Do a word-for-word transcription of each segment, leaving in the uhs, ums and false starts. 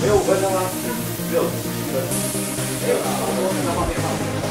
没有五分钟吗？只有七分。没有啦，我说看他画面画面。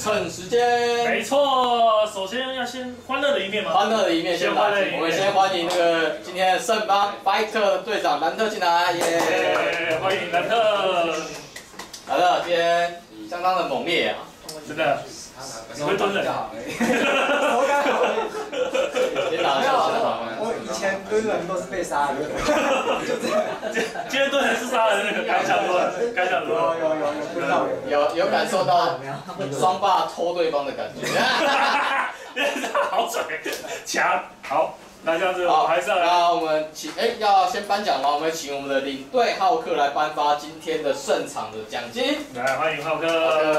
蹭时间。 没错，首先要先欢乐的一面嘛。 欢乐的一面先来，我们先欢迎那个今天的圣邦 Fighter 队长兰特进来，耶！ 欢迎兰特。 兰特今天相当的猛烈啊， 真的。你会蹲人？ 我刚好。 先打一下，先打。 我以前蹲人都是被杀的，就这样。 今天蹲人是杀人那个，感想多了，感想多了。 有有有有蹲到有有感受到双霸偷对方的感觉。 好嘴，强。好，那这样子好， 还是要那我们请哎要先颁奖吗？我们请我们的领队浩克来颁发今天的胜场的奖金。 来欢迎浩克。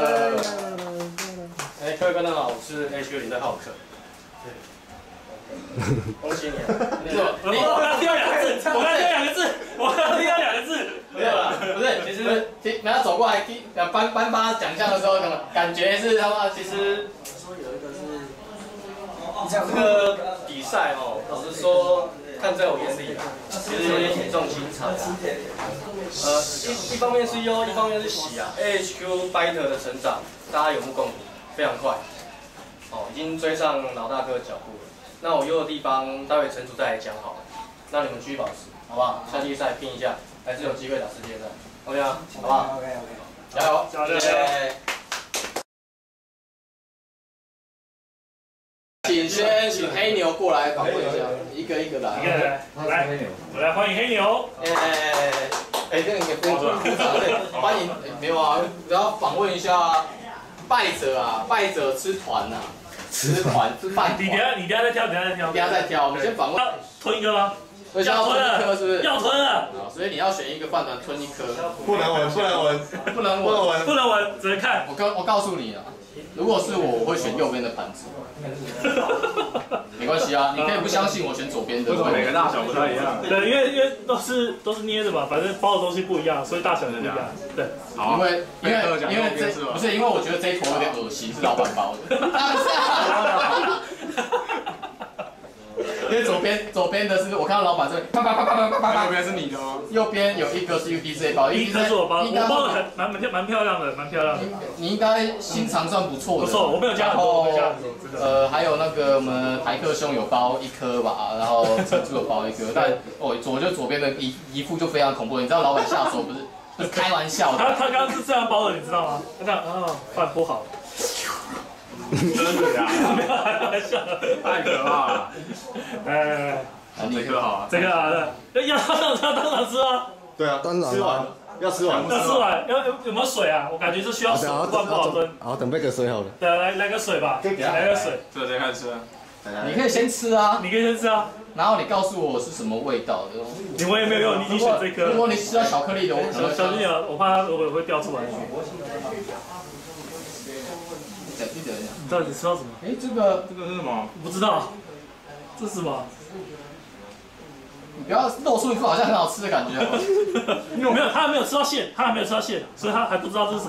哎，各位观众好，我是 H Q 领队浩克。恭喜你！你我我刚听到两个字，我刚听到两个字，我刚听到两个字。 没有啦，不是，其实听人家走过来听颁颁发奖项的时候，感觉是他妈其实说有一个是， 这个比赛哦，老实说，看在我眼里，其实有点语重心长啊。呃，一一方面是忧，一方面是喜啊。A H Q Fighter 的成长，大家有目共睹，非常快。哦，已经追上老大哥的脚步了。那我优的地方，待会陈主再来讲好了。那你们继续保持，好不好？夏季赛拼一下，还是有机会打世界赛。OK 啊，好不好 ？OK OK。 加油！ 加油！请先请黑牛过来访问一下，一个一个来。 一个来，来，我来欢迎黑牛。 哎哎，这个给鼓掌，对，欢迎。没有啊，我要访问一下败者啊，败者吃团呐。吃团吃饭， 你等下你等下再挑，等下再挑， 等下再挑。我们先访问。 吞一个吗？ 要吞一颗是不是？ 要吞了。 所以你要选一个饭团吞一颗。 不能闻，不能闻， 不能闻， 不能闻，只能看。 我告我告诉你啊，如果是我，我会选右边的盘子。没关系啊，你可以不相信我选左边的。 为什么每个大小不太一样？ 对，因为因为都是都是捏的嘛，反正包的东西不一样，所以大小不一样。对。 因为因为因为这不是因为我觉得这一坨有点恶心，是老板包的。因为左边左边的是我看到老板这啪啪啪啪啪啪啪， 右边是你的吗？ 右边有一个是 U D J 包， 一个是我包，我包的很蛮蛮蛮漂亮的，蛮漂亮的。 你应该心肠算不错的。 不错，我没有加很多，我没有加很多。 呃，还有那个我们台客兄有包一颗吧，然后陈柱有包一颗，但哦左就左边的一一副就非常恐怖，你知道老板下手不是不是开玩笑的。 他他刚刚是这样包的，你知道吗？他这样啊，饭铺好了。 真的假的？ 没有开玩笑， 太可怕了！ 哎， 这个好啊， 这个啊，要当场当场吃啊！ 对啊，当然吃完要吃完， 要吃完，要有有没有水啊？我感觉这需要水，不然不好吞。 好，等杯个水好了。 对，来来个水吧，来个水。 这谁开始吃？ 你可以先吃啊， 你可以先吃啊， 然后你告诉我是什么味道的。 你我也没有用，你已经选这颗。 如果你吃到巧克力的，我可能小心点，我怕它会会掉出来。 你等一下， 你到底吃到什么？ 哎，这个这个是什么？ 不知道，这是什么？ 你不要露出一副好像很好吃的感觉。 没有，他还没有吃到馅，他还没有吃到馅，所以他还不知道这是什么。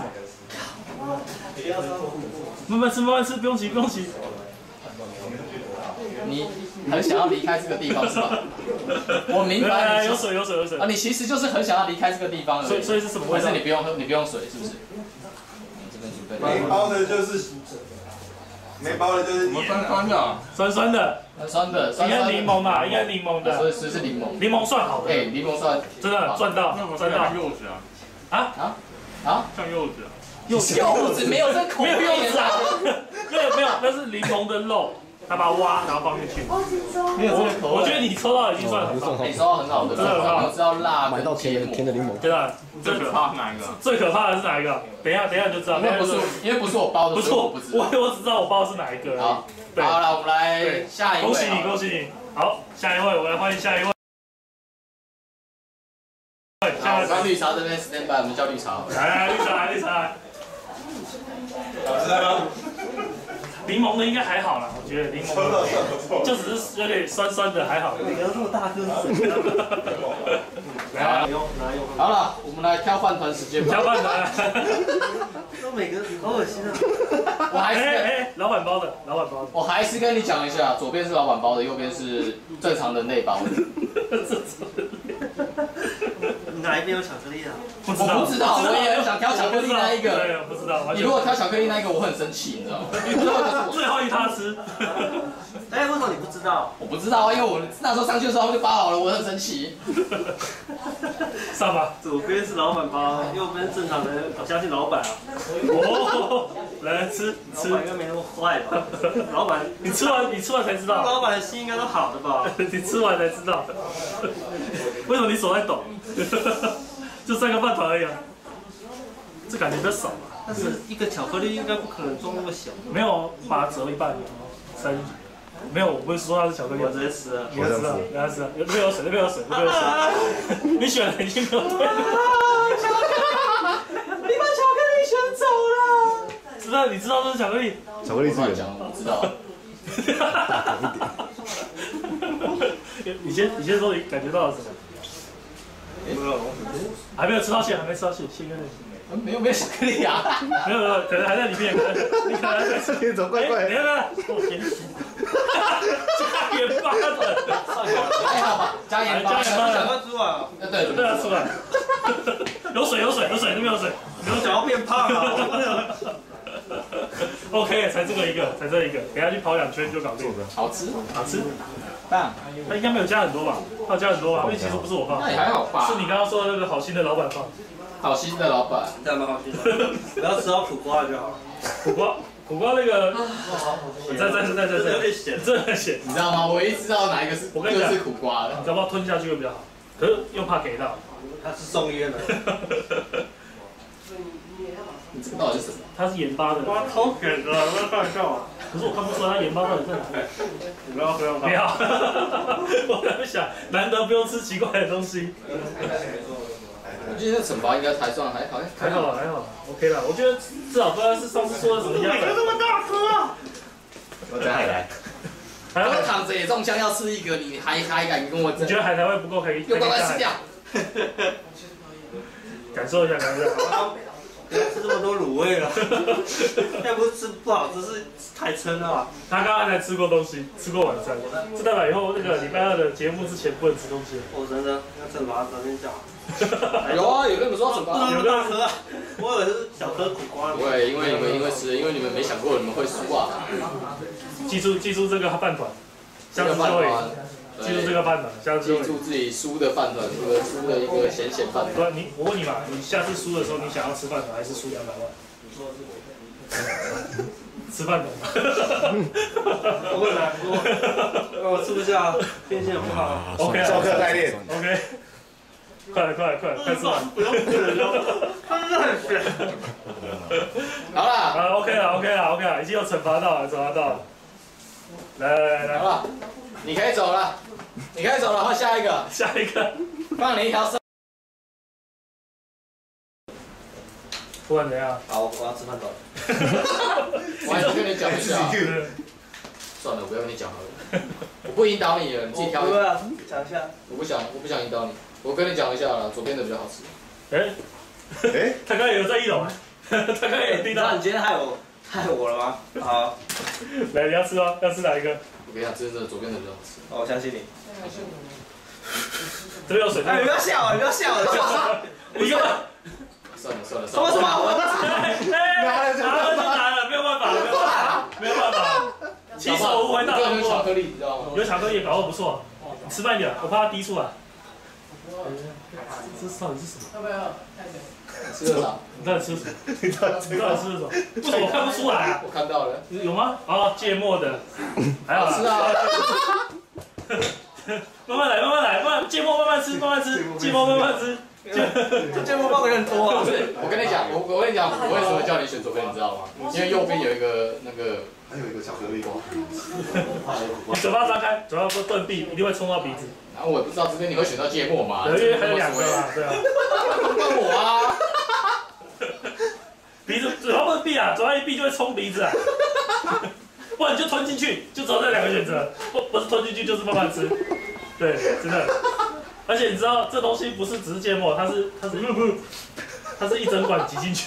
慢慢吃，慢慢吃，不用急，不用急。 你很想要离开这个地方是吧？我明白你。 有水，有水，有水。 啊，你其实就是很想要离开这个地方而已。 所以，所以是什么味道？ 还是你不用喝，你不用水是不是？ 没包的就是没包的就是你酸酸的， 酸酸的， 很酸的， 应该柠檬嘛，应该柠檬的， 所以所以是柠檬， 柠檬算好的， 哎，柠檬算真的赚到，赚到。 柚子啊， 啊啊啊， 像柚子啊， 柚子柚子没有这口味， 没有柚子啊，没有没有，那是柠檬的肉。他把它挖，然后放进去。 没有这个口味。 我觉得你抽到已经算很棒， 你抽到很好的， 真的很好。 我知道辣， 买到甜的甜的柠檬。 对啊， 最可怕是哪一个？ 最可怕的是哪一个？等一下，等一下你就知道。 因为不是，因为不是我包的， 不是我不知道。 我我只知道我包的是哪一个。 好，好了，我们来下一位。 恭喜你，恭喜你。好，下一位，我来欢迎下一位。 好，我们绿茶这边 stand by， 我们叫绿茶。 来来，绿茶来，绿茶来。 好吃吗？ 柠檬的应该还好啦，我觉得柠檬就只是有点酸酸的，还好。 每个都这么大颗水。 来，好了，我们来挑饭团时间吧。 挑饭团。 都每个好恶心啊！ 我还是哎哎，老板包的，老板包的。 我还是跟你讲一下，左边是老板包的，右边是正常人类包的。 嗯， 哪一边有巧克力啊？ 不知道， 我不知道，我也很想挑巧克力那一个。 对，不知道。 你如果挑巧克力那一个，我很生气，你知道吗？ 最后一他吃。 哎，为什么你不知道？ 我不知道啊，因为我那时候上去的时候他们就包好了，我很生气。 上吧。 左边是老板包，右边正常人，我相信老板啊。 哦，来吃吃。 老板应该没那么坏吧？老板， 你吃完你吃完才知道。 老板的心应该都好的吧？ 你吃完才知道。为什么你手在抖？就三个饭团而已啊。这感觉比较少吧。 但是一个巧克力应该不可能装那么小。 没有，把它折一半，塞进去。没有，我不是说它是巧克力， 我直接吃了。 你要吃啊，你要吃啊，那边有水，那边有水，那边有水。你选了已经没有对了。 你把巧克力选走了。 知道？你知道这是巧克力？ 巧克力是圆讲，我知道。 大一点。你先，你先说你感觉到了什么？ 没有， 还没有吃到馅，还没吃到馅，馅跟那没有没有巧克力啊？ 没有没有，可能还在里面，可能你可能还在吃。 你怎么怪怪的？ 等一下，我先加盐巴的， 还好吧，加盐巴。 加盐巴的， 想要吃完。 对对啊，出来。有水有水有水，那边有水。 我想要变胖啊。 OK， 才这个一个，才这一个，等下去跑两圈就搞定了。 好吃， 好吃。 棒。 他应该没有加很多吧？他有加很多吧？因为其实不是我放。 那也还好吧。 是你刚刚说的那个好心的老板放。 好心的老板， 这样蛮好心的。不要吃到苦瓜就好了。 苦瓜，苦瓜那个，再再再再再， 有点咸， 真的很咸， 你知道吗？我一知道哪一个是， 我跟你讲是苦瓜的， 你知道不？吞下去会比较好，可是又怕给到。 他是送烟的。 你这个到底是什么？ 它是盐巴的。 哇，超咸的，我在开玩笑。 可是我看不出来它盐巴到底在哪里。 你不要喝到它。 不要。我在想，难得不用吃奇怪的东西。 我觉得惩罚应该还算还好， 还好了，还好了 ，OK 了。我觉得至少不知道是上次说的什么鸭仔。 这么大颗啊！ 我再来。 还要躺着也中枪，要吃一个，你还还敢跟我争？ 你觉得海苔味不够可以？ 又乖乖吃掉。 感受一下，感受一下。 不要吃这么多卤味了，要不是吃不好，只是太撑了吧？ 他刚刚才吃过东西，吃过晚餐，这代表以后那个礼拜二的节目之前不能吃东西。 我真的要惩罚昨天讲。 有啊，有跟你们说惩罚。 有大颗啊！我以为是小颗苦瓜。 不会，因为你们因为吃，因为你们没想过你们会输啊。 记住记住这个饭团，下次就会记住这个饭团，下次就会记住自己输的饭团，输的输的一个咸咸饭团。 对，你我问你嘛，你下次输的时候，你想要吃饭团还是输两百万？吃饭团。 我会难过，我吃不下，变性不好。 OK， 授课代练。 OK。快了，快了，快了，快吃完！ 不用吃了，真的很咸。 好啦， 啊 ，OK 了 ，OK 了 ，OK 了，已经有惩罚到了，惩罚到了。来来来来， 好了，你可以走了，你可以走了，换下一个， 下一个， 放你一条生。 不管怎样， 好，我要吃饭团。 我还是跟你讲一下，算了，我不要跟你讲好了，我不引导你了，你自己挑。 对啊，讲一下。 我不想，我不想引导你。我跟你讲一下啦，左边的比较好吃。 哎，哎，他刚才有在一楼，他刚才有听到。 你今天害我害我了吗？好， 来，你要吃吗？要吃哪一个？ 我跟你讲，真的左边的比较好吃。 我相信你。 这边有水。 哎，不要笑，你不要笑，你笑。 你干嘛？ 算了算了算了。 什么什么？我哎，拿了就拿了，没有办法，没有办法，没有办法。起手无回大有巧克力，你知道吗？ 有巧克力，搞得不错。你吃慢点，我怕它滴出来。这到底是什么？要不要？ 吃了啥？ 你到底吃什么？你到底吃了什么？为什么我看不出来啊？ 我看到了。 有吗？哦，芥末的，还好吃啊。 慢慢来，慢慢来，慢慢芥末慢慢吃，慢慢吃，芥末慢慢吃。 芥末放的很多啊。 不是，我跟你讲，我我跟你讲，我为什么叫你选左边，你知道吗？因为右边有一个那个。 还有一个巧克力瓜。 你嘴巴张开，嘴巴不断闭，一定会冲到鼻子。 然后我也不知道这边你会选到芥末嘛？ 因为还有两个嘛，对啊。 问我啊！ 鼻子嘴巴不能闭啊，嘴巴一闭就会冲鼻子啊。不然你就吞进去，就只有这两个选择，不不是吞进去就是慢慢吃。对，真的。而且你知道这东西不是只是芥末，它是它是它是一整管挤进去。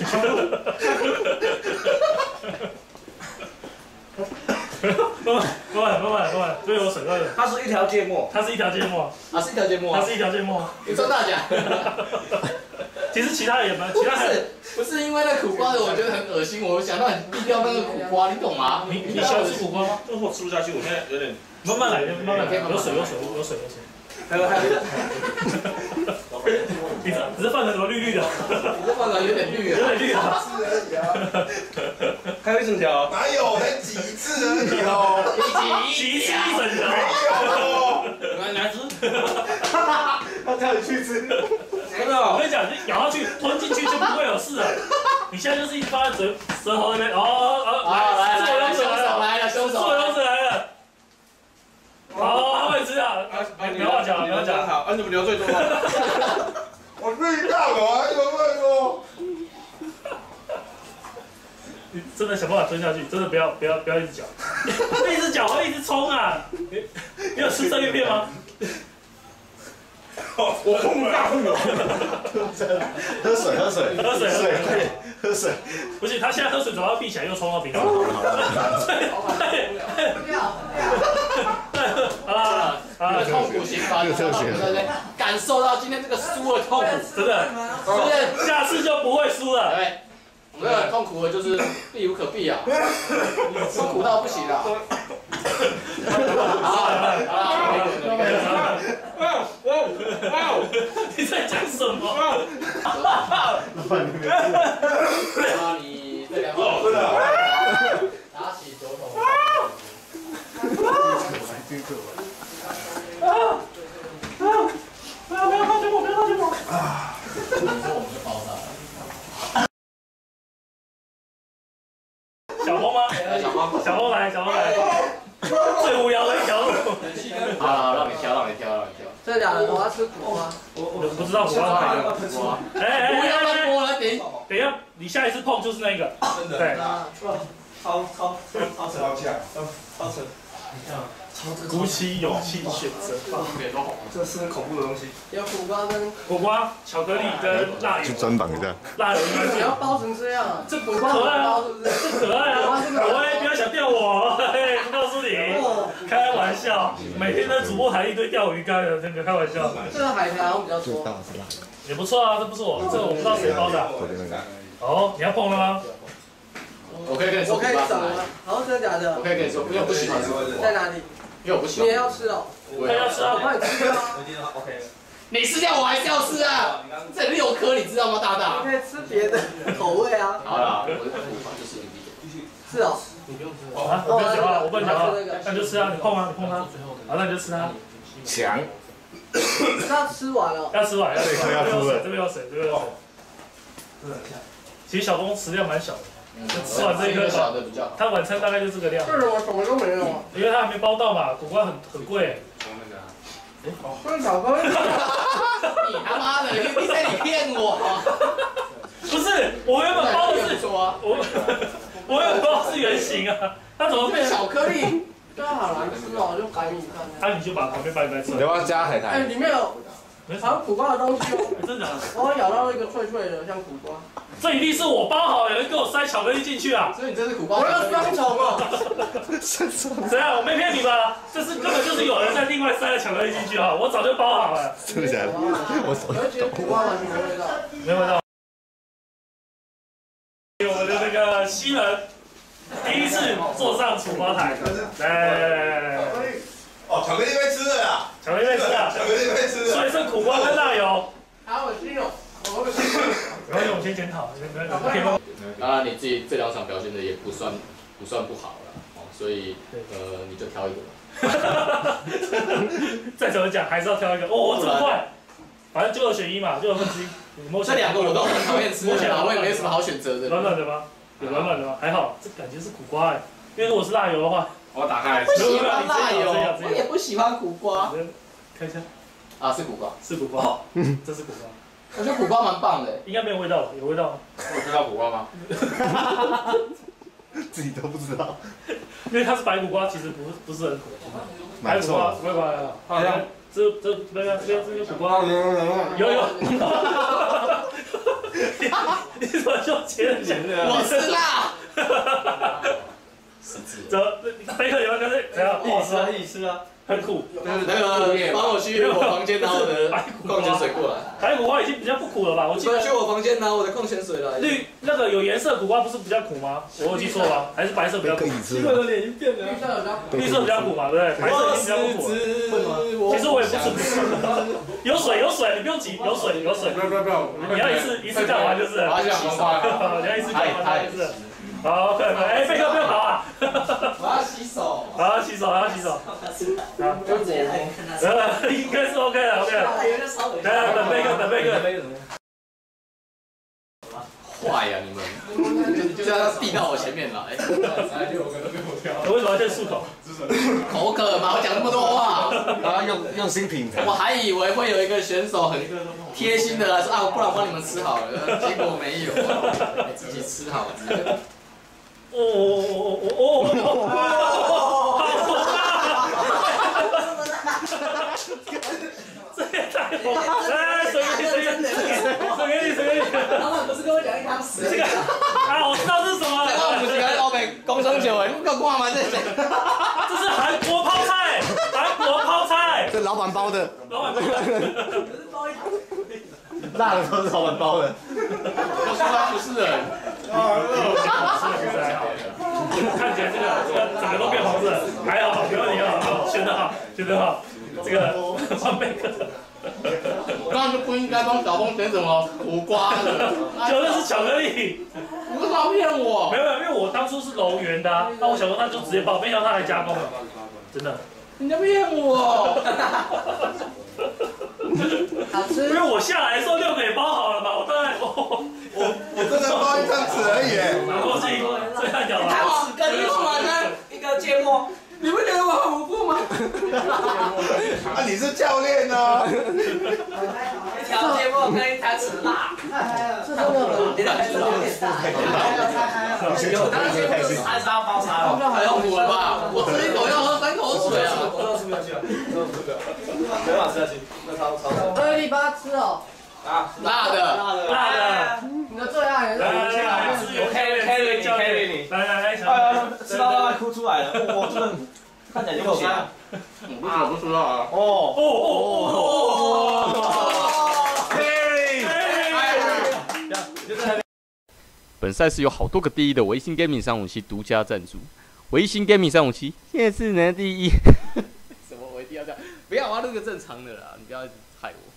慢慢慢慢慢慢慢慢，这边有水，这边有水。 它是一条芥末， 它是一条芥末， 啊，是一条芥末啊， 它是一条芥末。 你说大奖。 其实其他也蛮，其不他还是不是因为那苦瓜的我觉得很恶心，我想让你避掉那个苦瓜，你懂吗？ 你你喜欢吃苦瓜吗？ 但是我吃不下去，我现在有点。 慢慢来，慢慢来，有水有水有水有水。 还有还有。 你这只是放成什么绿绿的？ 你这放的有点绿啊， 有点绿啊。 还有一整条。 哪有？才几次而已哦。 几次一整条。 没有。 来来吃。 他叫你去吃。 真的， 我跟你讲，你咬下去吞进去就不会有事了。你现在就是一直放在嘴舌头那边，哦哦， 来来来， 做凶手来了，凶手， 做勇者来了。好，他会知道。不要讲，不要讲。 好，啊，你们聊最多。 我最大了，还有问我。 你真的想办法吞下去，真的不要不要不要一直嚼，一直嚼会一直冲啊！你你有吃生鱼片吗？ 我控不大了。 喝水，喝水， 喝水， 水，快点，喝水。 不是，他现在喝水嘴巴闭起来又冲到鼻子。啊啊！ 痛苦刑罚，对不对？感受到今天这个输的痛苦， 真的， 是不是？ 下次就不会输了。 对，我们很痛苦的就是避无可避啊，痛苦到不行了。好了好了， 你在讲什么？ 啊，你这两个拿起酒桶。 啊！不要不要靠近我，不要靠近我！啊！ 你说我们就爆炸了。 小红吗？ 小红， 小红来，小红来，最无聊的一条路。 好了，让你挑，让你挑，让你挑。 真的假的？我要吃苦瓜。 我我不知道苦瓜哪个。哎哎不要再播了，等等一下，你下一次碰就是那个。 真的。 对。 超超超超强， 超扯。 鼓起勇气选择。 这是恐怖的东西。 有苦瓜跟苦瓜、巧克力跟辣油。 去专绑一下。 辣油你要包成这样啊？ 这苦瓜可爱啊， 是不是？ 这可爱啊！喂，不要想钓我，嘿，告诉你，开玩笑，每天的主播台一堆钓鱼竿的，那个开玩笑。 这个海苔好像比较多。 也不错啊，这不是我，这我不知道谁包的。哦，你要碰了吗？ 我可以跟你说， 我可以找吗？好，真的假的？ 我可以跟你说，因为我不喜欢吃。 在哪里？ 因为我不喜欢。 你也要吃哦？ 我也要吃啊， 我帮你吃啊。 OK。 你吃掉我还是要吃啊？这六颗你知道吗，大大？ 你可以吃别的口味啊。 好了，我无法就是你理解。 是哦。 你不用吃啊，我不用讲话，我不能讲话，那你就吃啊，你碰啊，你碰它，好，那你就吃它。 强。 要吃完了。 要吃完，要吃完， 要这边有水，这边有水，这边有水。其实小东食量蛮小的，吃完这一颗小的比较好。 他晚餐大概就这个量。 为什么什么都没有啊？ 因为他还没包到嘛，苦瓜很很贵。 这是巧克力。 你他妈的，你你在你骗我？ 不是，我原本包的是我我原本包的是圆形啊，它怎么变巧克力？ 对啊，好难吃哦，就白米饭。 啊，你就把旁边白白吃了。 你要不要加海苔？ 哎，里面有好像苦瓜的东西哦。 真的假的？ 我咬到一个脆脆的，像苦瓜。 这一定是我包好，有人给我塞巧克力进去啊！ 所以你这是苦瓜。 我要双重哦。 怎样？我没骗你吧？这是根本就是有人在另外塞了巧克力进去啊！我早就包好了。 真的假的？我手。 我觉得苦瓜完全没味道。 没味道。我的那个西门第一次坐上楚瓜台，来来来来来来。 哦，巧克力被吃了啦！ 巧克力被吃了， 巧克力被吃了。 所以是苦瓜跟辣油。 好恶心哦！我恶心。 然后我先检讨，可以吗？ 当然你自己这两场表现的也不算不算不好了，哦，所以呃你就挑一个吧。 再怎么讲还是要挑一个。哦，这么快，反正就二选一嘛，就二分之一。 这两个我都很讨厌吃，我也没什么好选择的。 软软的吗？有软软的吗？还好，这感觉是苦瓜哎。因为如果是辣油的话， 我打开。 不喜欢辣油，我也不喜欢苦瓜。 看一下。 啊，是苦瓜， 是苦瓜，嗯，这是苦瓜。 我觉得苦瓜蛮棒的。 应该没有味道吧？有味道吗？ 我知道苦瓜吗？ 自己都不知道。 因为它是白苦瓜，其实不不是很苦。白苦瓜，白苦瓜，好像这这那个这个这个苦瓜，有有。你怎么就切人家？ 我吃辣。 这贝克有没有跟这怎样？ 意思啊意思啊， 很苦。 那个帮我去我房间拿我的矿泉水过来。 白苦瓜已经比较不苦了吧？我记得去我房间拿我的矿泉水来。 绿那个有颜色苦瓜不是比较苦吗？我有记错吗？还是白色比较苦？ 奇怪的脸已经变了。 绿色比较苦嘛，对不对？白色已经比较不苦了。其实我也不吃，有水有水，你不用急，有水有水。 不要不要不要， 你要一次一次干完就是。 我要讲话。 你要一次干完就是。好，可以可以。哎，贝克不用跑啊！ 我要洗手。 我要洗手，我要洗手。啊，呃，应该是 OK 的 ，OK 的。等等贝克，等贝克。 坏呀你们，就要递到我前面来。 我为什么要先漱口？ 口渴嘛，我讲那么多话。 然后用用心品尝。 我还以为会有一个选手很贴心的来说啊，不然我帮你们吃好了，结果没有，自己吃好了。 哦哦哦哦哦哦！这也太火了！来，水给你，水给你，水给你，水给你。 老板不是跟我讲一汤匙？ 这个啊，我知道这是什么了。 这个不是跟老板工商酒哎，你给我看嘛这是？ 这是韩国泡菜，韩国泡菜。 这老板包的， 老板包的。 辣的都是老板包的。 我说他不是人。 看起来这个这个整个都变红色，还好，没问题啊，选得好，选得好。这个换贝克。 我刚刚就不应该帮小峰选什么苦瓜的， 就那是巧克力。 你为什么骗我？ 没有没有，因为我当初是揉圆的啊，那我想说他就直接包，没想到他还加工了，真的。 你在骗我！ 好吃。 因为我下来的时候六个也包好了嘛，我当然我我我真的包一张纸而已。 拿过去，这太屌了。 汤匙跟一碗呢，一个芥末。 你不觉得我很无辜吗？ 啊，你是教练啊！ 一条芥末跟一汤匙辣。是真的，你的还是有点大。有当然是不是菜沙包沙了？ 太痛苦了吧！我吃一口要喝三口水啊！ 我知道吃不下去了，没办法吃下去，那超超。 呃，你把它吃哦。 啊， 辣的， 辣的， 辣的。 你的最爱也是。 来来来， 我 carry carry 你 carry 你， 来来来， 哎呀，吃到快哭出来了，我真的看起来就不行。 我不想不知道啊。 哦哦哦哦 ，carry carry。 本赛事有好多个第一的维新 Gaming 三五七独家赞助，维新 Gaming 三五七现在是呢第一。什么？我一定要这样？不要，我要录个正常的啦，你不要一直害我。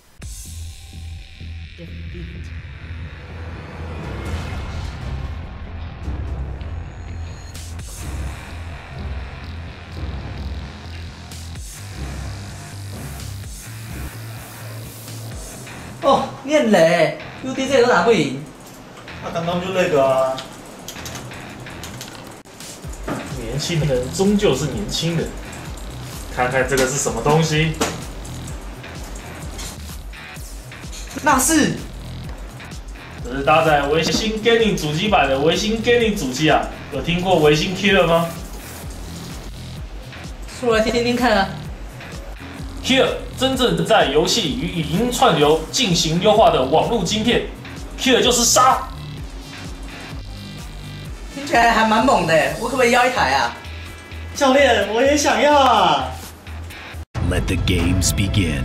哦，你很累 ，U D C 都打不赢。 他刚刚就那个啊。年轻人终究是年轻人，看看这个是什么东西。 那是， 这是搭载微星 Gaming 主机版的微星 Gaming 主机啊，有听过微星 Killer 吗？ 说来听听看啊。 Killer 真正在游戏与语音串流进行优化的网络晶片 ，Killer 就是杀。 听起来还蛮猛的，我可不可以要一台啊？ 教练，我也想要啊 ！Let the games begin.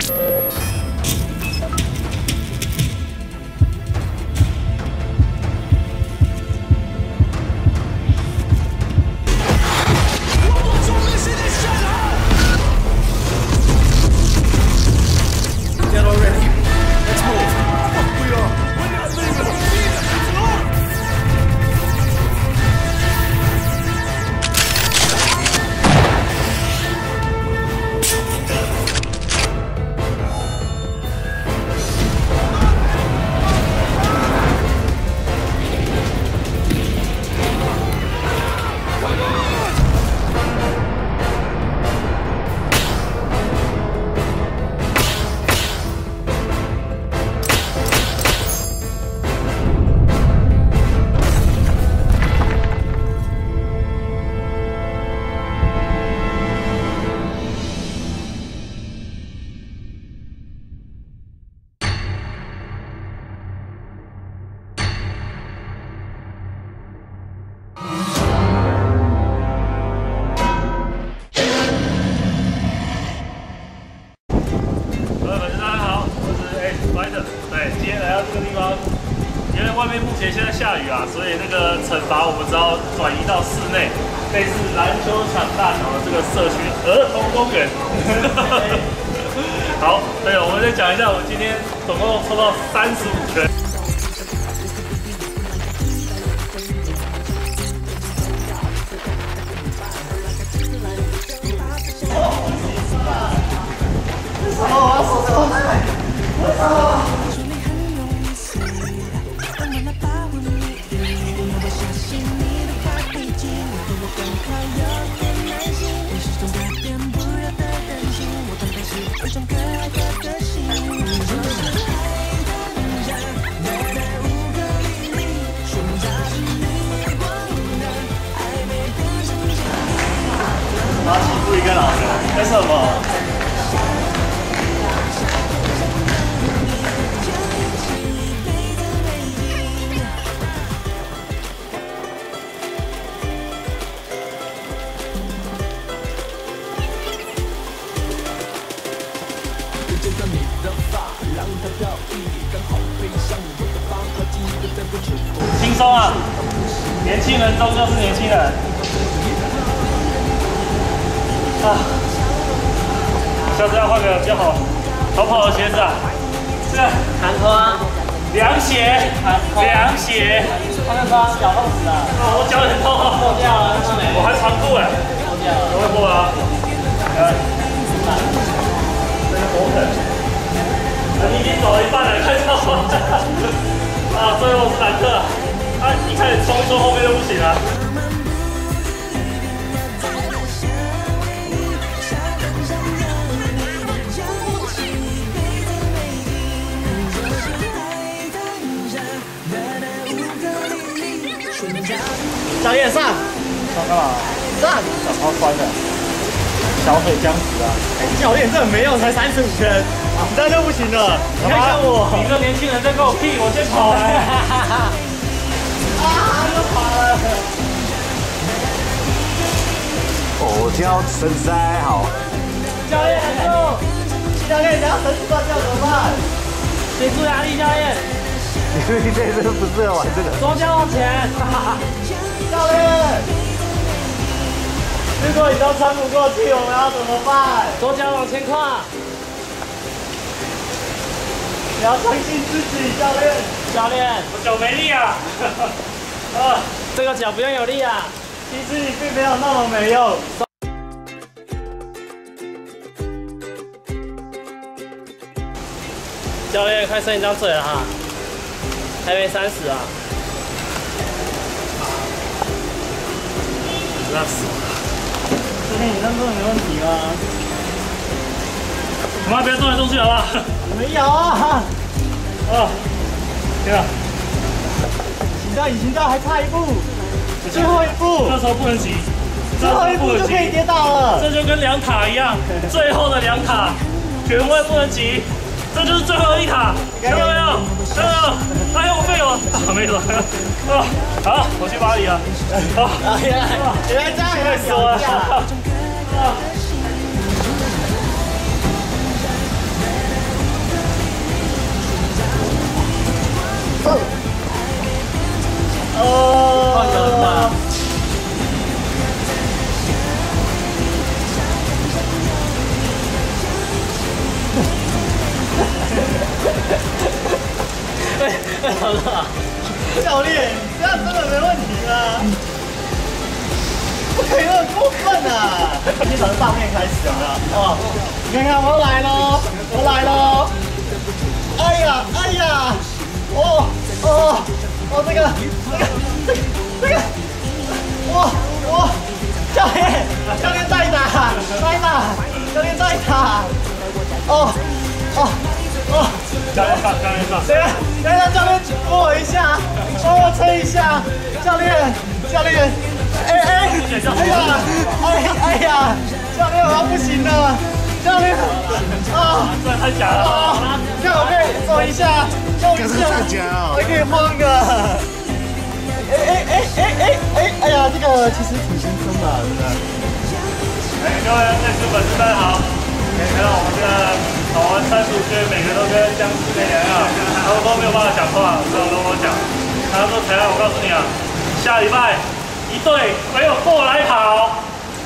Get already. Let's move. We are. We're not leaving. 啊，所以那个惩罚我们只要转移到室内，类似篮球场大小的这个社区儿童公园。好，对，我们再讲一下，我今天总共抽到三十五根。 哦，我要手抽来。啊！ 然后欺负一个老人，为什么？轻松啊！年轻人终究是年轻人。啊，下次要换个比较好好跑的鞋子啊。这个弹花， 凉鞋，凉鞋。 他那双脚痛死了。 啊，我脚很痛啊。 破掉了， 我还长裤哎。 破掉了。 有没有破啊？来，这个火腿。你已经走了一半了，看到吗？啊，最后是兰克。啊，一开始冲一冲，后面就不行了。 教练上， 上干嘛？ 上， 小超酸的，小腿僵直啊！ 哎，教练这没用，才三十五圈，你这就不行了。你看看我， 你这年轻人在跟我屁，我先跑来。 啊，又跑了。 哦，跳身材好。 教练，住！教练，你要绳子断掉怎么办？协助压力，教练。 你这次不适合玩这个。 左脚往前。教练，如果你都撑不过去，我们要怎么办？左脚往前跨。你要相信自己，教练。教练， 我脚没力啊。 啊，这个脚不用有力啊。其实你并没有那么没用。 教练，快伸一张嘴了哈，还没三十啊。 那死了！ 今天你认真没问题吗？ 我们不要动来动去好不好？ 没有啊。 哦，对了， 行到隐形道还差一步，最后一步。 这时候不能急， 最后一步就可以跌倒了。 这就跟两塔一样，最后的两塔，原位不能急。 这就是最后一塔，看到没有？看到没有？哎呦，我背了，啊，没了。啊，好，我去巴黎了。好， 原来原来这样会说啊。哦。换个吧。 哎，哎，好了，教练，你这样真的没问题吗？不可以那么过分啊！先从上面开始啊！哦，你看看我来喽，我来喽！哎呀，哎呀，哦哦哦，这个这个这个这个，哇哇，教练，教练再打，再打，教练再打，哦哦。 哦， 教练上，教练上。 谁啊？来让教练扶我一下，帮我撑一下。教练，教练，哎哎，哎呀，哎哎呀，教练我要不行了，教练，啊， 这太假了。 啊，看我可以走一下，用一下，我可以晃个。哎哎哎哎哎哎，哎呀，这个其实挺轻松的，对不对？ 哎，各位，这次粉丝们好，可以看到我们这个。 跑完三十五圈，每个都跟僵尸没两样，然后都没有办法讲话，只好跟我讲。 他说才来，我告诉你啊，下礼拜一队没有过来跑。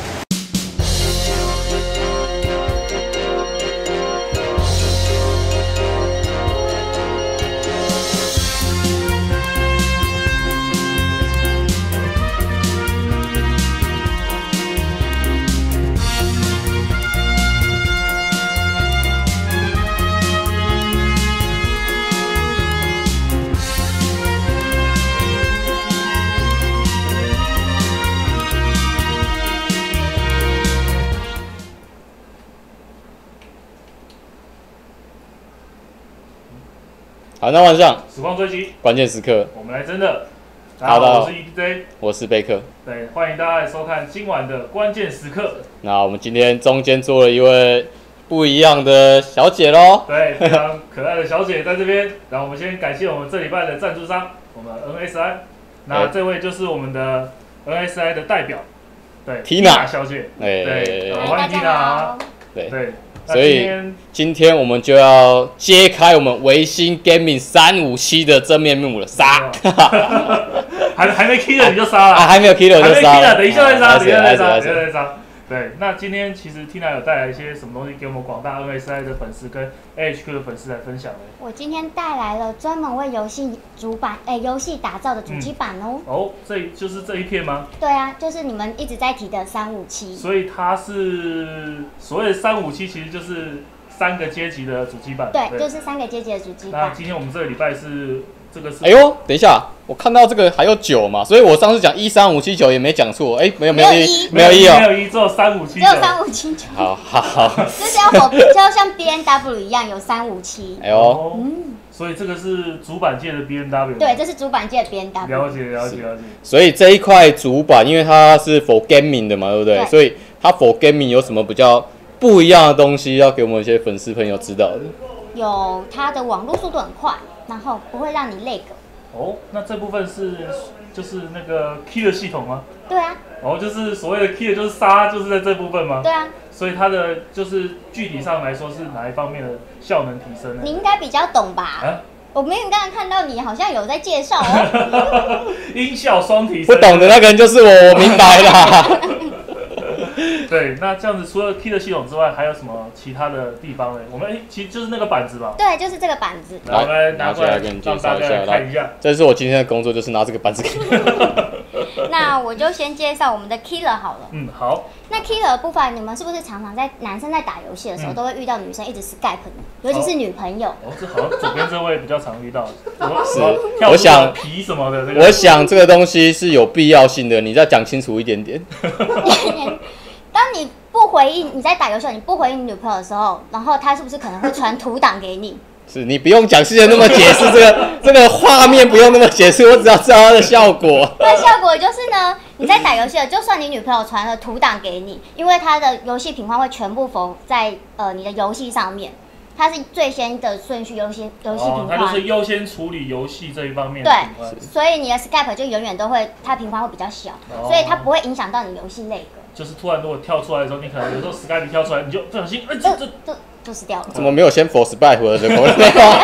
好，那晚上时光追击， 关键时刻， 我们来真的。 好的， 我是 E D J， 我是贝克。 对，欢迎大家来收看今晚的关键时刻。 那我们今天中间坐了一位不一样的小姐喽。 对，非常可爱的小姐在这边。然后我们先感谢我们这礼拜的赞助商，我们 N S I。那这位就是我们的 N S I 的代表，对 ，Tina 小姐。 哎， 对，欢迎 Tina。 对对。 所以今天我们就要揭开我们维新 Gaming 三五七的真面目了，杀！ 还还没 kill 你就杀了， 啊，还没有 kill 就杀了， 等一下再杀，等一下再杀，等一下再杀。对，那今天其实 Tina 有带来一些什么东西给我们广大 N S I 的粉丝跟 A H Q 的粉丝来分享呢？ 我今天带来了专门为游戏主板诶游戏打造的主机板哦。 嗯、哦，这就是这一片吗？ 对啊，就是你们一直在提的三五七。 所以它是所谓的三五七，其实就是三个阶级的主机板。 对，对就是三个阶级的主机板。 那今天我们这个礼拜是这个是。 哎呦，等一下。我看到这个还有九嘛，所以我上次讲一三五七九也没讲错，哎，没有没有一没有一哦， 没有一，只有三五七九， 只有三五七九。 好好好， 就是要否，就要像 B N W 一样有三五七。 哎呦，嗯，所以这个是主板界的 B N W。 对，这是主板界的 B N W。 了解了解了解。 所以这一块主板，因为它是 for gaming 的嘛，对不对？ 对所以它 for gaming 有什么比较不一样的东西要给我们一些粉丝朋友知道的？ 有它的网络速度很快，然后不会让你 lag。 哦，那这部分是就是那个 key 的系统吗？ 对啊。 哦，就是所谓的 key 就是杀，就是在这部分吗？ 对啊。 所以它的就是具体上来说是哪一方面的效能提升呢？ 你应该比较懂吧？啊？我没有刚刚看到你好像有在介绍哦。 音效双提升。 不懂的那个人就是我，我明白啦。 对，那这样子除了 key 的系统之外，还有什么其他的地方呢？我们哎、欸，其实就是那个板子吧。 对，就是这个板子。 来，我们拿过来给你介绍一下，看一下。 这是我今天的工作，就是拿这个板子给你。 那我就先介绍我们的 killer 好了。 嗯，好。 那 killer 的部分，你们是不是常常在男生在打游戏的时候，嗯、都会遇到女生一直 Skype 你，尤其是女朋友？ 哦，这好像左边这位比较常遇到。 是，我想皮什么的这个。 我想这个东西是有必要性的，你再讲清楚一点点。 当你不回应你在打游戏，你不回应你女朋友的时候，然后她是不是可能会传图档给你？ 是你不用讲细的那么解释，这个这个画面不用那么解释，我只要知道它的效果。 那效果就是呢，你在打游戏了，就算你女朋友传了图档给你，因为她的游戏品框会全部否在呃你的游戏上面，它是最先的顺序游戏游戏品框， 它就是优先处理游戏这一方面。 对，所以你的 Skype 就永远都会它品框会比较小，哦、所以它不会影响到你游戏那个。 就是突然如果跳出来的时候，你可能有时候 Skype 跳出来，你就不小心，哎、欸，这这这就死掉了。 怎么没有先 for Skype 的这个？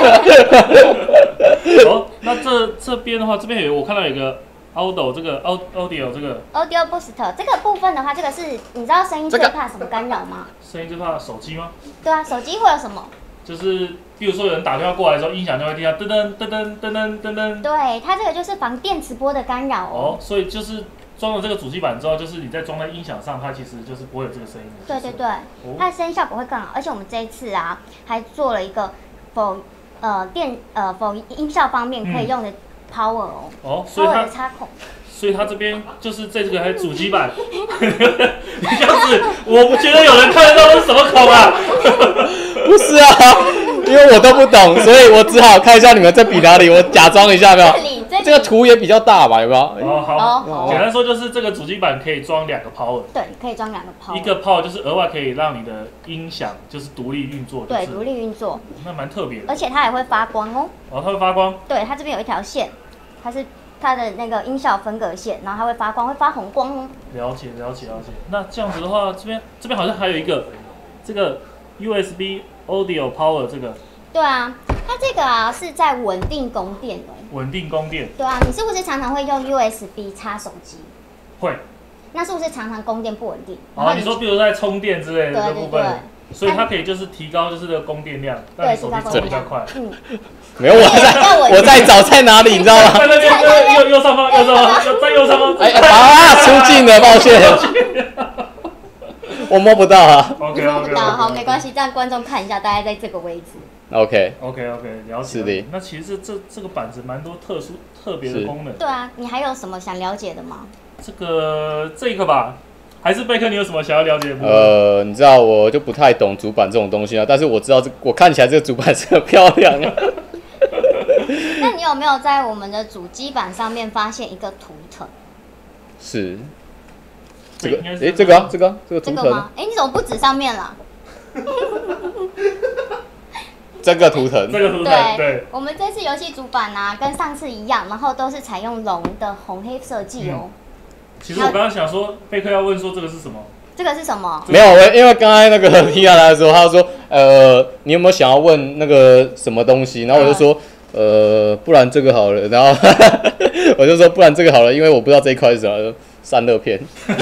哦，那这这边的话，这边有我看到有一个 Audio 这个 Audio 这个 Audio Boost 这个部分的话，这个是你知道声音最怕什么干扰吗？ 声音最怕手机吗？ 对啊，手机会有什么？ 就是比如说有人打电话过来的时候，音响就会听到噔噔噔噔噔噔噔噔。 对，它这个就是防电磁波的干扰哦。 哦，所以就是装了这个主机板之后，就是你在装在音响上，它其实就是不会有这个声音的。 对对对，哦、它的声音效果会更好。而且我们这一次啊，还做了一个否呃电呃否音效方面可以用的 power 哦。 嗯、哦，所以它 power 的插孔。 所以它这边就是这个还主机板，你这样子，我不觉得有人看得到是什么孔啊？ 不是啊，因为我都不懂，所以我只好看一下你们在比哪里，我假装一下，有没有？这个图也比较大吧，有没有？ 哦，好，哦、简单说就是这个主机板可以装两个 power， 对，可以装两个 power， 一个 power 就是额外可以让你的音响就是独立运作， 对，独立运作， 那蛮特别的， 而且它也会发光哦。 哦，它会发光？ 对，它这边有一条线，它是它的那个音效分隔线，然后它会发光，会发红光哦。 了解，了解，了解。那这样子的话，这边这边好像还有一个这个 U S B Audio Power 这个。 对啊，它这个啊是在稳定供电的。 稳定供电。 对啊，你是不是常常会用 U S B 插手机？ 会。 那是不是常常供电不稳定？ 哦，你说比如在充电之类的这部分， 对对对， 所以它可以就是提高就是这个供电量，让你手机走比较快。 嗯， 没有，我在我在找在哪里，你知道吗？ 在那边右右上方，右上方，在右上方。 哎啊，出镜了，抱歉。我摸不到啊。 OK OK OK。好，没关系，这样观众看一下，大概在这个位置。 OK OK OK， 了解。 是的。 那其实这这个板子蛮多特殊特别的功能。 对啊，你还有什么想了解的吗？ 这个这个吧，还是贝克，你有什么想要了解的部分？ 呃，你知道我就不太懂主板这种东西啊，但是我知道这我看起来这个主板是很漂亮啊。 那你有没有在我们的主机板上面发现一个图腾？ 是。这个哎，这个啊，这个这个图腾。 哎，你怎么不指上面了？ 这个图腾， 这个图腾，对。 我们这次游戏主板啊，跟上次一样，然后都是采用龙的红黑设计哦。 其实我刚刚想说，贝克要问说这个是什么？ 这个是什么？ 没有，我因为刚才那个T亚来的时候，他说，呃，你有没有想要问那个什么东西？然后我就说，呃，不然这个好了。然后我就说，不然这个好了，因为我不知道这一块是什么，散热片。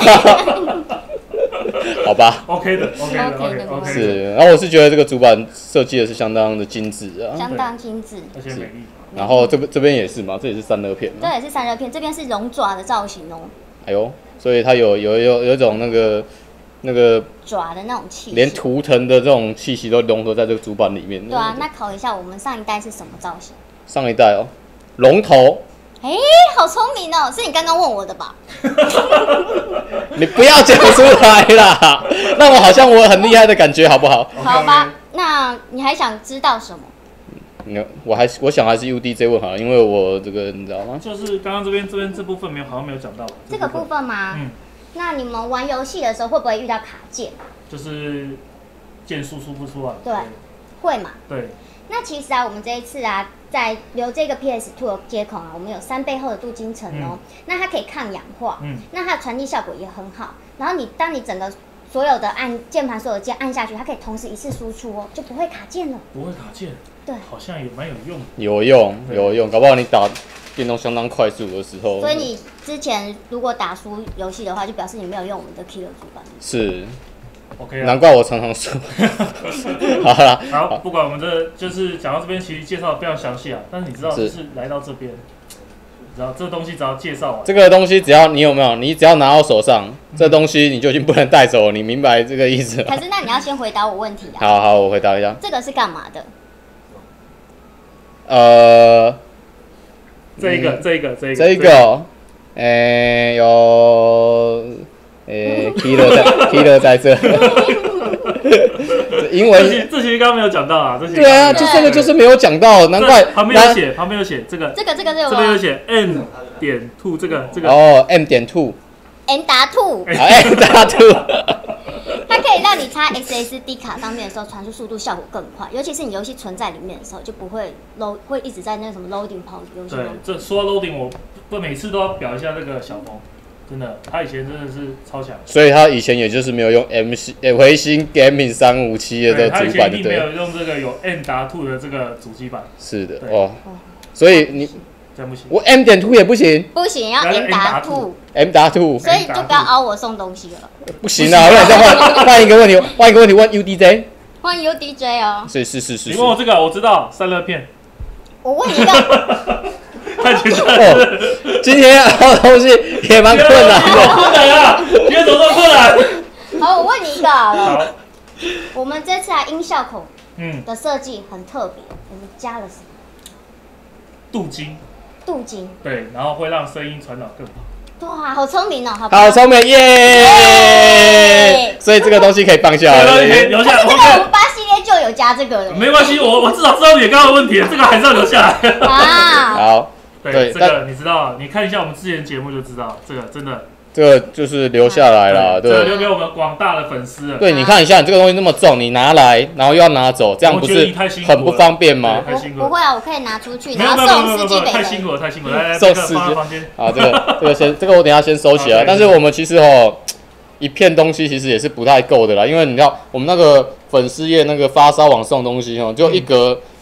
好吧 ，OK 的 ，OK 的 ，OK OK。 是，然后我是觉得这个主板设计的是相当的精致啊， 相当精致， 而且美丽。 然后这边这边也是嘛，这也是散热片。 这也是散热片，这边是龙爪的造型哦。 哎呦，所以它有有有有一种那个那个爪的那种气息， 连图腾的这种气息都融合在这个主板里面。 对啊，那考一下，我们上一代是什么造型？ 上一代哦，龙头。 哎，好聪明哦！是你刚刚问我的吧？ 你不要讲出来啦，让我好像我很厉害的感觉，好不好？ 好吧，那你还想知道什么？ 你我还我想还是 U D J 问好了，因为我这个你知道吗？ 就是刚刚这边这边这部分没有好像没有讲到。 这个部分吗？嗯。那你们玩游戏的时候会不会遇到卡键？ 就是键输出不出来。 对，会嘛？ 对。 那其实啊，我们这一次啊，在留这个 P S 二 的接孔啊，我们有三倍厚的镀金层哦。嗯、那它可以抗氧化，嗯，那它的传递效果也很好。然后你当你整个所有的按键盘所有键按下去，它可以同时一次输出哦，就不会卡键了。 不会卡键。对，好像也蛮有用的。 有用，有用，搞不好你打电动相当快速的时候。 所以你之前如果打输游戏的话，就表示你没有用我们的 Killer 主板。 是。 OK 啊， 难怪我常常输。好了， 好，不管我们这就是讲到这边，其实介绍的非常详细啊。但是你知道，就是来到这边，你知道这东西只要介绍完， 这个东西只要你有没有，你只要拿到手上，嗯、这东西你就已经不能带走了，你明白这个意思吗？ 可是那你要先回答我问题啊。 好好，我回答一下。 这个是干嘛的？ 呃， 这一个，这一个，这一个， 这一个，诶，有。诶 ，killer 在 killer 在这，英文这些这些刚刚没有讲到啊，这些对啊，就这个就是没有讲到，难怪旁边有写，旁边有写这个， 这个这个这个， 这边有写 m 点 two 这个这个哦 m 点 two，m 打 two，m 打 two， 它可以让你插 S S D 卡上面的时候传输速度效果更快，尤其是你游戏存在里面的时候，就不会 load 会一直在那个什么 loading 跑游戏。 对，这说到 loading， 我不每次都要表一下那个小峰。真的，他以前真的是超强， 所以他以前也就是没有用 M C 微星 Gaming 三五七的这个主板， 对，他以前一定没有用这个有 M 打 two 的这个主机板。 是的，哦，所以你这样不行， 我 M 点 two 也不行， 不行，要 M 打 two，M 打 two， 所以就不要熬我送东西了。 不行啊，我想再换换一个问题，换一个问题问 U D J， 换 U D J 哦。 是是是是， 你问我这个，我知道散热片。 我问你一个。 太简单了， 今天熬东西也蛮困难的。 困难啊！今天怎么这么困难？ 好，我问你一个好了。好。我们这次啊音效口嗯的设计很特别，我们加了什么？ 镀金。 镀金。对， 然后会让声音传导更好。 哇，好聪明哦！好， 好聪明耶！所以这个东西可以放下来， 留下来。 这个我们八系列就有加这个了。 没关系，我我至少知道你刚刚的问题，这个还是要留下来。 啊， 好。 对，这个你知道，你看一下我们之前节目就知道，这个真的， 这个就是留下来了，对， 这个留给我们广大的粉丝了。 对，你看一下，你这个东西那么重，你拿来，然后又要拿走，这样不是很不方便吗？ 不会啊，我可以拿出去，然后送司机北。 太辛苦了，太辛苦了，来来， 送司机房间。 啊，这个这个先，这个我等一下先收起来。但是我们其实哦，一片东西其实也是不太够的啦，因为你知道我们那个粉丝页那个发烧网送东西哦，就一格。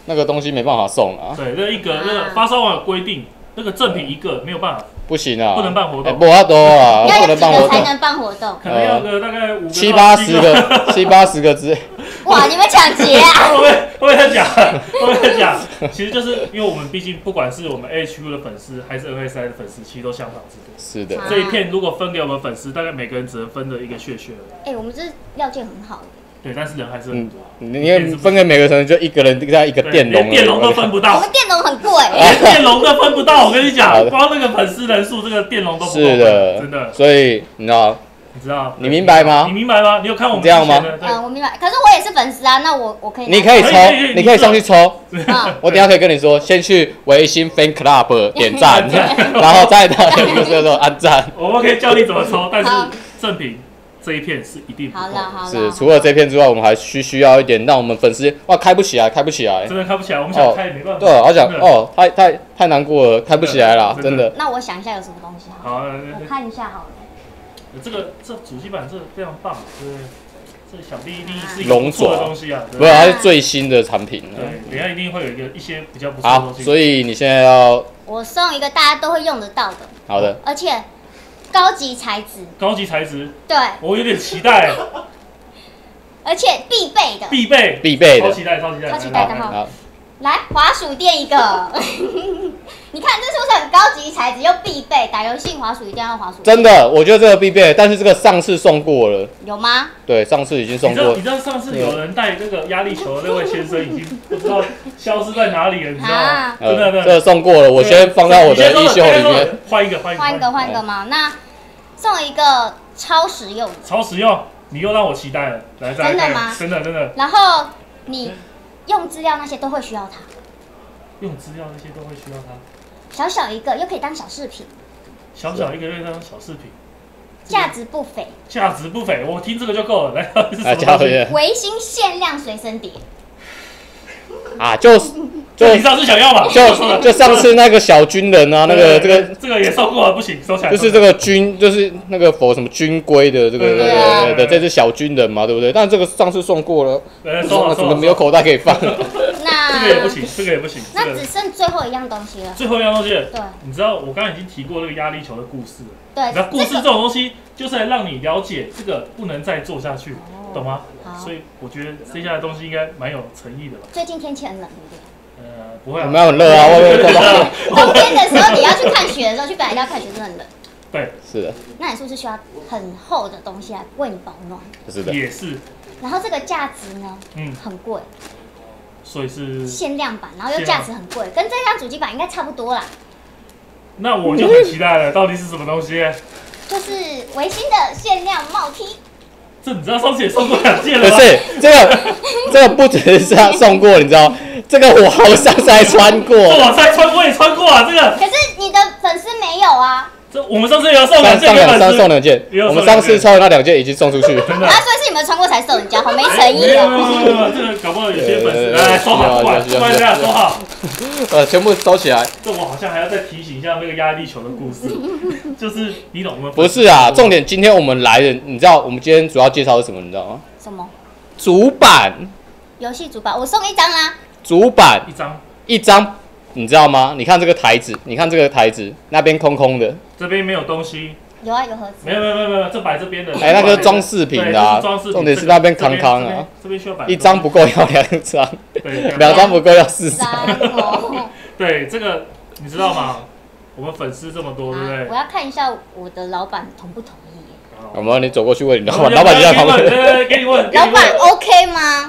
那个东西没办法送啊。 对，那一个那个发烧网有规定，那个赠品一个没有办法。 不行啊， 不能办活动， 不要多啊， 要不能办活动才能办活动， 可能要个大概五七八十个，七八十个之类。 哇，你们抢劫啊！ 会不会会不会在讲？会不会在讲？其实就是因为我们毕竟不管是我们 A H Q 的粉丝还是 N S I 的粉丝，其实都相当之多。 是的， 这一片如果分给我们粉丝，大概每个人只能分的一个血血而已。哎，我们这料件很好。 对，但是人还是很多。 你看分给每个人就一个人在一个电笼， 电笼都分不到。 我们电笼很贵， 电笼都分不到。我跟你讲，光那个粉丝人数，这个电笼都不够。 是的， 真的。 所以你知道， 你知道， 你明白吗？ 你明白吗？你有看我们这样吗？ 嗯，我明白。可是我也是粉丝啊，那我我可以。 你可以抽，你可以上去抽。我等下可以跟你说，先去微信 Fan Club 点赞，然后再到那个时候按赞。 我们可以教你怎么抽，但是赠品。这一片是一定不够， 是除了这片之外，我们还需需要一点，让我们粉丝哇开不起来，开不起来， 真的开不起来，我们想开也没办法。 对，我想哦，太太太难过了，开不起来啦，真的。 那我想一下有什么东西好。 好， 我看一下好了。 这个这主机板这个非常棒，对，这想必一定是一个不错的东西啊。 不是，它是最新的产品。 对，等下一定会有一个一些比较不错的东西。 好，所以你现在要我送一个大家都会用得到的。 好的， 而且。高级材质， 高级材质， 对， 我有点期待， 而且必备的， 必备， 必备的， 超期待，超期待， 超期待的哈。来，滑鼠垫一个，你看这是不是很高级材质又必备？打游戏滑鼠一定要滑鼠。 真的，我觉得这个必备，但是这个上次送过了。 有吗？ 对，上次已经送过了。 你知道上次有人带那个压力球的那位先生已经不知道消失在哪里了，你知道吗？真的， 这个送过了，我先放在我的衣袖里面。 换一个，换一个， 换一个，换一个嘛。那送一个超实用， 超实用，你又让我期待了。来，再来真的吗？ 真的，真的。 然后你。用资料那些都会需要它， 用资料那些都会需要它。 小小一个又可以当小饰品， 小小一个又可以当小饰品， 价值不菲。 价值不菲，我听这个就够了。来，是什么东西？ 维新限量随身碟。 啊，就是就你上次想要嘛？ 就就上次那个小军人啊，那个这个这个也收过了，不行，收起来。 就是这个军，就是那个否什么军规的这个对对对，这是小军人嘛，对不对？但这个上次送过了，怎么没有口袋可以放？ 那这个也不行，这个也不行。 那只剩最后一样东西了。 最后一样东西， 对， 你知道我刚刚已经提过那个压力球的故事了。 对， 那故事这种东西就是来让你了解这个不能再做下去，懂吗？所以我觉得接下来的东西应该蛮有诚意的吧。 最近天气很冷，对不对？ 呃，不会啊， 没有很热啊，外面冬天的时候你要去看雪的时候，去北海道看雪真的很冷。 对， 是的。 那你是不是需要很厚的东西来为你保暖？ 是的， 也是。 然后这个价值呢，嗯，很贵， 所以是限量版，然后又价值很贵，跟这张主机板应该差不多啦。 那我就很期待了，到底是什么东西？ 就是维新的限量帽 T。 这你知道上次也送过两件了吗？ 不是，这个这个不只是他送过，你知道，这个我好像才穿过。 这我才穿过也穿过啊，这个。 可是你的粉丝没有啊。 这我们上次也有送两件， 上两张送两件，我们上次抽的那两件已经送出去。 真的。 啊，所以是你们穿过才送人家，好没诚意哦。没有没有没有，这个搞不好有些粉丝来收好，过来过来这样收好。 呃，全部收起来。 这我好像还要再提醒一下那个压力球的故事，就是你懂吗？ 不是啊，重点今天我们来的，你知道我们今天主要介绍是什么？你知道吗？ 什么？ 主板。 游戏主板，我送一张啦。 主板一张， 一张。你知道吗？你看这个台子，你看这个台子，那边空空的， 这边没有东西。 有啊，有盒子。 没有没有没有没有，这摆这边的。 哎，那个装饰品的啊，重点是那边康康啊。 这边需要摆。 一张不够，要两张。 对， 两张不够，要四张。 对，这个你知道吗？我们粉丝这么多，对不对？ 我要看一下我的老板同不同意。 我们你走过去问你老板，老板就在旁边。 对，给你问。 老板 OK 吗？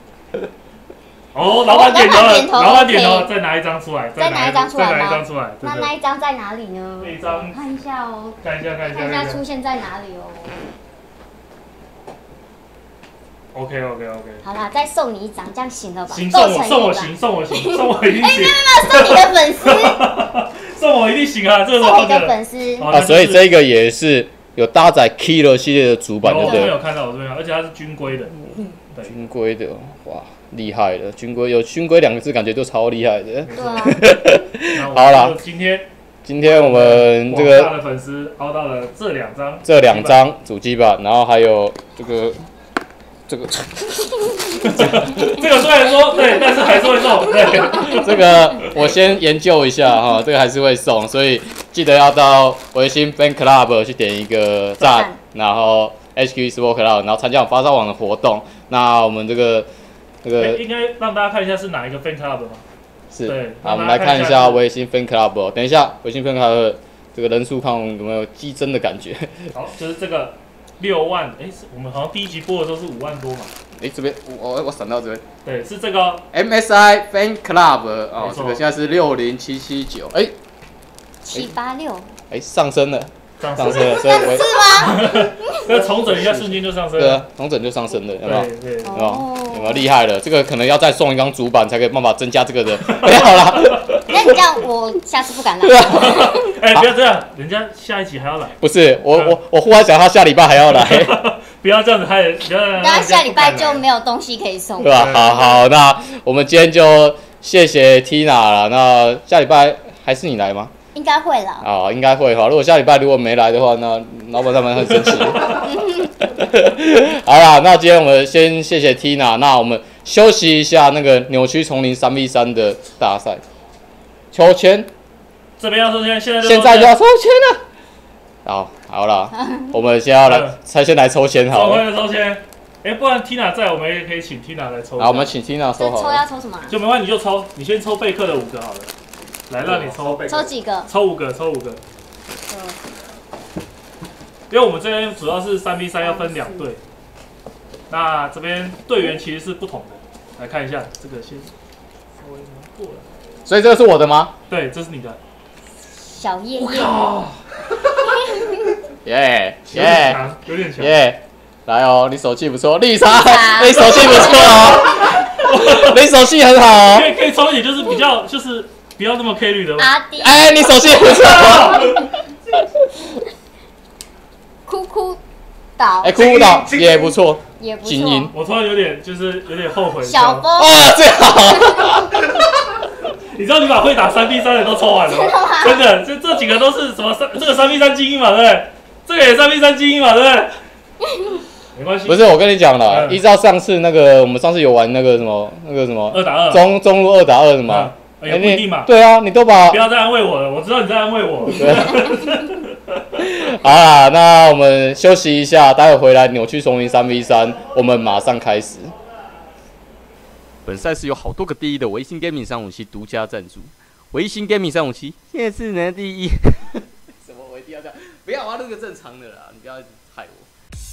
哦，老板点头，老板点头，再拿一张出来， 再拿一张出来吗？ 再拿一张出来。 那那一张在哪里呢？ 那一张看一下哦， 看一下，看一下， 看一下出现在哪里哦。 OK OK OK。 好啦，再送你一张，这样行了吧？ 行，送我，送我行，送我行，送我一定行。 哎，没有没有，送你的粉丝。 送我一定行啊，这个送你的粉丝。 啊，所以这个也是有搭载 Killer 系列的主板，对不对？ 我没有看到，我这边，而且它是军规的。 对，军规的，哇。厉害了，军规有军规两个字，感觉就超厉害的。 对啊。 好了，今天今天我们这个大的粉丝凹到了这两张， 这两张主机板，然后还有这个这个这个虽然说对，但是还是会送。对， 这个我先研究一下哈，这个还是会送，所以记得要到微信 Fan Club 去点一个赞，然后 H Q Sport Club， 然后参加我们发烧网的活动。那我们这个这个应该让大家看一下是哪一个 Fan Club 吗？ 是， 对， 好，我们来看一下微信 Fan Club。等一下，微信 Fan Club 这个人数看有没有激增的感觉？ 好，就是这个六万，哎，我们好像第一集播的时候是五万多嘛。 哎，这边我我闪到这边。 对，是这个 M S I Fan Club 哦，这个现在是六零七七九，哎， 七八六， 哎，上升了。 上升了，所以我是吗？ 那重整一下，瞬间就上升了。 对啊，重整就上升了，有没有？ 对对， 有没有？有没有厉害了？这个可能要再送一张主板才可以办法增加这个的。没有啦。 那你这样，我下次不敢来。 哎，不要这样，人家下一集还要来。 不是，我我我忽然想他下礼拜还要来。 不要这样子，害人，不要让。 那下礼拜就没有东西可以送。 对吧？好好，那我们今天就谢谢 Tina 了。那下礼拜还是你来吗？ 应该会啦。 哦，应该会哈。如果下礼拜如果没来的话，那老板他们很生气。好啦，那今天我们先谢谢 Tina， 那我们休息一下那个扭曲丛林三 v 三的大赛，抽签。 这边要抽签，现在就现在就要抽签了。好，好啦，我们先要来，才先来抽签好了。 快点抽签。哎，不然 Tina 在，我们也可以请 Tina 来抽。 好，我们请 Tina 抽好了。 抽要抽什么？ 就没关系，你就抽，你先抽贝克的五个好了。来，让你抽， 抽几个？ 抽五个，抽五个。因为我们这边主要是三 v 三，要分两队。那这边队员其实是不同的，来看一下这个先稍微拿过来。 所以这个是我的吗？ 对，这是你的。 小叶叶。 耶耶，有点强， 耶！来哦，你手气不错，丽莎，你手气不错哦，你手气很好哦。 可以可以抽一点，就是比较就是不要那么 K 绿的。 阿弟。 哎，你手气不错。 哭哭岛。 哎，哭哭岛也不错， 也不错。 精英。 我突然有点就是有点后悔。 小波。 哦，最好。 你知道你把会打三 v 三的都抽完了，真的，这这几个都是什么三？这个三 v 三精英嘛，对不对？这个也三 v 三精英嘛，对不对？没关系。 不是，我跟你讲了，依照上次那个，我们上次有玩那个什么，那个什么二打二， 中中路二打二的嘛。 也不一定嘛。 对啊，你都把。 不要再安慰我了，我知道你在安慰我。 好啦，那我们休息一下，待会回来扭曲丛林三 v 三，我们马上开始。本赛事有好多个第一的微星 Gaming 三五七独家赞助，微星 Gaming 三五七现在是呢第一。什么？我一定要这样？不要，我要录个正常的啦，你不要一直害我。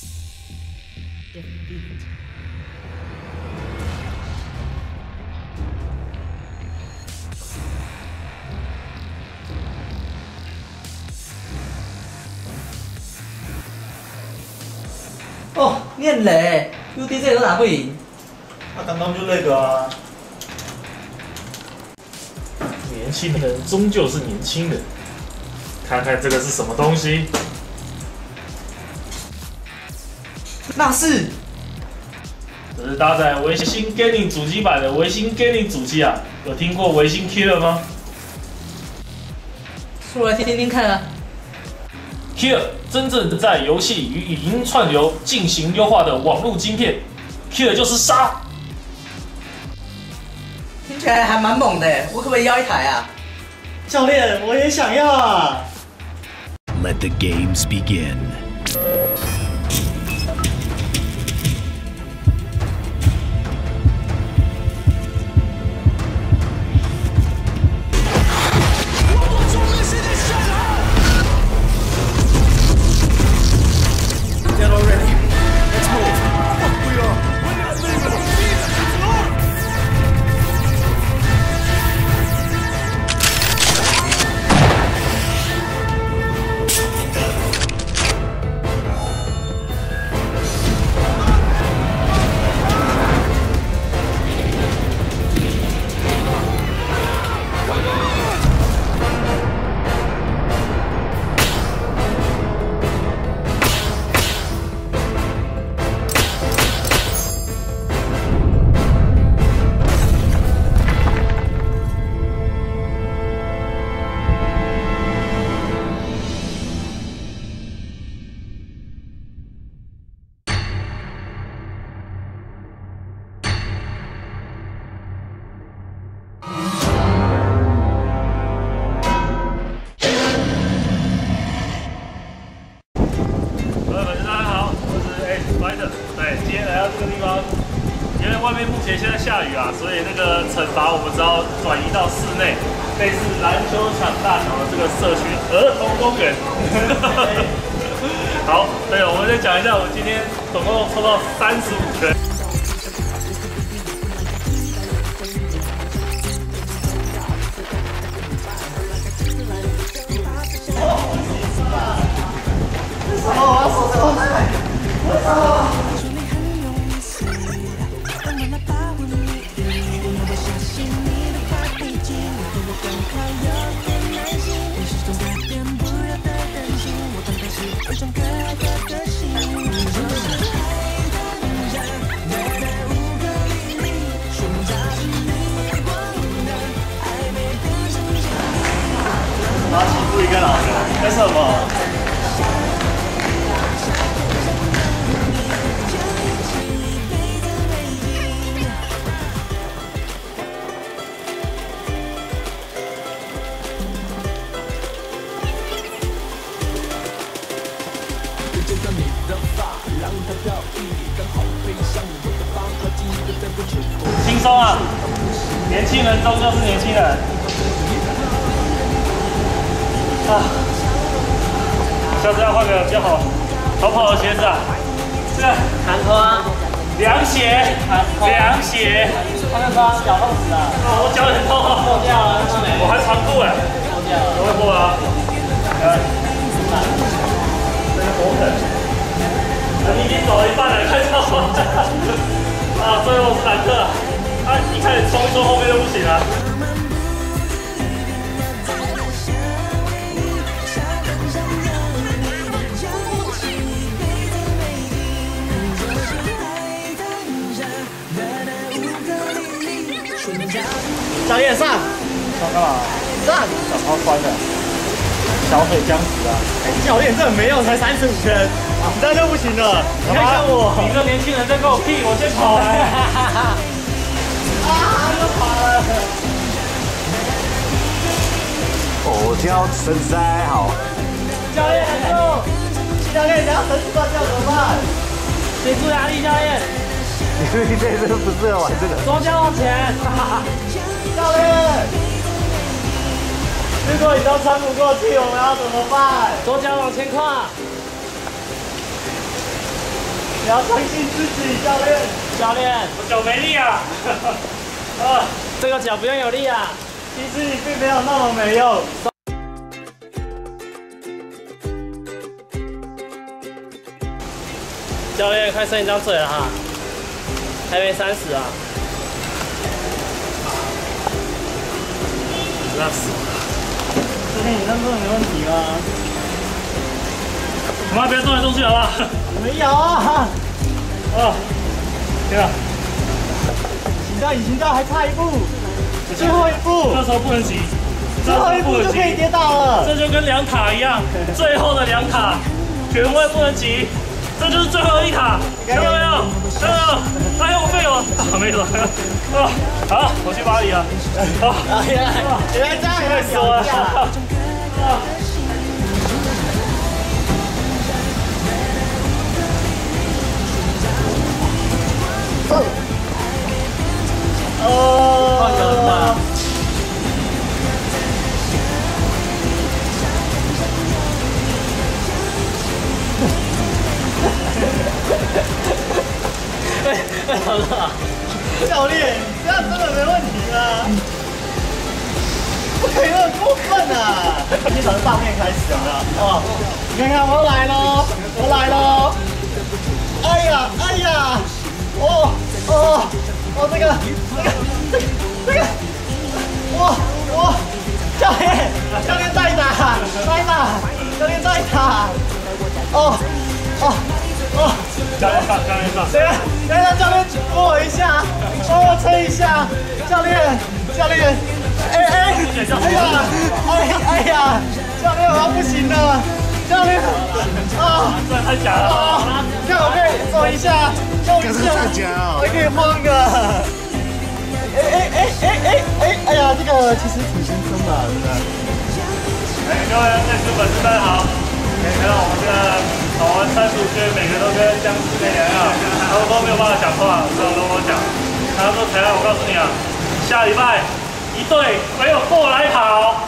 哦，你很累 ，U D C 都打不赢。 他刚刚就那个啊。年轻人终究是年轻人，看看这个是什么东西？ 那是， 这是搭载微星 Gaming 主机版的微星 Gaming 主机啊，有听过微星 Killer 吗？ 说来听听听看啊。 Killer 真正在游戏与影音串流进行优化的网络晶片 ，Killer 就是杀。 听起来还蛮猛的，我可不可以要一台啊？ 教练，我也想要啊 Let the games begin. Get already. Let's move. We are. We're not leaving. 到这个地方，因为外面目前现在下雨啊，所以那个惩罚我们只好转移到室内，类似篮球场大小的这个社区儿童公园。好，对，我们再讲一下，我们今天总共抽到三十五圈。 什么？我要手抽菜！啊！ 然后欺负一个老人，为什么？轻松啊！年轻人终究是年轻人。啊，下次要换个比较好好跑的鞋子啊。这个弹窗， 凉鞋，凉鞋。 他们说脚痛死了。 哦，我脚很痛啊。 破掉了， 我还长裤哎。 破掉了。 都会破啊。来，这个头疼。你已经走了一半了，看到吗？啊，最后是兰克。他一开始冲一冲，后面就不行了。 教练上， 上干嘛？ 上， 脚超酸的，小腿僵直啊！ 哎，教练这没用，才三十五圈，你这样就不行了。你看看我， 你这年轻人在跟我屁，我先跑了。 啊，又跑了。 哦，跳身材好。 教练，教练，你要绳子断掉怎么办？ 谁注压力，教练？ 你这次不适合玩这个。 双脚往前。教练，如果你都撑不过去，我们要怎么办？左脚往前跨。你要相信自己，教练。教练， 我脚没力啊。啊， 这个脚不用有力啊。其实你并没有那么没用。 教练，快伸一张嘴了哈，还没三十啊。 那死！ 今天你认真的没问题吗？ 妈，不要动来动去好不好？ 没有啊。 哦，对了， 行到隐形道还差一步，最后一步。 那时候不能急， 最后一步就可以跌倒了。 这就跟两塔一样，最后的两塔，权威不能急。 这就是最后一塔，看到没有？看到没有？哎呦，我废了！啊，没有。啊，好，我去巴黎了。好， 原来原来这样也死我了。啊！ 哦，好有大。 哎哎，好了，教练，你这样真的没问题吗？不可以那么过分啊！今天从上面开始了哦，你看看我来喽，我来喽！哎呀，哎呀，哦哦哦，这个这个这个这个，哇哇，教练教练再打再打，教练再打，哦哦。 哦， 教练上，教练上。 对啊，来让教练扶我一下，帮我撑一下，教练，教练，哎哎，哎呀，哎哎呀，教练我要不行了，教练，啊， 这太假了啊！ 看我可以走一下，用一下，我可以晃个，哎哎哎哎哎哎，哎呀，这个其实挺轻松的，对不对？ 哎，各位，这次粉丝们好。 看到我们这个跑完三十五圈，每个都跟僵尸没两样，他们都没有办法讲话，只有跟我讲。他说：“才来，我告诉你啊，下礼拜一队没有过来跑。”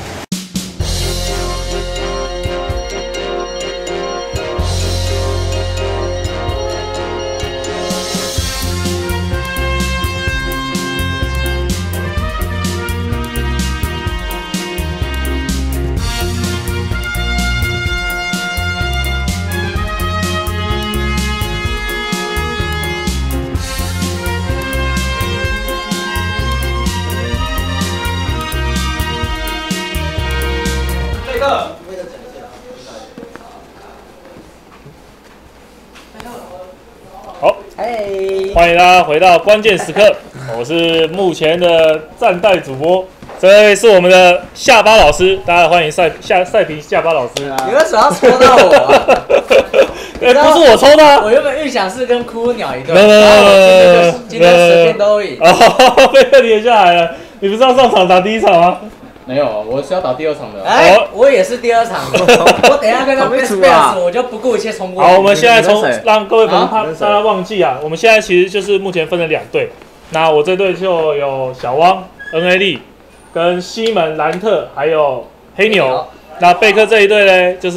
好，欢迎大家回到关键时刻，我是目前的站代主播，这位是我们的下巴老师，大家欢迎赛下赛评下巴老师。 你为什么要抽到我啊？ 哎，不是我抽的、啊， 我原本预想是跟哭鸟一队， 然后今天随便都赢。 哦，被你下来了，你不是要上场打第一场吗？ 没有，我是要打第二场的。 哎，我也是第二场，我等一下跟他 best best， 我就不顾一切冲过去。 好，我们现在从让各位粉丝怕大家忘记啊，我们现在其实就是目前分成两队。那我这队就有小汪、N A 力跟西门、兰特还有黑牛。那贝克这一队呢，就是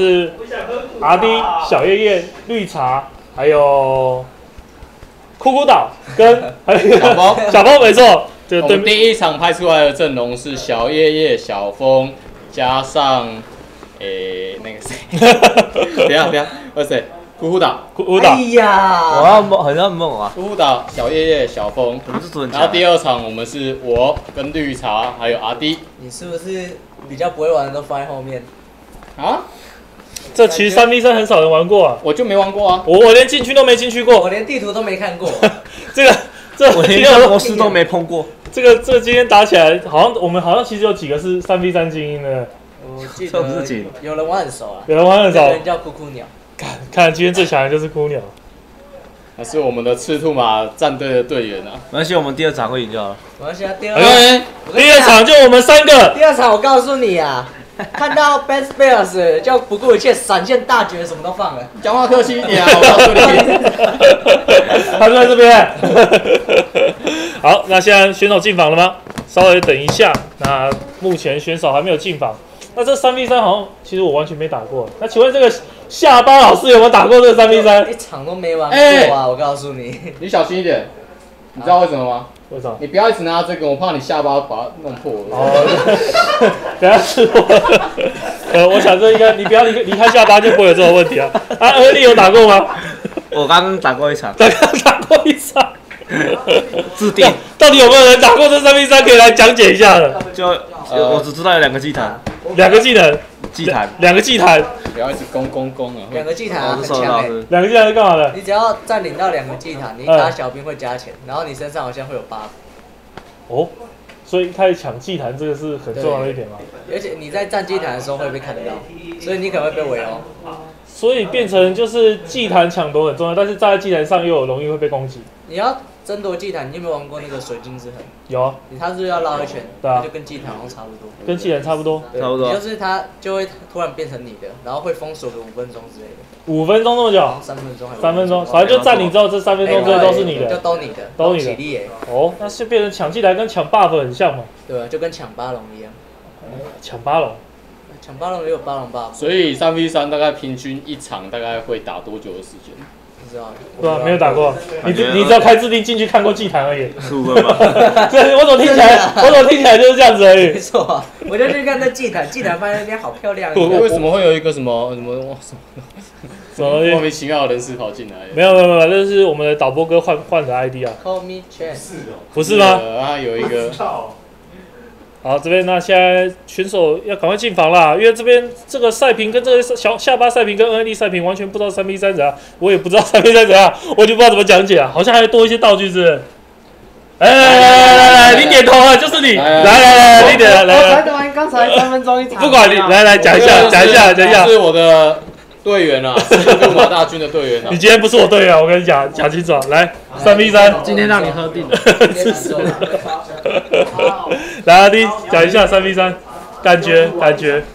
R D、小叶叶、绿茶还有酷酷岛跟还有小峰， 小峰没错。 我们第一场派出来的阵容是小叶叶、小峰，加上诶、欸、那个谁，等一下等一下，二谁？酷酷岛， 酷酷岛。 哎呀， 我要猛，很像猛啊！ 酷酷岛、小叶叶、小峰，然后第二场我们是我跟绿茶还有阿 D。 你是不是比较不会玩的都放在后面？ 啊？ 这其实三 v 三很少人玩过啊， 我就没玩过啊， 我我连进去都没进去过， 我连地图都没看过。 这个。 这我连这模式都没碰过。 这个这个今天打起来，好像我们好像其实有几个是三 v 三精英的。 我记得有人玩很熟啊。 有人玩很熟。 有人叫酷酷鸟。 看，看今天最强的就是酷鸟。 还是我们的赤兔马战队的队员啊。 没关系，我们第二场会赢就好了。 没关系啊，第二。 第二场就我们三个。 第二场我告诉你啊。 看到 Best Bears 就不顾一切闪现大绝，什么都放了。 讲话客气一点啊，我告诉你。 他就在这边。好，那现在选手进访了吗？稍微等一下。那目前选手还没有进访。那这三 v 三好像其实我完全没打过。那请问这个下巴老师有没有打过这个三 v 三？ 一场都没玩过啊！欸、我告诉你， 你小心一点。你知道为什么吗？ 为什么？ 你不要一直拿这个，我怕你下巴把它弄破。 哦，等下是我。呃，我想这应该你不要离离开下巴就不会有这种问题啊。啊，而你有打过吗？ 我刚刚打过一场。 刚刚打过一场。 自定。 到底有没有人打过这三 v 三？可以来讲解一下的。 就呃，我只知道有两个祭坛。 两个技能。 祭坛。 两个祭坛。 不要一直攻攻攻啊！ 两个祭坛啊，很强哎。 两个祭坛是干嘛的？ 你只要占领到两个祭坛，你打小兵会加钱，然后你身上好像会有 buff。 哦，所以一开始抢祭坛这个是很重要的一点吗？ 而且你在占祭坛的时候会被看到，所以你可能会被围殴。 所以变成就是祭坛抢夺很重要，但是站在祭坛上又有容易会被攻击。 你要争夺祭坛，你有没有玩过那个水晶之痕？ 有啊。 它是不是要绕一圈？ 对啊。 就跟祭坛好像差不多。 跟祭坛差不多。 差不多。 就是它就会突然变成你的，然后会封锁个五分钟之类的。 五分钟那么久？ 三分钟还。 三分钟，反正就占领之后，这三分钟这都是你的。 就都你的。 都你的。哦，那是变成抢祭坛跟抢 buff 很像嘛？ 对啊，就跟抢巴龙一样。 抢巴龙。 抢巴龙也有巴龙 buff。 所以三 v 三大概平均一场大概会打多久的时间？ 不知道。 对啊，没有打过。你你只要开自定进去看过祭坛而已。 十五分吧。 对，我怎么听起来，我怎么听起来就是这样子而已。 没错，我就去看那祭坛，祭坛发现那边好漂亮。 为什么会有一个什么什么什么什么莫名其妙的人士跑进来？ 没有没有没有，这是我们的导播哥换换的 I D 啊。 Call me Chen。 不是吗？ 啊，有一个。 好，这边那现在选手要赶快进房啦，因为这边这个赛评跟这个小下巴赛评跟 N A D 赛评完全不知道三 v 三怎样，我也不知道三 v 三怎样，我就不知道怎么讲解啊，好像还多一些道具是不是？哎来来来来，你点头了，就是你，来来来，你点来。 我才打完刚才三分钟一场。 不管你，来来讲一下，讲一下，讲一下。 是我的队员啊，是六马大军的队员啊。 你今天不是我队员，我跟你讲，讲清楚，来三 v 三， 今天让你喝定了。 来阿弟讲一下三 v 三，感觉感觉。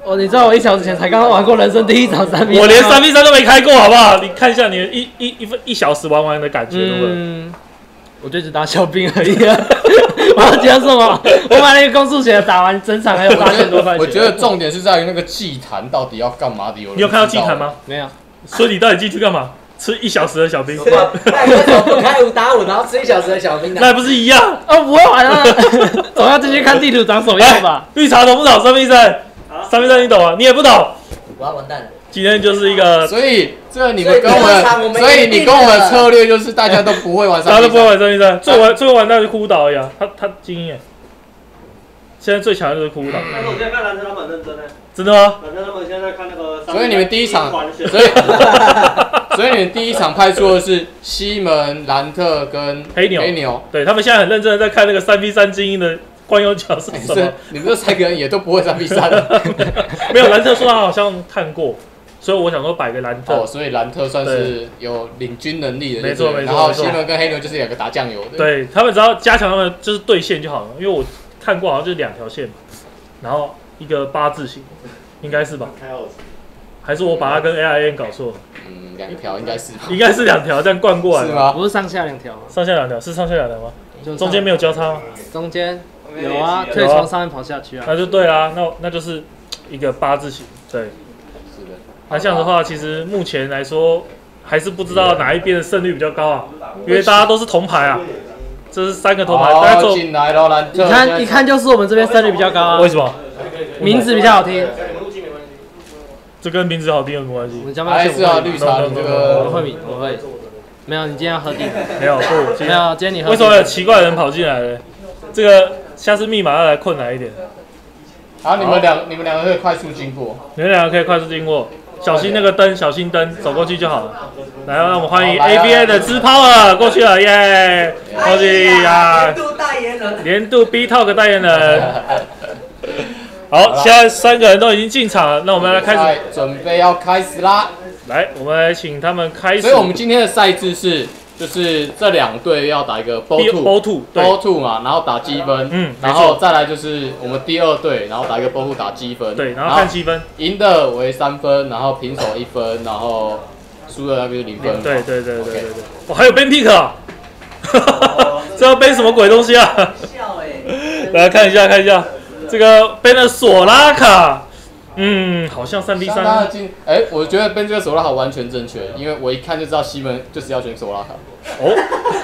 哦，你知道我一小时前才刚刚玩过人生第一场三 V， 我连三 V 三都没开过，好不好？你看一下你的一一一分一小时玩完的感觉，如何？ 嗯，我就只打小兵而已啊。我要讲什么？我买那个攻速鞋打完整场还有八千多块钱。 我觉得重点是在于那个祭坛到底要干嘛的？有你有看到祭坛吗？ 没有。 所以你到底进去干嘛？吃一小时的小兵？ 那为什么不开五打五，然后吃一小时的小兵呢？ 那不是一样？ 哦，不会玩啊，总要进去看地图长什么样吧？ 绿茶懂不懂？三 V 三，三 V 三你懂啊？你也不懂。 我要完蛋了。 今天就是一个， 所以这你们跟我们，所以你跟我们的策略就是大家都不会玩三 V 三， 大家都不会玩三 V 三，最玩最会玩那是枯岛而已啊，他他精英哎。现在最强的就是枯岛。 但是我现在看篮球他们很认真呢。 真的吗？ 反正他们现在看那个。 所以你们第一场，所以所以你们第一场派出的是西门、兰特跟黑牛。 黑牛， 对他们现在很认真的在看那个三 V 三精英的惯用角是什么。 你们这三个人也都不会三 V 三。 没有兰特说他好像看过。所以我想说摆个兰特， 哦，所以兰特算是有领军能力的， 没错没错。 然后西门跟黑牛就是两个打酱油的， 对他们只要加强他们就是对线就好了，因为我看过好像就是两条线，然后一个八字形，应该是吧？还是我把它跟 A I N 搞错了？ 嗯，两条应该是， 应该是两条这样灌过来， 是吗？ 不是上下两条， 上下两条是上下两条吗？中间没有交叉吗？ 中间有啊，可以从上面跑下去啊。 那就对啦，那那就是一个八字形，对。那这样的话，其实目前来说还是不知道哪一边的胜率比较高啊，因为大家都是铜牌啊，这是三个铜牌，大家走进来了，兰特， 你看一看就是我们这边胜率比较高啊。 为什么？ 名字比较好听。 这跟名字好听有什么关系？ 还是啊，绿茶，你这个我会名，我会。没有，你今天要喝地。 没有不， 没有，今天你喝。 为什么有奇怪的人跑进来了？这个下次密码要来困难一点。 好，你们两你们两个可以快速经过， 你们两个可以快速经过。小心那个灯，小心灯，走过去就好了。来，让我们欢迎 A B A 的支抛了，过去了，耶！恭喜呀！ 年度代言人， 年度 B Talk 代言人。好，现在三个人都已经进场了，那我们来开始， 准备要开始啦。 来，我们来请他们开始。 所以我们今天的赛制是。就是这两队要打一个 ball two，ball two，ball two 嘛，然后打积分， 嗯， 然后再来就是我们第二队，然后打一个 ball two 打积分， 对，然后看积分， 赢的为三分，然后平手一分，然后输的那边就零分。 对对对对对对，我还有 ban pick 啊，这要 ban 什么鬼东西啊？笑哎，来看一下看一下，这个 ban 的索拉卡。嗯，好像三 v 三。 哎，我觉得Ben这个索拉卡完全正确，因为我一看就知道西门就是要选索拉卡。 哦。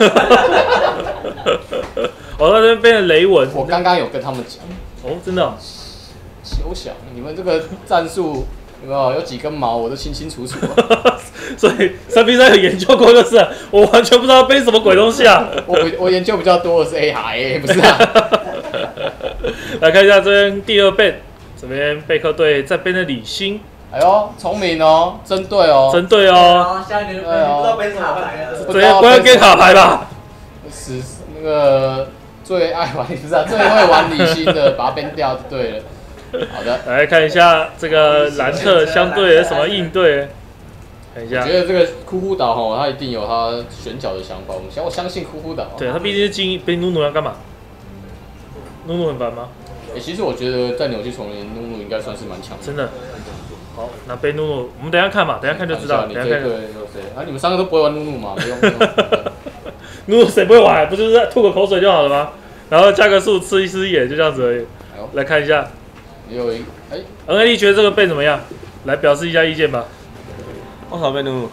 我在这边变成雷文。 我刚刚有跟他们讲。 哦，真的、哦。 休想！你们这个战术有没有有几根毛，我都清清楚楚、啊。 所以三 v 三有研究过，就是我完全不知道背什么鬼东西啊。 我我研究比较多的是 A 海 A， 不是啊。 来看一下这边第二遍。这边贝克队在边的李欣， 哎呦，聪明哦，针对哦， 针对哦。 下一年不知道背什么牌了， 这边不要给卡牌吧。 是那个最爱玩，不是啊，最会玩李欣的，把它编掉就对了。好的， 来看一下这个兰特相对有什么应对。看一下， 我觉得这个哭哭岛哈，他一定有他选角的想法。我们相我相信哭哭岛。 对他毕竟是精英，被努努要干嘛？努努很烦吗？ 哎、欸，其实我觉得在纽基丛林，努努应该算是蛮强的。 真的。好，那被努努，我们等一下看嘛，等一下看就知道。 你这队有谁？啊，你们三个都不会玩努努嘛？不用。 努努谁不会玩？不就是吐个口水就好了吗？然后加个速，吃一吃野，就这样子而已。来看一下。 有一哎 ，N A D 觉得这个背怎么样？来表示一下意见吧。 我好被努努。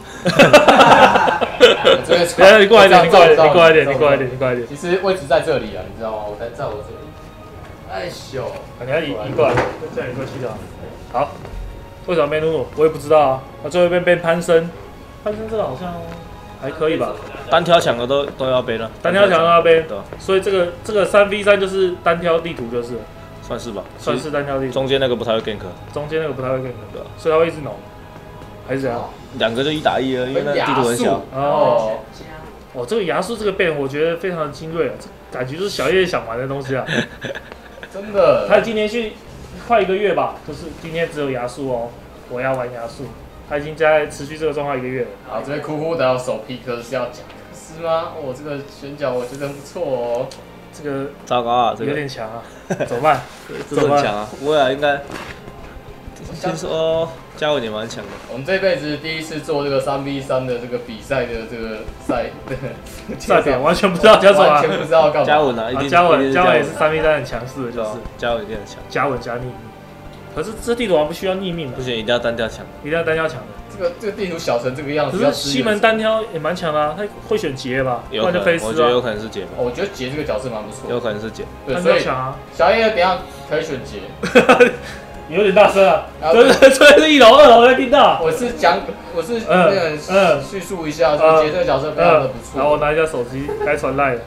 等下你过来一点，你过来一点，你过来一点，你过来一点，你过来一点。 其实位置在这里啊，你知道吗？我在在我这里。哎咻！ 你要移移过来，这样移过去的。好，为什么没努努？我也不知道啊。那最后一边变攀升，攀升这个好像还可以吧。 单挑抢的都都要背了， 单挑抢都要背。 对。 所以这个这个三 v 三就是单挑地图就是。 算是吧， 算是单挑地图。 中间那个不太会 gank。 中间那个不太会 gank， 对，所以他会一直挠。还是怎样？ 两个就一打一了，因为那地图很小。 哦。哦，这个牙术这个变，我觉得非常的精锐啊，这感觉就是小叶想玩的东西啊。 真的。 他今年去快一个月吧，就是今天只有牙术哦，我要玩牙术。他已经在持续这个状况一个月了。 好，这边哭哭的手皮克是要讲是吗？哦，这个选角我觉得不错哦。 这个糟糕啊，这个有点强啊，怎么办？ 这很强啊，不会啊，应该听说嘉文也蛮强的。 我们这辈子第一次做这个三 v 三的这个比赛的这个赛赛点，完全不知道叫什么， 完全不知道干嘛。 嘉文啊，一定嘉文，嘉文也是三 v 三很强势的，就是嘉文一定很强。 嘉文加匿名，可是这地图王不需要匿名， 不行，一定要单挑强， 一定要单挑强的。 这个这个地图小成这个样子， 可是西门单挑也蛮强的啊，他会选杰吧？ 有可能，我觉得有可能是杰吧。 我觉得杰这个角色蛮不错， 有可能是杰。 对，所以强啊。 小叶等下可以选杰。 你有点大声啊！这是这是一楼二楼在听到。 我是讲，我是那个嗯叙述一下，说杰这个角色非常的不错。 然后我拿一下手机，该传赖了。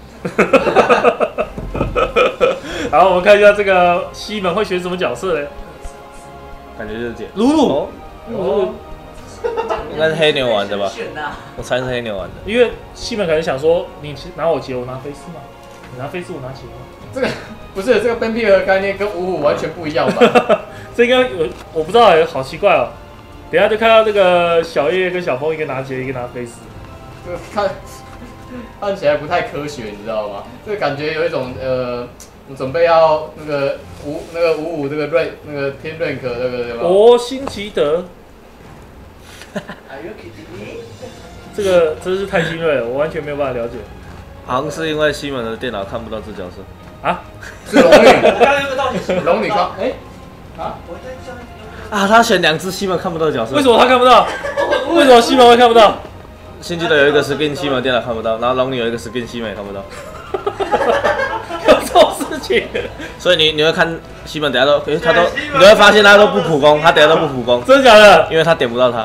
然后我们看一下这个西门会选什么角色呢？ 感觉就是杰。 露露。 哦。应该是黑牛玩的吧？我猜是黑牛玩的。 因为西门可能想说，你拿我杰，我拿菲斯嘛，你拿菲斯，我拿杰嘛。 这个不是这个奔屁的概念跟五五完全不一样吧？ 这应该有，我不知道哎，好奇怪哦。等一下就看到这个小叶跟小峰一个拿杰，一个拿菲斯， 这个看看起来不太科学，你知道吗？这个感觉有一种呃，我准备要那个五那个五五这个 rank 那个偏 rank 那个对吧？ 哦，辛吉德。这个真是太精锐了，我完全没有办法了解。 好像是因为西门的电脑看不到这角色啊， 是龙女，龙女看，哎，啊， 啊，他选两只西门看不到的角色， 为什么他看不到？为什么西门会看不到？ 新记得有一个 skin 西门电脑看不到，然后龙女有一个 skin 西门也看不到， 有这种事情？ 所以你你会看西门等下都，他都你会发现他都不普攻，他等下都不普攻， 真的假的？ 因为他点不到他。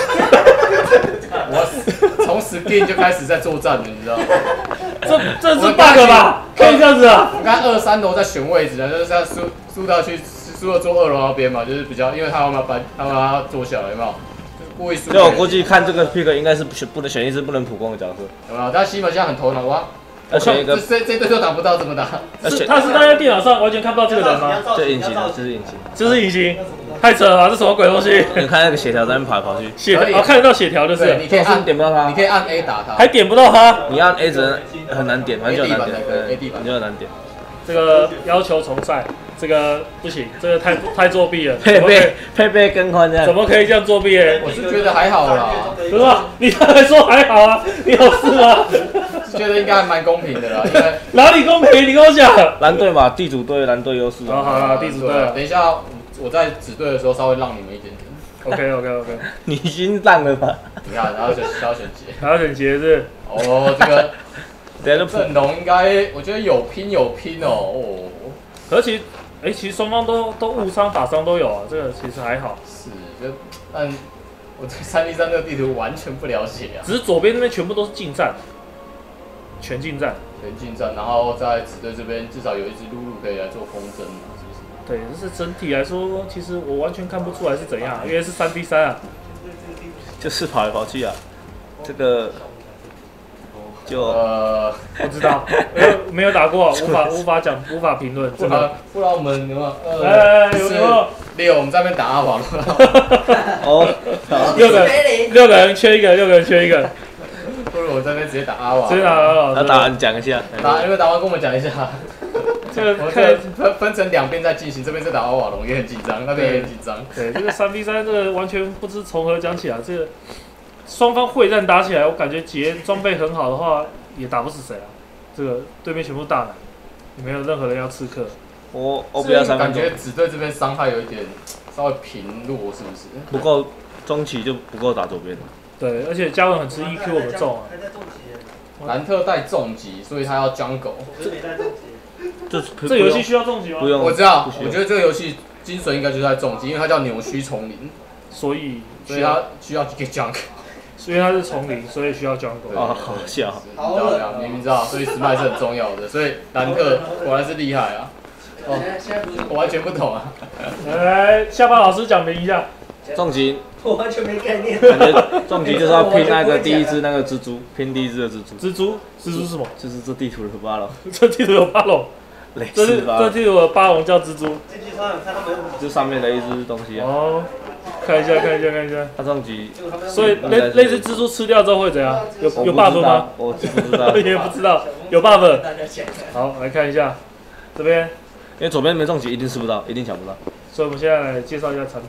我从 skin 就开始在作战了，你知道吗？ 这这是 bug 吧？可以这样子啊？ 我刚二三楼在选位置呢，就是要输输到去输到坐二楼那边嘛，就是比较，因为他要把把他把他坐下来，有没有？故意输。 对，我估计看这个 pick 应该是选不能选一只不能普攻的角色， 有没有？但西门现在很头疼哇！ 要选一个这这队都打不到，怎么打？ 是他是他在电脑上完全看不到这个人吗？ 这隐形的，这是隐形， 这是隐形，太扯了吧！这什么鬼东西？ 你看那个血条在那边跑来跑去， 血条，哦，看得到血条就是。 你可以按点不到他， 你可以按 A 打他， 还点不到他。 你按 A 只能很难点，反正就很难点 ，A D 版就很难点。 这个要求重赛，这个不行，这个太太作弊了。 配备配备更换这样， 怎么可以这样作弊？ 我是觉得还好啦， 是吧？你刚才说还好啊，你有事吗？ 觉得应该还蛮公平的啦，因为哪里公平？你跟我讲。 蓝队嘛，地主队蓝队优势。 好好了，地主队。 等一下，我在指队的时候稍微让你们一点点。 OK OK OK。 你已经让了吧？ 你看，然后选，然后选杰， 然后选杰是。 哦，这个。 等下就阵容应该，我觉得有拼有拼哦。哦， 而且，哎，其实双方都都误伤法伤都有啊，这个其实还好。 是，就但我对三 v 三这个地图完全不了解啊。 只是左边那边全部都是近战，全近战， 全近战，然后在子队这边至少有一只露露可以来做风筝嘛，是不是？ 对，就是整体来说，其实我完全看不出来是怎样，因为是三 v 三啊。 就是跑来跑去啊，这个。就呃不知道，没有没有打过，无法无法讲，无法评论。 不然不然我们有没有？呃， 哎有没有？ 六，我们在那边打阿瓦罗。 哦，六个六个人缺一个，六个人缺一个。 不如我这边直接打阿瓦。 直接打阿瓦。 那打完讲一下。 打，因为打完跟我们讲一下。 这个我这分分成两边在进行，这边是打阿瓦隆，也很紧张，那边也很紧张。 对，这个三 v 三这个完全不知从何讲起啊，这个。双方会战打起来，我感觉杰装备很好的话，也打不死谁啊。这个对面全部大奶，也没有任何人要刺客。 我我比较三分钟。 感觉子队这边伤害有一点稍微平弱，是不是？ 不够中期就不够打左边。 对，而且嘉文很吃 E Q 我们重啊。 兰特带重击，所以他要 jungle。 这这游戏需要重击吗？ 不用， 我知道。我觉得这个游戏精髓应该就是在重击，因为它叫扭曲丛林， 所以所以它需要一个 junk。 因为它是丛林，所以需要 jungle。 啊，好笑。 漂亮，明明知道，所以 smite 是很重要的，所以兰特果然是厉害啊。哦，我完全不懂啊。 来，下巴老师讲明一下。 重击。 我完全没概念。 感觉重击就是要拼那个第一只那个蜘蛛，拼第一只的蜘蛛。 蜘蛛？蜘蛛是什么？ 就是这地图的巴龙。 这地图有巴龙。这是这地图的巴龙叫蜘蛛。 就上面的一只东西啊。 哦。看一下，看一下，看一下。 他重击， 所以类类似蜘蛛吃掉之后会怎样？有有 buff 吗？ 我不知道， 也不知道。有 buff。好，来看一下这边， 因为左边没重击，一定吃不到，一定抢不到。 所以我们现在来介绍一下产品。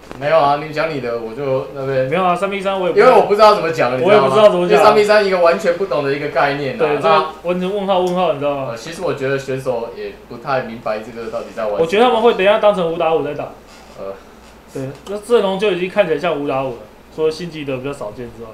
没有啊，你讲你的，我就那边没有啊，三 v 三我也因为我不知道怎么讲， 我也不知道怎么讲。 三 v 三一个完全不懂的一个概念。 对，这个完全问号问号，你知道吗？ 其实我觉得选手也不太明白这个到底在玩。 我觉得他们会等一下当成五打五在打。 呃， 对，那阵容就已经看起来像五打五了，除了星级的比较少见之外。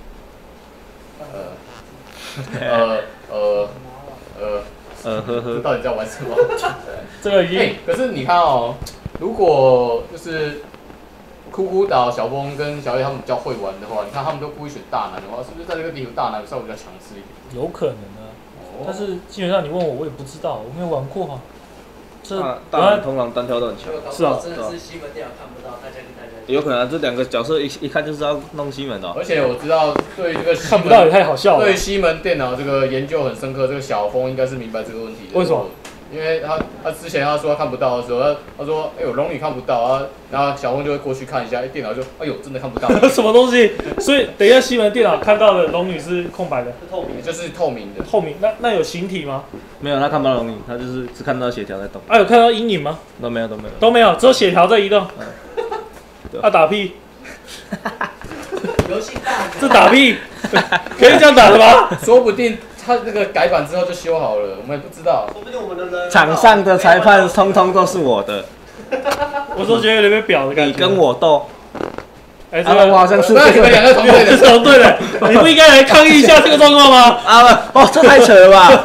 呃呃呃呃呃呵呵， 这到底在玩什么？ 这个已经、 欸，可是你看哦，如果就是酷酷岛、小峰跟小野他们比较会玩的话，你看他们都故意选大男的话，是不是在这个地图大男稍微比较强势一点？ 有可能啊，哦、但是基本上你问我，我也不知道，我没有玩过啊。这大男通常单挑都很强， 是啊， 真的是西门电脑看不到，大家跟大家。 有可能、啊、这两个角色一一看就是要弄西门的、哦。 而且我知道对这个看不到也太好笑了。 对西门电脑这个研究很深刻，这个小峰应该是明白这个问题的。 为什么？ 因为他他之前他说他看不到的时候，他他说哎呦龙女看不到啊，然后小峰就会过去看一下，哎电脑就哎呦真的看不到， 什么东西？所以等一下西门电脑看到的龙女是空白的， 透明，就是透明的。 透明，那那有形体吗？ 没有，他看不到龙女，他就是只看到血条在动。 啊，有看到阴影吗？ 都没有，都没有， 都没有，只有血条在移动。 嗯， 啊打屁！ 游戏大， 这打屁可以这样打的吗？ 说不定他这个改版之后就修好了，我们也不知道。 说不定我们的人场上的裁判通通都是我的。 我说觉得有点被表的感觉。 你跟我斗。 哎，这个我好像是你们两个同队的， 是同队的，你不应该来抗议一下这个状况吗？ 啊，哦，这太扯了吧！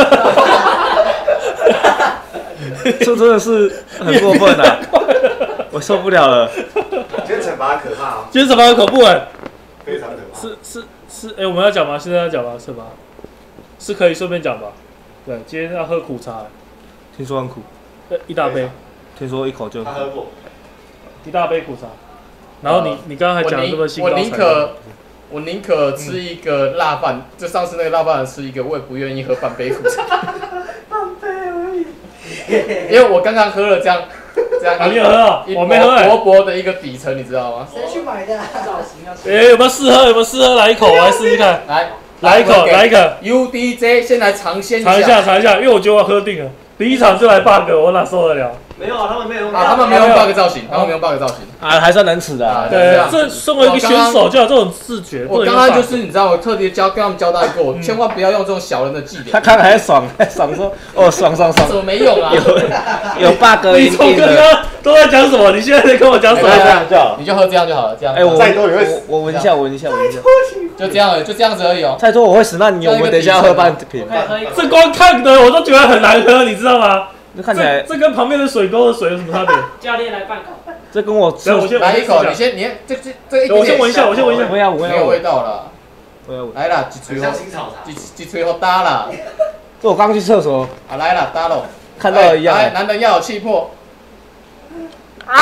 这真的是很过分啊！我受不了了。 今天惩罚可怕哦。 今天惩罚很恐怖哎， 非常可怕。 是是是，哎、欸，我们要讲吗？现在要讲吗？是吧？是可以顺便讲吧？对，今天要喝苦茶、欸， 听说很苦， 呃，一大杯， 听说一口就。 他喝过。 一大杯苦茶。然后你、呃、你刚刚还讲这么兴高采烈。 我宁可我宁可吃一个辣饭，嗯、就上次那个辣饭吃一个，我也不愿意喝半杯苦茶。 半杯而已。 因为我刚刚喝了这样。这样啊，你有喝啊？我没喝哎、欸。 薄薄的一个底层，你知道吗？ 谁去买的？造型要。 哎，有没有试喝？有没有试喝？来一口，我来试试看。 来， 来一口，来一个。 U D J 先来尝鲜尝一下，尝一下，因为我觉得我喝定了。第一场就来 bug， 我哪受得了？ 没有啊，他们没有用。 啊，他们没有用 bug 造型，他们没有 bug 造型。 啊，还算能吃的、啊。 对，这身为一个选手就有这种自觉。 我刚刚就是你知道，我特地教跟他们交代过，千万不要用这种小人的伎俩。 他看还爽，还爽说哦爽爽爽。 怎么没用啊？ 有有 bug 你从刚刚都在讲什么？你现在在跟我讲什么？ 你就喝这样就好了，这样。 哎，我我我闻一下，闻一下，闻一下。 就这样而已，就这样子而已哦。 再说我会死，那你我们等一下喝半瓶。 这光看的我都觉得很难喝，你知道吗？ 这看起来这跟旁边的水沟的水有什么差别？ 教练来半口。 这跟我来，我先来一口，你先，你这这这一我先闻一下，我先闻一下。 不要，不要， 没有味道了。 不要， 来啦，一吹后，一一吹后搭啦。 这我刚去厕所。 啊，来啦，搭喽。 看到了一样。 来，男人要有气魄。 啊！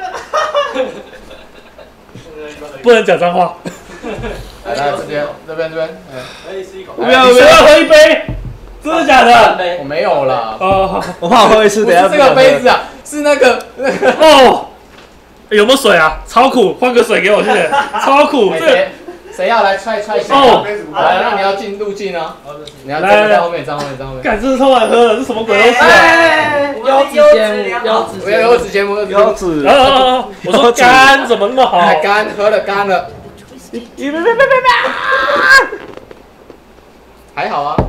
不能讲脏话。 来来，这边，这边，这边，嗯。 可以吃一口。 不要，不要喝一杯。真的假的？ 我没有啦。 哦， 我怕我喝一次，等下。 不是这个杯子啊，是那个那个。 哦，有没有水啊？超苦，换个水给我谢谢。超苦，这谁要来踹踹？ 哦， 来，那你要进入境啊。你要站在后面，站后面，站后面。 干，这是超难喝的，这什么鬼东西啊？ 优质节目，优质， 不要优质节目， 优质。 啊！我说干怎么那么好？ 干，喝了干了。 别别别别别！ 还好啊。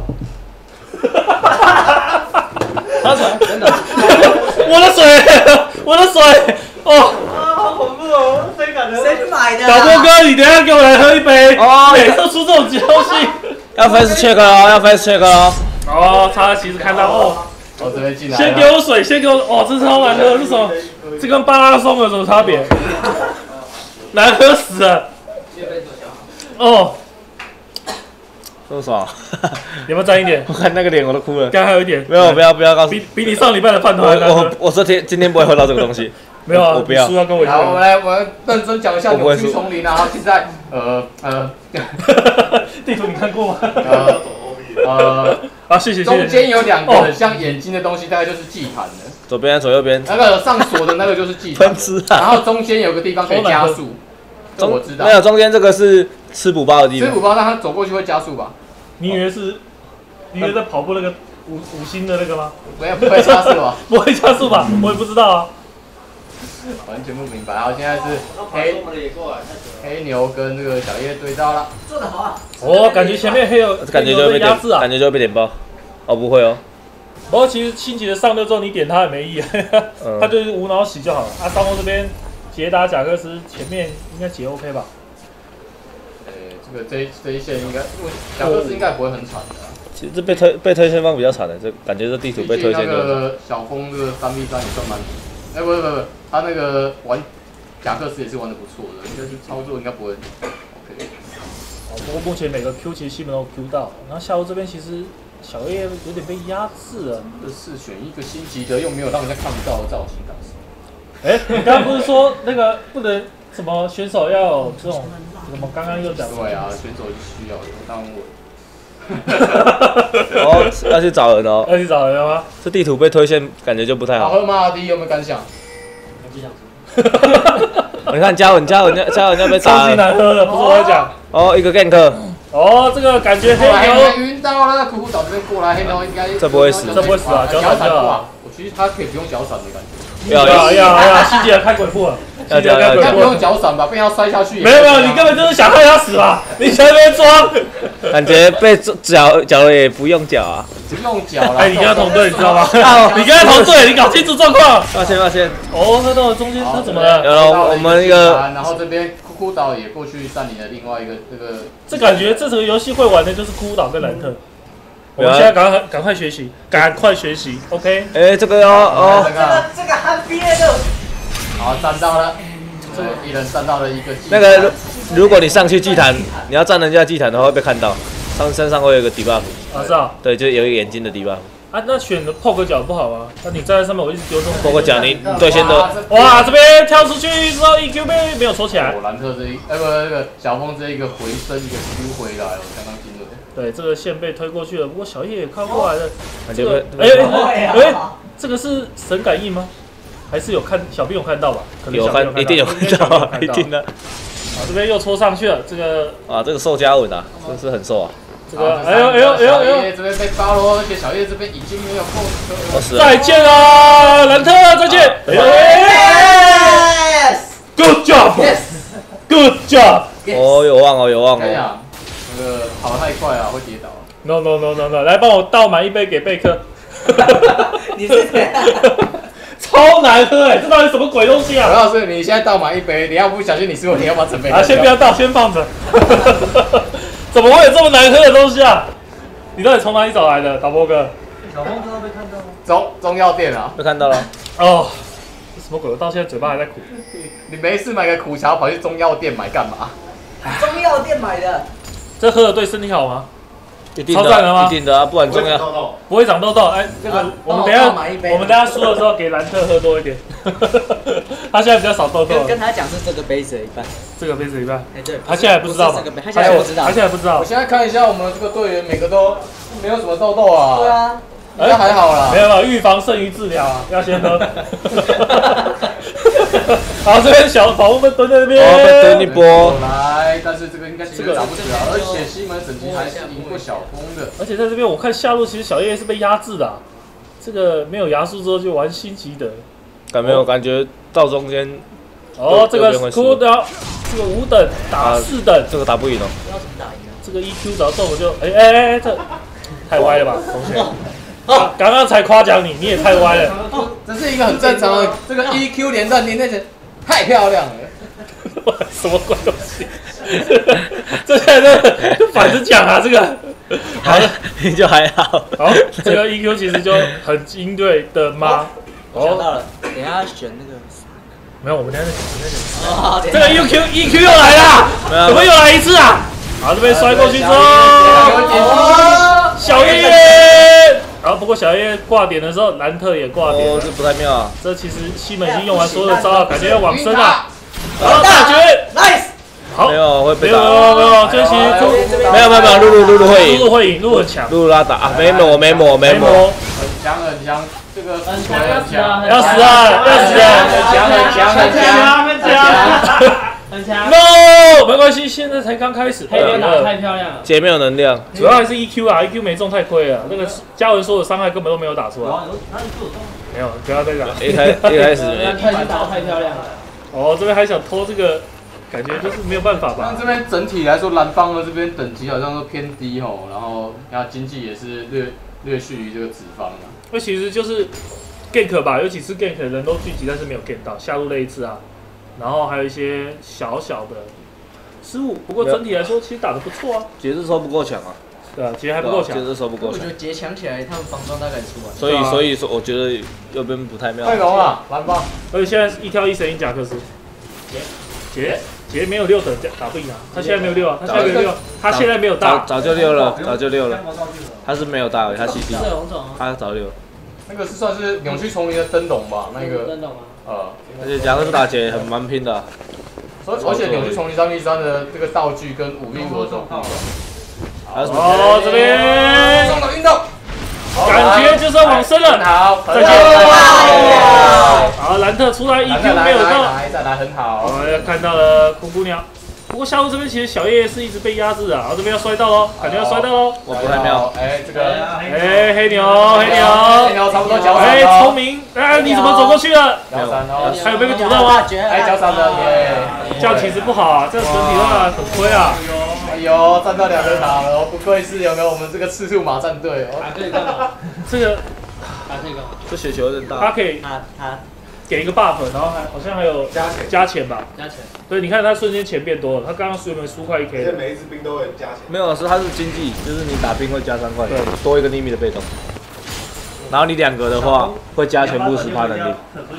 他水真的，我的水，我的水，哦， 啊，好恐怖哦，谁敢的？谁买的？ 导播哥，你等下给我来喝一杯。哦，每次出这种东西， 要 face check 哦，要 face check 哦。 哦，他其实看到哦， 我这边进来。 先给我水，先给我，哦，这超难喝，这什么？这跟巴拉松有什么差别？难喝死了。哦。 这么爽， 有没有沾一点？ 我看那个脸我都哭了。 刚还有一点。 没有，不要不要告诉。 比比你上礼拜的饭团。 我我我这天今天不会喝到这个东西。 没有啊， 我不要。 要跟我好，我们来我们认真讲一下扭曲丛林啊。现在呃呃， 地图你看过吗？ 呃呃啊，谢谢谢谢。 中间有两个很像眼睛的东西，大概就是祭坛的。 左边左右边。 那个上锁的那个就是祭坛。 分支啊。 然后中间有个地方可以加速。这我知道。 没有，中间这个是吃补包的地方。 吃补包让它走过去会加速吧？ 你以为是？你以为在跑步那个五五星的那个吗？ 没有，不会加速吧？ 不会加速吧？我也不知道啊。 完全不明白。好，现在是黑黑牛跟这个小叶对到了， 做得好啊！ 哦，感觉前面黑有感觉就会被点压制啊， 感觉就会被点爆。哦，不会哦。 不过其实星级的上六之后，你点他也没意义， 嗯、 他就是无脑洗就好了。啊，上路这边捷达贾克斯前面应该捷 OK 吧？ 呃，这个这一这一线应该，贾克斯应该不会很惨的、啊。 其实这被推被推线方比较惨的，这感觉这地图被推线那个小峰这个三 v 三也算蛮，哎、欸、不不不，他那个玩贾克斯也是玩的不错的，应该是操作应该不会 OK。 哦，不过目前每个 Q 其实基本都 Q 到，然后下路这边其实小叶有点被压制了。 这是选一个星级的，又没有让人家看不到的造型，倒是。 哎、欸，你刚刚不是说那个不能什么选手要有这种什么？刚刚又讲对啊，选手是需要的，当我。 哦，要去找人哦， 要去找人吗？ 这地图被推线，感觉就不太好。 好喝吗？阿弟有没有感想？ 我不想说。 你看嘉文，嘉文家嘉文家被打， 超级难喝的，不是我讲。 哦，一个 gank。 哦，这个感觉黑牛晕到了，苦苦岛这边过来，黑牛应该这不会死， 这不会死啊，脚闪就好。 我其实他可以不用脚闪的感觉。 要要要要，西杰开鬼步了。 要要要， 应该不用脚闪吧？被他摔下去。 没有没有，你根本就是想害他死吧？你在那边装， 感觉被脚脚也不用脚啊， 不用脚了。 哎，你跟他同队，你知道吗？你跟他同队，你搞清楚状况。 抱歉抱歉。 哦，他到了中间，他怎么了？ 有了，我们一个， 然后这边哭哭岛也过去占领了另外一个这个。 这感觉这个游戏会玩的就是哭岛跟兰特。我们现在赶快赶快学习，赶快学习 ，OK？ 哎，这个哦哦， 这个这个还憋的。 好，站到了，这个一人站到了一个。 那个，如果你上去祭坛，你要站人家祭坛的话会被看到，上身上会有一个 debuff。 啊，是啊。 对，就有一个眼睛的 debuff。 啊，那选的破个脚不好吗？那你站在上面，我一直丢中。 破个脚，你对线都。 哇，这边跳出去之后 E Q 被没有戳起来。 兰特这一，哎不，那个小峰这一个回身一个 Q 回来，我相当惊人。 对，这个线被推过去了，不过小叶也靠过来了。 这个， 哎哎哎，这个是神感应吗？还是有看小兵有看到吧？ 有看，一定有看到，一定的。 啊，这边又戳上去了，这个啊，这个受加稳啊，真是很瘦啊。 这个，哎呦哎呦哎呦哎呦， 这边被包了，而且小叶这边已经没有控制。 再见啊，兰特，再见。Yes，Good job，Yes，Good job。 哦，有望哦，有望哦。那个跑得太快啊，会跌倒。 No no no no no， 来帮我倒满一杯给贝克。 你是谁？ 超难喝哎，这到底什么鬼东西啊？ 主要是你现在倒满一杯，你要不小心你输了，你要把整杯。 啊，先不要倒，先放着。怎么会有这么难喝的东西啊？你到底从哪里找来的，导播哥？ 小红知道被看到吗？ 中中药店啊， 被看到了。 哦，什么鬼？我到现在嘴巴还在苦。 你没事买个苦茶跑去中药店买干嘛？ 中药店买的。 这喝了对身体好吗？ 一定的，一定的啊，不然重要。 不会长痘痘，哎，这个我们等下我们等下输的时候给兰特喝多一点。他现在比较少痘痘。 跟他讲是这个杯子的一半， 这个杯子一半。 哎对， 他现在不知道吧？ 他现在不知道， 他现在不知道。 我现在看一下我们这个队员，每个都没有什么痘痘啊。 对啊， 应该还好啦。 没有没有，预防胜于治疗啊，要先喝。好，这边小宝宝们蹲在那边。 哦，被蹲一波。 来，但是这个应该这个打不死啊，而且西门整集还是赢过小峰的。 而且在这边我看下路其实小叶是被压制的、啊，这个没有牙术之后就玩心急的。 感没有感觉到中间。 哦，这个哭的，这个五等打四等， 这个打不赢哦。 不知道怎么打赢啊。 这个 E Q 只要中了就，哎哎哎，这太歪了吧，同学。哦，刚刚才夸奖你，你也太歪了。 这是一个很正常的，这个 E Q 连战连那些太漂亮了。 什么鬼东西？这现在这反着讲啊，这个好了，你就还好。 好，这个 E Q 其实就很应对的吗？ 我想到了，等一下选那个。 没有，我们等下再讲，我们再讲。这个 E Q E Q 又来了，怎么又来一次啊？好，这边摔过去之后，小叶叶。然后不过小叶挂点的时候，兰特也挂点。 哦，这不太妙啊。 这其实西门已经用完所有的招了，感觉要往生了。然后大绝 ，nice。好， 没有会被打。没有没有没有，这其实没有没有没有，露露露露会赢， 露露会赢，露露很强。 露露拉打啊，没抹没抹没抹， 很强很强，这个很强很强， 要死啊要死啊！ 很强很强很强很强很强。 No 没关系，现在才刚开始。 黑边打得太漂亮了， 姐没有能量， 主要还是 E Q 啊 ，E Q 没中太亏了。那个嘉文说的伤害根本都没有打出来。没有，不要再讲。 一开一开始没。 太打得太漂亮了。 哦，这边还想偷这个，感觉就是没有办法吧。 这边整体来说，蓝方的这边等级好像都偏低吼，然后然后经济也是略略逊于这个紫方啊。 那其实就是 gank 吧，有几次 gank 人都聚集，但是没有 gank 到，下路那一次啊，然后还有一些小小的失误。不过整体来说，其实打得不错啊。 节奏手不够强啊。 对啊，其实还不够强。 节奏手不够强。 我觉得节强起来，他们防装大概出来。 所以所以说，我觉得右边不太妙。 太浓了，蓝方。 而且现在一挑一神赢贾克斯。杰杰没有六等打不赢啊，他现在没有六啊，他现在没有六，他现在没有大。 早就六了，早就六了。他是没有大，他 C D。他早六。 那个是算是扭曲丛林的灯笼吧？那个灯笼啊。 呃， 而且贾克斯打劫很蛮拼的。 而且扭曲丛林三 v 三的这个道具跟五 v 五的状况。 哦，这边运动运动， 感觉就是要往生了。 好， 再见。好，兰特出来 E Q 没有到， 再来很好。 我们看到了空姑娘。不过下路这边其实小叶是一直被压制啊，然后这边要摔到喽，感觉要摔到喽。 我不太妙。 哎，这个， 哎，黑牛，黑牛， 黑牛差不多脚闪。 哎，聪明，哎，你怎么走过去了？ 脚闪哦。 还有被堵到吗？ 哎，脚闪的耶。 这样其实不好啊，这个整体的话很亏啊。 哎呦，站到两个塔了，不愧是有没有我们这个赤兔马战队哦。 还可以干嘛？ 这个还可以干嘛？ 这雪球有点大。 他可以， 他他给一个 buff， 然后还好像还有加钱加钱吧？ 加钱。 对，你看他瞬间钱变多了，他刚刚输有没有输快一 K？ 现在每一支兵都会加钱。 没有，是它是经济，就是你打兵会加三块，多一个秘密的被动。然后你两个的话，会加全部十趴能力。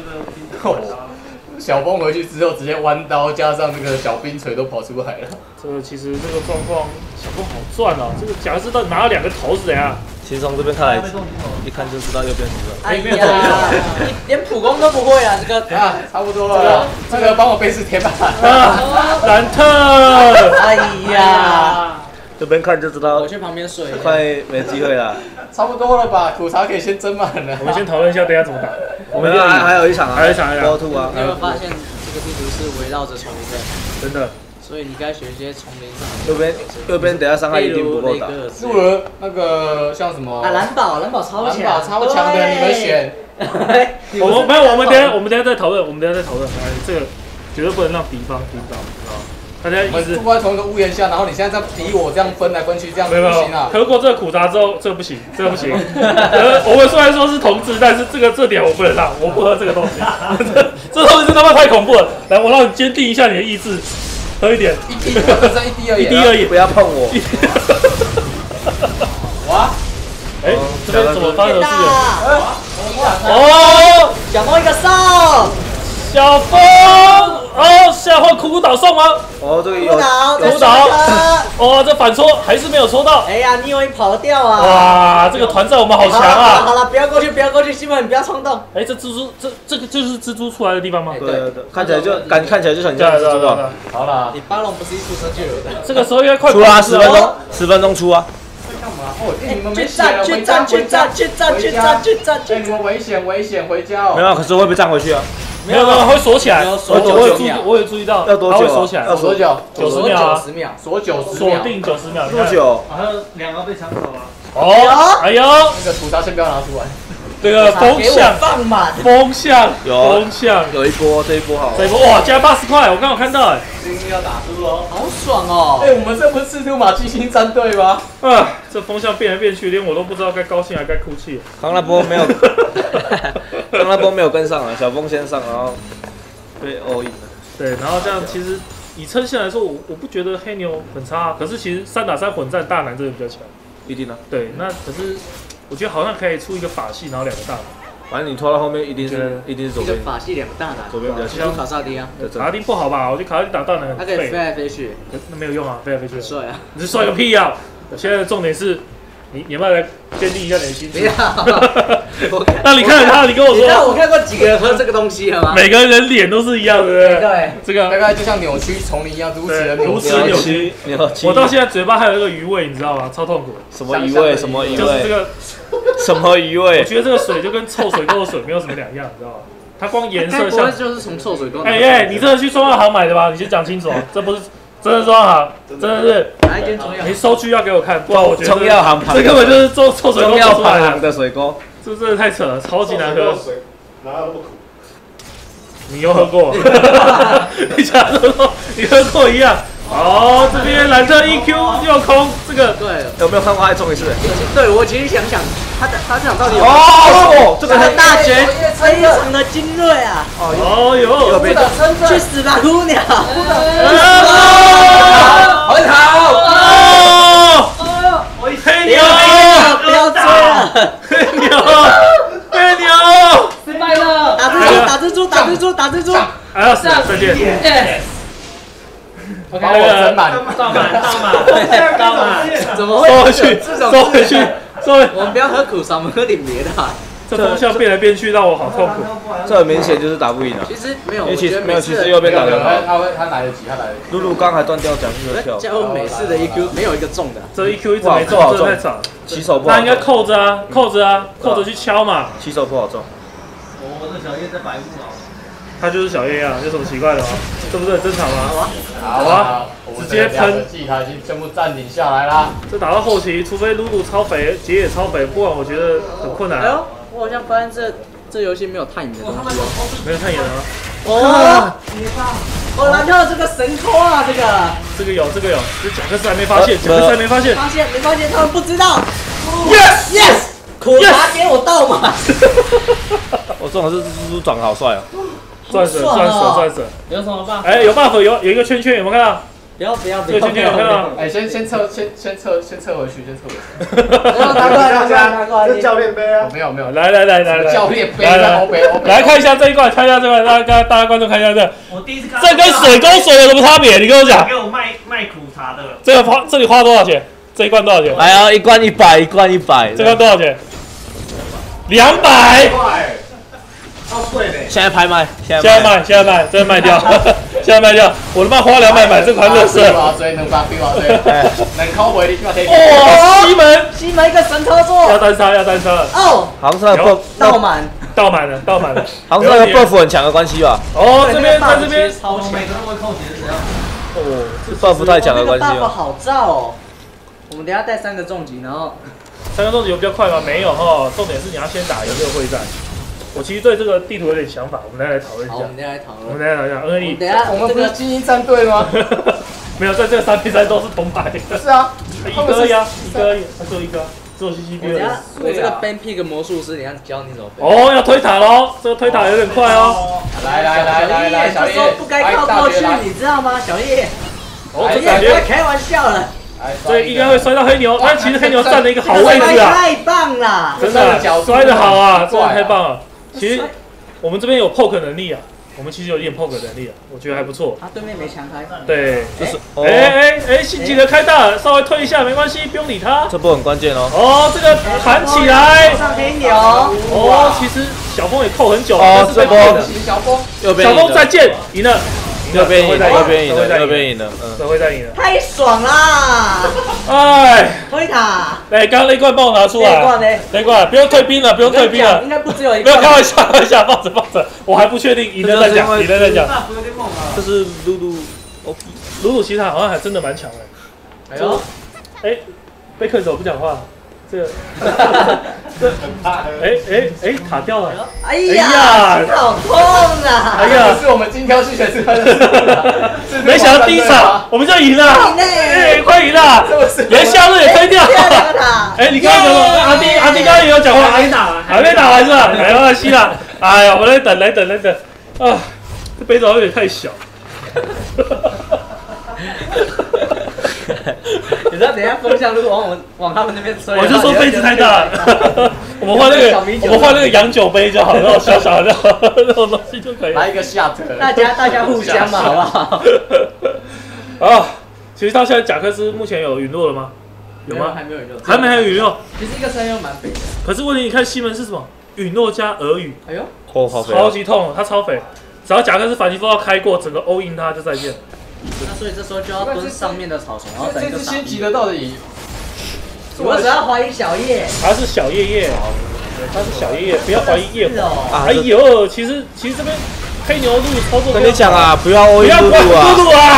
小风回去之后，直接弯刀加上这个小冰锤都跑出来了。 这个其实这个状况小风好赚哦，这个贾克斯到底拿了两个头是怎样？ 其实从这边看来，一看就知道右边是哎呀，连普攻都不会啊，这个啊，差不多了。这个这个帮我背是天板。 啊，兰特。 哎呀， 这边看就知道。 我去旁边睡。 快没机会了。 差不多了吧，苦茶可以先斟满了。 我们先讨论一下，等下怎么打。 我们还还有一场啊， 还有一场，还有一场。 波兔啊。 你有没有发现这个地图是围绕着丛林的？ 真的。 所以你该学一些丛林上。 右边右边等下伤害一定不够打。 入了那个像什么？ 啊，蓝宝，蓝宝超强， 蓝宝超强的，你们选。 我们没有，我们等下我们等下再讨论，我们等下再讨论。哎，这个绝对不能让敌方听到，知道吗？大家一直住在同一个屋檐下，然后你现在在敌我这样分来分去，这样不行啊！ 喝过这个苦茶之后，这个不行，这个不行。我们虽然说是同志，但是这个这点我不能让，我不喝这个东西。这东西真他妈太恐怖了！来，我让你坚定一下你的意志，喝一点， 一滴，只剩一滴而已， 一滴而已， 不要碰我。 哇！ 哎，这边怎么发生的事？ 哦，小猫一个送。 小风哦，现在换苦苦岛送吗？ 哦，这个有苦岛， 苦岛，哦，这反戳还是没有戳到。 哎呀，你以为跑得掉啊？ 哇，这个团战我们好强啊！ 好了，不要过去，不要过去，西门，你不要冲动。 哎，这蜘蛛，这这个就是蜘蛛出来的地方吗？ 对对对，看起来就感看起来就很像蜘蛛网。 好了， 你巴龙不是一出生就有的。 这个时候应该快出啊，十分钟，十分钟出啊。 干嘛？哦，你们没去站，去站，去站，去站，去站，去站， 哎，你们危险，危险，回家哦。 没有，可是会被站回去啊。 没有没有，会锁起来。 要锁多久？我有注意到， 要多久？ 它会锁起来。 要多久？ 九十秒啊， 九十秒， 锁九十秒， 锁定九十秒。 多久？ 好像两个被抢走了。 哦，哎呦， 那个土沙先不要拿出来。 这个风向放满， 风向有风向有一波，这一波好。 这一波哇，加八十块，我刚好看到哎。 今天要打输喽， 好爽哦！ 哎，我们这不是赤兔马巨星战队吗？ 啊，这风向变来变去，连我都不知道该高兴还该哭泣。 刚那波没有，刚那波没有跟上啊，小风先上，然后被 all in 了。 对，然后这样其实以称线来说，我我不觉得黑牛很差、啊，可是其实三打三混战大南真的比较强。 一定啊。 对，那可是我觉得好像可以出一个法系，然后两个大南。 反正你拖到后面一定是一定是左边。 一个法系两个大南， 左边比较强。 卡萨丁啊。 卡萨丁不好吧？我觉得卡萨丁打大南很他可以飞来飞去， 那没有用啊，飞来飞去。 帅啊！ 你是帅个屁呀！现在的重点是。你你要不要来坚定一下你的心情？ 不要， 那你看他，你跟我说， 那我看过几个人喝这个东西了吗？ 每个人脸都是一样的，对不对？ 对， 这个大概就像扭曲丛林一样，如此的如此扭曲。我到现在嘴巴还有那个余味，你知道吗？超痛苦。 什么余味？什么余味？ 就是这个什么余味？ 我觉得这个水就跟臭水沟的水没有什么两样，你知道吗？它光颜色像， 就是从臭水沟。 哎哎，你这个去中药行买的吧？你先讲清楚，这不是真的装好，真的是。你收据要给我看，不然我觉得中药行旁这根本就是做臭水沟中药出来行的水沟， 这真的太扯了，超级难喝。 哪有那么苦？ 你又喝过？你假如说你喝过一样。哦，这边蓝特 E Q 右空，这个对， 有没有看过再中一次？ 对我其实想想，他的他这场到底有哦，这个大绝非常的精锐啊！ 哦有， 有被去死吧，姑娘！ 很好哦，黑牛， 不要追了， 黑牛，黑牛， 失败了，打蜘蛛，打蜘蛛，打蜘蛛，打蜘蛛， 还要死，再见。 OK， 那个满倒满，倒满，倒满，怎么会？ 收回去，收回去，收回。 我们不要喝苦茶，我们喝点别的。 这风向变来变去，让我好痛苦。 这很明显就是打不赢了。 其实没有， 因为其实没有，其实右边打得好。 他会他来得及，他来得及。 露露刚还断掉蒋勋的跳。 加入美式的 E Q 没有一个中的。 这 E Q 一直没中，这太惨。 起手不好。 那应该扣着啊，扣着啊，扣着去敲嘛。 起手不好中。 我的小叶在白雾啊。 他就是小叶啊，有什么奇怪的吗？这不是很正常吗？ 好啊，直接喷，技他已经全部暂停下来啦。 这打到后期，除非露露超肥，杰也超肥，不然我觉得很困难。 哎呦，我好像发现这这游戏没有探眼的东西哦。 没有探眼的吗？ 哦，我蓝特这个神抠啊，这个。 这个有，这个有，这贾克斯还没发现，贾克斯还没发现。 发现没发现？他们不知道。Yes yes， 苦茶给我倒嘛。 我中的是蜘蛛长得好帅哦。 钻石，钻石，钻石， 有什么办法？ 哎，有 buff， 有有一个圈圈，有没有看到？ 不要不要不要！这个圈圈有看到？ 哎，先先撤，先先撤，先撤回去，先撤回去。 拿过来，拿过来，拿过来！ 这教练杯啊！ 没有没有， 来来来来来， 教练杯， 来来来看一下这一罐，看一下这罐，大家大家观众看一下这。 我第一次看。 这跟水沟水有什么差别？你跟我讲。 给我卖卖苦茶的。 这个花这里花多少钱？这一罐多少钱？ 哎呀，一罐一百，一罐一百。 这罐多少钱？两百。 好贵嘞！ 现在拍卖， 现在卖，现在卖，真的卖掉，现在卖掉。我他妈花两百买这款乐色。 追能把比我追，能靠回力， 哇！西门， 西门一个神操作。 要单杀，要单杀了。 哦， 好像是那个 buff 倒满， 倒满了，倒满了。 好像是那个 buff 很强的关系吧？ 哦，这边在这边超强， 每个都会扣钱是怎样？ 哦，是 buff 太强的关系哦。buff 哦。 好照哦。我们等下带三个重击，然后三个重击有比较快吗？没有哈，重点是你要先打有没有会战。我其实对这个地图有点想法，我们来来讨论一下。 好，我们等下来讨论。 我们等下来讲 N A D。 等下我们不是精英战队吗？ 没有，在这三比三都是铜牌。 是啊， 一个呀，一个，他只有一个，只有 C C B 而已。 我这个 ban pick 魔术师，你看教你怎么。 哦，要推塔喽，这个推塔有点快哦。 来来来来来，小叶， 这时候不该靠过去，你知道吗，小叶？ 哦，这小感觉叶开玩笑了。 这应该会摔到黑牛，但其实黑牛占了一个好位置啊。 太棒了， 真的摔得好啊，真的太棒了。其实我们这边有 poke 能力啊，我们其实有一点 poke 能力啊，我觉得还不错。 他对面没强开。 对，就是哎哎哎，心急的开大，稍微退一下没关系，不用理他。 这波很关键哦。 哦，这个弹起来。 上黑牛。 哦，其实小峰也扣很久， 哦， 这波小峰， 小峰再见，赢了。 右边赢了，右边赢了，右边赢了，嗯， 这会再赢了， 太爽啦！ 哎， 推塔， 来，刚刚那罐帮我拿出来， 那罐呢？ 那罐不用退兵了，不用退兵了， 应该不只有一个，不要开玩笑，开玩笑，放着放着，我还不确定，赢了再讲，赢了再讲。 这是露露 O P， 露露其实好像还真的蛮强的。 哎呦， 哎，贝克怎么不讲话？这个，这，哎哎哎，卡掉了！ 哎呀，好痛啊！ 哎呀，是我们精挑细选出来的， 没想到第一场我们就赢了，哎，快赢了！连夏日也推掉。哎，你刚刚讲说阿弟，阿弟刚刚也有讲话， 还没打完， 还没打完是吧？没关系啦。哎呀，我们来等，来等，来等。啊，这杯子有点太小。 你知道等一下风向如果往我们往他们那边吹， 我就说杯子太大了。我们换那个，我们换那个洋酒杯就好，那种小小的那种东西就可以。 来一个下特， 大家大家互相嘛，好不好？ 啊，其实到现在贾克斯目前有陨落了吗？有吗？ 还没有陨落， 还没还有陨落。 其实一个声优蛮肥的。 可是问题，你看西门是什么？陨落加俄语。 哎呦， 哦，好肥， 超级痛，他超肥。只要贾克斯反击风要开过，整个 all in 他就再见。 那所以这时候就要蹲上面的草丛，然后等一个这支先级的到底？ 我只要怀疑小叶， 他是小叶叶，他是小叶叶，不要怀疑叶火。 啊， 哎呦，其实其实这边黑牛路操作， 跟你讲啊，不要 all in 不要露露啊， 露露啊，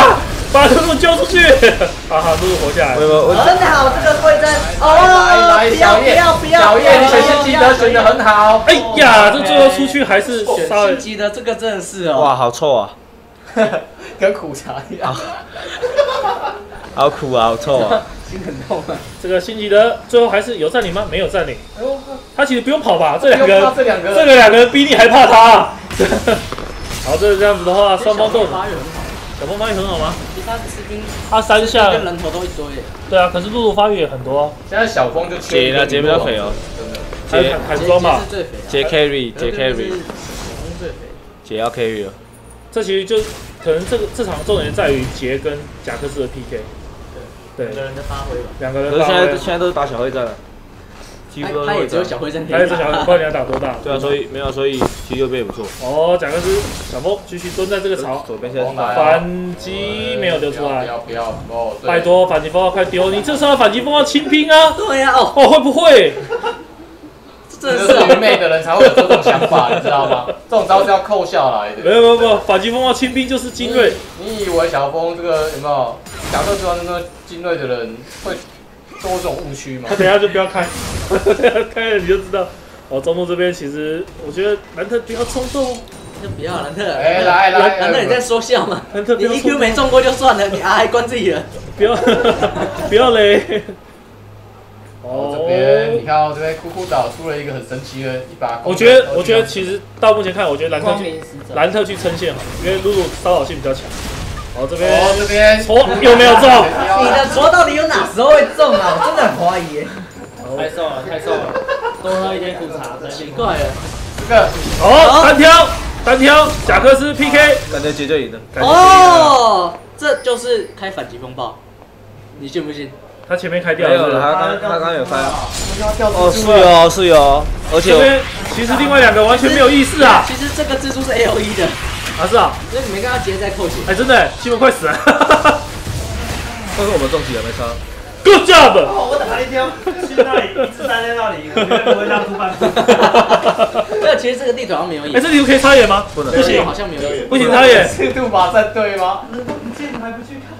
把露露救出去！哈哈，露露活下来。 真的好，这个会战哦！ 来来，小叶，小叶，你选新基德选的很好。 哎呀，这最后出去还是稍微新基德这个真的是哦。 哇，好臭啊！ 跟苦茶一样。 好苦啊，好臭啊！ 心很痛啊。 这个辛吉德最后还是有占领吗？没有占领。他其实不用跑吧？这两个， 这两个， 这个两个人比你还怕他。好，这这样子的话，双方都小峰发育很好吗？ 他士兵， 他三下跟人头都一堆。对啊，可是露露发育也很多。 现在小峰就杰了，杰比较肥哦。 杰海装吧， 杰 carry， 杰 carry， 杰要 carry 了。 这其实就可能这个这场重点在于杰跟贾克斯的 P K。对， 两个人的发挥吧。 两个人。 可是现在现在都是打小会战了。 他也只有小会战， 他也只小会，不知道你要打多大。 对啊，所以没有，所以其实右边也不错。 哦，贾克斯小峰继续蹲在这个槽， 左边现在是反击没有丢出来。 不要不要哦！ 拜托，反击风暴快丢！你这时候反击风暴清兵啊！ 对呀，哦哦，会不会？ 这是愚昧的人才会有这种想法，你知道吗？这种招是要扣下来的。 没有没有没有，反击风暴清兵就是精锐。 你以为小峰这个有没有？贾克斯那个精锐的人会多这种误区吗？ 他等一下就不要开，开了你就知道。哦，中路这边其实我觉得兰特不要冲动。 不要兰特， 哎来来， 兰特你在说笑吗？ 兰特你 E Q 没中过就算了，你 R 还关自己人， 不要不要嘞。 哦，这边你看哦，这边酷酷岛出了一个很神奇的一把。 我觉得，我觉得其实到目前看，我觉得兰特去兰特去撑线好，因为露露骚扰性比较强。哦，这边哦这边戳有没有中？ 你的戳到底有哪时候会中啊？我真的很怀疑。 太瘦了，太瘦了，多喝一点苦茶， 奇怪了。 这个哦，单挑单挑，贾克斯 P K， 感觉杰就赢了。 哦，这就是开反击风暴，你信不信？ 他前面开掉没有了，他刚他刚有开啊。哦，是哦是哦，而且这边其实另外两个完全没有意识啊。 其实这个蜘蛛是 A O E 的。 啊是啊， 所以你没跟他结在扣血。 哎，真的，西门快死了。 但是我们中计了，没差。 Good job！ 哦，我打一挑，去那里一直站在那里，绝对不会让出半步。 那其实这个地图好像没有意思。 哎，这地图可以插眼吗？ 不能， 不行， 好像没有意思。 不行插眼。 是杜马战队吗？ 你这还不去看？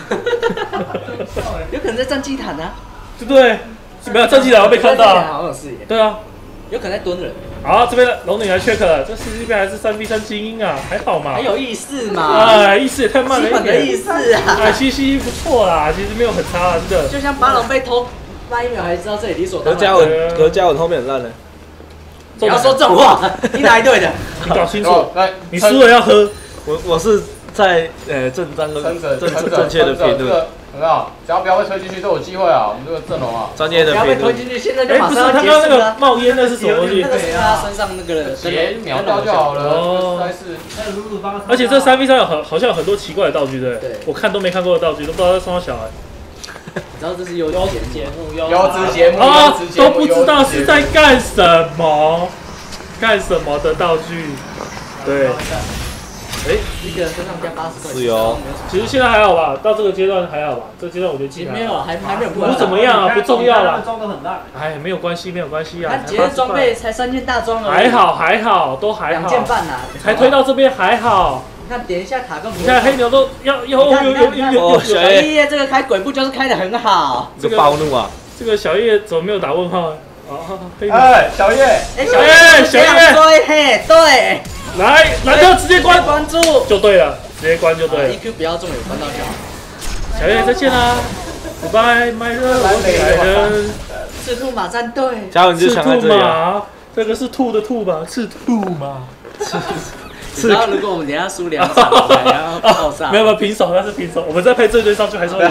有可能在站祭坛呢。 对不对？没有站祭坛要被看到。 好像有视野。 对啊。 有可能在蹲人。 好，这边龙女来 check 了，这 C C 边还是三 v 三精英啊，还好嘛。 还有意思嘛？ 哎，意思也太慢了一点。 基本的意思啊。 哎，西西不错啦，其实没有很差啊，真的。 就像巴龙被偷那一秒，还知道这里理所当然。 何嘉文，何嘉文后面很烂的。 不要说这种话，你哪一队的？ 你搞清楚，你输了要喝。 我我是在呃正当的正正正确的评论。 有没有？只要不要被推进去都有机会啊！我们这个阵容啊， 专业的评论。 不要被推进去，现在就马上要结束了。他刚刚那个冒烟那是什么东西？ 那个是他身上那个血秒掉就好了。哦，应该是。 而且这三 v 三有很好像有很多奇怪的道具，对不对？我看都没看过的道具，都不知道在双小孩。 你知道这是优质节目， 优质节目啊，都不知道是在干什么，干什么的道具，对。 哎， 一个人身上加八十块。 是哟。 其实现在还好吧，到这个阶段还好吧。这个阶段我觉得其实没有，还还没有不怎么样啊，不重要啦。 装的很烂。 哎，没有关系，没有关系啊。 他节日装备才三件大装而已。 还好还好，都还好。 两件半呐。 才推到这边还好。 你看点一下卡跟。 你看黑牛都要要有有有有有。 小叶叶这个开鬼步就是开的很好。 这个暴怒啊！ 这个小叶怎么没有打问号？啊， 哎，小叶， 哎，小叶，小叶，对，嘿，对。 来，兰特直接关关注就对了，直接关就对了。 E Q 不要中，有关到就好。 小叶再见啦 ，Goodbye， 麦热，我给人。 赤兔马战队。 嘉文就想在这里啊。 这个是兔的兔吧？赤兔嘛。 赤。然后如果我们等下输两场，然后爆炸。 没有没有平手，那是平手。我们再配这一队上去还是会赢。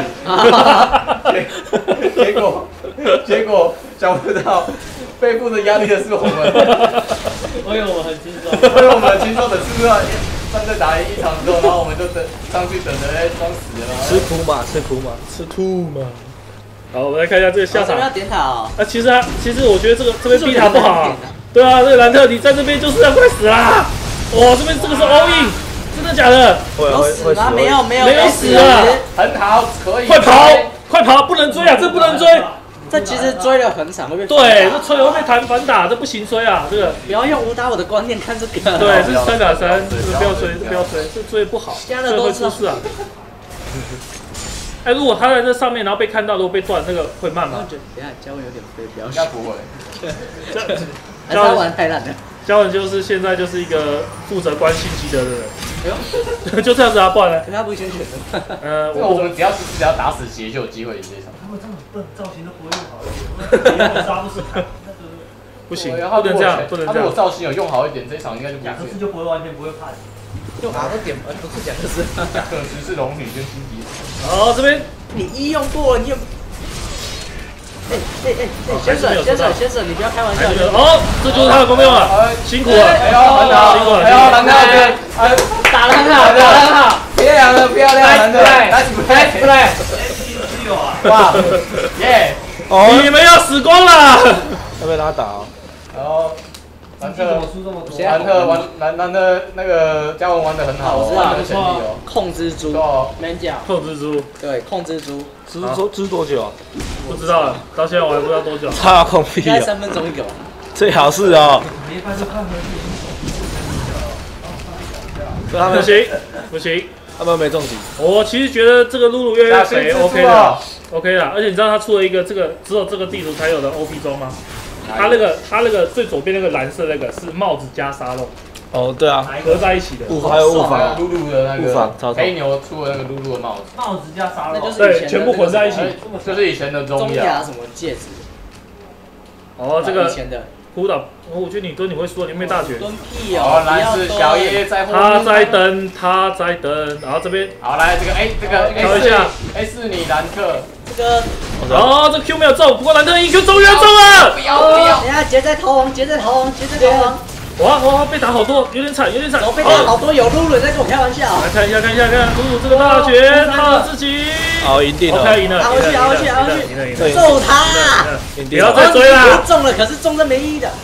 结果结果想不到。 背负着压力的是我们， 我以为我们很轻松， 我以为我们很轻松的，是不是？上次打了一场之后，然后我们就等上去等着哎装死了。 吃苦嘛，吃苦嘛， 吃吐嘛。好，我们来看一下这个下场。 要点塔哦。 啊，其实啊，其实我觉得这个这边逼塔不好。对啊，这个兰特你在这边就是要快死啦！哇，这边这个是 all in， 真的假的？ 有死吗？没有没有没有死啊！ 很好，可以。 快跑，快跑，不能追啊！这不能追。 这其实追了很惨，会被对，这追了会被弹反打，这不行追啊！这个不要用武打我的观念看这个。 对，这是三打三，这个不要追，这不要追，这追不好，这会出事啊！ 哎，如果他在这上面，然后被看到，如果被断，那个会慢吗？ 等一下嘉文有点飞，不要应该不会。 还是他玩太烂了。 嘉文就是现在就是一个负责关心机的人。哎呦，就这样子啊，不然呢？ 他不先选的。 呃，我们只要只要打死鞋就有机会赢这场。 他们这么笨，造型都不会用好，杀不死他。 不行，不能这样，不能这样。 他如果造型有用好一点，这场应该就不会。 贾克斯就不会完全不会怕。 用哪个点？不是贾克斯， 贾克斯是龙女跟辛迪。 好，这边你一用过，你有。哎哎哎哎，先生先生先生，你不要开玩笑。 哦，这就是他的功用了，辛苦了， 哎呦，很好， 辛苦了， 哎呦，兰特，哎， 打得很好，打得很好， 漂亮的漂亮，兰特，nice play，nice play，哇，耶， 你们要死光了， 要被他打哦。 然后兰特，兰特玩兰兰特那个嘉文玩的很好， 我知道， 不错， 控蜘蛛，没讲， 控蜘蛛， 对，控蜘蛛， 蜘蛛蜘蛛多久啊？ 不知道了，到现在我还不知道多久。 差空屁应该三分钟一个吧。 最好是哦。 不行不行， 他们没中击。 我其实觉得这个露露越来越肥 ，OK 的 ，OK 的。而且你知道他出了一个这个只有这个地图才有的 O P 装吗？他那个他那个最左边那个蓝色那个是帽子加沙漏。 哦，对啊， 合在一起的。 雾还有雾防， 露露的那个雾防， 黑牛出了那个露露的帽子， 帽子加沙漏， 对，全部混在一起， 就是以前的中亚什么戒指。 哦，这个以前的。 孤岛，我觉得你蹲你会输，你没大绝。 蹲屁哦！ 来是小爷在后面。 他在等，他在等，然后这边。 好，来这个哎，这个挑一下 ，S 你兰特。 这个。 哦，这 Q 没有中，不过兰特 E Q 终于要中了。 不要不要！等下劫在逃亡，劫在逃亡，劫在逃亡。 哇哇，被打好多，有点惨，有点惨。 我被打好多，有露露在跟我开玩笑。 来看一下，看一下，看露露这个大绝，他自己。 哦，赢定了。 OK，赢了， 打回去，打回去，打回去。 赢了，赢了。 揍他！ 不要再追啦。 中了，可是中的没意义的。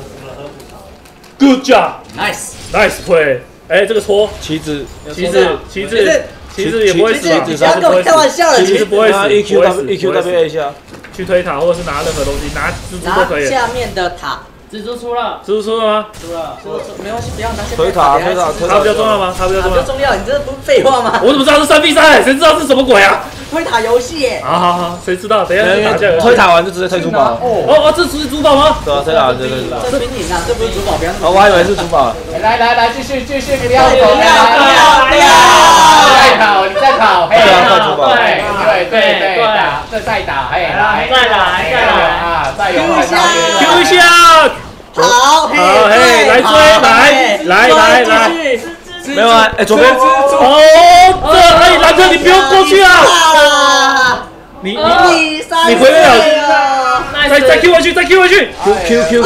Good job, nice, nice play。哎，这个戳旗子， 旗子，旗子，旗子也不会死啊， 不要跟我开玩笑了， 旗子不会死 ，E Q W E Q W A 一下， 去推塔或者是拿任何东西，拿蜘蛛都可以。 拿下面的塔， 蜘蛛出了， 蜘蛛出了吗？ 出了，出了，没关系，不要拿下推塔，推塔，推塔比较重要吗？它比较重要。 比较重要，你这不是废话吗？ 我怎么知道是三 v 三？谁知道是什么鬼啊？ 推塔游戏耶！ 好好好，谁知道？等一下打架。 推塔完就直接推珠宝。 哦哦，这是珠宝吗？ 对啊，推塔完就推珠宝。 这兵营啊，这不是珠宝，不要。 哦，我还以为是珠宝。 来来来，继续继续，不要不要不要！ 再跑，你再跑， 对啊，快珠宝。 对对对对，打，这再打，哎，来， 再来再来啊，再有 Q 一下 ，Q 一下。 好， 好，嘿，来追，来来来来。 没有啊，哎，左边。 哦，这哎，兰特，你不用过去啊！你你你回不了，再再 Q 回去，再 Q 回去。 Q Q Q。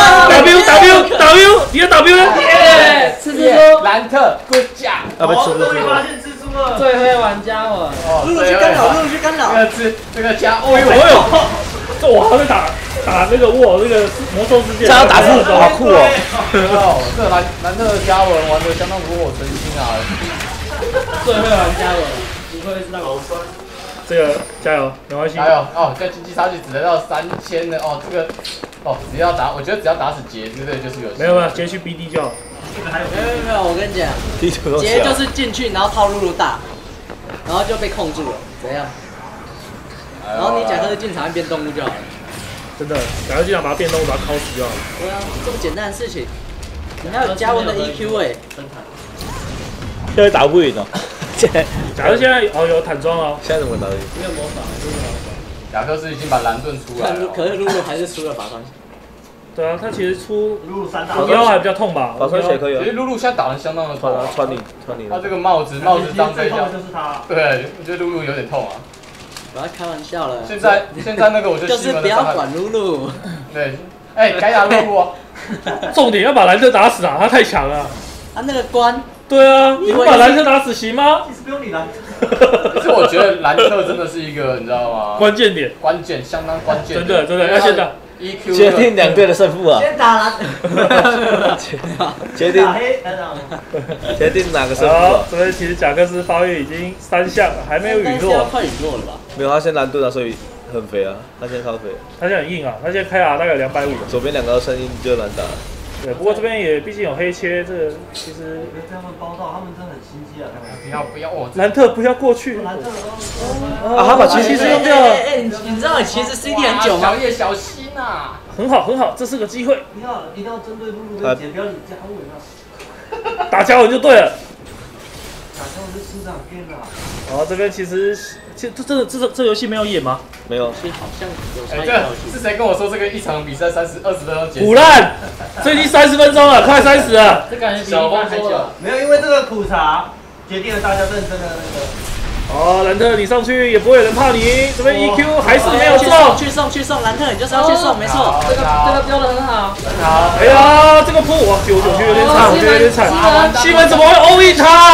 W W W， 你的 W 呢？ 耶，吃蜘蛛。 兰特 ，Good job。 要被吃终于发现蜘蛛了。 最会玩家了。 露露去干扰，露露去干扰。 这个是这个加，哦呦， 哦呦，这我还会打打那个沃那个魔兽世界。 这要打副好酷哦。 哦，这兰兰特的嘉文玩的相当如我神心啊。 最会玩家了，不愧是那个。 这个加油，没关系。 加油哦！这经济差距只能到三千的哦，这个哦，只要打，我觉得只要打死杰，对不对？就是有。没有没有，杰去 B D 就好。 没有没有，我跟你讲，杰就是进去，然后套露露大，然后就被控住了，怎样？然后你假设是进场变动物就好了。 真的，假设进场把它变动物，把它敲死就好了。 对啊，这么简单的事情，你还有嘉文的 E Q 哎。 现在打不赢哦。 假如现在哦有坦装哦， 现在怎么打赢？ 没有魔法，没有魔法。 雅克斯已经把蓝盾出来了。 可是露露还是输了法穿。 对啊，他其实出露露三大腰还比较痛吧？ 法穿鞋可以啊。 其实露露现在打得相当的痛啊， 穿你穿你。 他这个帽子帽子当这样。 就是他。 对，我觉得露露有点痛啊。 不要开玩笑了。 现在现在那个我就就是不要管露露。 对，哎，该打露露啊。 重点要把兰特打死啊，他太强了。 他那个关。 对啊，你不把兰特打死行吗？ 其实不用你兰特。 可是我觉得兰特真的是一个，你知道吗？ 关键点， 关键，相当关键。 真的真的要先打 E Q， 决定两队的胜负啊！ 先打蓝， 决定打黑， 决定哪个胜负？ 好，这边其实贾克斯发育已经三项了，还没有陨落。 快陨落了吧？ 没有，他先蓝盾啊，所以很肥啊，他现在超肥。 他现在很硬啊，他现在开啊大概两百五。 左边两个声音就难打。 对，不过这边也毕竟有黑切，这个其实他们包到，他们真的很心机啊！ 不要不要我兰特不要过去。 兰特啊，他把骑士用掉了。 哎哎，你知道你其实 C D 很久吗？ 小叶小心呐！ 很好很好，这是个机会。 一定要一定要针对露露跟姐，不要理嘉文啊！ 打嘉文就对了。 打嘉文是师长变了。 然后这边其实，其实这这这这游戏没有演吗？ 没有， 好像有哎，这是谁跟我说这个一场比赛三十二十分钟结束？ 腐烂，这已经三十分钟了，快三十了。 这感觉比小一般还久。 没有，因为这个苦茶决定了大家认真的那个。 哦，兰特你上去也不会有人怕你，这边 E Q 还是没有中。 去送去送，兰特你就是要去送，没错。 这个这个标的很好，很好。 哎呀，这个扑哇，九九区有点惨，我觉得有点惨。西门怎么会 all in 他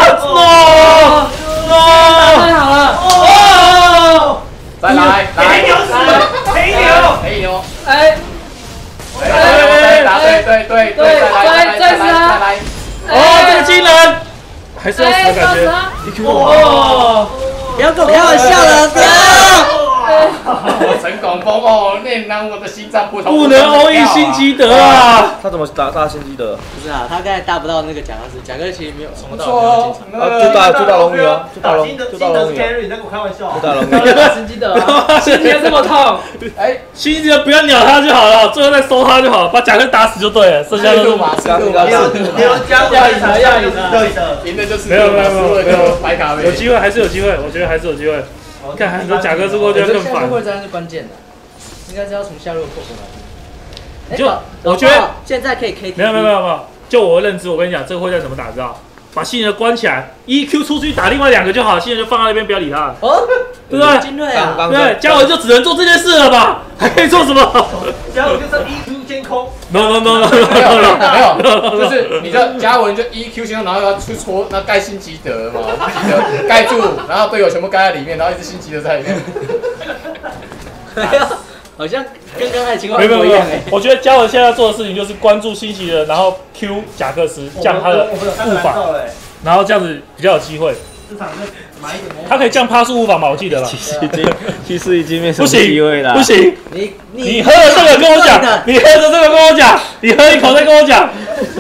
？no no， 太好了。 哦，再来， 黑牛死，黑牛， 黑牛， 哎， 哎，答对对对对，再来再来再来， 哦，这个技能还是要死的感觉。E Q 哇， 不要跟我开玩笑了，不要。 陈广峰哦，练让我的心脏扑通。 不能 all in 辛吉德啊！ 他怎么打大辛吉德？ 不是啊，他刚才大不到那个贾克斯，贾克斯其实没有从头到尾错哦， 啊，就大就大龙女啊，就大龙金德就大龙女啊， carry，你在跟我开玩笑？ 就大龙女。 辛吉德，辛吉德这么痛， 哎， 辛吉德不要鸟他就好了，最后再收他就好了，把贾克打死就对了，剩下都是马。 刚刚你有加要赢了要赢了对的， 赢的就是没有没有没有没有白卡杯， 有机会还是有机会，我觉得还是有机会。看很多贾克斯过就更烦。 会战是关键的，应该是要从下路破过来。 就我觉得现在可以 K T。 没有没有没有没有，就我的认知，我跟你讲，这个会战怎么打知道？把新人关起来 ，E Q 出去打另外两个就好，新人就放在那边，不要理他。 哦， 对不对？ 精锐啊！ 对，嘉文就只能做这件事了吧？还可以做什么？ 嘉文就是 E Q 监控。 No no no no 没有 no 没有，就是你的嘉文就 E Q 先，然后要去戳那盖辛吉德嘛，辛吉德盖住，然后队友全部盖在里面，然后一只辛吉德在里面。 好像跟刚才情况没有没有不一样哎。 我觉得嘉文现在要做的事情就是关注辛吉德，然后 Q 贾克斯，降他的步伐，然后这样子比较有机会。他可以降趴数无法嘛？我记得了。 其实已经，其实已经没什么不行机会了。 不行， 你你喝了这个跟我讲，你喝着这个跟我讲，你喝一口再跟我讲。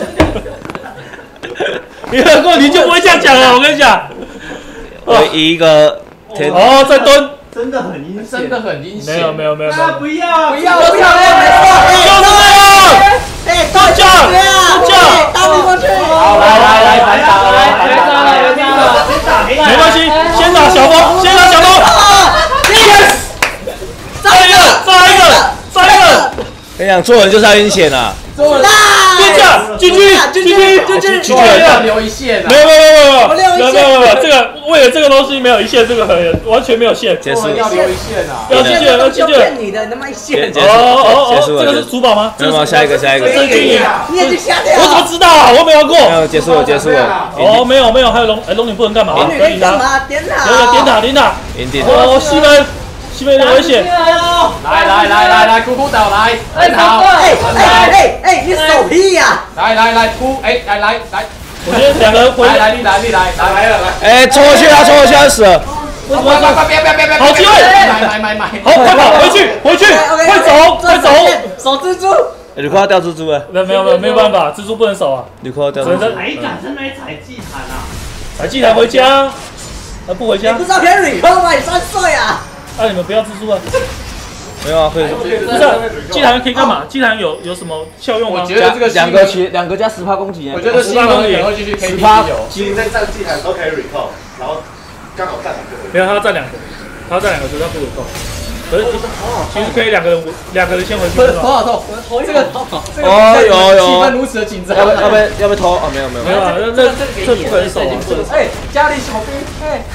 你喝过你就不会这样讲了，我跟你讲。 唯一一个天哦，再蹲。 真的很阴险， 真的很阴险。 没有没有没有没有。 不要不要不要，没错， 就是这样。 哎，到这样，这样，打你过去。 好，来来来，来打来来打来来打， 没关系，先打小风，先打小风。Yes， 再一个，再一个，再一个。 跟你讲，做人就是要阴险啊！ 做人， 就这样，进去，进去，进去，进去， 要留一线啊！ 没有没有没有没有没有没有没有，这个为了这个东西没有一线，这个很完全没有线。 结束， 要留一线啊！ 要进去了，要进去了。 你的，他妈一线。 哦哦哦， 结束了。 这个是主宝吗？ 没有，下一个，下一个。 这是军营。 你也去瞎掉。 我怎么知道啊？我没玩过。 没有，结束了，结束了。 哦，没有没有，还有龙，哎，龙女不能干嘛？ 龙女可以干嘛？点塔。 有有点塔，点塔。 赢定。 哦，西门。西门有点危险， 来来来来来，哭哭倒来，很好， 哎哎哎哎，你手屁呀！ 来来来哭，哎来来来， 我觉得两个人回来来你来你来来了来， 哎冲过去啊冲过去要死了， 快快快快别别别别， 好机会， 买买买买， 好快跑回去回去，快走快走， 守蜘蛛， 吕克要掉蜘蛛了， 那没有没有没有办法，蜘蛛不能守啊， 吕克要掉蜘蛛， 哪一敢真来采祭坛啊？ 采祭坛回家，他不回家， 你不知道 Henry 可买三岁啊？ 那你们不要蜘蛛啊。 没有啊，可以。 不是，祭坛可以干嘛？祭坛有有什么效用吗？ 我觉得这个两个起两个加十趴攻击， 我觉得西蒙可能会继续 K T 有， 其实在站祭坛都可以 recall，然后刚好站两个。 没有，他要站两个，他要站两个，所以他不 recall。可是其实可以两个人，两个人先回去。 头好痛，这个这个哦有有， 气氛如此的紧张， 要不要不要不要偷？哦没有没有没有啊，这这这不能守啊。 哎，家里小兵，哎。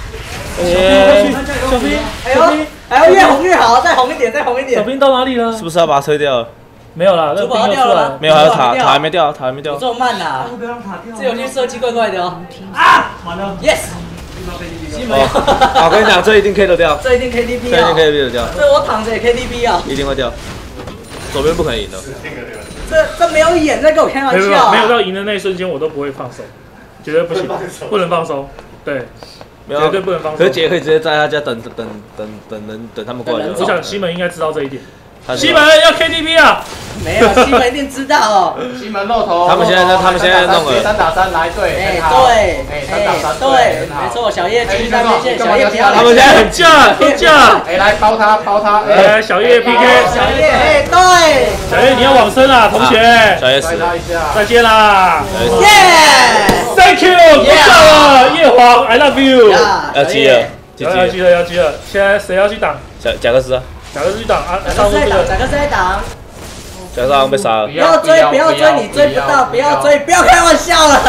小兵， 哎呦，哎呦，越红越好，再红一点，再红一点。 小兵到哪里了？ 是不是要把它吹掉了？ 没有啦，那兵掉了， 没有，还有塔，塔还没掉，塔还没掉。 这么慢呐？这游戏设计怪怪的哦。啊，完了 ，yes。 我跟你讲，这一定 K 得掉， 这一定 K T P 啊， 这一定 K 得掉。 这我躺着也 K T P 啊， 一定会掉。左边不可能赢的。 这这没有演，在跟我开玩笑。 没有到赢的那一瞬间，我都不会放手，绝对不行，不能放松，对。绝对不能放松。 可是姐可以直接在他家等等等等人等他们过来。 我想西门应该知道这一点。 西门要 K T V 啊？ 没有，西门一定知道哦。 西门露头， 他们现在在，他们现在在弄了。 三打三来对， 哎对， 对， 三打三对，没错，小叶继续在边线，小叶不要。 他们现在很架，很架。 哎，来包他，包他， 来，小叶 P K， 小叶，哎，对， 小叶你要往生啊，同学。 小叶死， 再见啦。 耶 ，Thank you，不上了，叶皇 ，I love you。 要急了， 要急了，要急了。现在谁要去挡？ 贾贾克斯啊。 贾克斯去挡啊！ 贾克斯在挡，贾克斯在挡。 贾克斯好像被杀了。 不要追，不要追，你追不到，不要追，不要开玩笑了。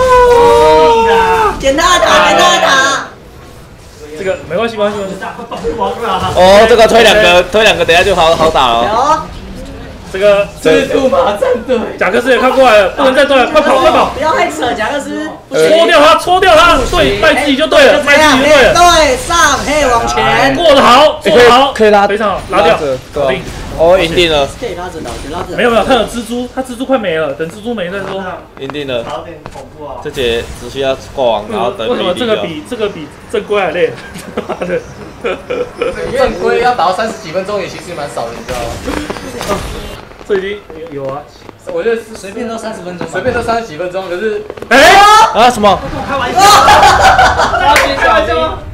捡他的塔，捡他的塔。 这个没关系，没关系，没关系。 哦，这个推两个，推两个，等下就好好打了。 这个赤兔马战队， 贾克斯也看过来了，不能再对了，快跑，快跑！ 不要太扯，贾克斯， 戳掉他，戳掉他，对，卖自己就对了，卖自己就对了。 对，上，嘿，往前， 过得好，做得好， 可以拉， 非常好，拉掉，搞定。 哦，赢定了。 可以拉着的，我拉着。 没有没有，他有蜘蛛，他蜘蛛快没了，等蜘蛛没再说。 赢定了。 有点恐怖啊。 这节只需要过网，然后等。 为什么这个比这个比正规还累？妈的！ 正规要打到三十几分钟也其实蛮少的，你知道吗？ 这已经有有啊， 我觉得随便都三十分钟， 随便都三十几分钟，可是哎啊什么？ 开玩笑， 开玩笑吗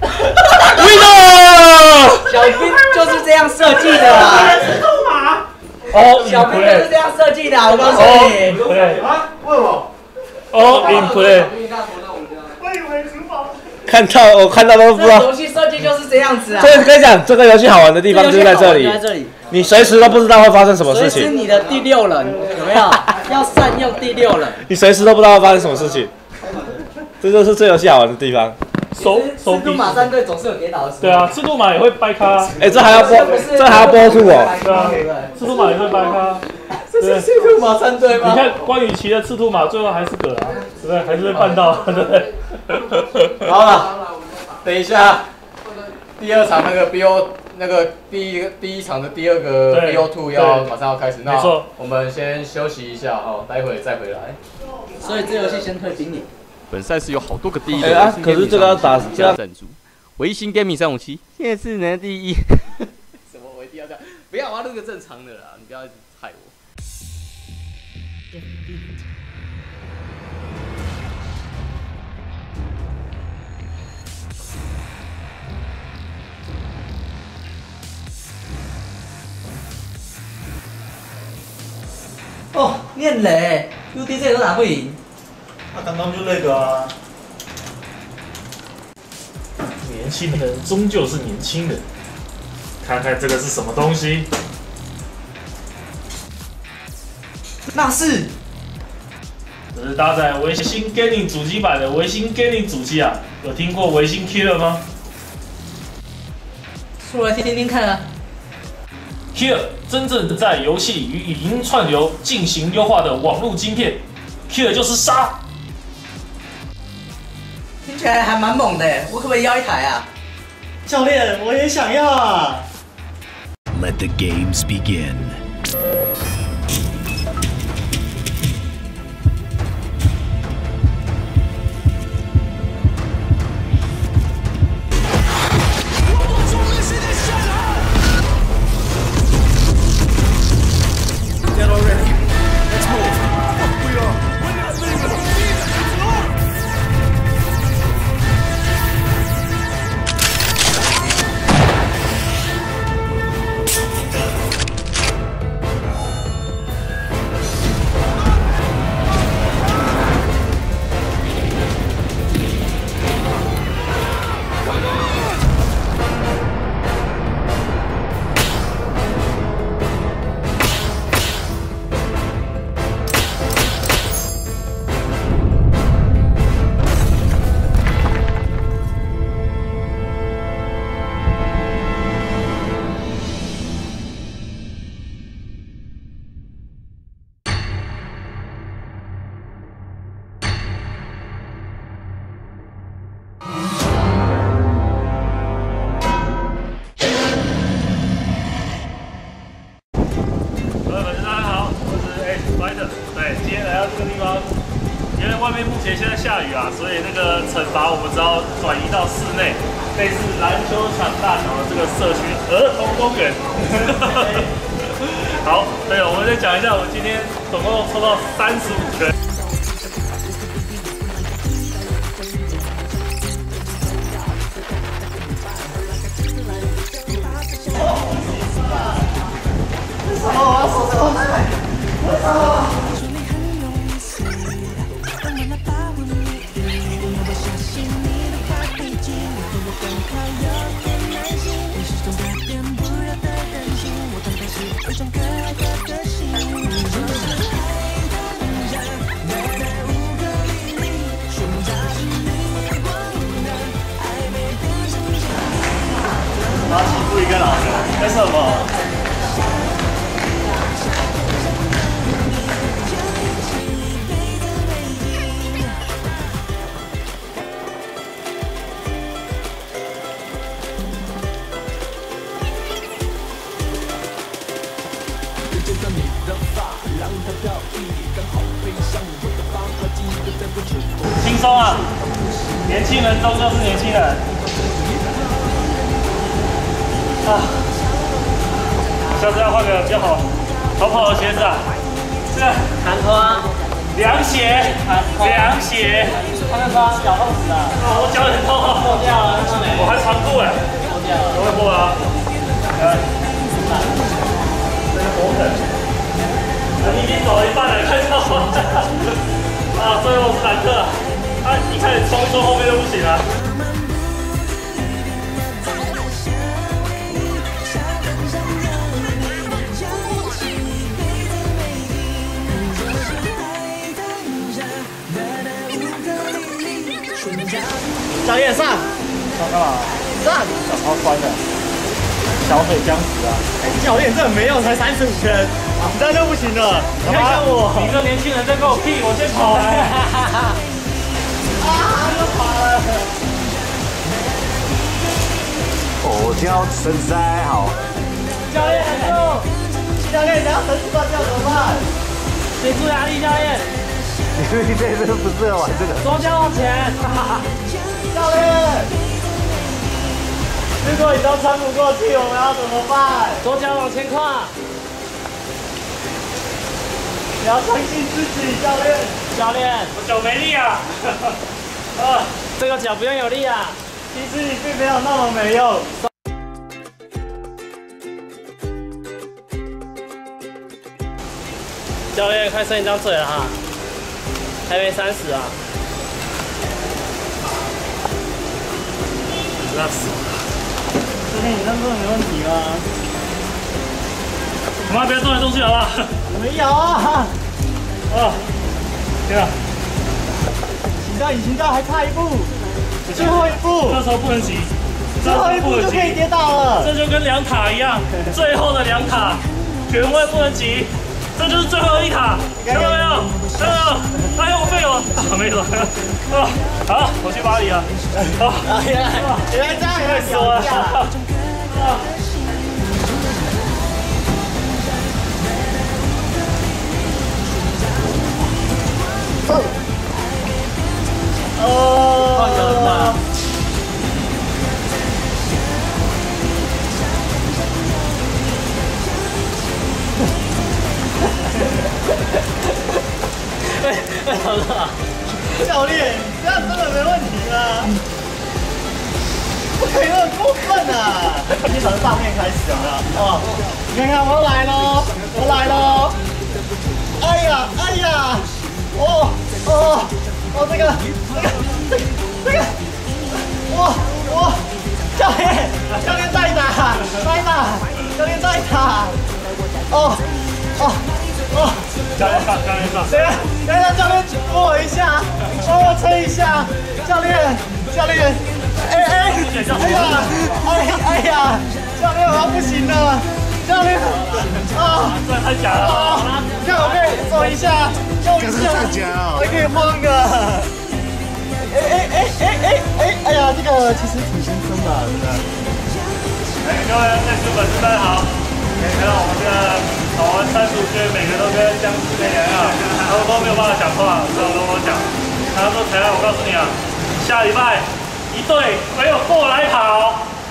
？Winner！ 小兵就是这样设计的啦。 哦， 小兵就是这样设计的，我告诉你。 对啊？为什么？ 哦 ，in play。 我以为城堡。 看到我看到都不知道。 游戏设计就是这样子啊。 这跟你讲，这个游戏好玩的地方就在这里。 在这里。 你随时都不知道会发生什么事情。 随时你的第六人有没有？要善用第六人。 你随时都不知道会发生什么事情。这就是这游戏好玩的地方。 手手赤兔马战队总是有跌倒的时候。 对啊，赤兔马也会掰咖。 哎，这还要播，这还要播出哦。 对啊，赤兔马也会掰咖。 这是赤兔马战队吗？ 你看关羽骑的赤兔马，最后还是葛啊，对不对？还是会办到，对不对？ 好了，等一下，第二场那个 B O 那个第一个第一场的第二个 B O two 要马上要开始，那我们先休息一下哦，待会再回来。 所以这游戏先退兵你。 本赛事有好多个第一的， 哎啊，可是这个要打这样赞助，维新 Gaming 三五七现在是呢第一。什么我一定要这样？不要，我要录个正常的啦，你不要一直害我。 哦，念雷 ，U D 这都打不赢。 他刚刚就那个啊。 年轻人终究是年轻人，看看这个是什么东西？ 那是， 这是搭载微星 Gaming 主机版的微星 Gaming 主机啊，有听过微星 Killer 吗？ 说来听听看啊。 Killer 真正在游戏与语音串流进行优化的网络晶片 ，Killer 就是杀。 听起来还蛮猛的，我可不可以要一台啊？ 教练，我也想要啊。 Let the games begin. 外面目前现在下雨啊，所以那个惩罚我们只好转移到室内。 类似篮球场大小的这个社区儿童公园。好，对，我们再讲一下，我们今天总共抽到三十五个。 为什么我要手这么快？为什么？ 然后欺负一个老人，为什么？ 轻松啊！年轻人终究是年轻人。啊，下次要换个比较好好跑的鞋子啊。这个弹花， 凉鞋，凉鞋。 他们说脚痛死了。 哦，我脚很痛啊。 破掉了， 我还长裤哎。 破掉了。 都会破啊。来，这是火腿。你已经走了一半了，看到吗？啊，最后是兰克，他一开始冲一冲，后面就不行了。 教练上， 上干嘛？ 上， 脚超酸的，小腿僵直啊！ 哎，教练这很没用，才三十五圈，你这样就不行了。你看看我， 你这年轻人在跟我屁，我先跑了。 啊，又跑了。 我叫身材好。 教练，教练，等下绳子断掉怎么办？ 谁出压力，教练？ 你这次不适合玩这个。 左脚往前。 教练，如果你都撑不过去，我们要怎么办？ 左脚往前跨。 你要相信自己，教练。 教练， 我脚没力啊。啊， 这个脚不用有力啊。 其实你并没有那么没用。 教练，快剩一张嘴了哈，还没三十啊。 那死。 今天你认真没问题吗？ 我们不要动来动去好不好？ 没有啊。 啊，对了。 骑到引擎道还差一步，最后一步。 这时候不能急， 最后一步就可以跌倒了。 这就跟两塔一样，最后的两塔，绝对不能急。这就是最后一塔，看到没有？看到没有？哎呦，我背了，啊，没了。啊，好，我去巴黎了。好， 原来原来这样也会说啊。哦，放人呐！ 哎，好了， 教练，你这样真的没问题吗？不可以那么过分啊！先从上面开始好不好？哦，你看看我来喽，我来喽！哎呀，哎呀，哦哦哦，这个这个这个这个，哇哇！教练，教练再打，再打，教练再打！哦哦哦！ 教练上，教练上。 等下，等下，教练扶我一下，帮我撑一下，教练，教练，哎哎，哎呀，哎哎呀，教练我要不行了，教练，啊， 这太假了， 啊，看我可以走一下，用一下，我可以晃个，哎哎哎哎哎哎，哎呀，这个其实挺轻松的，对不对？ 哎，各位内斯粉丝大家好，可以看到我们这个跑完三十五圈，每个都跟僵尸一样啊，他们都没有办法讲话，只有跟我讲。他说：“才来，我告诉你啊，下礼拜一一队没有过来跑。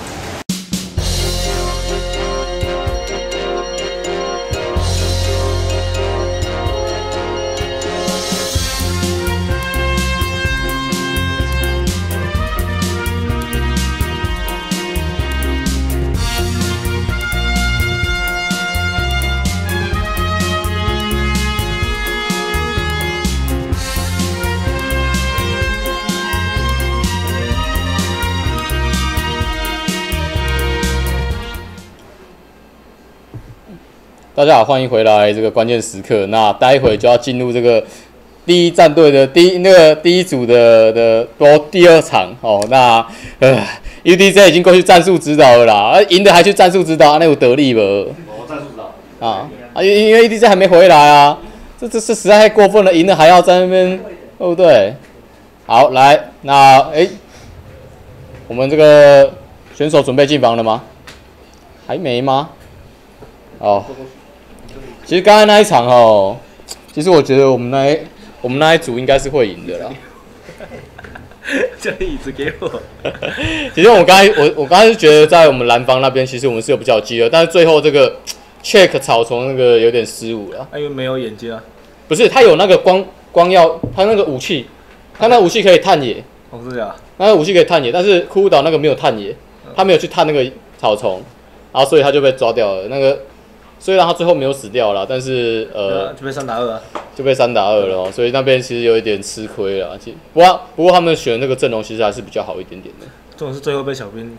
大家好，欢迎回来这个关键时刻。那待会就要进入这个第一战队的第一那个第一组的的哦第二场哦。那呃 U D Z 已经过去战术指导了啦，啊赢的还去战术指导，啊、那有得力不？ 我战术指导啊啊，因为 U D Z 还没回来啊，这这这实在太过分了，赢了还要在那边，对不对？好，来，那哎、欸，我们这个选手准备进房了吗？还没吗？哦。其实刚才那一场哦，其实我觉得我们那一我们那一组应该是会赢的啦。 这椅子给我。 其实我刚才我我刚才是觉得在我们蓝方那边，其实我们是有比较机会，但是最后这个 check 草丛那个有点失误了。 因为没有眼睛啊。 不是，他有那个光光耀，他那个武器，他那武器可以探野。 哦，是啊。 那个武器可以探野，但是骷髅岛那个没有探野，他没有去探那个草丛，然后所以他就被抓掉了。那个。虽然他最后没有死掉啦，但是呃， 就被三打二啊， 就被三打二了哦，所以那边其实有一点吃亏了。其实不过不过他们选的那个阵容其实还是比较好一点点的。 这种是最后被小兵，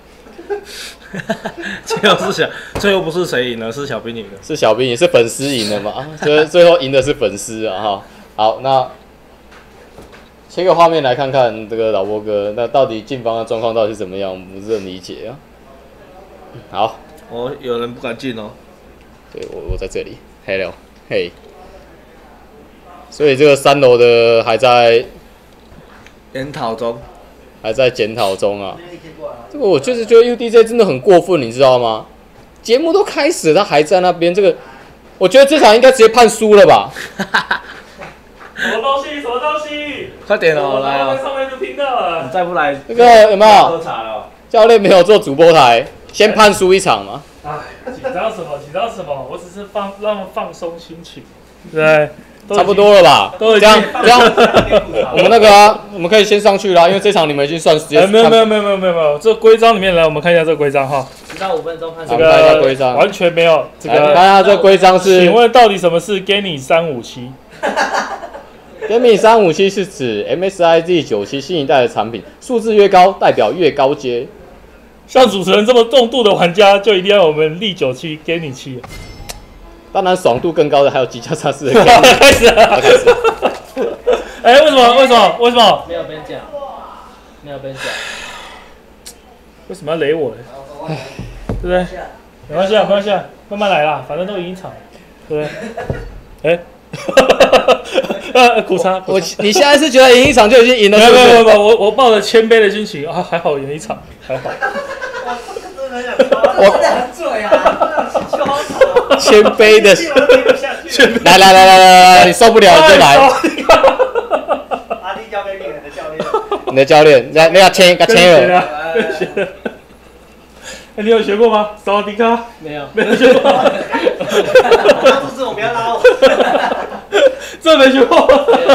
最后是小，最后不是谁赢了，是小兵赢了， 是小兵也是粉丝赢了嘛？最最后赢的是粉丝啊哈。好，那切个画面来看看这个老波哥，那到底进方的状况到底是怎么样？我们不是很理解啊。好， 哦，有人不敢进哦。 对我我在这里，嘿了，嘿，所以这个三楼的还在检讨中， 还在检讨中啊。这个我就是觉得 U D Z 真的很过分，你知道吗？节目都开始了，他还在那边，这个我觉得这场应该直接判输了吧。 什么东西？什么东西？ 快点哦，来哦！ 上面就听到了。 你再不来， 这个有没有？ 喝茶了。 教练没有做主播台，先判输一场嘛。 哎，紧张什么？紧张什么？我只是放让他们放松心情，对， 差不多了吧？ 都这样这样，我们那个啊，我们可以先上去啦，因为这场你们已经算时间。 没有没有没有没有没有没有，这规章里面来，我们看一下这个规章哈。 直到五分钟看这个规章完全没有这个。 看下这规章是。 请问到底什么是 Gemi 三五七 ？Gemi 三五七是指 M S I Z 九七新一代的产品，数字越高代表越高阶。 像主持人这么重度的玩家，就一定要我们力九七 Gemi 七。 当然，爽度更高的还有机加萨斯的。 开始了，开始。哎，为什么？为什么？为什么？ 没有边讲，没有边讲。 为什么要雷我呢？对不对？没关系啊，没关系啊，慢慢来啦，反正都赢一场，对不对？哎。呃，苦茶， 我你现在是觉得赢一场就已经赢了？ 没有没有没有，我我抱着谦卑的心情啊，还好赢一场，还好。 我真的很嘴啊， 谦卑的，来来来来来来，你受不了你就来。 阿弟交给你的教练， 你的教练，来你要签个签了。 你有学过吗？萨瓦迪卡？ 没有， 没有学过。 拉住我，不要拉我。 这没学过。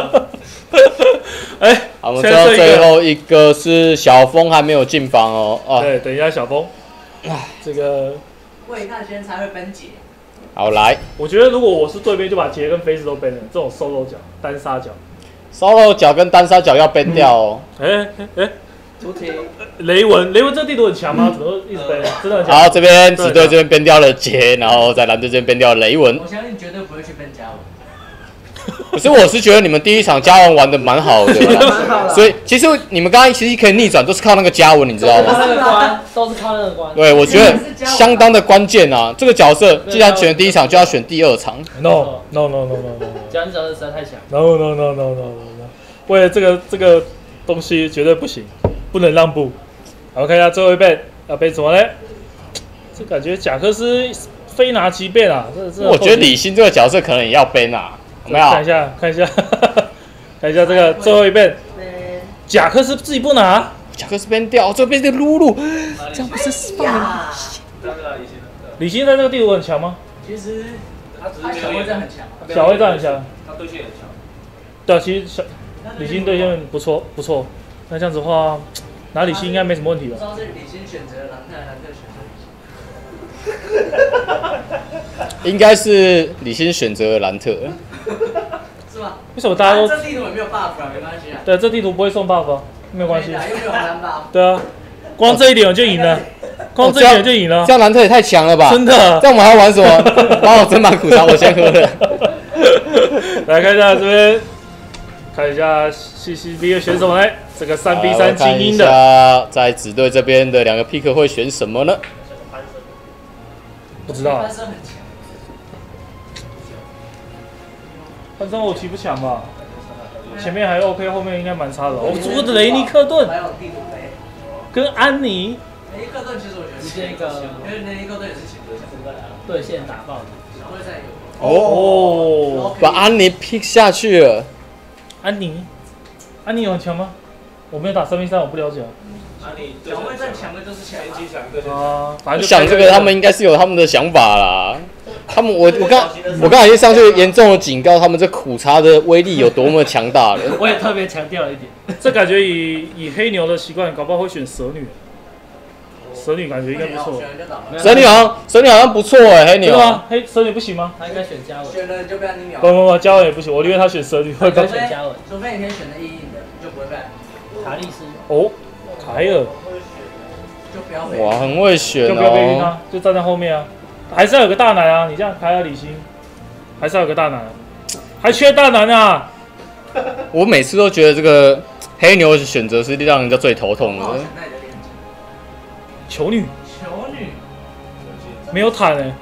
哎， 好，我们知道最后一个是小峰还没有进房哦。哦， 对，等一下小峰。这个。 魏大轩才会分解。 好来， 我觉得如果我是对面，就把杰跟菲斯都 ban 了，这种 solo 角、单杀角。 solo 角跟单杀角要 ban 掉哦。 哎哎哎。 主体雷文，雷文这地图很强吗？怎么一直背？真的很强。 好，这边紫队这边编掉了杰，然后在蓝队这边编掉了雷文。 我相信绝对不会去编加文。 可是我是觉得你们第一场加文玩的蛮好的，所以其实你们刚刚其实可以逆转，都是靠那个加文，你知道吗？ 那个关都是靠那个关。 对，我觉得相当的关键啊！这个角色既然选第一场，就要选第二场。 No no no no no no。 这样角色实在太强。 No no no no no no。为了这个这个东西绝对不行，不能让步。我们看一下最后一背要背什么呢？这感觉贾克斯非拿即变啊！这这。 我觉得李信这个角色可能也要背啊。有没有？ 看一下，看一下，看一下这个最后一遍。贾克斯自己不拿， 贾克斯边掉，这边的露露，这样不是放了？ 李欣在这个地图很强吗？ 其实他只是小会战很强， 小会战很强， 他对线很强。 对啊，其实小李欣对线不错不错。那这样子的话，拿李欣应该没什么问题吧？ 不知道是李欣选择兰特，兰特选择李欣。 应该是李欣选择兰特。 是吗？ 为什么大家都？ 这地图也没有 buff 啊，没关系啊。 对，这地图不会送 buff 啊，没有关系。 又没有蓝 buff。 对啊，光这一点我就赢了，光这一点就赢了。 这样兰特也太强了吧！ 真的。 这样我们还要玩什么？帮我斟满苦茶，我先喝了。 来看一下这边，看一下 C C B 会选什么呢？这个三 B 三精英的，在紫队这边的两个 pick 会选什么呢？ 不知道。 翻身很强。 翻身我骑不强吧？前面还 OK， 后面应该蛮差的。我我的雷尼克顿，跟安妮。 雷尼克顿其实我觉得是一个，因为雷尼克顿也是前队对线打爆的。 小会战有。 哦，把安妮 pick 下去了。 安妮，安妮有很强吗？我没有打三 v 三，我不了解啊。 小会战强的就是强啊，反正就想这个，他们应该是有他们的想法啦。他们我我刚我刚才已经上去严重的警告他们这苦茶的威力有多么强大了。 我也特别强调了一点， 这感觉以以黑牛的习惯，搞不好会选蛇女。蛇女感觉应该不错。 蛇女好像蛇女好像不错哎，黑牛。 对吗？黑蛇女不行吗？ 他应该选嘉文。 选了就被安妮秒。 不不不，嘉文也不行，我宁愿他选蛇女会更。 选嘉文， 除非你可以选择硬硬的，就不会被。 卡利斯。 哦，凯尔。 就不要。 哇，很会选哦。 就不要被晕啊，就站在后面啊。还是要有个大男啊！你这样凯尔李欣，还是要有个大男、啊，还缺大男啊！ 我每次都觉得这个黑牛的选择是让人家最头痛的。 球女， 球女， 没有坦哎、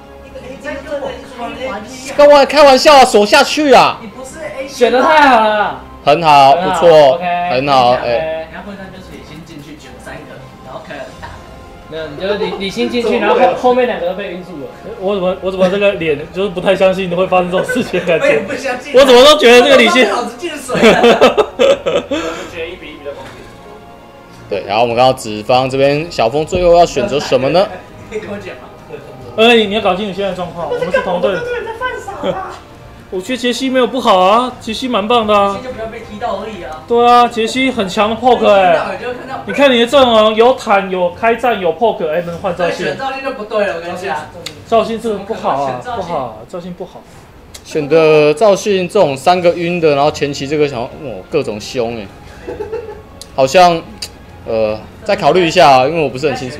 欸，跟我开玩笑啊，手下去啊！ 你不是 A 选的太好了， 很好，不错，很好， 哎。然后会战就是李欣进去九三个，然后凯尔打。 没有，你就是李李欣进去，然后后后面两个都被晕住了。 我怎么我怎么这个脸就是不太相信会发生这种事情的感觉？ 我也不相信。 我怎么都觉得这个李欣脑子进水了。 选一比一比较公平。 对，然后我们看到子方这边小峰最后要选择什么呢？ 可以跟我讲吗？ 呃，你要搞清楚现在的状况，我们是同队。我觉得杰西没有不好啊，杰西蛮棒的啊。 杰西就不要被踢到而已啊。 对啊，杰西很强的 poke 哎、欸。你看你的阵容有坦有开战有 poke 哎、欸，能换赵信。 选赵信就不对了，我跟你讲。 赵信这个不好啊，不好，赵信不好。 选的赵信这种三个晕的，然后前期这个想哦各种凶哎、欸，好像呃再考虑一下、啊，因为我不是很清楚。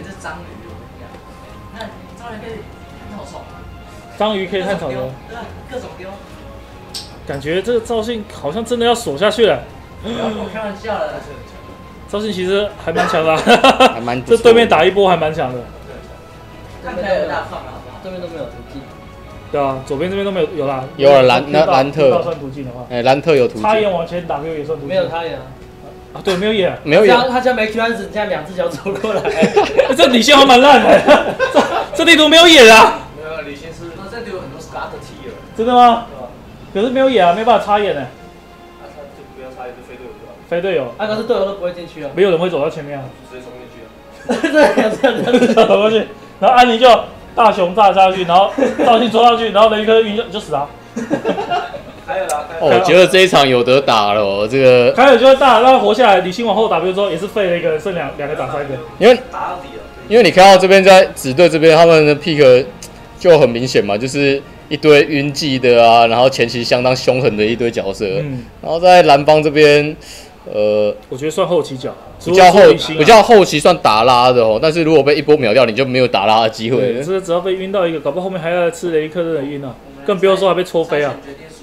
章鱼可以探讨的。 各种丢。 感觉这个赵信好像真的要锁下去了。 不要跟我开玩笑了。 赵信其实还蛮强的、啊， 还蛮这对面打一波还蛮强的。 看开有大放了，好不好？ 对面都没有途径。 对啊，左边这边都没有有啦。 有了兰那兰特算途径的话， 哎，兰特有途径。 插眼往前打 Q 也算途径。 没有插眼啊。 啊，对，没有眼， 没有眼。 他家没 Q 三十，这样两只脚走过来。 这李信还蛮烂的，这这地图没有眼啊。 没有，李信是。那这里有很多 Scar T 了。 真的吗？可是没有眼啊，没办法插眼呢、欸。 啊，他就不要插眼，就非队友就好。 非队友。 啊，可是队友都不会进去啊。 没有人会走到前面啊。 直接冲进去啊。 这样这样这样走过去，然后安妮就大熊炸下去，然后赵信戳上去，然后雷克晕就就死了。 开了啦， 哦，我觉得这一场有得打了、哦，这个。 开了就是大，让他活下来。李信往后 W 之后也是废了一个人，剩两两个打三个。 因为打到底了。 因为你看到这边在紫队这边，他们的 pick 就很明显嘛，就是一堆晕技的啊，然后前期相当凶狠的一堆角色。嗯。然后在蓝方这边，呃， 我觉得算后期角， 比较后比较后期算打拉的哦。但是如果被一波秒掉，你就没有打拉的机会了。 是只要被晕到一个，搞不好后面还要吃雷克的晕啊，更不用说还被戳飞啊。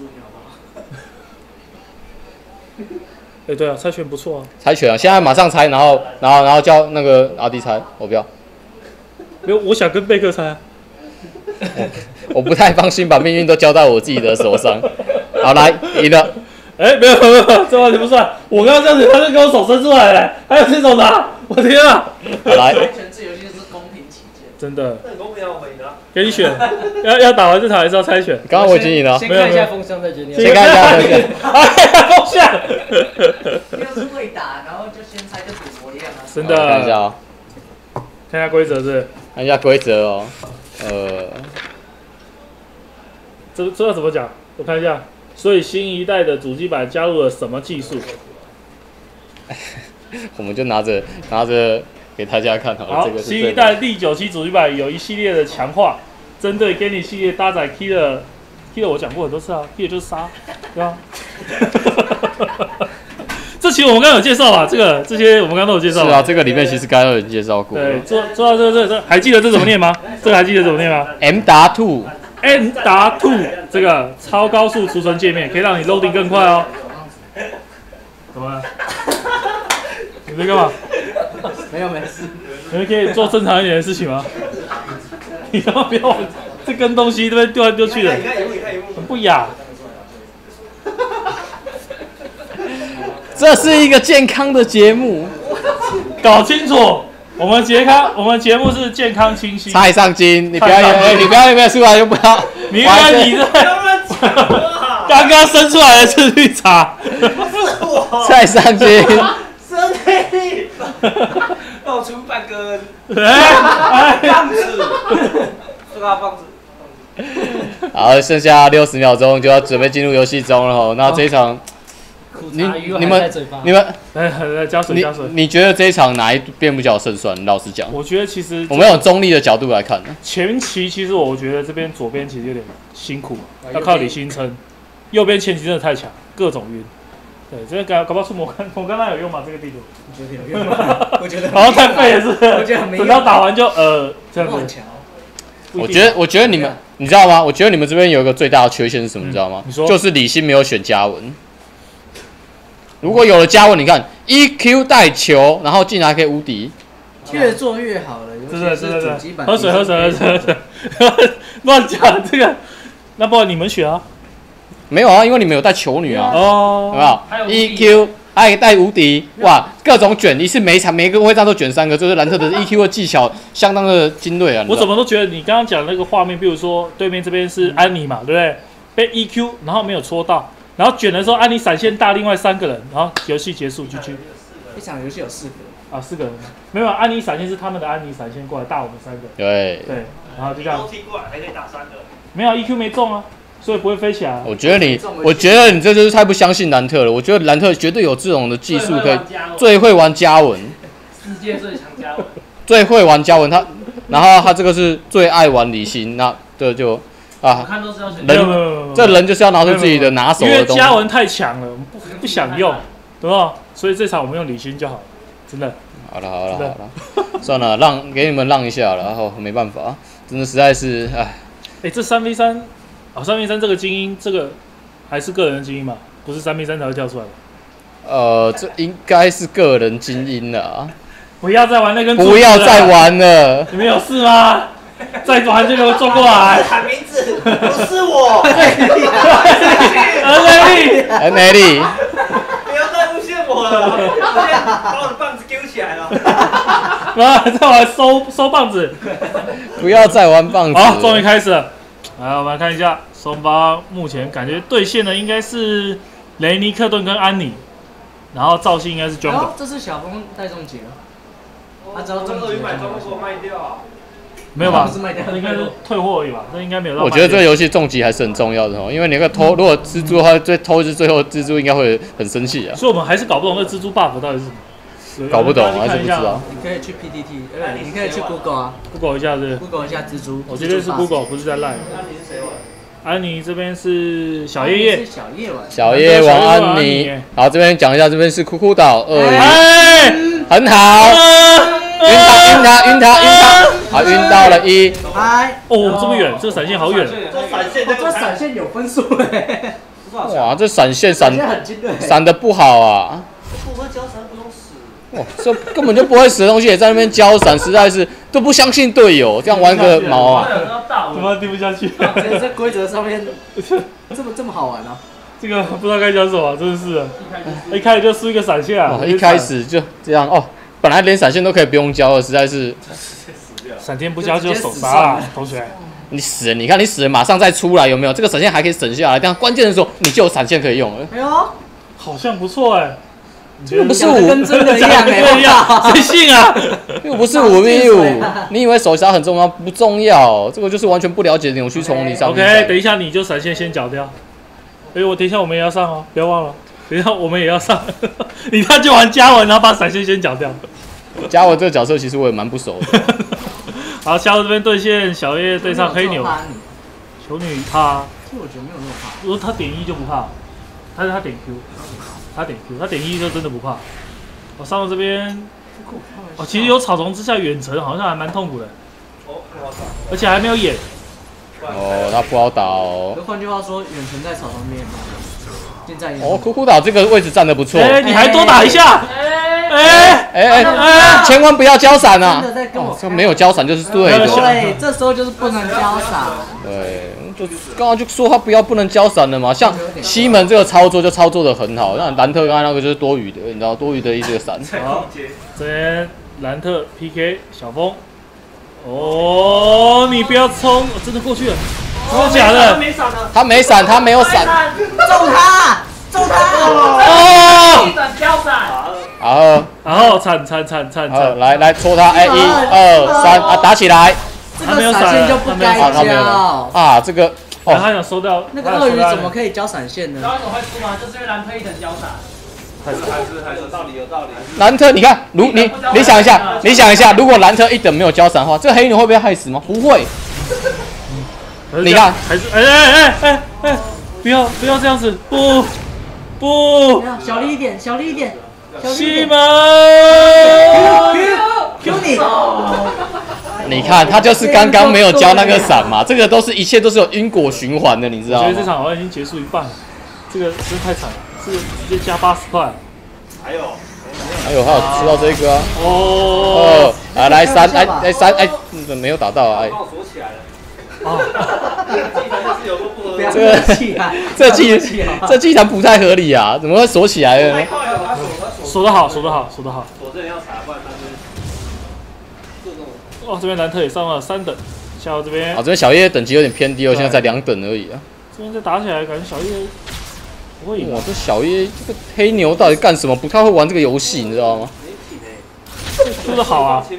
哎、欸，对啊，猜拳不错啊。 猜拳啊，现在马上猜，然后，然后，然后叫那个阿迪猜，我不要。 没有，我想跟贝克猜、啊我。我不太放心把命运都交在我自己的手上。好，来，赢了。 哎、欸，没有没有，这完全不算。我刚刚这样子，他就给我手伸出来了，还有这种拿，我天啊！ 好来， 猜拳这游戏是公平起见。 真的。 很公平啊，我们赢了。 给你选，要要打完这场还是要猜拳？ 刚刚我已经赢了。 先看一下风向再决定。 先看一下风向。 哎，风向。 要是会打，然后就先猜跟赌博一样啊。 真的。 看一下哦， 看一下规则是。 看一下规则哦，呃， 这这要怎么讲？我看一下。所以新一代的主机板加入了什么技术？ 我们就拿着拿着给大家看好了。 好， 这个新一代第九期主机板有一系列的强化，针对 Genie 系列搭载 Killer。Killer 我讲过很多次啊 ，Killer 就是杀，对吧？这期我们刚刚有介绍吧？这个这些我们刚刚都有介绍。 是啊，这个里面其实刚刚有人介绍过。 对，做做到这个这个这个，还记得这怎么念吗？这个还记得怎么念吗 ？M 达 two。 M 达 two 这个超高速储存界面可以让你 loading 更快哦。怎么了？你在干嘛？ 没有没事。 你们可以做正常一点的事情吗？你他妈不要这根东西这边丢来丢去的，很不雅。 这是一个健康的节目， 搞清楚。我们健康，我们节目是健康清晰。 菜上金，你不要，你不要那边出来就不要。 你看你这，刚刚生出来的是绿茶。 菜上金。 身体露出半根。 哎， 棒子，这个棒子。 好，剩下六十秒钟就要准备进入游戏中了哦。那这一场。你你们你们来来加水加水。 你觉得这一场哪一边比较胜算？老实讲， 我觉得其实我们用中立的角度来看， 前期其实我觉得这边左边其实有点辛苦，要靠李星撑。右边前期真的太强，各种晕。对，这边搞搞不好出摩根摩根那有用吗？这个地图？ 我觉得有用吗？我觉得好像太废了，是不是？ 我觉得没用。 等到打完就呃这样子。 我觉得我觉得你们你知道吗？我觉得你们这边有一个最大的缺陷是什么？你知道吗？ 你说， 就是李欣没有选嘉文。如果有了嘉文，你看 E Q 带球，然后进来可以无敌， 越做越好了。 真的真的真的。喝水喝水喝水喝水，乱讲这个。那不然你们选啊？ 没有啊，因为你们有带球女啊。 哦， 有没有 ？E Q 还可以带无敌，哇，各种卷，一次每一场每一个会战都卷三个，这是兰特的 E Q 的技巧相当的精锐啊。 我怎么都觉得你刚刚讲那个画面，比如说对面这边是安妮嘛，对不对？被 E Q 然后没有戳到。然后卷的时候，安妮闪现大另外三个人，然后游戏结束 ，G G。 一场游戏有四个啊，四个人没有，安妮闪现是他们的安妮闪现过来大我们三个。 对对，然后就这样。 踢过来还可以打三个。 没有 E Q 没中啊，所以不会飞起来。 我觉得你，我觉得你这就是太不相信兰特了。我觉得兰特绝对有这种的技术，可以最会玩嘉文， 世界最强嘉文， 最会玩嘉文他，然后他这个是最爱玩李欣，那这就。啊，人这人就是要拿出自己的拿手的东西。 因为嘉文太强了，我们不不想用，对吧？所以这场我们用李欣就好了，真的。 好了好了好了，算了，让给你们让一下了，然后没办法，真的实在是唉。 哎，这三 v 三，哦，三 v 三这个精英，这个还是个人的精英嘛，不是三 v 三才会跳出来的。 呃，这应该是个人精英了。 不要再玩那根。 不要再玩了。 你们有事吗？再玩就给我坐过来。 喊名字，不是我。 恩内利， 恩内利， 不要再诬陷我了，我先把我的棒子丢起来了。 啊，再玩收收棒子。 不要再玩棒子。 好，终于开始了。来，我们来看一下，双方目前感觉兑现的应该是雷尼克顿跟安妮，然后赵信应该是 Jungle。 这是小峰带中结了。他只要中结，买装给我卖掉啊。 没有吧？这应该是退货而已吧？这应该没有。 我觉得这个游戏重击还是很重要的哦，因为你那个偷，如果蜘蛛的话，最偷是最后蜘蛛应该会很生气啊。 所以我们还是搞不懂那蜘蛛 buff 到底是什么。 搞不懂，还是不知道。 你可以去 P D T， 呃，你可以去 Google 啊 ，Google 一下是 ，Google 一下蜘蛛。 我这边是 Google， 不是在 Line。安妮这边是小叶叶， 小叶玩， 小叶玩安妮。好，这边讲一下，这边是酷酷岛鳄鱼，哎，很好。晕他，晕他，晕他，晕他，好，晕到了一。 嗨， 哦，这么远，这个闪现好远。 这闪现， 这闪现有分数嘞。 哇，这闪现闪闪的不好啊。 不会交闪不用死。 哇，这根本就不会死的东西也在那边交闪，实在是都不相信队友，这样玩个毛啊！ 怎么听不下去？ 这这规则上面这么这么好玩啊！ 这个不知道该讲什么，真的是，一开始就输一个闪现啊！ 一开始就这样哦。本来连闪现都可以不用交了，实在是闪电不交就手杀了，同学。 你死了，你看你死了，马上再出来有没有？这个闪现还可以省下来，但关键的时候你就有闪现可以用了。 哎呦， 好像不错哎。 这个不是五， 跟真的一样哎， 一样，谁信啊？ 这个不是五 v 五，你以为手刹很重要？不重要，这个就是完全不了解扭曲冲力上。 OK， 等一下你就闪现先缴掉。哎，我等一下我们也要上哦，不要忘了。等一下我们也要上。你看就玩嘉文，然后把闪现先缴掉。 嘉文这个角色其实我也蛮不熟的。 好，嘉文这边对线小叶对上黑牛。球女怕， 其实我觉得没有那么怕。 如果他点一就不怕，但是他点 Q， 他点 Q， 他点一就真的不怕。我上到这边，哦，其实有草丛之下远程好像还蛮痛苦的，而且还没有眼。 哦，他不好打哦。 换句话说，远程在草丛边。现在哦，酷酷岛这个位置站得不错。 哎，你还多打一下。哎哎哎，千万不要交闪啊！哦，这没有交闪就是对的。 对，这时候就是不能交闪。 对，就刚刚就说他不要不能交闪的嘛。像西门这个操作就操作的很好，那兰特刚才那个就是多余的，你知道多余的一个闪。 好，这边兰特 P K 小峰。哦，你不要冲，真的过去了。真的假的？ 他没闪，他没有闪。 揍他！揍他！ 哦！ 一转交闪。 好， 然后铲铲铲铲铲， 来来戳他！哎，一二三啊，打起来！ 这个闪现就不该交啊！这个哦，他想收掉那个鳄鱼怎么可以交闪现呢？ 知道为什么会输吗？就是因为兰特一等交闪。 还是还是还是有道理有道理。 兰特，你看，如你你想一下，你想一下，如果兰特一等没有交闪的话，这个黑牛会被害死吗？不会。你看， 还是哎哎哎哎哎，不要不要这样子，不不， 小力一点，小力一点， 西门 ，Q 你， 你看他就是刚刚没有交那个闪嘛，这个都是一切都是有因果循环的，你知道吗？ 我觉得这场好像已经结束一半了，这个真的太惨了，这个直接加八十块， 还有。 还有还有吃到这个啊！ 哦， 来来三哎哎三哎，没有打到啊！哎， 帮我锁起来了。 哦， 这个这技这技能不太合理啊，怎么会锁起来呢？ 锁得好，锁得好，锁得好。 锁这里要查，不然他就。哇，这边兰特也上了三等，下到这边。 啊，这边小叶等级有点偏低哦，现在才两等而已啊。 这边再打起来，感觉小叶不会赢。 哇，这小叶这个黑牛到底干什么？不太会玩这个游戏，你知道吗？ 出得好啊！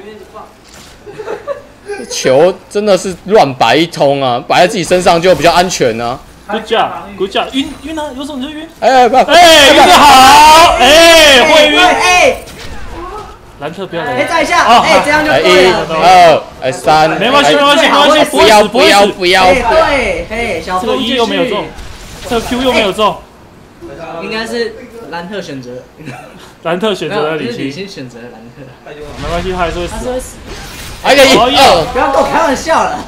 球真的是乱摆一通啊，摆在自己身上就比较安全啊。 Good job，Good job， 晕晕啊，有种你就晕。 哎不， 哎晕得好，哎会晕。 哎， 兰特不要来。 哎再一下，哎这样就对了。 一、二、哎三， 没关系没关系没关系， 不要不要不要。 对，哎小峰这个一又没有中，这个 Q 又没有中， 应该是兰特选择。 兰特选择了李李欣， 选择了兰特。 没关系，他还是会死。 他是会死。 还可以，二， 不要跟我开玩笑了。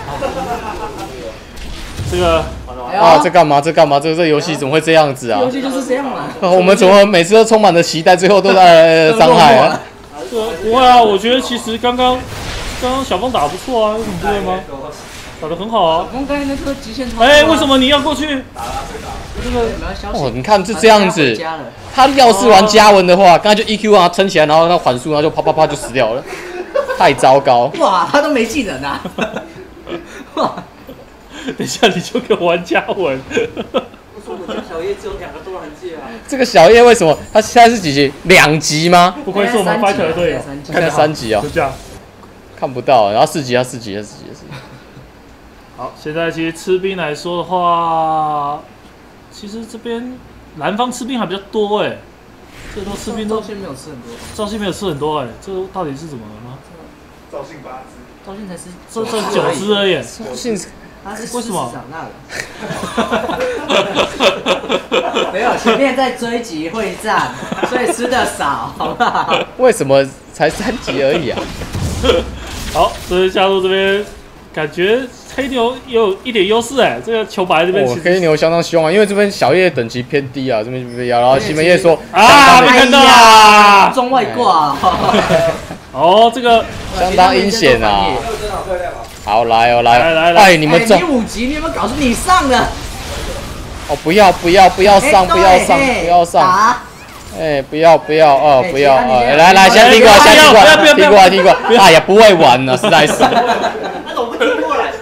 这个啊，这干嘛？这干嘛？这这游戏怎么会这样子啊？ 游戏就是这样嘛。 我们怎么每次都充满了期待，最后都在伤害啊？ 这不会啊，我觉得其实刚刚刚刚小峰打得不错啊，有什么不对吗？打得很好啊。 小峰刚才那个极限超。 哎，为什么你要过去？ 这个哦，你看是这样子，他要是玩嘉文的话，刚才就 E Q 啊撑起来，然后那缓速，然后就啪啪啪就死掉了。太糟糕！ 哇，他都没技能啊！哇， 等一下你就给我玩嘉文。 我说我家小叶只有两个多人界啊。 这个小叶为什么他现在是几级？两级吗？ 不愧是我们 fighter 的队友， 现在三级啊， 就这样。 看不到，然后四级，他四级，他四级，四级。 好，现在其实吃兵来说的话，其实这边南方吃兵还比较多哎，这都吃兵都。 赵信没有吃很多。 赵信没有吃很多哎，这到底是怎么了吗？ 赵信八只， 赵信才是这这九只而已。 赵信他是为什么？ 长大了。没有，前面在追击会战，所以吃的少，好不好？ 为什么才三级而已啊？ 好，这边加入这边，感觉黑牛也有一点优势哎。这个球白这边， 哦，黑牛相当凶啊，因为这边小叶等级偏低啊，这边被压，然后西门叶说啊，没看到啊， 中外挂。 哦，这个相当阴险啊！好，来哦，来， 来来来， 哎，你们中你五级，你有没有搞出你上的？ 哦，不要不要不要上，不要上，不要上！哎，不要不要哦，不要哦！来来，先踢过来，先踢过来，踢过来，踢过来！哎呀，不会玩了，实在是。 那怎么不踢过来？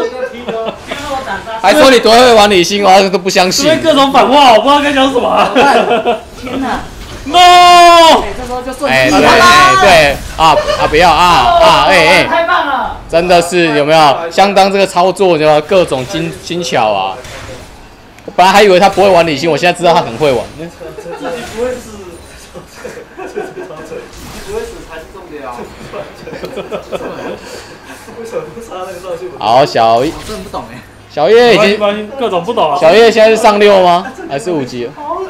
还说你多会玩李欣，我都不相信。 这边各种反话，我不知道该讲什么。 天哪！ ，no！ 哎，这时候就顺哎， 利对了。 对啊啊，不要啊啊，哎哎， 太棒了！ 真的是有没有相当这个操作，有没有各种精精巧啊？我本来还以为他不会玩李信，我现在知道他很会玩。 自己不会死，自己不会死才是重点啊！为什么不插那个上去？ 好，小我真的不懂哎。 小叶已经各种不懂啊。 小叶现在是上六吗？还是五级？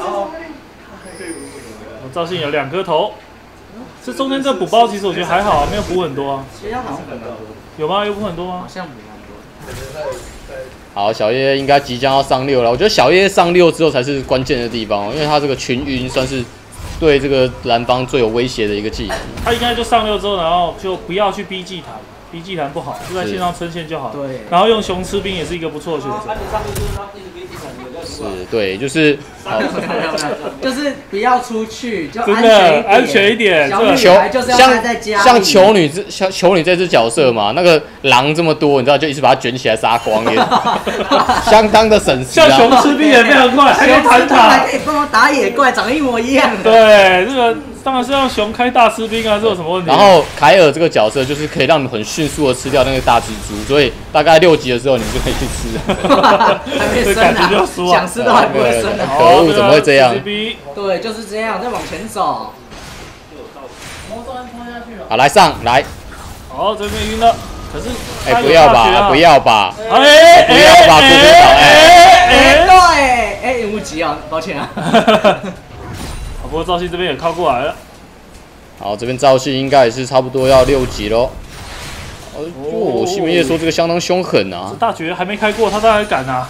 赵信有两颗头，这中间这补包其实我觉得还好啊，没有补很多啊。 其实好像很多。 有吗？有补很多吗？ 好像补很多。 好，小叶应该即将要上六了。我觉得小叶上六之后才是关键的地方，因为他这个群晕算是对这个蓝方最有威胁的一个技能。 他应该就上六之后，然后就不要去逼祭坛，逼祭坛不好，就在线上撑线就好。 对。 然后用熊吃兵也是一个不错的选择。 是，对，就是， 就是不要出去，就真的安全一点。 小女孩就是要待在家里。 像球女这像球女这只角色嘛，那个狼这么多，你知道就一直把它卷起来杀光，也相当的省时啊。 像熊吃兵也非常快，还可以弹塔， 还可以帮我打野怪，长得一模一样。 对，这个当然是让熊开大吃兵啊，这有什么问题？ 然后凯尔这个角色就是可以让你很迅速的吃掉那个大蜘蛛，所以大概六级的时候你就可以去吃了。 还没生啊，想吃都还不会生啊！ 可恶，怎么会这样？ 对，就是这样，再往前走。 好，来上来。 好，这边晕了，可是哎，不要吧，不要吧， 哎， 不要吧，不要吧， 哎，对，哎，无极啊，抱歉啊。 不过赵信这边也靠过来了。 好，这边赵信应该也是差不多要六级喽。哦，西门叶说这个相当凶狠啊。 这大绝还没开过，他当然敢啊。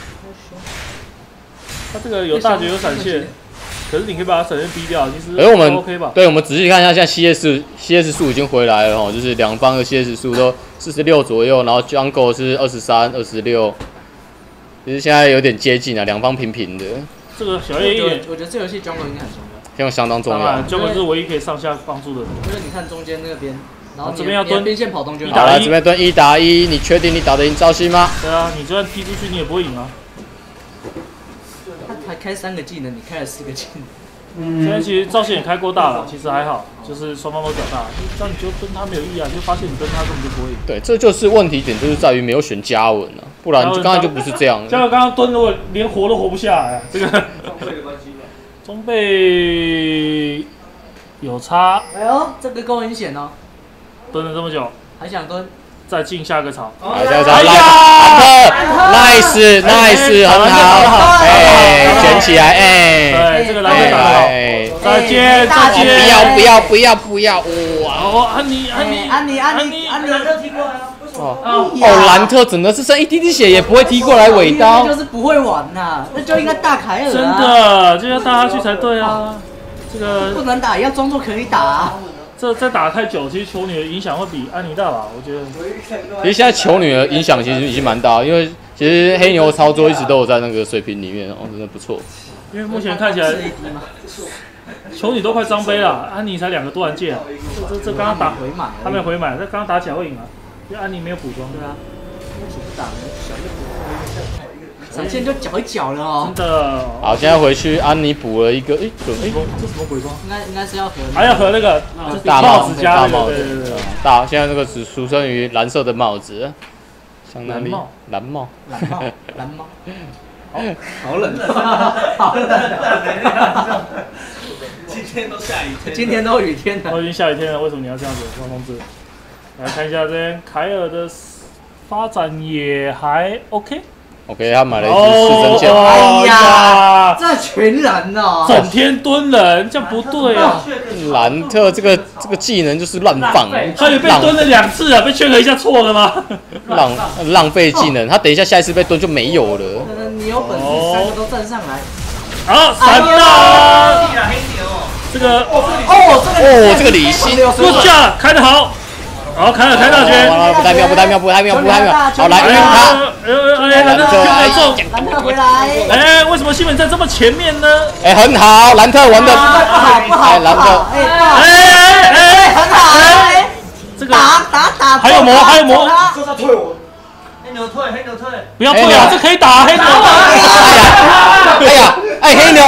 他这个有大绝有闪现，可是你可以把他闪现逼掉，其实而我们 OK 吧？ 对，我们仔细看一下，现在 C S C S 数已经回来了哦，就是两方的 C S 数都四十六左右，然后 Jungle 是二十三、二十六，其实现在有点接近啊，两方平平的。 这个小叶一点， 我觉得这游戏 Jungle 应该很重要， 这样相当重要。 Jungle 是唯一可以上下帮助的。 因为你看中间那边，然后这边要蹲边线跑动就好了，这边蹲一打一，你确定你打得赢赵信吗？ 对啊，你就算踢出去你也不会赢啊。 他才开三个技能，你开了四个技能。 嗯，现在其实赵信也开过大了，其实还好，就是双方都脚大。这样你就蹲他没有意义啊，就发现你蹲他根本就不会赢。 对，这就是问题点，就是在于没有选嘉文啊，不然就刚才就不是这样。 嘉文刚刚蹲的我连活都活不下来，这个装备有差。 哎呦，这个够明显哦， 蹲了这么久， 还想蹲。 再进下个槽， 哎呀 ，nice nice 很好，哎，卷起来，哎， 对，这个蓝打好，再见再见， 不要不要不要不要，哇， 哦，安妮安妮安妮安妮安妮，蓝特踢过来啊， 哦哦，兰特真的是剩一滴滴血也不会踢过来尾刀， 就是不会玩呐，那就应该大凯尔， 真的就要大下去才对啊，这个不能打，要装作可以打。 这再打太久，其实球女的影响会比安妮大吧？我觉得。 其实现在球女的影响其实已经蛮大，因为其实黑牛操作一直都有在那个水平里面哦，真的不错。 因为目前看起来，球女都快张杯了，安妮才两个多人界啊。这这这刚刚打回满， 他没回满，这刚刚打起来会赢啊，因为安妮没有补装。 对啊，为什么不打呢？小叶补。闪现就搅一搅了哦。 真的。 好，现在回去，安妮补了一个，哎， 这这什么鬼装？ 应该应该是要和。 还要和那个大帽子加大帽子， 对对对， 大现在这个只出生于蓝色的帽子，相当厉害。蓝帽。 蓝帽。蓝帽。 好，好冷。 好冷。 今天都下雨天。 今天都雨天了。 都已经下雨天了，为什么你要这样子，汪同志？来看一下这边凯尔的发展也还 OK。OK， 他买了一支四针剑。 哎呀，这群人哦， 整天蹲人，这样不对啊！ 兰特这个这个技能就是乱放， 他也被蹲了两次啊，被圈了一下错了吗？ 浪浪费技能，他等一下下一次被蹲就没有了。 你有本事三个都站上来。 好，闪到！这个哦， 哦，这个李信 ，Good job，开得好。好，凯尔开大圈， 不太妙，不太妙，不太妙，不太妙。好，来晕他。 哎，兰特没中， 兰特回来。 哎，为什么西本在这么前面呢？ 哎，很好，兰特玩的不好不好， 兰特， 哎哎哎，很好，哎， 这个打打打， 还有魔，还有魔， 这他退我。 黑牛退，黑牛退， 不要退啊，这可以打黑牛。 哎呀，哎，黑牛，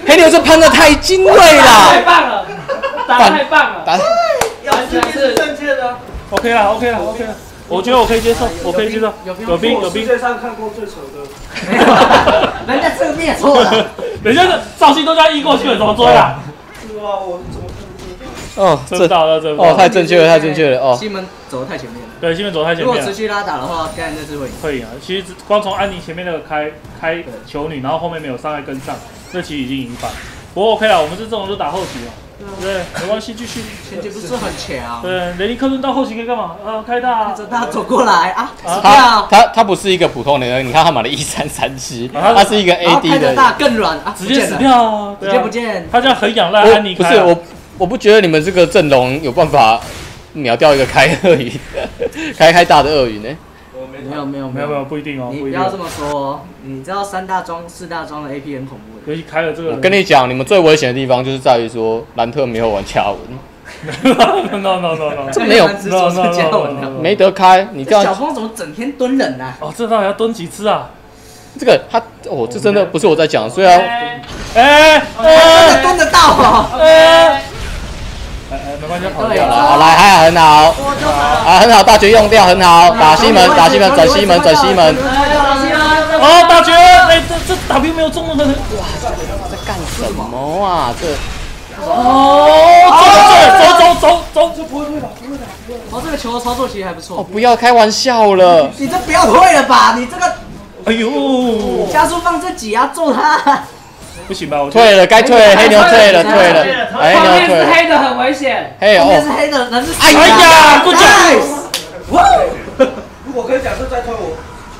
黑牛这攀的太精锐太了， 棒了，打得太棒了， 打完全是正确的。 OK 了，OK 了，OK 了，我觉得我可以接受，我可以接受。有兵有兵。 世界上看过最丑的。 人家侧面错了， 人家的赵信都这样移过去了，怎么追啊？ 是啊，我怎么看不见？ 哦， 这到了，这哦，太正确了，太正确了哦。 西门走得太前面了。 对，西门走太前面了。 如果持续拉打的话，刚才那次会赢。 会赢啊！其实光从安妮前面那个开开球女，然后后面没有伤害跟上，这其实已经赢反。不过 OK 了，我们是这种就打后期了。 对，没关系，继续。 前期不是很强。 对，雷利克顿到后期可以干嘛？啊，开大。 着他走过来啊！ 他他他不是一个普通人，你看他买了一三三七，他是一个 A D 的。 大更软啊， 直接死掉， 直接不见。 他这样很仰赖安妮。 不是我，我不觉得你们这个阵容有办法秒掉一个开鳄鱼，开开大的鳄鱼呢？ 没有没有没有没有不一定哦， 你不要这么说，你知道三大装四大装的 A P 很恐怖的， 尤其开了这个。 我跟你讲，你们最危险的地方就是在于说兰特没有玩嘉文。 no no no no， 这没有 no no no， 没得开，你这样。 小峰怎么整天蹲人啊？ 哦，这到底要蹲几次啊？ 这个他哦，这真的不是我在讲，虽然哎哎蹲得到哦， 哎。 哎哎，没关系， 好掉了，好来，还很好，啊很好，大绝用掉很好，打西门，打西门，转西门，转西门。 哦，大绝，哎，这这打兵没有中的，哇， 在干什么啊？这哦，走走走走， 这不会退吧？不会的，不会。哦，这个球的操作其实还不错。 哦，不要开玩笑了， 你这不要退了吧？你这个， 哎呦， 加速放这几啊，揍他。 不行吧？我退了，该退了，黑牛退了，退了，黑牛退了。 黑的很危险， 黑哦， 后面是黑的，人是。 哎呀，不讲。 哇！ 如果可以讲，就再推我。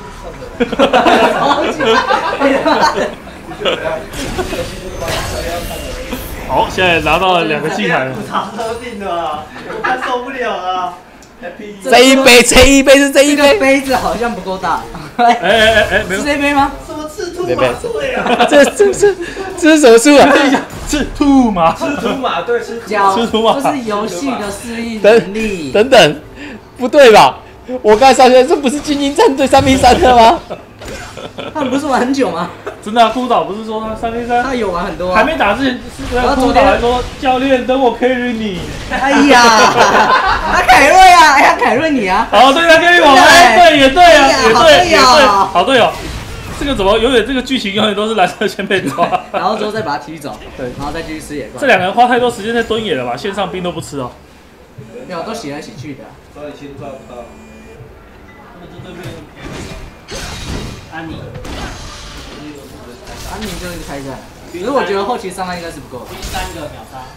好，现在拿到了两个祭台了。 查特定的啊，他受不了啊。 这一杯，这一杯是这一杯。 杯子好像不够大。 哎哎哎哎，没有。 是这杯吗？ 什么赤兔马队啊？ 这这是这是什么书啊？ 赤兔马， 赤兔马对，赤赤兔马， 这是游戏的适应能力。 等等，不对吧？我刚才上去，这不是精英战队三 v 三的吗？ 他们不是玩很久吗？ 真的啊，孤岛不是说他三 v 三？ 他有玩很多、啊。 还没打之前，那个孤岛还说教练等我 carry 你。 哎呀，他凯瑞啊，哎呀，凯瑞你啊。 哦，对，他 carry 我，哎，对，也对啊，也对，也对，好队友。这个怎么永远这个剧情永远都是蓝色先被抓， 然后之后再把他踢走，对，然后再继续吃野怪。 这两个人花太多时间在蹲野了吧？线上兵都不吃哦。 没有，都洗来洗去的。 抓以前抓不到。 他们这对面安妮， 安妮就是开战，可是我觉得后期伤害应该是不够。 第三个秒杀。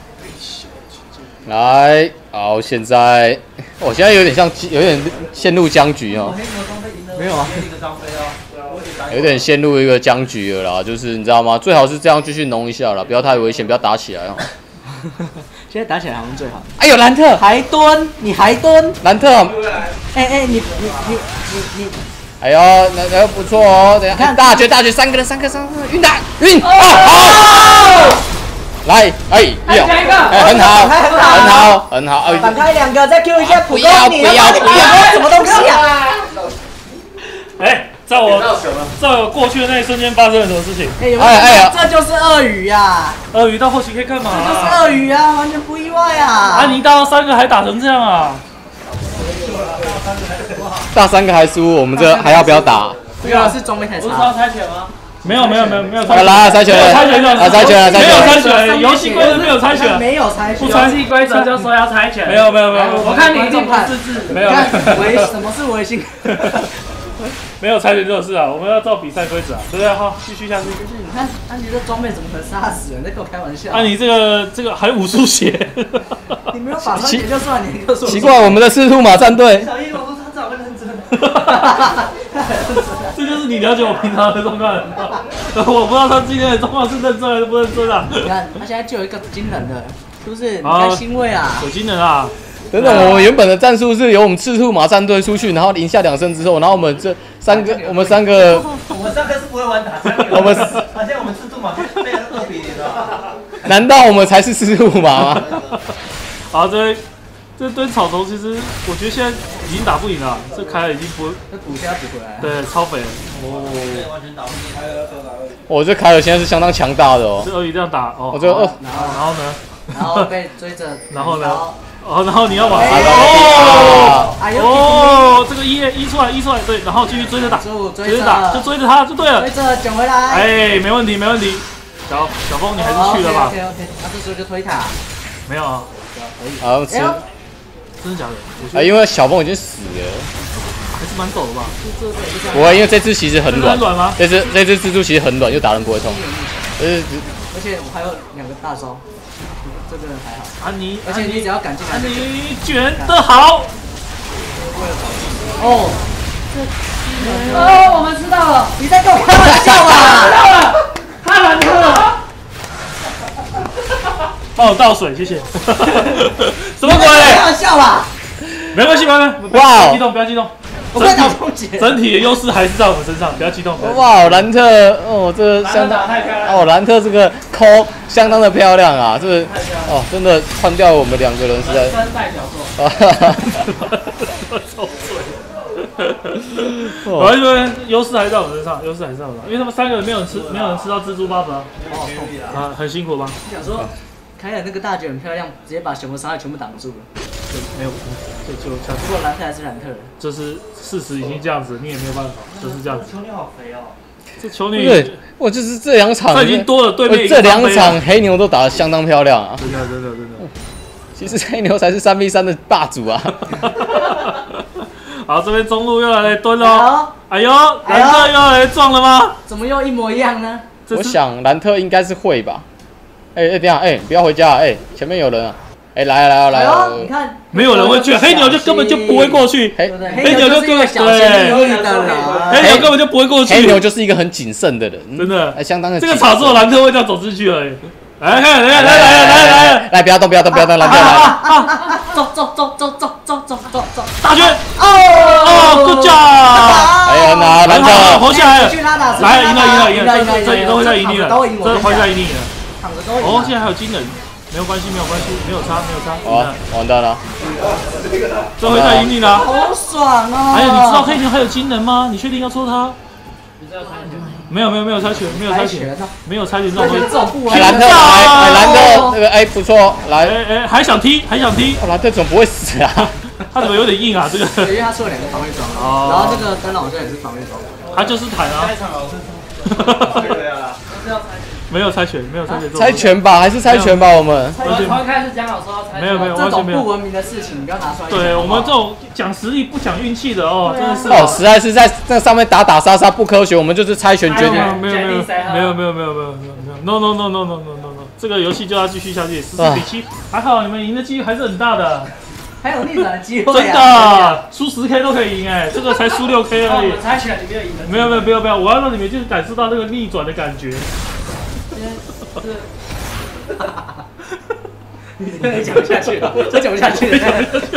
来，好，现在我、哦、现在有点像有点陷入僵局哦。 没有啊， 有点陷入一个僵局了啦，就是你知道吗？最好是这样继续弄一下啦，不要太危险，不要打起来哦。 现在打起来好像最好。 哎呦，兰特还蹲，你还蹲， 兰特， 哎哎，你你你你你， 哎呦，那那不错哦，等下看大绝大绝，三个人三个三个晕打晕啊好，来哎有哎很好很好很好，哎反开两个再 Q 一下普不要不要不要什么东西啊？ 哎，在我在我过去的那一瞬间发生了什么事情？ 哎哎，这就是鳄鱼呀！ 鳄鱼到后期可以干嘛？ 这就是鳄鱼啊，完全不意外啊！ 安妮大三个还打成这样啊！ 大三个还输，我们这还要不要打？ 这个是装备太差。 不是要猜拳吗？ 没有没有没有没有猜拳，来猜拳， 猜拳啊猜拳没有猜拳，游戏规则没有猜拳， 没有猜拳， 游戏规则就说要猜拳。 没有没有没有， 我看你一定不自制。 没有， 微什么是微信？ 没有猜拳这种事啊，我们要照比赛规则啊，对不对？好，继续下去。 就是你看安妮这装备怎么可能杀死人？在跟我开玩笑。 安妮这个这个还武术鞋， 你没有法穿鞋就算，你告诉我。 奇怪，我们的赤兔马战队。 小一，我说他长得认真。 这就是你了解我平常的状况。我不知道他今天的状况是认真还是不认真啊。 你看他现在就有一个惊人的，是不是？你该欣慰啊！ 有惊人啊！ 等等，我们原本的战术是由我们赤兔马战队出去，然后赢下两胜之后，然后我们这三个，我们三个， 我们三个是不会玩打三个。 我们好像我们赤兔马被人二比零了。 难道我们才是赤兔马吗？ 好，这这蹲草丛其实我觉得现在已经打不赢了，这凯尔已经不， 这补下补回来。 对，超肥。 哦， 我这凯尔现在是相当强大的哦。 这鳄鱼这样打哦， 我这哦， 然后然后呢？ 然后被追着， 然后呢？哦，然后你要往哦哦，这个一一出来一出来，对，然后继续追着打，追着打就追着他就对了。 追着卷回来。 哎，没问题没问题。小小峰你还是去了吧 ？OK OK， 那这时候就推塔。 没有啊， 可以。 好吃。 真的假的？ 啊，因为小峰已经死了。 还是蛮陡的吧？ 不会，因为这只其实很软。 很软吗？ 这只这只蜘蛛其实很软，又打人不会痛。呃， 而且我还有两个大招，这个还好。 安妮， 而且你只要赶进来， 安妮卷得好。 哦，这哦，我们知道了，你在跟我开玩笑吧？ 知道了，太难听了。帮我倒水，谢谢。什么鬼？ 开玩笑吧？ 没关系，没关系，不要激动，不要激动。 我快打终结。 整体的优势还是在我们身上，不要激动。 哇，兰特哦，这个相当哦，兰特这个抠相当的漂亮啊，这个哦，真的换掉我们两个人实在。 三代小作。 哈哈哈哈抽水。我还以为优势还是在我身上，优势还是在我身上，因为他们三个人没有人吃，没有人吃到蜘蛛 buff 啊。啊，很辛苦吧？ 想说，开了那个大卷很漂亮，直接把熊的伤害全部挡住了。 没有，这就这样。 不过兰特还是兰特。 就是事实已经这样子，你也没有办法，就是这样子。 球女好肥哦。 这球女， 对，我就是这两场， 这已经多了对面这两场黑牛都打得相当漂亮啊。 真的，真的，真的。 其实黑牛才是三 v 三的霸主啊。 好，这边中路又要来蹲喽。哎呦，兰特又要来撞了吗？ 怎么又一模一样呢？ 我想兰特应该是会吧。哎哎，等下，哎，不要回家啊！哎，前面有人啊！哎，来啊来啊来啊！ 你看， 没有人会去，黑牛就根本就不会过去。 黑黑牛就根本对，黑牛根本就不会过去。 黑牛就是一个很谨慎的人， 真的， 还相当的。 这个草之兰特会这样走进去而已。来看，来来来来来来来，不要动，不要动，不要动，兰特来。 走走走走走走走走走， 大军！哦，good job！ 哎呀，那兰特活下来了，来赢了赢了赢了，这这都会在赢你了，这会在赢你了。哦，现在还有惊人，没有关系没有关系，没有差没有差。 哦，完蛋了， 这会在赢你了。 好爽哦！ 哎呀，你知道黑牛还有惊人吗？你确定要抽他？没有没有没有猜拳，没有猜拳，没有猜拳这种东西。 哎，兰特来，哎，兰特那个哎不错，来， 哎哎还想踢还想踢， 兰特总不会死啊？ 他怎么有点硬啊？这个， 因为他出了两个防御装，然后这个单老好像也是防御装， 他就是坦啊。没有猜拳，没有猜拳， 猜拳吧，还是猜拳吧，我们。 刚开始讲好说要猜拳， 没有没有， 这种不文明的事情你不要拿出来。 对我们这种讲实力不讲运气的哦，真的是。 哦，实在是在那上面打打杀杀不科学，我们就是猜拳决定。 没有没有没有没有没有没有没有没有 no no no no no no no no， 这个游戏就要继续下去，十四比七，还好你们赢的几率还是很大的。 还有逆转的机会、啊， 真的，输十 K 都可以赢哎，这个才输六 K 而已。 猜拳你没有赢的。 没有没有没有没有，我要让你们就是感受到那个逆转的感觉。 你真的讲不下去了，真讲不下去了。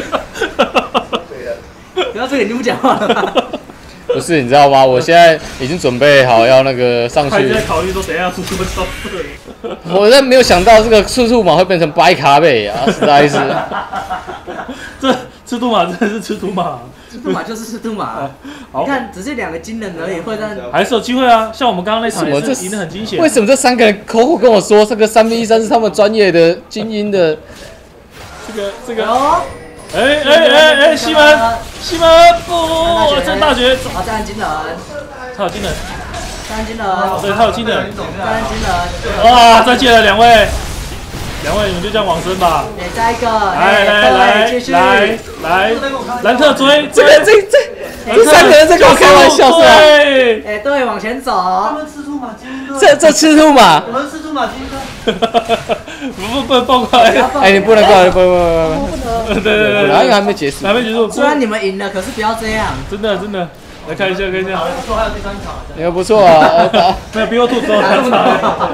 不要这个已经不讲话了。 不是，你知道吗？我现在已经准备好要那个上去。 他在考虑说，等一下出什么招式。 我真没有想到这个赤兔马会变成白卡贝啊，实在是。 这赤兔马真的是赤兔马， 赤兔马就是赤兔马。你看，只是两个惊人而已，会让还是有机会啊。像我们刚刚那场也是赢得很惊险。 为什么这三个人口口跟我说，这个三 v 三是他们专业的精英的？ 这个这个。哎哎哎哎，西门西门不，这大绝。 好，再按惊人。 他有惊人。 再按惊人。 对，他有惊人。 再按惊人。 哇，再见了两位。两位，你们就这样往生吧。 哎，再一个。 来来来来来，兰特追， 这个这这这三个人在跟我开玩笑是吧？ 哎，对，往前走。他们吃出马金哥。 这这吃兔马。 我们吃出马金哥。 不不不，爆过来！ 哎，你不能爆，不不不不不。对对对， 然后还没结束， 还没结束。 虽然你们赢了，可是不要这样。 真的真的，来看一下看一下。 不错，还有第三场。 你们不错啊， 没有比我吐槽还长。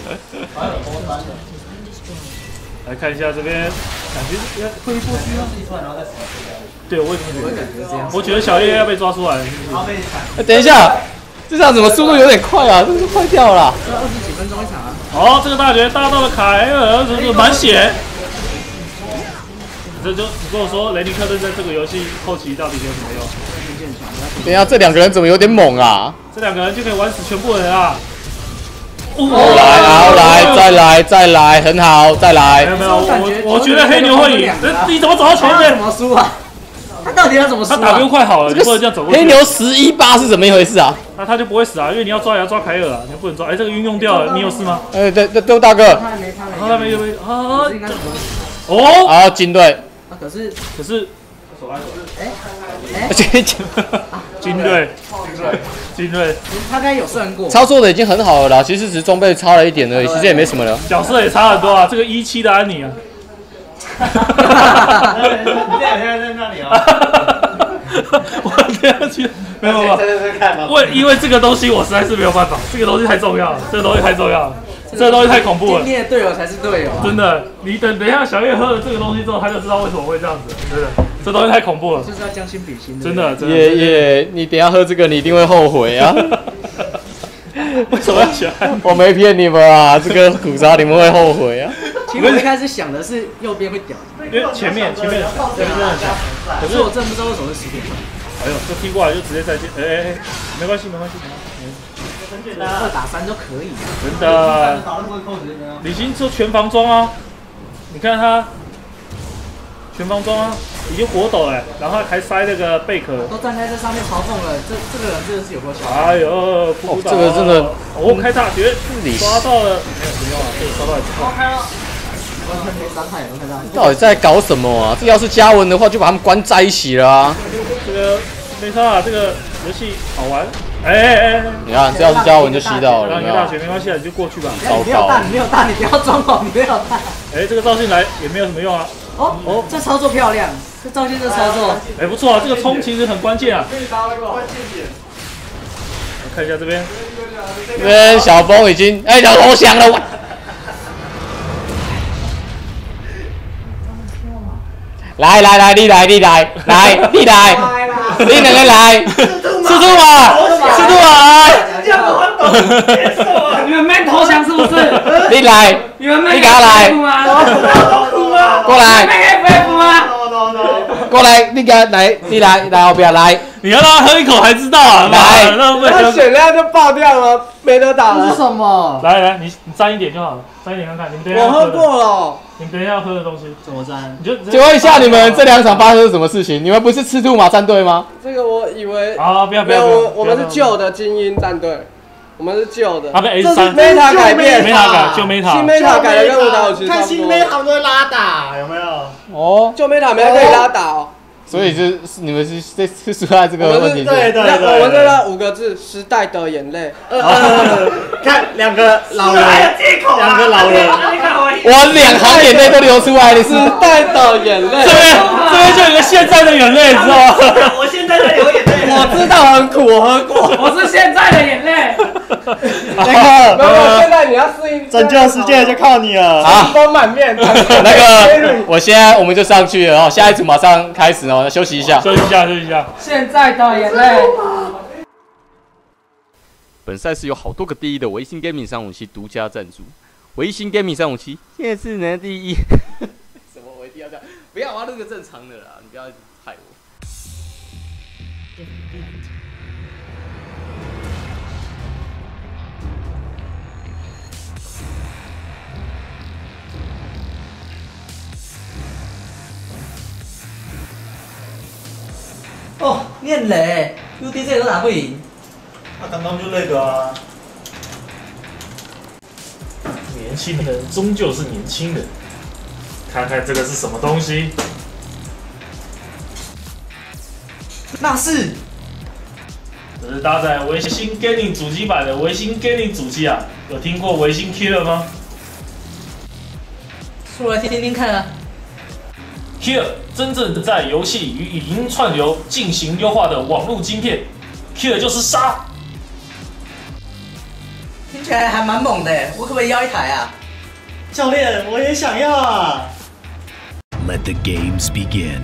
来看一下这边，感觉会过去吗？对，我也觉得，我觉得小叶要被抓出来了。 哎，等一下，这场怎么速度有点快啊？这是快掉了。 这二十几分钟一场啊。 好，这个大绝大到了凯尔，这个满血。 这就你跟我说雷尼克顿在这个游戏后期到底有什么用？ 等一下，这两个人怎么有点猛啊？ 这两个人就可以玩死全部人啊！ 哦，来，好来，再来，再来，很好，再来。 没有没有，我我觉得黑牛会赢。你怎么走到前面？ 怎么输啊？他到底要怎么输啊？ 他打不用快好了，你不能这样走过去。 黑牛十一八是怎么一回事啊？ 那他就不会死啊，因为你要抓也要抓凯尔啊，你不能抓。哎，这个运用掉了，你有事吗？ 哎，对对对，大哥。 他没他没。 他没有没有啊。 哦。好，金队。 啊，可是可是。 哎哎， 军队，军队， 他刚有算过， 操作的已经很好了啦，其实只是装备差了一点而已，其实也没什么了。 角色也差很多啊，这个一期的安妮啊， 你这两天在那里啊？ 我这样去，没有吧？为因为这个东西我实在是没有办法，这个东西太重要了，这个东西太重要了。这个东西太恐怖了， 今天的队友才是队友、啊。 真的，你等等一下，小叶喝了这个东西之后，他就知道为什么会这样子。真的，这东西太恐怖了。 就是要将心比心的。 真的，真的。 耶耶，你等一下喝这个，你一定会后悔啊！ 为什么要喜欢？ 我没骗你们啊，这个苦茶你们会后悔啊！ 其实我一开始想的是右边会屌， 因为前面前面前面真的很强， 可是我真的不知道为什么会十点。 哎呦，这踢过来就直接再见，哎哎哎，没关系没关系。 二打三都可以， 真的。李欣说全防装啊，你看他全防装啊，已经活抖了，然后还塞那个贝壳， 都站在这上面嘲讽了，这这个人真的是有够小。 哎呦，不知道、 哦，这个真的， 哦，开大绝，抓到了，没有不用啊，可以抓到一次。 开了，完全没伤害，我看到。 到底在搞什么啊？这要是加文的话，就把他们关在一起了啊！ 这个没差啊，这个游戏好玩。哎哎哎！ 你看，这要是加文就吸到了。 让你大学没关系啊，你就过去吧。 糟糕！你没有大，你没有大，你不要装好，你没有大。 哎，这个赵信来也没有什么用啊。 哦哦，这操作漂亮，这赵信这操作。 哎，不错啊，这个冲其实很关键啊。关键点。看一下这边。 这边小峰已经哎要投降了。来来来，你来你来来你来，你两个来，吃兔马，吃兔马来。 你们没投降是不是？ 你来， 你们没你给他来，过来， 没 F F 吗？ 过来，你给他来，你来来后边来。 你要让他喝一口才知道啊！ 来， 他血量就爆掉了，没得打了。 这是什么？ 来来，你你沾一点就好了，沾一点看看。你们等一下我喝过了。 你们等一下要喝的东西怎么沾？ 你就请问一下，你们这两场发生了什么事情？你们不是赤兔马战队吗？ 这个我以为啊，不要不要， 没有，我们是旧的精英战队，我们是旧的。 他被 S 三 meta 改变 ，meta 改旧 meta， 新 meta 改的跟五打五其实差不多。 看新 meta 都会拉打，有没有？ 哦， 旧 meta 没可以拉打哦。 所以是是你们是是是出在这个问题。 对对对， 我们这个五个字：时代的眼泪。 看两个老人，两个老人， 我两行眼泪都流出来了。时代的眼泪。 这边这边就有一个现在的眼泪，你知道吗？ 我现在在流眼泪。 我知道很苦，我喝过。 我是现在的眼泪。 那个，没有，现在你要适应。 拯救世界就靠你了。 好， 光满面。 那个，我现在我们就上去了哦，下一组马上开始哦，休息一下。 休息一下，休息一下。 现在的眼泪。 本赛事有好多个第一的微星 Gaming 三五七独家赞助，微星 Gaming 三五七现在是呢第一。什么？我一定要这样？不要，我要录个正常的啦，你不要害我。 哦，念雷 ，U D C 都打不赢。 他刚刚就那个啊。 年轻人终究是年轻人，看看这个是什么东西？ 那是， 这是搭载微星 Gaming 主机版的微星 Gaming 主机啊，有听过微星 Killer 吗？ 说来听听看啊。 Killer 真正在游戏与语音串流进行优化的网络晶片 ，Killer 就是杀。 听起来还蛮猛的，我可不可以要一台啊？ 教练，我也想要啊。 Let the games begin.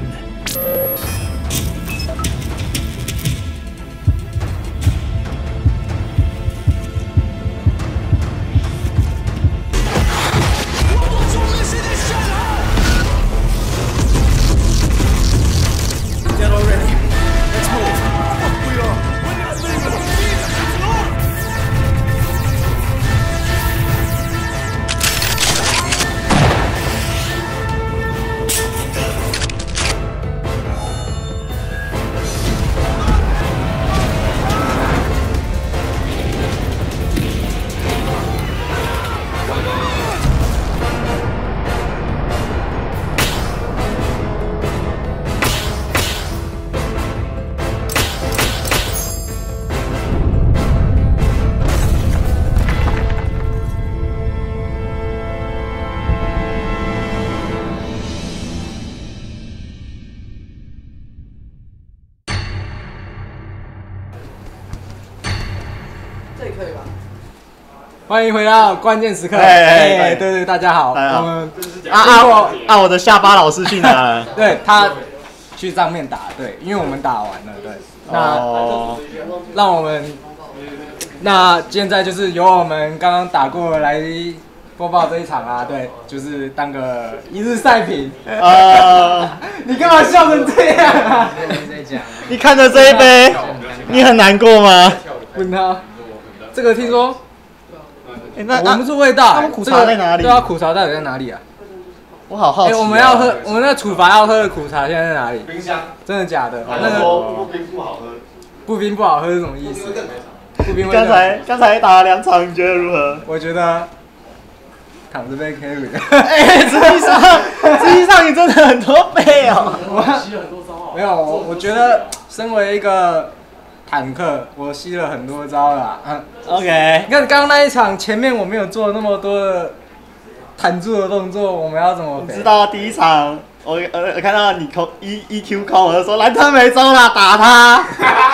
欢迎回到关键时刻。 哎哎哎， 哎对对，大家好。 大家好我们啊啊我啊我的下巴老师去哪了？ 对他去上面打，对，因为我们打完了，对。那哦让我们，那现在就是由我们刚刚打过来播报这一场啊，对，就是当个一日赛评。 呃， 你干嘛笑成这样啊？ 你看着这一杯，你很难过吗？ 问他，这个听说， 欸那我们是味道， 他们苦茶在哪里？ 对啊，苦茶到底在哪里啊？ 我好好奇、 哎、 啊我们要喝，我们那处罚要喝的苦茶现在在哪里？ 冰箱。 真的假的？ 那那个不冰不好喝。 不冰不好喝是什么意思？不冰味道刚才刚才打了两场，你觉得如何？ 我觉得躺着被 carry。 哎、实际上实际上你真的很多倍哦。 没有，我我觉得身为一个坦克，我吸了很多招啦。嗯 OK， 你看刚刚那一场前面我没有做那么多的弹住的动作，我们要怎么？ 我知道第一场，我呃我看到你扣 E E Q 扣我就说兰特没招啦，打他。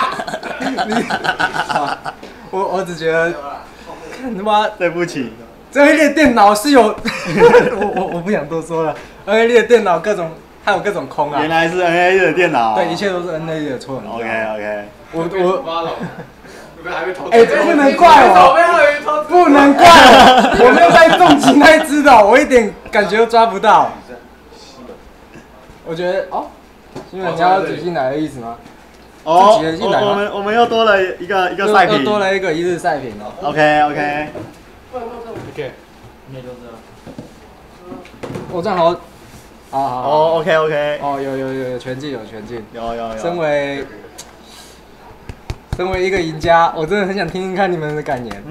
我我只觉得，看他妈， 对不起， 这一列电脑是有，我我我不想多说了，N A 的电脑各种还有各种空啊。 原来是 N A 的电脑。 对，一切都是 N A 的错。 OK OK。 我我。 哎， 这不能怪我，不能怪我，我没有在重击那一只的，我一点感觉都抓不到。我觉得哦，新闻你要挤进来的意思吗？ 哦， 挤进来我们我们又多了一个一个赛评， 又多了一个一日赛评哦。 OK OK。 OK。我正好，好好。 哦 OK OK。 哦，有有有有全进有全进。 有有有。 身为身为一个赢家，我真的很想听听看你们的感言。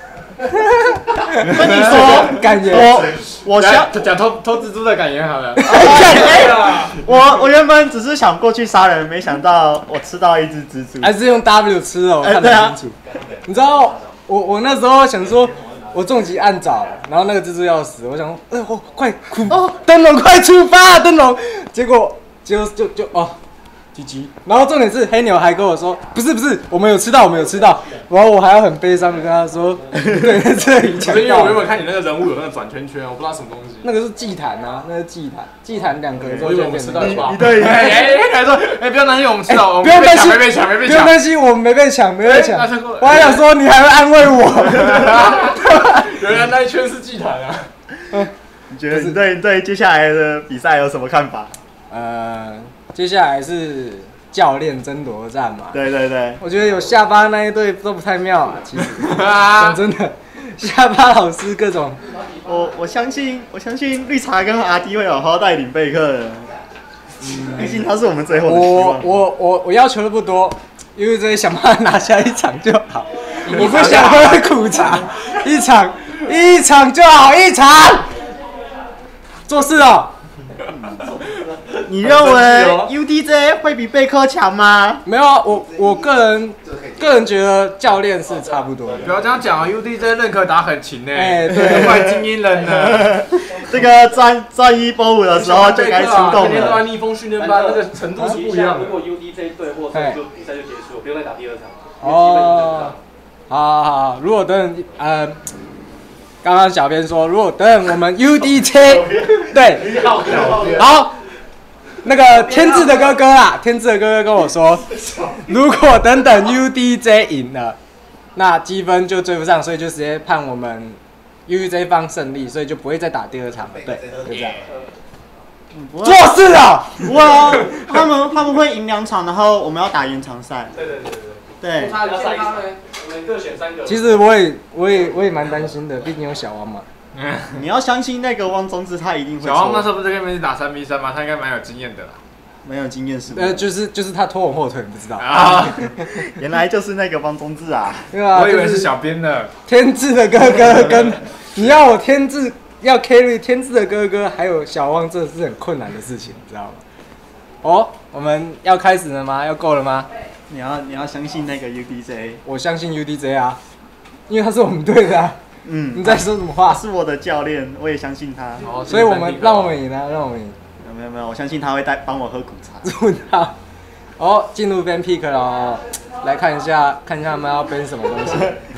跟你说， 感言， 我我想讲偷偷蜘蛛的感言好了。 我我原本只是想过去杀人，没想到我吃到一只蜘蛛。 还是用 W 吃的，我看得很清楚。你知道，我我那时候想说，我重击按早了，然后那个蜘蛛要死，我想说，哎、呃、哦，快苦哦，灯笼快出发，灯笼。结果结果就就哦。G G， 然后重点是黑牛还跟我说，不是不是，我们有吃到，我们有吃到，然后我还要很悲伤的跟他说，对，这里抢到。 因为我原本看你那个人物有那个转圈圈，我不知道什么东西。 那个是祭坛啊，那是祭坛，祭坛两格之后我以为就变成。 我们吃到一把。 对， 哎哎，还说，哎，不要担心，我们吃到， 不用担心， 没被抢，没被抢， 不用担心，我们没被抢，没被抢。我还想说，你还会安慰我。 原来那一圈是祭坛啊。 你觉得你对对接下来的比赛有什么看法？ 呃，接下来是。教练争夺战嘛， 对对对， 我觉得有下巴那一队都不太妙啊，其实讲真的，下巴老师各种， 我我相信我相信绿茶跟阿迪会好好带领贝克的，嗯，毕竟他是我们最后的希望。 我我我我要求的不多，因为这些想办法拿下一场就好，我不想喝苦茶，一场一场就好，一场，做事哦。 你认为 U D J 会比贝克强吗？ 没有啊，我我个人个人觉得教练是差不多的。 不要这样讲啊 ，U D J 认可打很勤呢， 哎，对， 怪精英人呢。 这个专专一波五的时候就该出动了。 每天都在逆风训练班，那个程度是不一样的。 如果 U D J 队获胜，就比赛就结束，不用再打第二场。 哦，好好好，如果等呃。刚刚小编说，如果等我们 U D J 对，好，那个天志的哥哥啊，天志的哥哥跟我说，如果等等 U D J 赢了，那积分就追不上，所以就直接判我们 U D J 方胜利，所以就不会再打第二场了。对，就这样。做事啊！ 哇，他们他们会赢两场，然后我们要打延长赛。 对对对对。 对， 他要赛一场，我们各选三个。 其实我也我也我也蛮担心的，毕竟有小王嘛。 你要相信那个汪宗志，他一定会。 小王那时候不是跟梅西打三 v 三吗？他应该蛮有经验的啦。 没有经验是？ 呃，就是就是他拖我后腿，你不知道啊？原来就是那个汪宗志啊！ 对啊， 我以为是小编的。 天志的哥哥跟你要我天志要 carry 天志的哥哥，还有小汪，这是很困难的事情，你知道吗？哦，我们要开始了吗？要够了吗？ 你要你要相信那个 U D J， 我相信 U D J 啊，因为他是我们队的、啊。 嗯， 你在说什么话？ 他是我的教练，我也相信他。 哦，所以我们让我们赢啊，让我们赢。 没有没有，我相信他会带帮我喝苦茶。 问他，哦，进入 ban pick 了哦，来看一下看一下他们要 ban 什么东西。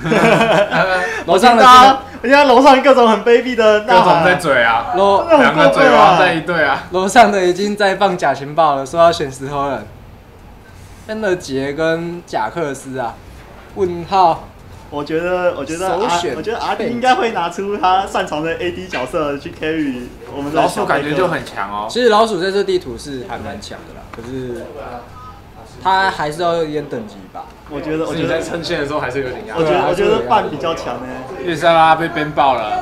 楼上的他，人家楼上各种很卑鄙的呐喊， 各种在嘴啊， 楼两个嘴王在一队啊。 楼上的已经在放假情报了，说要选石头人，恩勒杰跟贾克斯啊，问号。 我觉得，我觉得阿，我觉得阿迪应该会拿出他擅长的 A D 角色去 carry 我们的老鼠，感觉就很强哦。 其实老鼠在这地图是还蛮强的啦，可是他还是要有点等级吧。 我觉得，我觉得在撑线的时候还是有点压力。 我觉得，我觉得半比较强呢。 月莎拉被编爆了。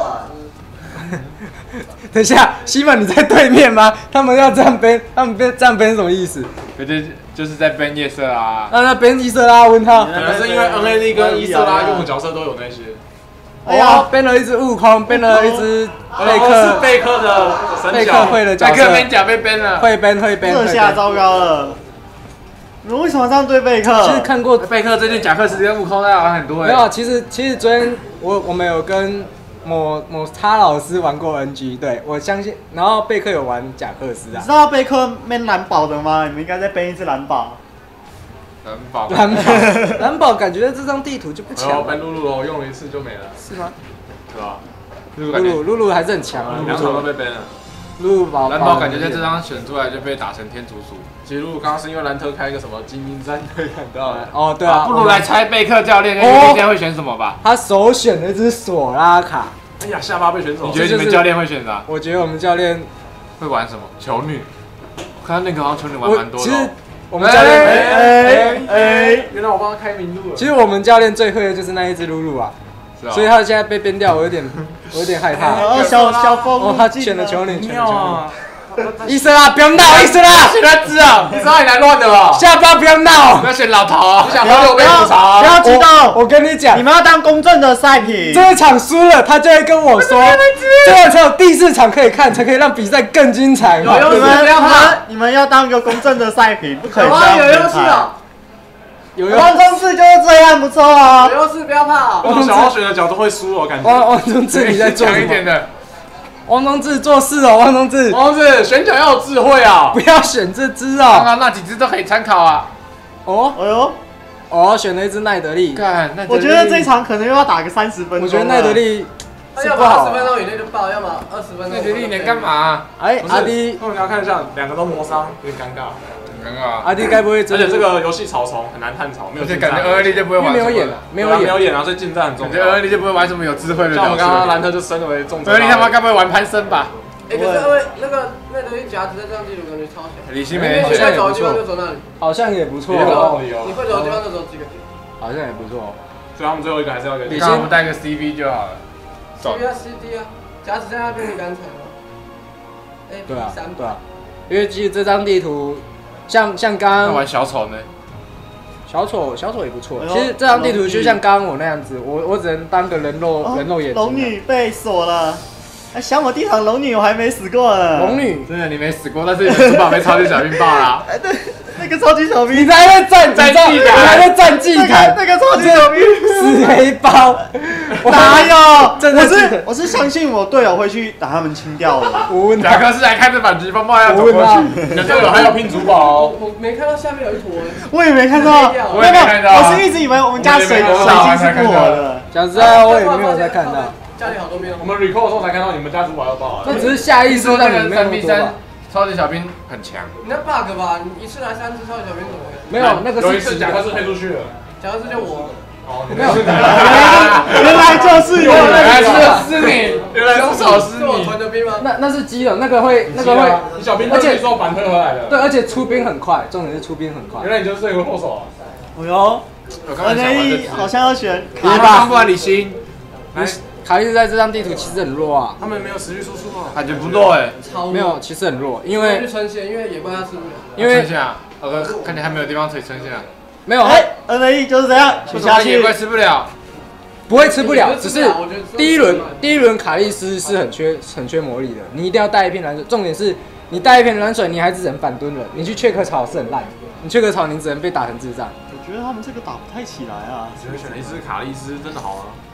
等一下，西本你在对面吗？他们要这样编，他们编这样编是什么意思？ 就是就是在编夜色啊。 那那编伊瑟拉问号， 可能是因为 N A D 跟伊瑟拉用的角色都有那些。 哎呀，编了一只悟空，编了一只贝克， 是贝克的贝克会的角色， 贝克编甲被编了， 会编会编， 这下糟糕了。你们为什么这样对贝克？ 其实看过贝克最近甲克时间悟空在玩很多哎。 没有，其实其实昨天我我们有跟某某叉老师玩过 N G， 对我相信，然后贝克有玩贾克斯啊。 你知道贝克编蓝宝的吗？你们应该再编一只蓝宝。 蓝宝， 蓝宝，蓝宝感觉这张地图就不强。 哦，编露露哦，用了一次就没了。 是吗？ 是吧？ 露露露露还是很强啊， 两手都被编了。 露露宝， 蓝宝感觉在这张选出来就被打成天竺鼠。其实露露刚刚是因为兰特开一个什么精英战队看到的。 哦，对啊， 不如来猜贝克教练今天会选什么吧。 他首选的一只索拉卡。 哎呀，下巴被选走。你觉得你们教练会选啥？ 我觉得我们教练会玩什么？球女。我看到那个好像球女玩蛮多的。 其实我们教练， 哎哎哎，原来我帮他开明路了。 其实我们教练最会的就是那一只露露啊，所以他现在被编掉，我有点我有点害怕。 哦，小小风， 哦，他选了球女，选了球女。伊瑟拉，不要闹！伊瑟拉， 选他知啊！你知道你来乱的吧？ 下巴不要闹！ 不要选老头啊！不想喝酒被吐槽。 不要知道， 我跟你讲， 你们要当公正的赛品。 这一场输了，他就会跟我说，这个才有第四场可以看，才可以让比赛更精彩嘛。 你们不要怕，你们要当一个公正的赛品，不可以这样。 有优势哦， 有优汪宗志就是这样，不错啊。 有优势不要怕。 我想要选的角都会输，我感觉。 汪汪宗志你在做什么？ 强一点的。 汪宗志做事哦，汪宗志。 汪宗志选角要有智慧啊， 不要选这只哦。 刚刚那几只都可以参考啊。 哦， 哎呦， 哦，选了一只奈德利。 看， 我觉得这场可能又要打个三十分钟。 我觉得奈德利是不好。二十分钟以内就爆，要么二十分钟。 奈德利能干嘛？ 哎，阿迪， 我们要看一下，两个都磨伤，有点尴尬。 尴尬。 阿迪该不会真的？ 而且这个游戏草丛很难探草，没有进感觉二二力就不会玩。 没有演了，没有演， 没有演啊，所以近战很重要。 感觉二二力就不会玩什么有智慧的角色。 像我们刚刚兰特就升为重。 二二力他妈该不会玩攀升吧？ 哎，可是因为那个那东西夹子在这样地图感觉超小。 李希梅你会走的地方就走那里。 好像也不错。 有道理哦。 你会走的地方就走几个。 好像也不错。 所以他们最后一个还是要给。 你先带个 C V 就好了。 C V 啊 C D 啊，夹子在那边你敢踩吗？哎， 对啊，对啊，因为其实这张地图。像像刚刚玩小丑呢， 小丑小丑也不错。其实这张地图就像刚刚我那样子，我我只能当个人肉人肉眼睛。 龙女被锁了，哎，想我第一场龙女我还没死过呢。 龙女真的你没死过，但是你的主宝被超级小兵爆了。 哎，对，那个超级小兵， 你还在战战绩感， 你还在战绩感， 那个超级小兵死黑包， 哪有？ 真我是我是相信我队友会去把他们清掉的。 我问贾克是来看着反击风暴要走过去， 你的队友还有拼主宝。 我没看到下面有一坨。 我也没看到， 我也没看到。 我是一直以为我们家水水晶是过的。 讲实在，我也没有在看到。 家里好多面。 我们 recall 的时候才看到你们家主宝要爆了。 那只是下意识让你没有多吧。 超级小兵很强。 你那 bug 吧，你一次来三只超级小兵怎么回事？ 没有，那个有一次贾克斯飞出去了。 贾克斯就我。 哦， 没有， 原来就是有， 原来是你，原来是手是你。团的兵吗？ 那那是基隆，那个会那个会， 你小兵而且说反推回来的。 对，而且出兵很快，重点是出兵很快。 原来你就是这个后手啊！ 哎呦，我那一好像要选卡巴，不然李欣。 卡利斯在这张地图其实很弱啊。 他们没有持续输出啊。 感觉不弱哎。 没有，其实很弱，因为去撑线，因为野怪他吃不了。 因为撑下，呃，看起来还没有地方可以撑下。 没有， 哎 ，N A E 就是这样，取下去。 野怪吃不了， 不会吃不了，只是第一轮第一轮卡利斯是很缺很缺魔力的，你一定要带一片蓝水。重点是你带一片蓝水，你还只能反蹲人，你去缺壳草是很烂，你缺壳草你只能被打成智障。 我觉得他们这个打不太起来啊。 只能选了一只卡利斯，真的好啊。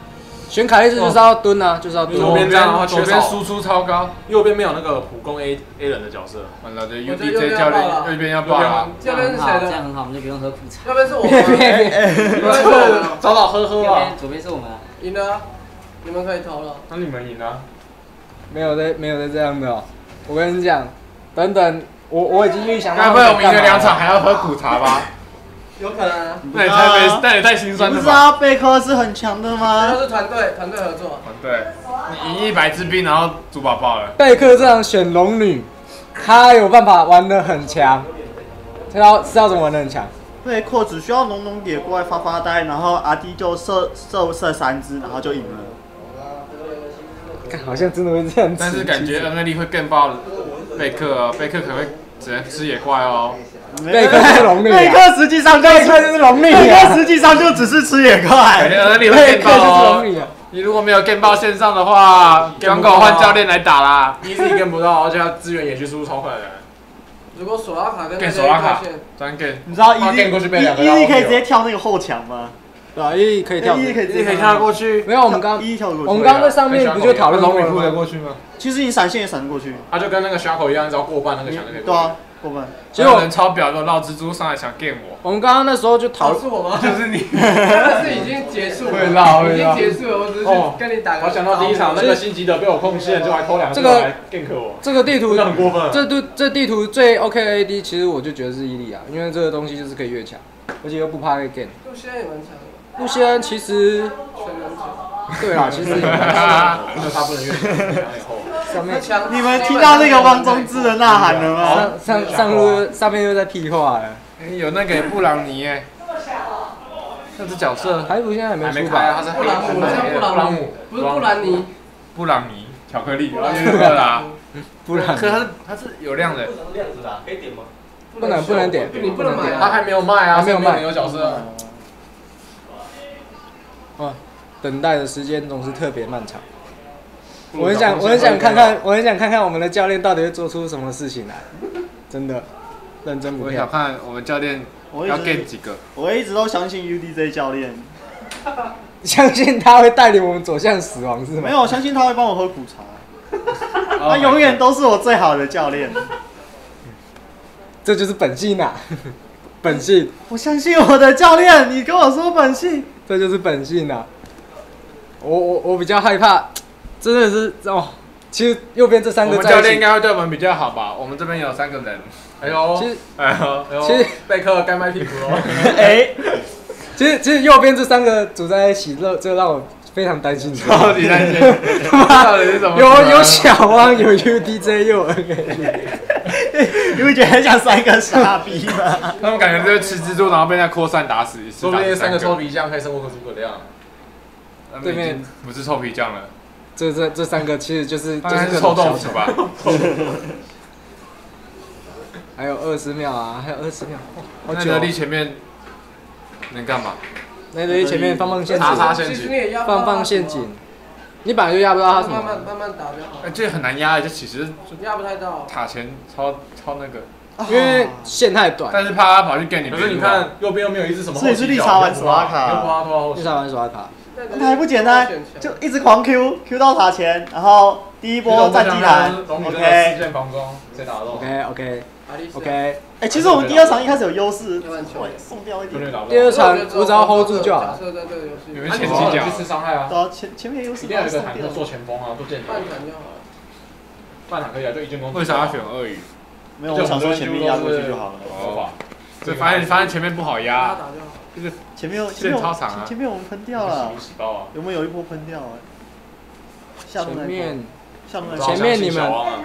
选凯莉丝就是要蹲啊，就是要蹲。 左边这样的话，左边输出超高，右边没有那个普攻 A A 人的角色。 完了，这 U D J 教练右边要爆了。 这边是谁的？ 这样很好，我们就不用喝苦茶。 右边是我们。 早早喝喝啊！ 左边是我们。 赢了，你们可以投了。 那你们赢了？ 没有在，没有在这样的哦。我跟你讲，等等，我我已经预想到。 该不会我们赢了两场还要喝苦茶吧？ 有可能啊。 那也太悲，那也太心酸了吧？ 你不知道贝克是很强的吗？都是团队，团队合作。 团队，你赢一百支兵，然后主宝爆了。 贝克这样选龙女，他有办法玩得很强，知道知道怎么玩得很强。 贝克只需要农农野过来发发呆，然后阿弟就射射射三支，然后就赢了。 看，好像真的会这样子。 但是感觉恩恩利会更爆贝克哦，贝克可能会只能吃野怪哦。 贝克是龙女， 贝克实际上贝克就是龙女， 贝克实际上就只是吃野怪。 感觉恩恩利会更爆哦。你如果没有更爆线上的话，刚狗换教练来打啦。 一自己跟不到，而且他资源也去输出超快的。 如果索拉卡跟跟索拉卡，专跟， 你知道伊利过去被两个， 伊利可以直接跳那个后墙吗？ 对啊，伊利可以跳， 伊利可以直接可以跳过去。 没有，我们刚伊利跳过去， 我们刚刚在上面不就讨论龙女扑得过去吗？ 其实你闪现也闪得过去， 他就跟那个小口一样，只要过半那个墙就可以。 对啊，过半。 结果人超表的绕蜘蛛上来想 game 我。 我们刚刚那时候就讨论， 是我吗？ 就是你， 但是已经结束了， 会绕已经结束了，我只是跟你打个。 我想到第一场那个辛吉德被我控线，就还偷两个来 gank 我。 这个地图很过分。 这地这地图最 OK 的 A D， 其实我就觉得是伊利亚，因为这个东西就是可以越强，而且又不怕被 gank。 陆仙也蛮强的。 陆仙其实，对啦，其实也蛮强，因为他不能越强。 上面你们听到那个汪中志的呐喊了吗？ 上上上路上面又在屁话了。 有那个布朗尼耶，那只角色海普现在还没出吧？他是布朗姆，像布朗姆，不是布兰尼， 布朗尼巧克力，然后就那个啦。 布朗， 可它是它是有量的， 量子的，可以点吗？ 不能不能点， 你不能买， 他还没有卖啊， 还没有卖， 没有角色。 哦，等待的时间总是特别漫长。我很想，我很想看看，我很想看看我们的教练到底会做出什么事情来，真的，认真不骗。 我想看我们教练要 get 几个。 我一直都相信 U D J 教练， 相信他会带领我们走向死亡是吗？ 没有，我相信他会帮我喝苦茶，他永远都是我最好的教练。 这就是本性啊，本性。 我相信我的教练，你跟我说本性， 这就是本性啊。我我我比较害怕。真的是哦，其实右边这三个， 我们教练应该会对我们比较好吧？我们这边有三个人。 哎呦， 其实， 哎呦， 其实贝克该卖屁股了。 哎，其实其实右边这三个组在一起，这这让我非常担心。 超级担心，到底是怎么？ 有有小汪，有 U D J， 又有 N A， 你会觉得很像三个傻逼吗？ 他们感觉就是吃蜘蛛，然后被那扩散打死一次。 说不定三个臭皮匠可以生活跟诸葛亮。 对面不是臭皮匠了。 这这这三个其实就是就是臭豆腐吧。 还有二十秒啊，还有二十秒。 那德力前面能干嘛？ 那德力前面放放陷阱， 插插陷阱， 放放陷阱。你本来就压不到他什么。 慢慢慢慢打就好。 哎，这很难压，这其实压不太到。 塔前超超那个。 因为线太短。 但是怕他跑去跟你。 可是你看右边又没有一只什么。 所以是绿茶玩索拉卡。 绿茶玩索拉卡。 那还不简单，就一直狂 Q Q 到塔前，然后第一波战机来 ，OK， 四箭防中，谁打得动 ？OK OK OK。 哎，其实我们第二场一开始有优势，送掉一点。 第二场我只要 hold 住就好。 你们前期讲去吃伤害啊？ 对啊，前前面优势。 一定要有个坦克做前锋啊，做舰长。半坦就好了。半坦可以啊，就一进攻。 为啥要选鳄鱼？ 没有，我想说前面压过去就好了。 哦。就发现发现前面不好压。这个前面有前面超长啊！ 前面我们喷掉了，有没有有一波喷掉啊？ 前面， 前面你们，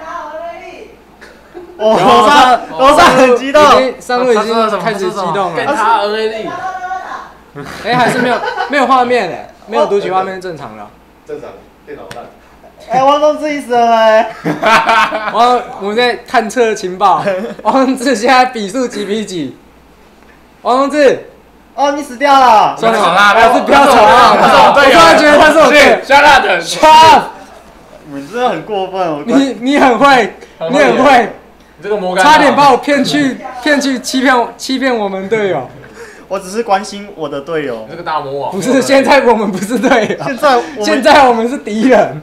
哦，楼上楼上很激动， 上路已经开始激动了。 跟他 N A D， 哎，还是没有没有画面哎，没有读取画面正常了。 正常，电脑烂。 哎，王东志意思了没？ 王，我们在探测情报，王东志现在比数几比几？王东志。 哦，你死掉了！ 算了，还是不要吵啊！我突然觉得他是我队友。 Shut up！ Shut up！ 你真的很过分， 你你很会，你很会， 你这个魔干， 差点把我骗去骗去欺骗欺骗我们队友。 我只是关心我的队友。 这个大魔王不是，现在我们不是队友， 现在我们现在我们是敌人。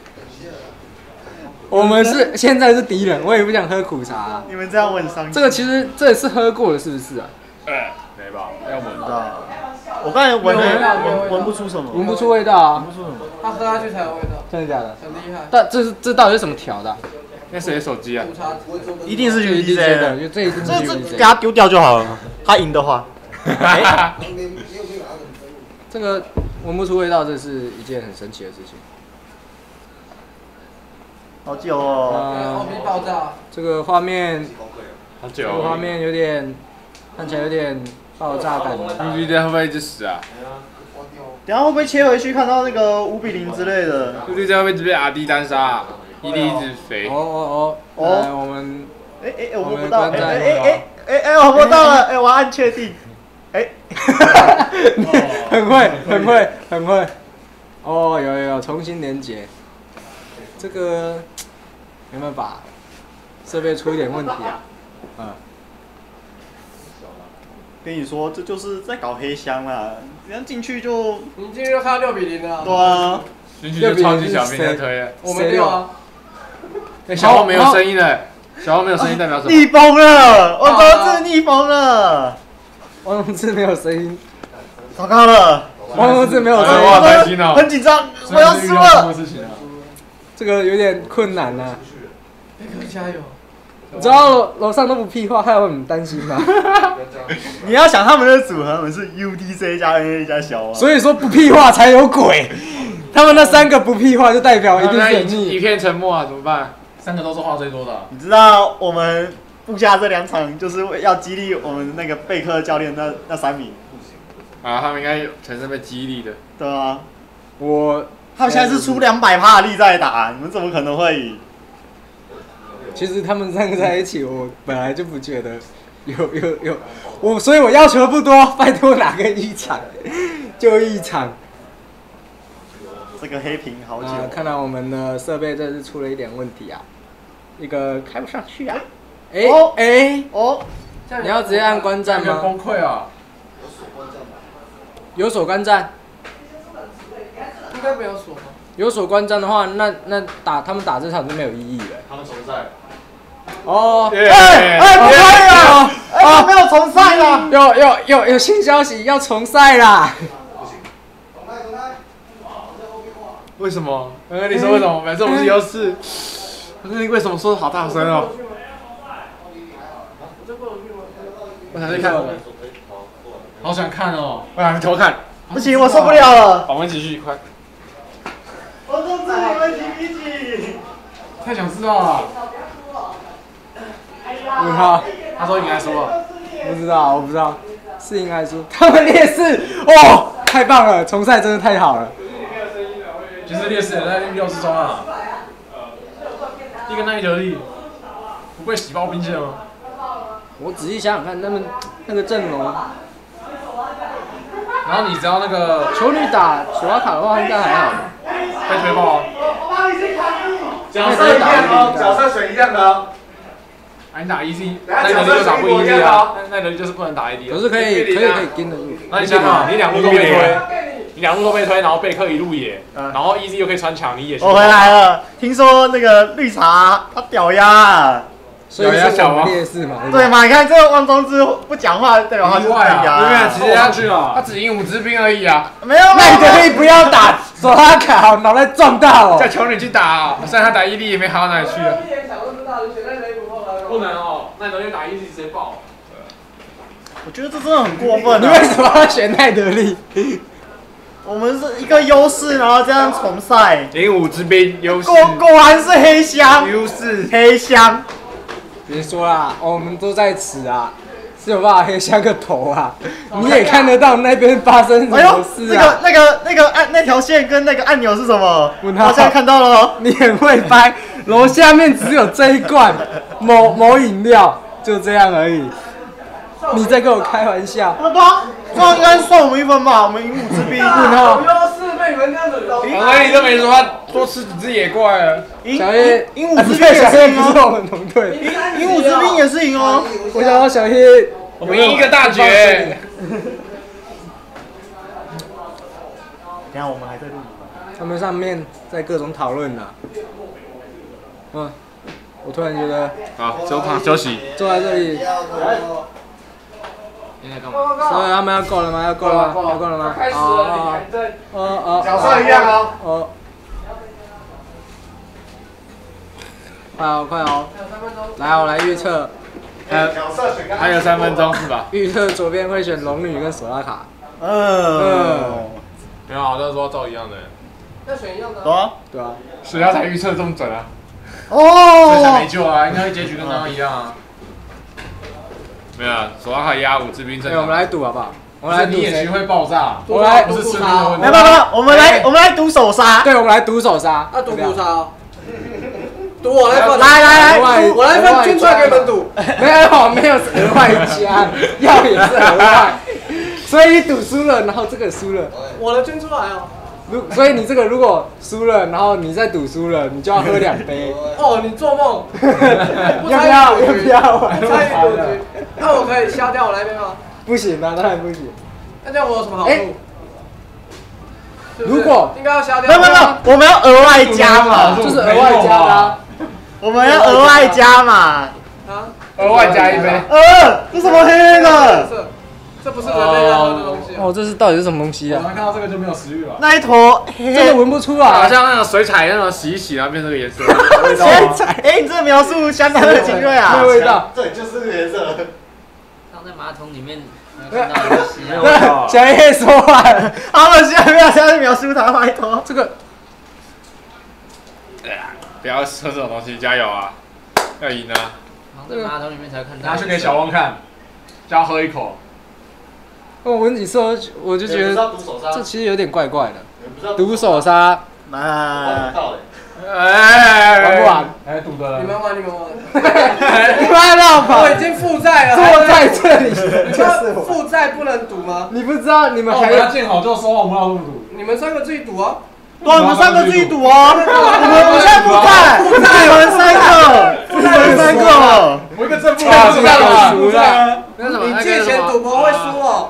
我们是现在是敌人，我也不想喝苦茶、啊。 你们这样我很伤心。 这个其实这也是喝过的，是不是啊？ 哎，没吧？要闻到。我刚才闻闻闻不出什么， 闻不出味道啊。 闻不出什么。 他喝下去才有味道。 真的假的？ 很厉害。 但这是这到底是什么调的、啊？ 那谁的手机啊？ 一定是 U D J 的， 就这一定是 U D J。 这这给他丢掉就好了。他赢的话。欸、 这个闻不出味道，这是一件很神奇的事情。 好久哦。 呃 O B 爆炸。 这个画面， 好久。 这个画面有点看起来有点爆炸感。 U D J 会不会一直死啊？ 等下会不会切回去看到那个五比零之类的 ？U D J 会不会直被阿弟单杀、啊？伊利一直肥。 哦哦哦。来，我们。 哎哎，我摸不到。哎哎哎哎哎，我摸到了。哎，我按确定。哎。 很会，很会，很会。哦，有有有，重新连接。这个没办法，设备出一点问题啊。嗯。 跟你说，这就是在搞黑箱啦！这样进去就…… 你进去就看到六比零了。 对啊。 进去就超级小兵在推。 我们六啊。 小号没有声音了，小号没有声音代表什么？ 逆风了！我都是逆风了。 王同志没有声音， 糟糕了！ 王同志没有声音， 我好开心哦， 很紧张，我要输了。 这个有点困难啊。 加油！ 你知道楼上都不屁话，害我很担心吗？ 你要想他们的组合，我们是 U D C 加 N A 加小王， 所以说不屁话才有鬼。他们那三个不屁话，就代表一定是一一片沉默啊，怎么办？三个都是话最多的、啊。 你知道我们布下这两场，就是要激励我们那个贝克教练那那三名。 啊，他们应该全是被激励的。 对啊， 我他们现在是出两百趴的力在打，你们怎么可能会赢？ 其实他们三个在一起，我本来就不觉得有有有，我所以我要求不多，拜托哪个一场就一场。 这个黑屏好久、 啊，看来我们的设备这是出了一点问题啊，一个开不上去啊。哎哎哦， 你要直接按观战吗？ 崩溃啊！ 有锁观战？ 应该没有锁吧？ 有锁观战的话，那那打他们打这场就没有意义了。 他们重赛。 哦， 哎哎，不可以啊！哎，没有重赛了。 有有有有新消息，要重赛啦。 为什么？呃，你说为什么？每次我们是优势。可是你为什么说的好大声哦？我想去看。好想看哦！我想去偷看。 不行，我受不了了。 我们继续快。 我控制你们几比几？ 太想知道了。 问号。 他说赢还输了。 不知道，我不知道，是赢还是输？他们劣势哦，太棒了！重赛真的太好了。 其实劣势也在六十中啊。一个耐得力，不被洗爆兵线吗？ 我仔细想想看，他们那个阵容， 然后你只要那个球女打索拉卡的话，应该还好。 被推爆啊！ 角色一样哦，角色选一样的哦。 啊，你打 E D， 耐得力就打不 E D 啊，耐得力就是不能打 A D。 可是可以可以可以跟得住。 那你想想，你两路都被推，你两路都被推，然后贝克一路野，然后 E D 又可以穿墙，你也。 我回来了，听说那个绿茶他屌呀。 所以是我们劣势嘛？ 对嘛？你看这个汪中之不讲话，代表他是对呀。 对啊，其实他去了，他只赢五支兵而已啊。 没有， 那你可以不要打索拉卡，脑袋撞到哦。 叫球女去打，虽然他打 E D 也没好到哪里去啊。不能哦，那能就打 E D 直接爆。 我觉得这真的很过分。 你为什么要选奈德利？ 我们是一个优势，然后这样重赛。 零五支兵优势。 果果然是黑箱。 优势。 黑箱。 别说啦，我们都在此啊，是有办法黑箱个头啊！你也看得到那边发生什么事啊？ 那个、那个、那个按那条线跟那个按钮是什么？我现在看到了， 你很会掰。楼下面只有这一罐某某饮料，就这样而已。你在跟我开玩笑？ 对吧？这样应该算我们一分吧？我们赢五支兵。问号。 被你们这样子搞。 我你都没说他多吃几只野怪了。 小叶赢五支兵也是赢哦。我们同队。 赢五支兵也是赢哦。 我想要小叶。 我们赢一个大绝。 等下我们还在录。 他们上面在各种讨论呢。嗯，我突然觉得， 好，中场休息。 坐在这里。 现在干嘛？ 所以他们要够了吗？要够了吗？要够了吗？ 开始了，你还在。 哦哦。 角色一样哦。 哦。快哦，快哦！来，我来预测。 还还有三分钟是吧？ 预测左边会选龙女跟索拉卡。 嗯。 没有，好像说都一样的。 要选一样的。 对啊。 对啊。 所以他才预测这么准啊。 哦。 这才没救啊！应该结局跟刚刚一样啊。没有啊，索拉卡压五支兵正常。 我们来赌好不好？我们来赌谁会爆炸。 我来不是吃力的问题。 没有没有没有，我们来我们来赌手杀。 对，我们来赌手杀。 那赌补杀。赌我来分， 来来来， 我来分捐出来给你们赌。 没有没有额外加，要也是额外，所以你赌输了，然后这个输了， 我的捐出来哦。 如所以你这个如果输了，然后你再赌输了，你就要喝两杯。 哦，你做梦！ 要不要？要不要？ 参与赌局，那我可以消掉我那边吗？ 不行啊，当然不行。 那这样我有什么好处？ 如果应该要消掉。 没有没有，我们要额外加嘛， 就是额外加的。 我们要额外加嘛， 啊， 额外加一杯。 呃，这什么黑的？ 这不是人类要喝的东西。 哦，这是到底是什么东西啊？ 我们看到这个就没有食欲了。 那一坨黑， 真的闻不出来， 好像那种水彩那种洗一洗，然后变这个颜色。 水彩，哎，你这个描述相当的精锐啊， 没有味道。 对，就是这个颜色。 放在马桶里面。 没有小叶说完， 他们现在不要这样描述他，拜托。 这个。 不要喝这种东西，加油啊！要赢啊！ 放在马桶里面才看到。 拿去给小汪看，叫他喝一口。 我闻几次，我就觉得这其实有点怪怪的。毒手杀， 哎， 哎，玩不玩？ 哎，赌的。 你们玩，你们玩。 你们绕跑！ 我已经负债了， 坐在这里就是负债不能赌吗？ 你不知道你们还要见好就收，我们要不赌。 你们三个自己赌啊。 对，你们三个自己赌哦。你们不在负债，你们三个，你们三个， 我一个正负啊， 负债了。 那什么？ 你借钱赌博会输哦。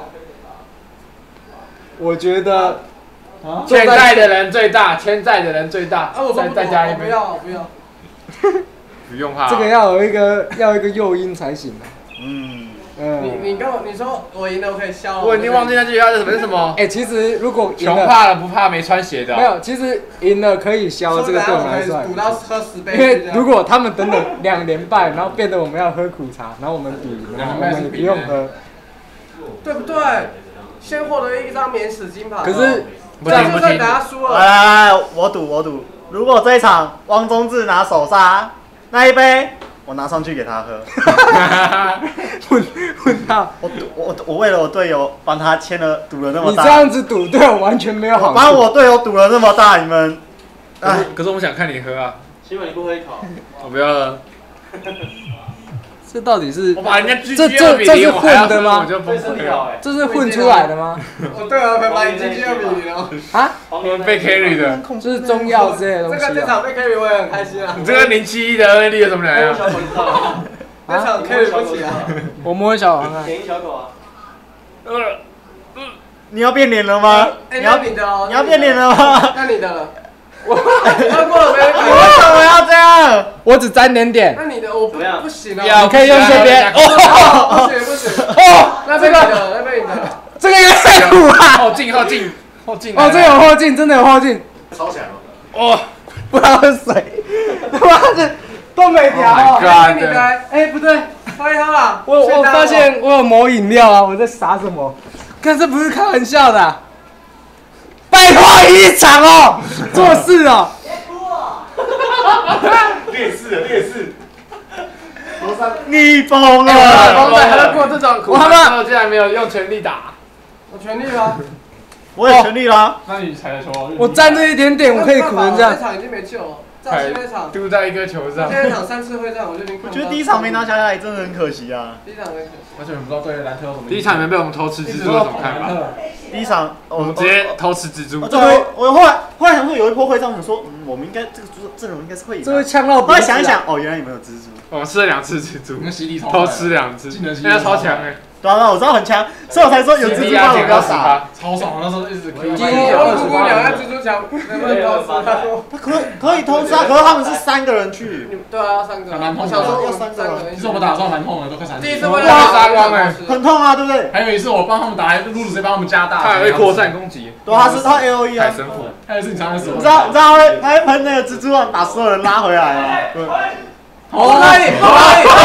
我觉得， 欠债的人最大，欠债的人最大。 啊，我说再再加一杯。 不要，不要。 不用怕。 这个要有一个要有一个诱因才行的。 嗯。 你你跟我你说我赢了我可以消。 我已经忘记那句话是什么是什么。 哎，其实如果穷怕了不怕没穿鞋的。 没有，其实赢了可以消，这个对我们来说。 赌到喝十杯。 因为如果他们等等两连败，然后变得我们要喝苦茶，然后我们比赢了，我们也不用喝， 对不对？先获得一张免死金牌。 可是这样就算等下输了。 来来来，我赌我赌，如果这一场汪宗志拿手杀那一杯。我拿上去给他喝， 问问他， 我赌我我为了我队友帮他签了赌了那么大， 你这样子赌对我完全没有好处。 帮我队友赌了那么大，你们， 哎，可是我们想看你喝啊。 希望你不喝一口。 我不要喝。 这到底是？ 我把人家这这这是混的吗？ 我就崩溃了。 这是混出来的吗？ 我队友可以把你进去二比零哦。 啊？ 我们被 carry 的， 这是中药之类的东西。 这个这场被 carry 我也很开心啊。 你这个零七一的 N A D 有什么两样？ 那场 carry 不起来。 我摸小王啊。 点一小口啊。 呃， 你要变脸了吗？ 你要你的哦。 你要变脸了吗？ 那你的了。我喝过了没？ 你为什么要这样？ 我只沾点点。 那你的我不不行啊！ 你可以用这边。 哦，不行不行。哦，那边你的，那边你的。 这个有点苦啊！ 后劲后劲后劲。 哦，这有后劲，真的有后劲。 超强哦！ 不要喝水， 他妈的都没调。 哎，你的， 哎，不对， 喝一喝啦。 我我发现我有某饮料啊，我在傻什么？看这不是开玩笑的。拜托一场哦，做事哦。 劣势劣势。 你疯了！ 疯仔还会过这种苦难之后，竟然没有用全力打。 我全力了。 我也全力啦。 那你踩的球， 我沾这一点点，我可以苦成这样。 这场已经没救了。赵鑫那场丢在一个球上。 现在场三次会战，我就已经。 我觉得第一场没拿下来真的很可惜啊。 第一场很可惜。 完全不知道对兰特有什么。第一场你们被我们偷吃蜘蛛有什么看法？ 第一场我们直接偷吃蜘蛛。 对，我后来后来想说有一波会战，想说嗯，我们应该这个阵容应该是会赢。 这会呛到。 后来想一想，哦，原来你们有蜘蛛。 我吃了两次蜘蛛，偷吃两次，现在超强哎！ 对啊，我知道很强，所以我才说有蜘蛛棒我不要打。 超爽，那时候一直 Q。 今天有姑姑两个蜘蛛墙，能不能偷杀？ 他可可以偷杀，可是他们是三个人去。 对啊，三个。 蛮痛的。 我想说要三个人。 其实我们打的时候蛮痛的，都快闪。 第一次被杀光哎， 很痛啊，对不对？ 还有一次我帮他们打，露露直接帮他们加大。 他还会扩散攻击。 对，他是他 A O E 啊。 太神谱。 还有一次你常常死。 你知道你知道他会他会喷那个蜘蛛网把所有人拉回来啊。对。 好可以，可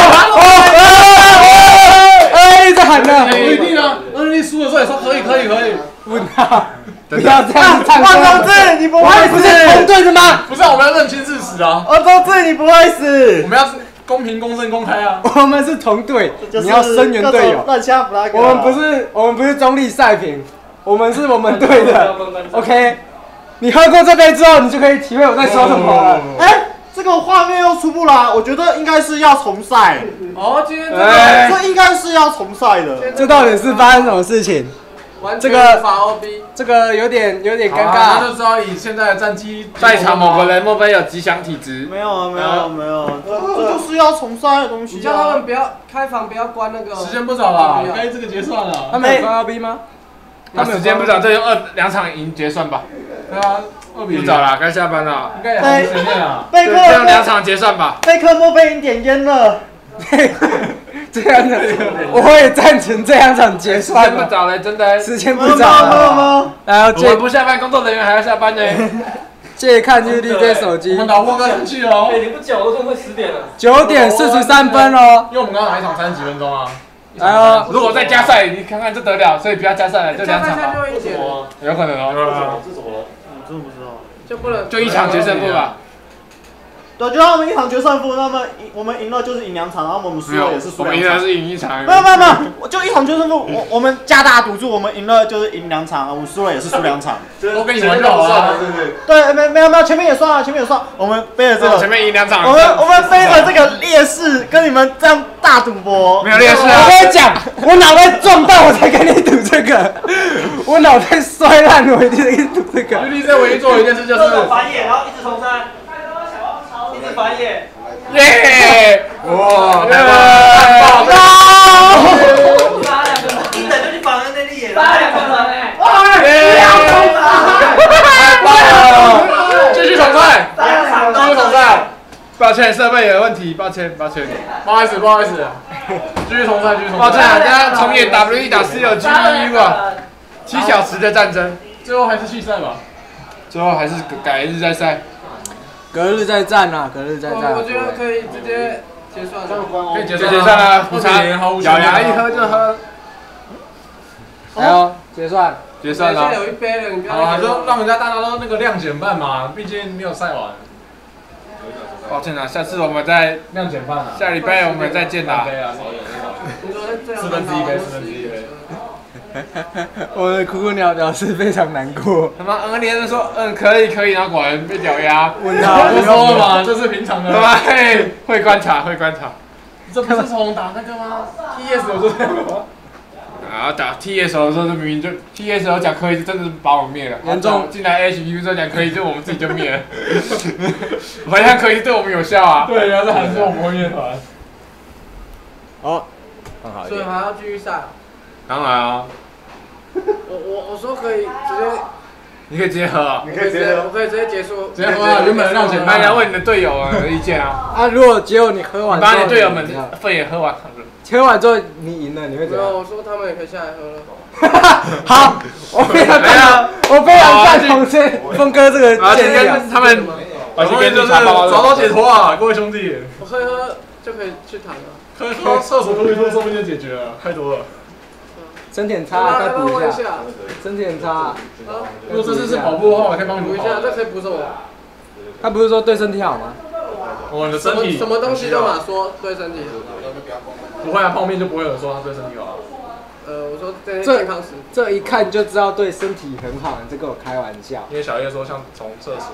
以。哎，在喊呢， 不一定啊。二力输的时候也说可以，可以，可以。 问他，不要这样子唱歌。 王同志，你不会死？ 不是同队的吗？ 不是，我们要认清事实啊。 王同志，你不会死。 我们要公平、公正、公开啊。 我们是同队，你要声援队友。 乱枪 flag。 我们不是，我们不是中立赛评，我们是我们队的。OK， 你喝过这杯之后，你就可以体会我在说什么了。 哎。这个画面又出不来，我觉得应该是要重赛。 哦，今天这个、 欸、这应该是要重赛的。 这到底是发生什么事情？ 这个法 O B， 这个有点有点尴尬。 那就知道以现在的战绩， 在场某个人莫非有吉祥体质？ 没有啊，没有没有，这这就是要重赛的东西、啊。 你叫他们不要开房，不要关那个。 时间不早了，该这个结算了。 他们有关 O B 吗？ 他时间不早，这用二两场赢结算吧。 对啊。 不早了，该下班了。 应该也很随便啊。 贝克， 这样两场结算吧。 贝克莫非你点烟了？ 这样的，我也赞成这两场结算。 时间不早了，真的。 时间不早了。然后我们不下班，工作人员还要下班呢。 借看 U D J 手机。 我们老婆哥生气哦。 哎，你不讲，我真的会十点了。 九点四十三分哦。 因为我们刚刚打一场三十几分钟啊。 来哦， 如果再加赛，你看看这得了，所以不要加赛了，就两场吧。有可能哦。这怎么了？ 我真的不知道。 就不能就一场决胜负吧。 对，就让我们一场决胜负，那么我们赢了就是赢两场，然后我们输了也是输两场。 我们赢了是赢一场。 没有没有没有，我就一场决胜负，我我们加大赌注，我们赢了就是赢两场，我们输了也是输两场。 都跟你玩就好了， 对不对？对，没没有没有，前面也算了，前面也算，我们背着这个， 前面赢两场， 我们我们背着这个劣势跟你们这样大赌博， 没有劣势啊！ 我跟你讲，我脑袋撞到我才跟你赌这个，我脑袋摔烂我一定跟你赌这个。 U D J唯一做的一件事就是翻页，然后一直重山，一直翻页， 耶！哇，太棒了！ 杀两个，你等就去防人内力， 杀两个人哎！ 耶！太棒了！继续重赛，继续重赛。抱歉，设备有问题，抱歉，抱歉， 不好意思，不好意思，继续重赛，继续重赛。 抱歉，大家重演 W 一打 C 有 G 一吧，七小时的战争， 最后还是续赛吧， 最后还是改日再赛， 隔日再战啊，隔日再战。 我觉得可以直接结算了， 可以结算结算了， 不差， 咬牙一喝就喝。 来哦，结算， 结算了。 现在有一杯了，你不要。 啊，就让人家大家都那个量减半嘛，毕竟没有赛完。 抱歉啊，下次我们再量减半啊。 下礼拜我们再见啦。 四分之一杯，四分之一杯。 我的苦苦鸟表示非常难过。 他妈，嗯，连着说，嗯，可以可以，然后果然被屌压。 问他， 我说了嘛，这是平常的。 他妈，嘿，会观察，会观察。 这不是从打那个吗 ？T S 有这样吗？ 啊，打 T S 的时候就明明就 T S 有讲可以，真的是把我们灭了。 严重进来 H P 说讲可以，就我们自己就灭了。好像可以对我们有效啊。 对，原来是韩国我们会乐团。 哦，很好。 所以还要继续赛。 当然啊。 我我我说可以直接。 你可以直接喝啊。 你可以直接，我可以直接结束。 直接喝啊！原本让减半， 你要问你的队友啊的意见啊。 啊，如果结果你喝完， 把你队友们份也喝完好了。 喝完之后你赢了，你会怎样？ 没有，我说他们也可以下来喝了。 好，我非常赞同，我非常赞同这峰哥这个建议啊。 他们， 我这边就是找到解脱啊，各位兄弟。 我喝一喝就可以去躺了。 喝喝厕所吐一吐，说不定就解决了，太多了。 身体很差，再补一下。身体很差。 如果这次是跑步的话，我可以帮你补一下，这可以补什么？ 他不是说对身体好吗？ 我的身体什么东西都嘛说对身体好。 不会啊，泡面就不会有人说他对身体好。 呃，我说这健康食， 这一看就知道对身体很好，你在跟我开玩笑。 因为小叶说像从厕所。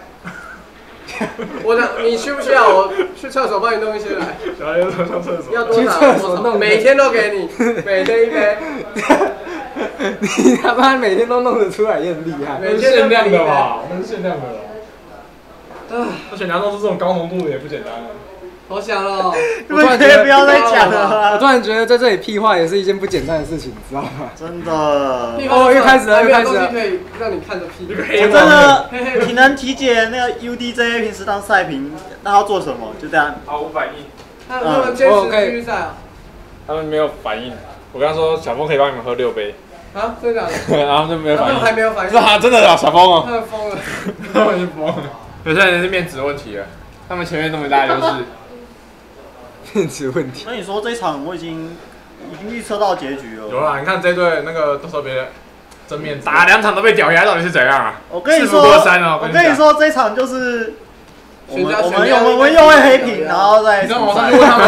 我想你需不需要我去厕所帮你弄一些来？ 小叶说上厕所。 要多少？多少？每天都给你，每天一杯。 你他妈每天都弄得出来也很厉害。 那是限量的吧？那是限量的。而且你要弄出这种高浓度的也不简单。 好想哦！ 我突然觉得不要再讲了。我突然觉得在这里屁话也是一件不简单的事情，你知道吗？ 真的。 哦，又开始了，又开始了。 可以让你看着屁。 我真的体能体检那个 U D J 平时当赛评，那要做什么？就这样。 毫无反应。 他们坚持继续赛啊。 他们没有反应。我跟他说，小峰可以帮你们喝六杯。 啊，真的假的？ 然后就没有反应。 他们还没有反应。 是啊，真的啊，小峰哦。 他们疯了。 他们是疯了。有些人是面子问题了，他们前面那么大优势。 面子问题。 那你说这一场我已经已经预测到结局了。 有啦，你看这队那个特别正面打两场都被屌压，到底是怎样啊？ 我跟你说，我跟你说这一场就是我们我们用我们用会黑屏，然后再。你刚往上去问他们。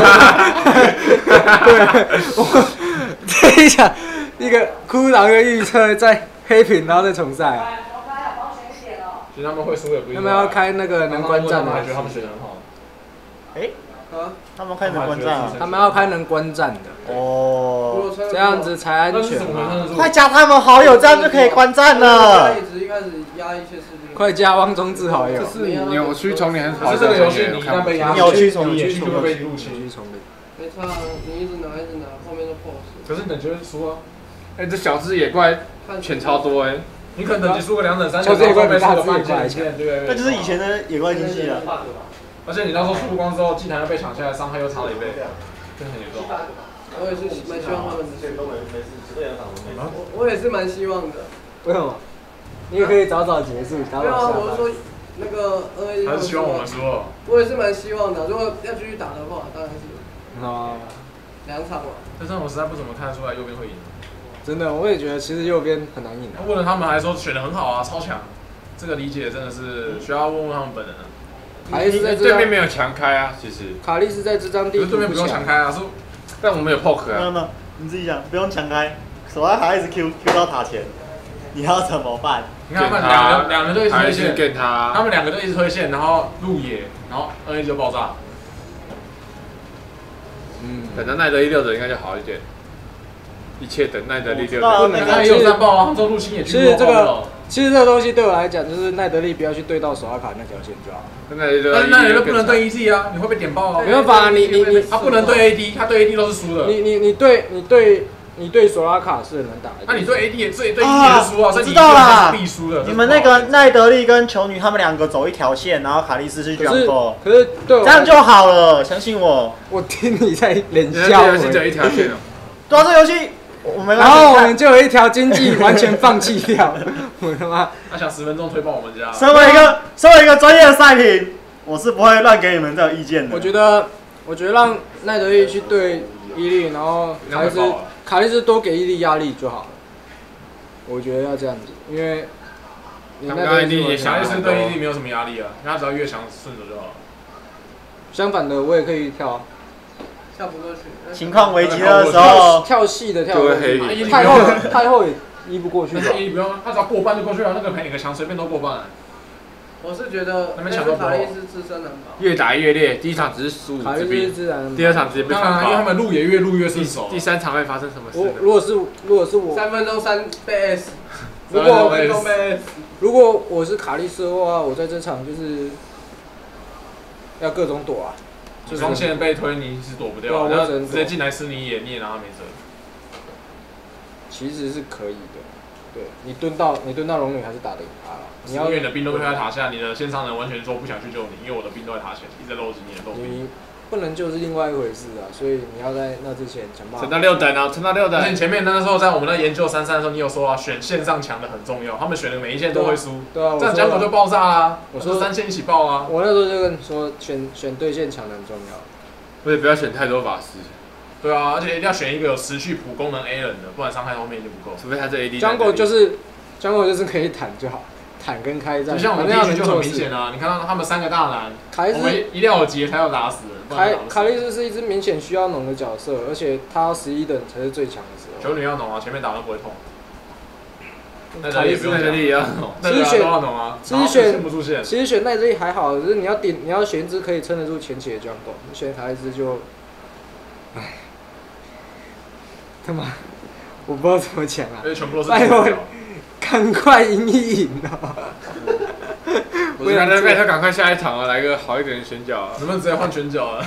对，我这一场一个哭狼的预测在黑屏，然后再重赛。 其实他们会输也不一定。 他们要开那个能观战的， 还觉得他们选得很好。 哎。啊，他们开能观战啊！ 他们要开能观战的哦， 这样子才安全嘛！ 快加他们好友，这样就可以观战了。 一开始压一些事情。 快加汪中志好友。 这是扭曲重连， 可是这个游戏你一旦被压， 扭曲重连就会被入侵。 没差，你一直拿一直拿，后面就 pose。 可是等级会输啊！哎，这小只野怪犬超多哎，你可能等级输个两等三等， 野怪被输个半件， 对那就是以前的野怪经济啊。 而且你那时候输光之后，技能又被抢下来，伤害又差了一倍，真的很严重。 我也是蛮希望他们我我也是蛮希望的。 为什么？你也可以早早结束，早早下班。 没有啊，我是说那个 N A。 还是希望我们输。 我也是蛮希望的，如果要继续打的话，当然是。 哦。 两场嘛。 但是我实在不怎么看得出来右边会赢。 真的，我也觉得其实右边很难赢。 问了他们还说选得很好啊，超强。这个理解真的是需要问问他们本人了。 卡利斯在对面没有强开啊，其实。 卡利斯在这张地图对面不用强开啊，是，但我们有 poke 啊。 没有没有，你自己讲，不用强开，手要卡一直 Q Q 到塔前，你要怎么办？ 你看他们两个两个就一直推线，给他，他们两个就一直推线，然后路野，然后 N A 就爆炸。嗯，等到奈德第六者应该就好一点。一切等奈德第六者。 那个也有战报啊，他说入侵也其实这个。其实这个东西对我来讲，就是奈德利不要去对到手阿卡那条线就好。 但奈德利不能对 E T 啊，你会被点爆啊。 没办法，你你你， 他不能对 A D， 他对 A D 都是输的。 你你你对你对你对手阿卡是能打的。 那你对 A D 也对对 E T 也是输啊， 我知道啦， 必输的。 你们那个奈德利跟球女他们两个走一条线，然后卡利斯是 jungle， 可是对， 这样就好了，相信我。 我听你在冷笑。 这游戏只有一条线哦。 对啊，这游戏。我们然后我们就有一条经济完全放弃掉，我他妈！ 他想十分钟推爆我们家。 身为一个身为一个专业的赛评，我是不会乱给你们这种意见的。 我觉得，我觉得让奈德利去对伊利，然后卡利斯卡利斯多给伊利压力就好了。我觉得要这样子，因为你奈德利也卡利斯对伊利没有什么压力啊，他只要越强顺手就好了。 相反的，我也可以跳。 跳不过去。 情况危急的时候， 跳细的跳过去，太后太后也移不过去。 伊利不用，他只要过半就过去了，那个每个墙随便都过半。 我是觉得，但是卡利斯自身难保。 越打越烈，第一场只是输五之兵，第二场直接被反爆。因为他们路也越路越顺手。第三场会发生什么事？ 如果是如果是我三分钟三倍 S， 如果如果我是卡利斯的话，我在这场就是要各种躲啊。 双线被推你是躲不掉，然后直接进来吃你野，你也拿他没辙。 其实是可以的，对你蹲到你蹲到龙女还是打得赢他了。 你要因为你的兵都推在塔下，你的线上人完全说不想去救你，因为我的兵都在塔前，一直在漏紧你的漏兵。 你不能救是另外一回事啊，所以你要在那之前想办法。 撑到六等啊，撑到六等。而且前面那个时候在我们那研究三三的时候，你有说啊，选线上强的很重要，他们选的每一线都会输。 对啊， 这样结果就爆炸啦。 我说三线一起爆啊。 我那时候就跟你说，选选对线强的很重要。 而且不要选太多法师。对啊，而且一定要选一个有持续普功能 A 人的，不然伤害后面就不够。除非他这 A D。 Jungle 就是 Jungle 就是可以坦就好。坦跟开战， 就像我们第一局就很明显啊！你看到他们三个大男，我们一定要有劫才要打死人。 卡卡利斯是一只明显需要农的角色，而且他要十一等才是最强的时候。 球女要农啊，前面打都不会痛。奈德利不用奈德利也要农， 其实选啊， 其实选不出线。 其实选奈德利还好，只是你要点你要选一只可以撑得住前期的 Jungle， 你选卡利斯就，唉，他妈，我不知道怎么讲啊。 而且全部都是。 赶快赢一赢啊！ 我是赶快赶快下一场啊，来个好一点的选角啊，能不能直接换选角啊？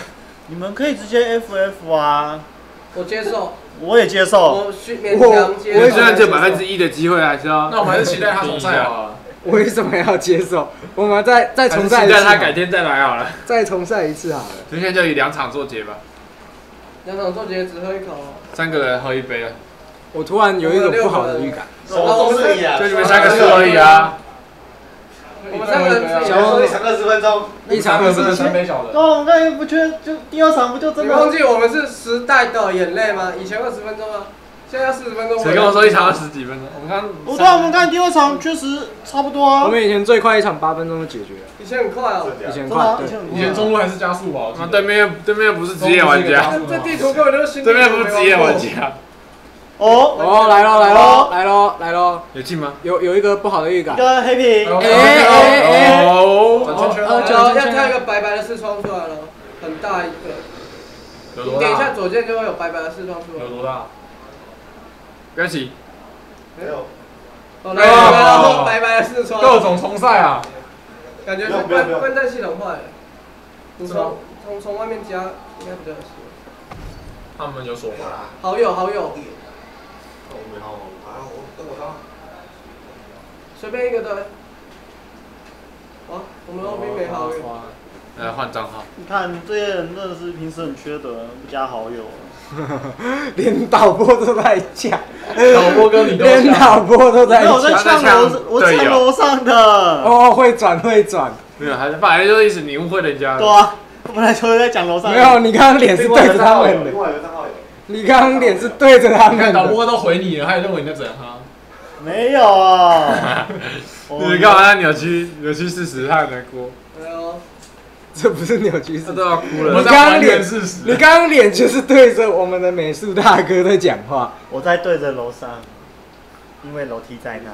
你们可以直接 F F 啊， 我接受， 我也接受。 我需勉强接受。 我虽然只有百分之一的机会，还是要。 那我们还是期待他重赛好了。 为什么要接受？我们再再重赛一次。 期待他改天再来好了。 再重赛一次好了。 今天就以两场做结吧。 两场做结只喝一口哦。 三个人喝一杯了。 我突然有一种不好的预感。 什么都是你啊， 就你们三个输而已啊。 我们三个人小一场二十分钟， 一场二十分钟， 三杯小的。 对，我们刚才不缺，就第二场不就真的？ 你忘记我们是时代的眼泪吗？以前二十分钟啊，现在要四十分钟。 谁跟我说一场要十几分钟？我们刚。 不对，我们看第二场确实差不多啊。 我们以前最快一场八分钟就解决了。 以前很快哦。 以前快，对。 以前中路还是加速吧。 那对面对面不是职业玩家， 这地图根本就是新。 对面不是职业玩家。 哦哦，来喽来喽来喽来喽！ 有进吗？ 有有一个不好的预感。 一个黑皮。 哎哎哎！ 哦， 呃，要要跳一个白白的视窗出来了，很大一个。你点一下左键就会有白白的视窗出来。 有多大？ 不要急。 没有。 哦，来来来，白白的视窗。 各种重赛啊！ 感觉是观观战系统坏了。你从从从外面加应该比较有希望。 他们有锁吗？ 好友好友。 我没好，啊，我跟我上。 随便一个的。哇，我们后面没好友。 来换账号。 你看这些人真的是平时很缺德，不加好友。 连导播都在讲， 导播跟你都连导播都在讲。 我在呛楼，我呛楼上的。 哦，会转会转。 没有，还是本来就是意思你误会人家。 对啊，我本来就是在讲楼上。 没有，你刚刚脸是对着他们的。 另外一个账号有。 你刚刚脸是对着他们的。 导播都回你了，他也认为你在整他。 没有啊。 你干嘛扭曲扭曲事实，他很难过。 没有。 这不是扭曲事实， 他都要哭了。 你刚刚脸，你刚刚脸就是对着我们的美术大哥在讲话。 我在对着楼上，因为楼梯在那。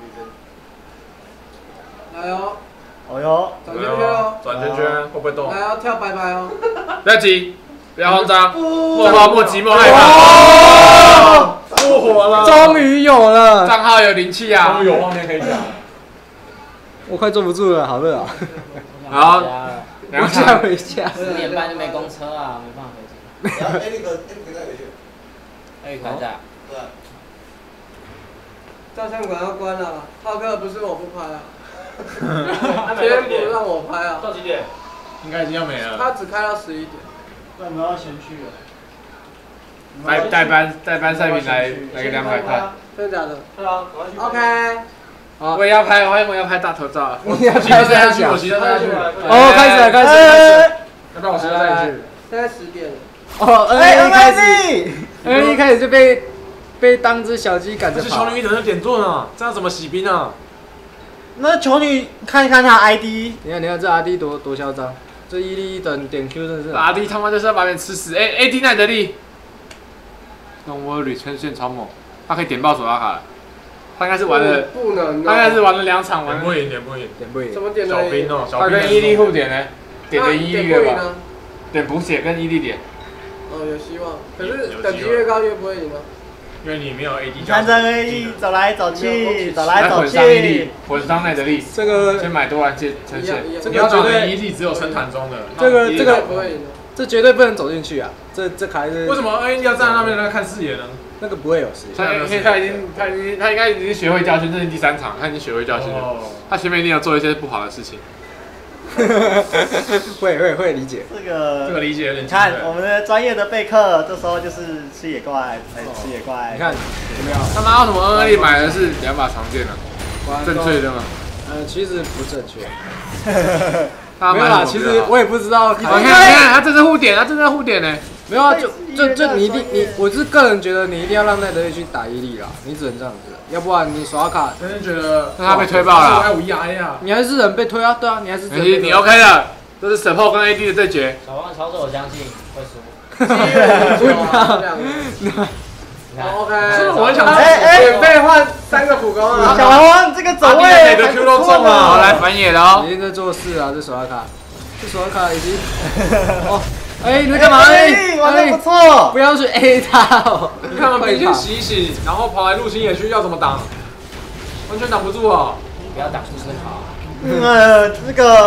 来哦。 哦哟。 转圈圈哦。 转圈圈会不会动？ 来哦，跳拜拜哦。 不要急，不要慌张，莫慌莫急莫害怕。 复活了， 终于有了。 账号有灵气啊！ 终于有画面可以讲。 我快坐不住了，好热啊！ 好。 回家回家。 十点半就没公车啊，没办法回家。 哎，那个，哎，那个在回去。 哎，还在。 对。 照相馆要关了，浩克不是我不拍啊。今天不让我拍啊。 到几点？应该已经要没了。 他只开到十一点。 那我们要先去了。 代代班代班赛评来来个两百块。 真的假的？ 对啊。 OK。 我也要拍，我也要拍大头照。 你要拍下去，我骑车带去。 哦，开始了，开始了。 要不然我骑车带去。 现在十点了。 哦 ，N A 开始 ，N A 开始就被被当只小鸡赶着跑。 是球女怎么点做呢？这样怎么洗兵啊？ 那球女看一看他 I D， 你看你看这 R D 多多嚣张，这一粒一等点 Q 真的是。 R D 他妈就是要把你吃死 ，A A D 奈德利。用 Worry 呈现超猛，他可以点爆索拉卡。他应该是玩了， 不能， 他应该是玩了两场，玩点不赢，点不赢， 点不赢。 怎么点的？ 小兵哦， 他跟伊利互点呢，点的伊利越吧，点补血跟伊利点。 哦，有希望，可是等级越高越不会赢啊。 因为你没有 A D。 看这 A D 走来走去，走来走去。 混上伊利，混上奈德利， 这个先买多完接呈现。 你要找的伊利只有深潭中的。 这个这个不会赢的， 这绝对不能走进去啊！这这卡是。 为什么 A D 要站在那边来看视野呢？ 那个不会有事， 他因为他已经他已经他应该已经学会教训，这是第三场，他已经学会教训了。哦、他前面一定有做一些不好的事情。 会会会理解。 这个这个理解有点。 你看我们的专业的备课，这时候就是吃野怪，哎，吃野怪。 你看有没有？ 他妈为什么 N A 力买的是两把长剑呢？正确的吗？ 呃，其实不正确。 没有啦，其实我也不知道。 你看，你看，他这是互点，他这是互点呢。 没有啊，就就就你一定你，我是个人觉得你一定要让奈德利去打伊利啦，你只能这样子，要不然你刷卡， 真的觉得他被推爆了， 还有 E I 啊， 你还是人被推啊，对啊，你还是你你 OK 的，这是 support 跟 A D 的对决。 小王操作我相信会输， 不要。OK， 是我很想免费换三个普攻啊！ 小王王这个走位， 每个 Q 都中了，好来反野了哦， 已经在做事啊，这手卡，这手卡已经哦。哎，你在干嘛？哎， 玩的不错， 不要去 A 他哦。 你看嘛，兵线洗一洗，然后跑来入侵野区，要怎么挡？完全挡不住啊！ 不要挡出声好。 呃，这个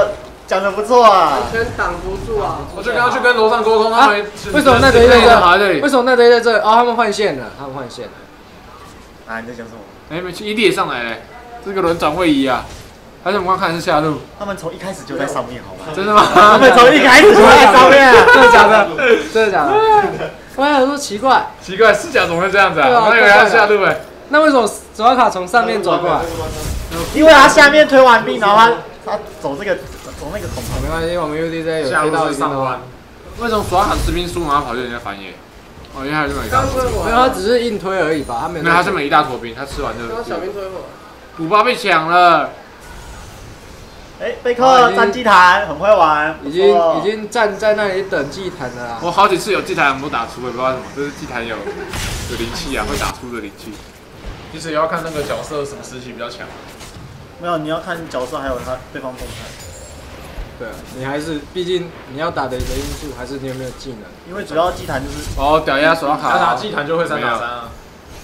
讲的不错啊， 完全挡不住啊！ 我就刚刚去跟楼上沟通，他们为什么那堆在这？ 这？为什么那堆在这？哦，他们换线了，他们换线了。 啊，你在讲什么？ 哎，没去伊利也上来嘞，这个轮转位移啊。而且我们刚看的是下路， 他们从一开始就在上面，好吗？ 真的吗？ 他们从一开始就在上面啊！ 真的假的？真的假的？我还想说奇怪， 奇怪，视角怎么会这样子啊？ 对啊我还以为他下路哎。 那为什么索拉卡从上面走过来？ 因为他下面推完兵，然后他他走这个走那个孔。 没关系，我们 U D J 有推到一上弯。为什么索拉卡士兵输，然后跑去人家反野？哦，因为他是每一大坨兵， 没有，他只是硬推而已吧？他没有。 没有，他是每一大坨兵，他吃完就。 刚小兵推我。 古巴被抢了。 哎，贝克站祭坛很会玩， 已经已经站在那里等祭坛了啦。 我好几次有祭坛没有打出，我也不知道为什么，就是祭坛有有灵气啊，会打出的灵气。其实也要看那个角色什么时期比较强。 没有，你要看角色还有他对方动态。 对啊，你还是毕竟你要打的一个因素，还是你有没有技能？ 因为主要祭坛就是哦，屌压手卡， 他打祭坛就会三打三啊。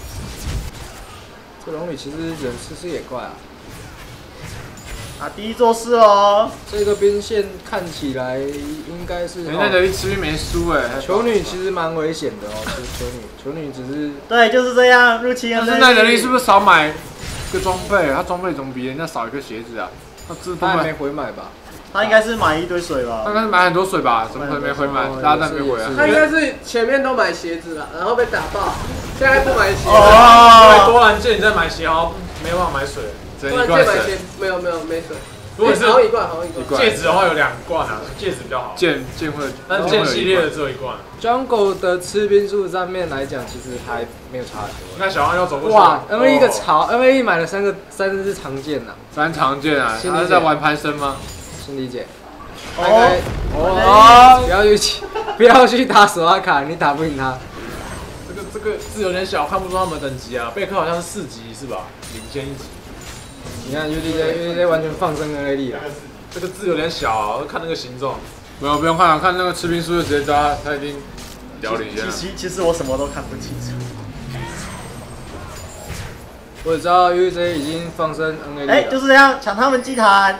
这龙女其实人吃吃也怪啊。 啊，第一座是哦， 这个边线看起来应该是。 人家的吃兵没输哎。 球女其实蛮危险的哦，其实球女，球女只是。 对，就是这样入侵。 但是那能力是不是少买个装备？他装备总比人家少一个鞋子啊。他自他还没回买吧？ 他应该是买一堆水吧？ 他应该是买很多水吧？怎么可能没回买？大家都没回啊。 他应该是前面都买鞋子了，然后被打爆，现在不买鞋。 哦，多兰戒你再买鞋好，没办法买水。 多兰戒买鞋没有没有没水。 如果是好一罐，好一罐。 戒指的话有两罐啊，戒指比较好。 剑剑会， 但剑系列的只有一罐。 Jungle 的吃兵数上面来讲，其实还没有差很多。 那小安要走过去。 哇 ，M A E 一个潮 ，M A E 买了三个，三个是常见呐。 三常见啊，他是在玩攀升吗？ 新理解。哦哦，不要去，不要去打索拉卡，你打不赢他。 这个这个字有点小，看不出他们等级啊。贝克好像是四级是吧？领先一级。 你看 U D J U D J 完全放生 N A D 了。 这个字有点小啊，看那个形状。 不用不用看了，看那个吃兵书就直接知道他已经屌领先了。 其其实我什么都看不清楚。 我知道 U D J 已经放生 N A D 了。 哎，就是这样抢他们祭坛。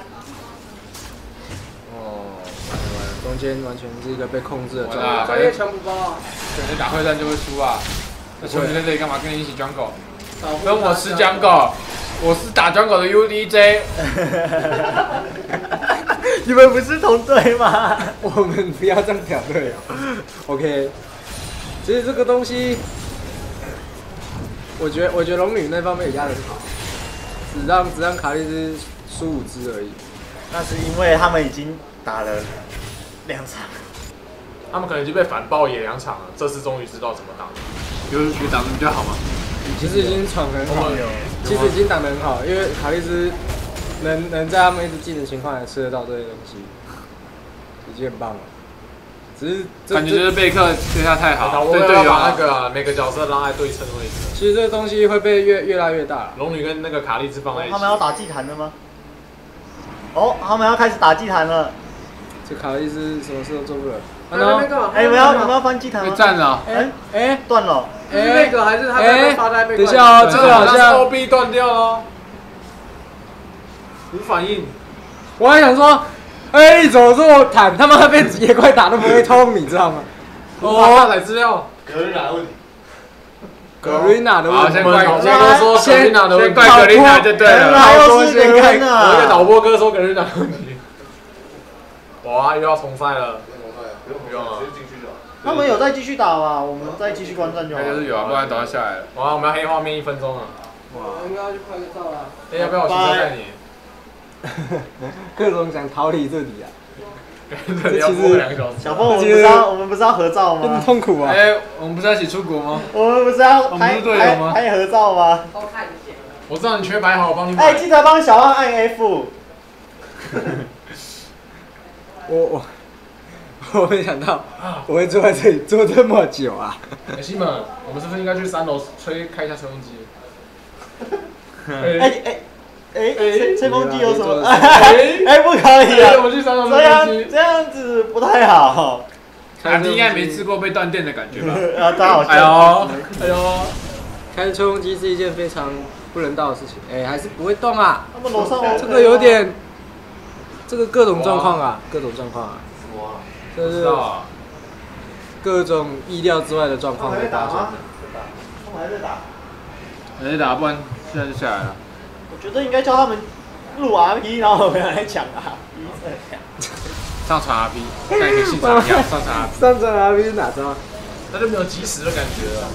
中间完全是一个被控制的状态。 专业抢不包啊！ 对，你打会战就会输啊。那球迷在这里干嘛？跟你一起 jungle， 跟我吃 jungle， 我是打 jungle 的 U D J。 你们不是同队吗？ 我们不要这样挑队哦。OK， 其实这个东西，我觉得我觉得龙女那方面也压得好，只让只让卡莉丝输五只而已。 那是因为他们已经打了。两场， 他们可能已经被反爆也两场了，这次终于知道怎么打。 有有打得比较好吗？ 其实已经闯得很好，其实已经打得很好，因为卡莉丝能能在他们一直进的情况下吃得到这些东西，已经很棒了。只是感觉就是贝克对他太好，对队友把那个每个角色拉在对称位置。 其实这个东西会被越越拉越大。 龙女跟那个卡莉丝放在一起。 他们要打祭坛了吗？哦，他们要开始打祭坛了。 这卡莉丝什么事都做不了。 哎，你们要你们要翻祭坛吗？ 被占了。 哎哎，断了。 是那个还是他被发呆被？ 等一下哦，这个好像 O B 断掉了，无反应。 我还想说，哎，你怎么这么坦？他们那边野怪打都不会通，你知道吗？ 哦，下载资料。 格瑞娜的问题。 格瑞娜的问题。 先怪，先都说格瑞娜的问题， 怪格瑞娜就对了。 还有是人看的。有一个导播哥说格瑞娜的问题。哇，又要重赛了。不用啊，直接进去就好。 他们有再继续打吗？我们再继续观战就好。 那就是有啊，不然打下来了。 哇，我们要黑画面一分钟了。 哇，应该要去拍个照啦。 哎，要不要我骑车带你？ 各种想逃离这里啊。 这其实小峰，我们不是要我们不是要合照吗？ 很痛苦啊！ 哎，我们不是要一起出国吗？ 我们不是要拍拍拍合照吗？ 我知道你缺白好，我帮你买。 哎，记得帮小安按 F。 我我我没想到我会坐在这里坐这么久啊！ 哎，西门，我们是不是应该去三楼吹开一下吹风机？ 哎哎哎，吹风机有什么？哎，不可以啊！ 我们去三楼这样这样子不太好。 卡蒂应该没吃过被断电的感觉吧？ 啊，他好像。 哎呦哎呦， 开吹风机是一件非常不人道的事情。哎，还是不会动啊！ 他们楼上这个有点。 这个各种状况啊，各种状况啊，这是各种意料之外的状况会发生。 他们还在打， 还在打，不然现在就下来了。 我觉得应该叫他们录 R P， 然后我们来抢 R P。 上传 R P， 带个信长一样上传 R P。 上传 R P 是哪招？ 那就没有及时的感觉了。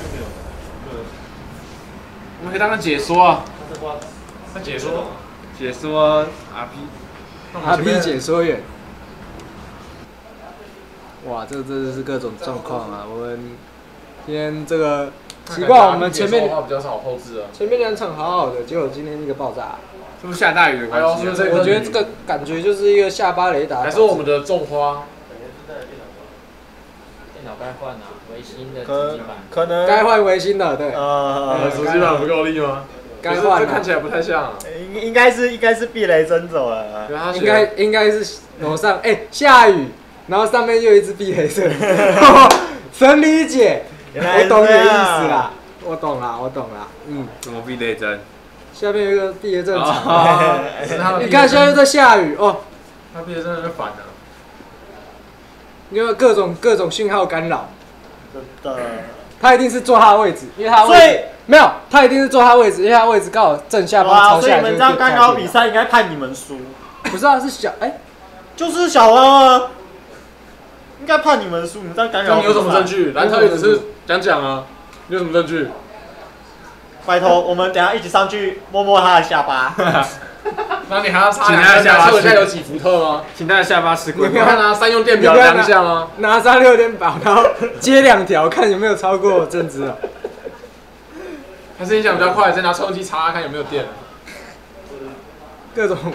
我们可以当个解说啊，那解说，解说 R P，R P 解说员。哇，这真的是各种状况啊！我们今天这个奇怪，我们前面比较少后置啊， 前面两场好好的，结果今天一个爆炸。 是不是下大雨的关系？ 我觉得这个感觉就是一个下巴雷达， 还是我们的种花。 电脑该换啊，维新的可主机板。 可能该换维新的，对。 呃， 主机板不够力吗？ 该换。 这看起来不太像。 应应该是应该是避雷针走了。 应该应该是楼上哎下雨，然后上面又一只避雷针，神理解，我懂你的意思啦，我懂啦，我懂啦，嗯。 什么避雷针？ 下面有一个避雷针场，你看现在又在下雨哦。 他避雷针就反了。 因为各种各种讯号干扰， 真的， 他一定是坐他的位置，因为他位置没有，他一定是坐他的位置，因为他位置刚好正下方朝下。 所以你们这样干扰比赛，应该判你们输。 不是啊，是小哎， 就是小汪啊，应该判你们输。你们这样干扰。 你有什么证据？蓝特也只是讲讲啊，你有什么证据？ 拜托，我们等下一起上去摸摸他的下巴。 那你还要擦两下测一下有几伏特吗？请他的下巴吃亏。你看拿三用电表量一下吗？ 拿三六电表，然后接两条，看有没有超过正值了。 还是你想比较快，再拿抽油机擦看有没有电。 各种，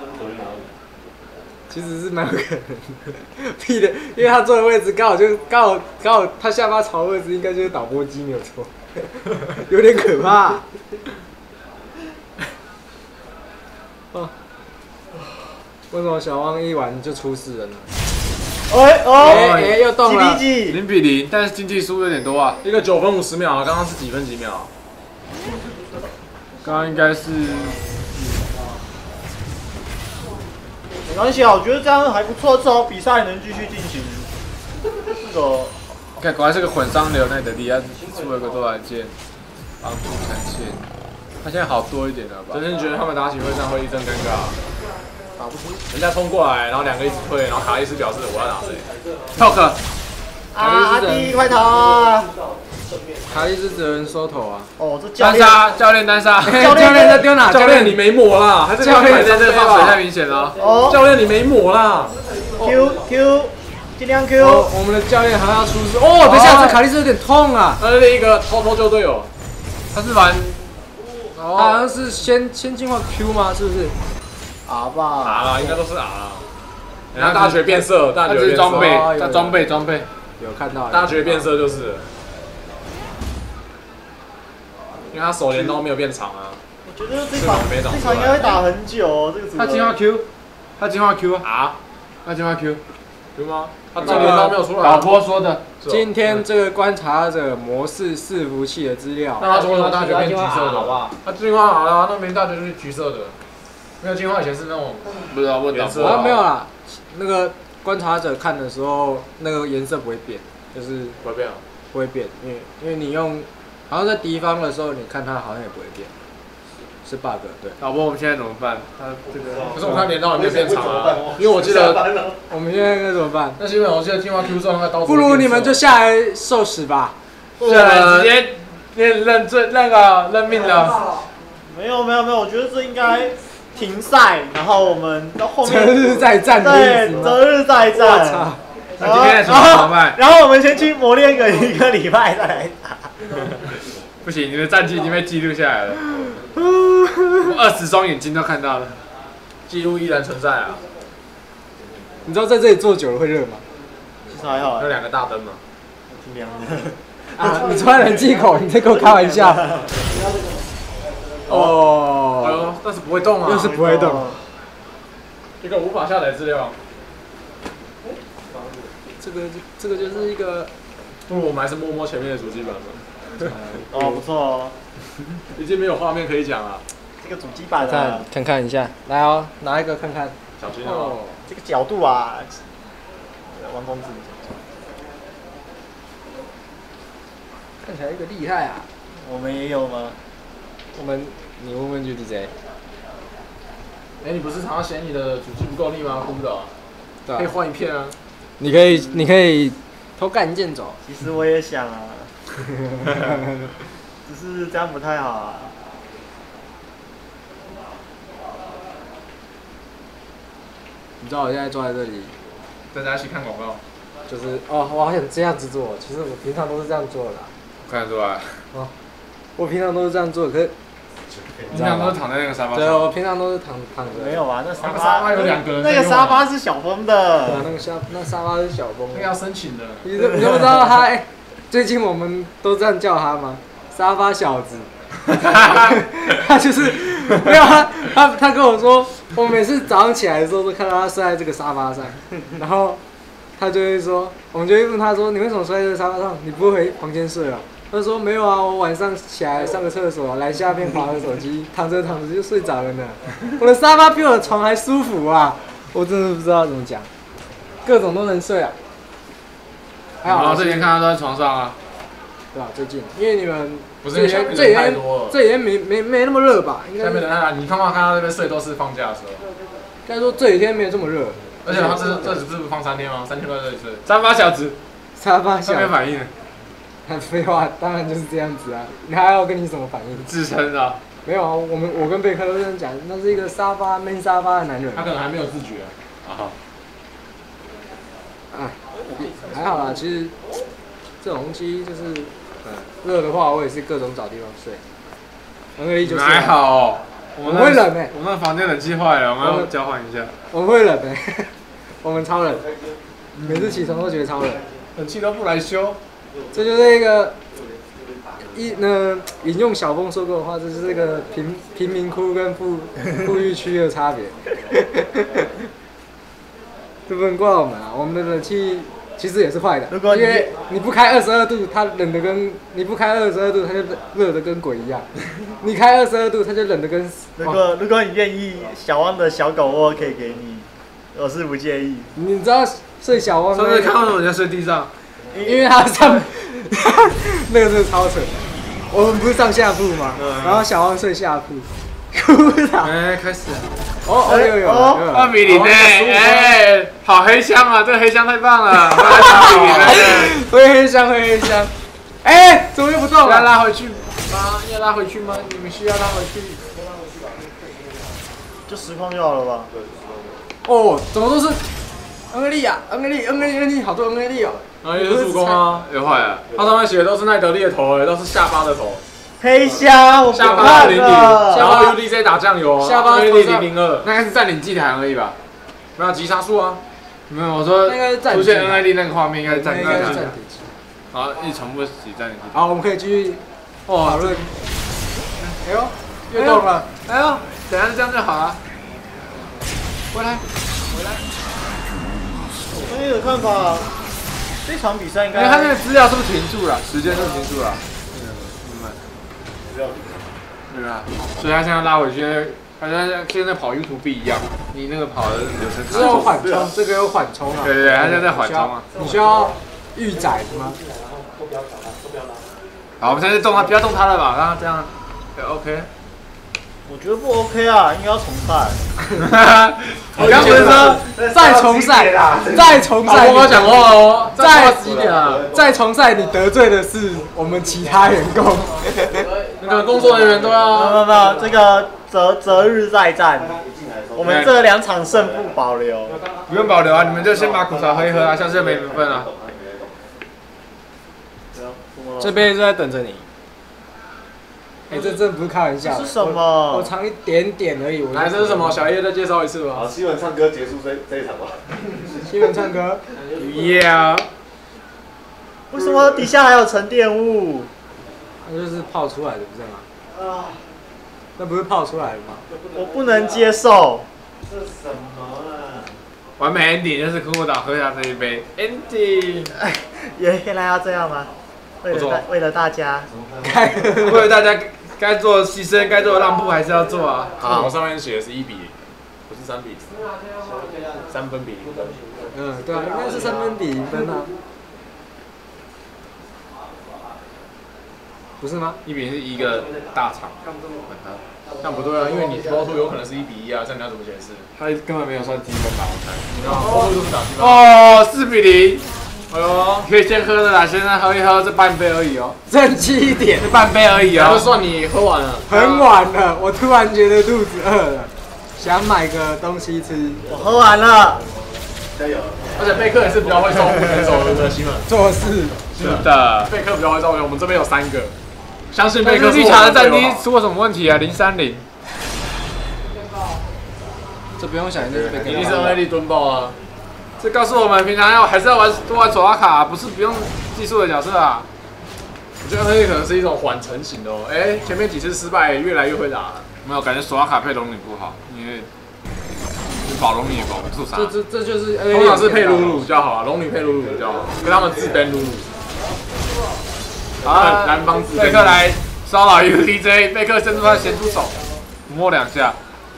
其实是蛮有可能的。屁的，因为他坐的位置刚好就刚好刚好他下巴朝的位置应该就是导播机没有错，有点可怕。哦，为什么小汪一玩就出事了呢？ 哎哦， 哎哎，又动了， 零比零，但是经济输有点多啊，一个九分五十秒啊，刚刚是几分几秒？刚刚应该是， 没关系啊，我觉得这样还不错，至少比赛能继续进行。这个， 看果然是个混伤流，那你的利亚出了个多来剑，帮助呈现。他现在好多一点了吧？真正觉得他们打起会战会一阵尴尬， 打不出。 人家冲过来，然后两个一直退，然后卡利斯表示我要打谁 ？Talk。 啊，阿弟快逃啊！ 卡利斯只能收头啊。 哦，这教单杀，教练单杀。 教练在丢哪？ 教练你没抹啦，还是教练在这放水太明显了。哦，教练你没抹啦。 Q Q， 尽量 Q。 我们的教练好像要出事。哦，等一下，这卡利斯有点痛啊。 他是一个偷偷救队友，他是玩。 他好像是先先进化 Q 吗？是不是 ？R 吧 ，R 啦，应该都是 R 啦。然后大学变色，大学变色，装备，加装备，装备， 有看到。 大学变色就是，因为他手镰刀没有变长啊。 我觉得这场这场应该会打很久，这个组合。 他进化 Q， 他进化 Q 啊，他进化 Q， 有吗？他这镰刀没有出来。 老婆说的。 今天这个观察者模式伺服器的资料。 那他说他大学变橘色的，好不好？他进化好了，那没大学就是橘色的。没有进化以前是那种不知道问颜色。 啊没有啦，那个观察者看的时候，那个颜色不会变，就是不会变啊， 不会变，因为因为你用，好像在敌方的时候，你看它好像也不会变，是 bug 对。 老婆，我们现在怎么办？他这个，可是我看镰刀也没有变长啊，因为我记得我们现在该怎么办？ 那基本我记得进化 Q 上那刀。 不如你们就下来受死吧， 下来直接认认罪那个认命了。 没有没有没有，我觉得这应该。停赛，然后我们到后面择日再战的意思吗？ 对，择日再战。 我操！那今天什么怎么办？ 然后我们先去磨练个一个礼拜再来打。 不行，你的战绩已经被记录下来了，二十双眼睛都看到了，记录依然存在啊。 你知道在这里坐久了会热吗？ 其实还好， 有两个大灯嘛， 挺凉的。 啊！你吹冷气口，你在跟我开玩笑？哦， 哎呦，但是不会动啊， 又是不会动， 这个无法下载资料。 这个这个就是一个， 不如我们还是摸摸前面的主机板吧。 哦，不错哦， 已经没有画面可以讲了。 这个主机板啊， 看看看一下，来哦，拿一个看看。 小心哦。 这个角度啊，王公子。 看起来一个厉害啊！ 我们也有吗？ 我们，你问问 U D J。 哎，你不是常常嫌你的主机不够力吗？顾不懂， 对啊可以换一片啊。 你可以，你可以偷干一剑走。 其实我也想啊，只是这样不太好啊。 你知道我现在坐在这里， 大家一起看广告。 就是哦，我好想这样子做。其实我平常都是这样做的啦。 看得出来。 哦，我平常都是这样做，可是。 你平常都是躺在那个沙发上。 对，我平常都是躺躺着。 没有啊，那沙发沙发有两个人。 那个沙发是小峰的。 对啊，那个沙那沙发是小峰的。 那个要申请的。 你都你都不知道他，哎，最近我们都这样叫他吗？沙发小子。他就是没有他他他跟我说，我每次早上起来的时候都看到他睡在这个沙发上，然后他就会说，我们就会问他说，你为什么睡在这个沙发上？你不会回房间睡啊？他说没有啊，我晚上起来上个厕所，来下面划个手机，躺着躺着就睡着了呢。我的沙发比我的床还舒服啊！我真的不知道怎么讲，各种都能睡啊。还好， 我这几天看他都在床上啊。 对吧？最近，因为你们不是这这几天这几天没没没那么热吧？应该。 下面的看，你通常看他这边睡都是放假的时候。 该说这几天没有这么热。 而且他这这只是不放三天吗？三天都在这里睡。沙发小子。 沙发小子。 没有反应。 很废话，当然就是这样子啊！你还要跟你什么反应？ 自称啊？ 没有啊，我们我跟贝克都这样讲，那是一个沙发闷沙发的男人。 他可能还没有自觉啊。 啊，还好啦，其实这种东西就是，热的话我也是各种找地方睡。很可以就是。 还好、哦， 我们会冷哎、欸。 我们房间冷气坏了，我们要交换一下。 我们会冷哎、欸，我们超冷，每次起床都觉得超冷。 冷气都不来修。 这就是一个一呢，引用小峰说过的话，这就是一个贫贫民窟跟富富裕区的差别。这不能怪我们啊，我们的冷气其实也是坏的，因为你不开二十二度，它冷的跟你不开二十二度，它就热的跟鬼一样；你开二十二度，它就冷的跟…… 如果如果你愿意，小汪的小狗窝可以给你，我是不介意。 你知道睡小汪？ 上次看到人家睡地上。 因为他上，那个真的超扯。我们不是上下铺吗？然后小汪睡下铺，哭了。 哎，开始。 哦哦有有有。 二比零呢？哎，好黑箱啊！这个黑箱太棒了。二比零。 灰黑箱，灰黑箱。哎，怎么又不动了？ 要拉回去吗？要拉回去吗？你们需要拉回去。 就实况就好了吧？ 哦，怎么都是 N A 力啊 ，N A 力 ，N A 力 ，N A 力，好多 N A 力哦。 啊，也是助攻啊，也坏了。它上面写的都是奈德利的头，哎，都是下巴的头。 黑箱，我下巴零零，然后 U D C 打酱油， 下巴零零二，那个是占领祭坛而已吧？没有击杀数啊。没有，我说出现 N I D 那个画面应该是占领祭坛。好，一重复洗占领祭坛。 好，我们可以继续讨论。哎呦，又动了。 哎呦，等下这样就好了。回来，回来。 我有看法。这场比赛应该， 哎，他那个资料是不是停住了？时间是不是停住了？对吧？所以他现在拉回去，他现在跟那跑 YouTube 一样，你那个跑的流程这有缓冲，这个有缓冲啊。 对对对，他现在在缓冲啊。 你需要预载吗？ 好，我们现在动他，不要动他了吧，让他这样，对 OK。 我觉得不 OK 啊，应该要重赛。 我刚不是说再重赛，再重赛。 我讲话哦， 再几点啊？再重赛，你得罪的是我们其他员工， 那个工作人员都要。 没有没有，这个择择日再战，我们这两场胜负保留。 不用保留啊，你们就先把苦茶喝一喝啊，下次就没名分了。 这边就在等着你。哎、欸，这真的不是开玩笑。 这是什么？ 我尝一点点而已。 来，这是什么？小叶再介绍一次吧。 好，西文唱歌结束这这一场吧。 西文唱歌。 Yeah。 为什么底下还有沉淀物？ 那就是泡出来的，不是吗？啊。那不是泡出来的吗？ 我不能接受。 这什么啊？ 完美 ending 就是酷酷岛喝下这一杯 ending。 原原来要这样吗？为了大为了大家， 为了大家该做的牺牲，该做的让步还是要做啊。 好，上面写的是一比零， 不是三比零，三分比零分。 嗯，对啊，应该是三分比零分啊，不是吗？ 一比零是一个大场，那不对啊，因为你抛出有可能是一比一啊，这样你要怎么解释？他根本没有算积分吧？我猜。抛出就是打积分。哦，四比零。哎呦，可以先喝的啦，现在喝一喝，这半杯而已哦。 正气一点， 这半杯而已哦。就算你喝完了。 很晚了，我突然觉得肚子饿了，想买个东西吃。 我喝完了。 加油！而且贝克也是比较会照顾选手的新闻。 做事。 是的，贝克比较会照顾，我们这边有三个。相信贝克。绿茶的战绩出过什么问题啊？零三零。 这不用想，一定是贝克。 一定是 N A D 蹲爆啊！这告诉我们，平常要还是要玩多玩手拉卡，不是不用技术的角色啊。我觉得 N A D 可能是一种缓成型的哦。哎，前面几次失败，越来越会打了。没有，感觉手拉卡配龙女不好，因为保龙女也保不住啥。 这这这就是通常是配露露比较好啊，龙女配露露比较好，跟他们自编露露。好，南方自贝克来骚扰 U D J， 贝克伸出他咸猪手，摸两下。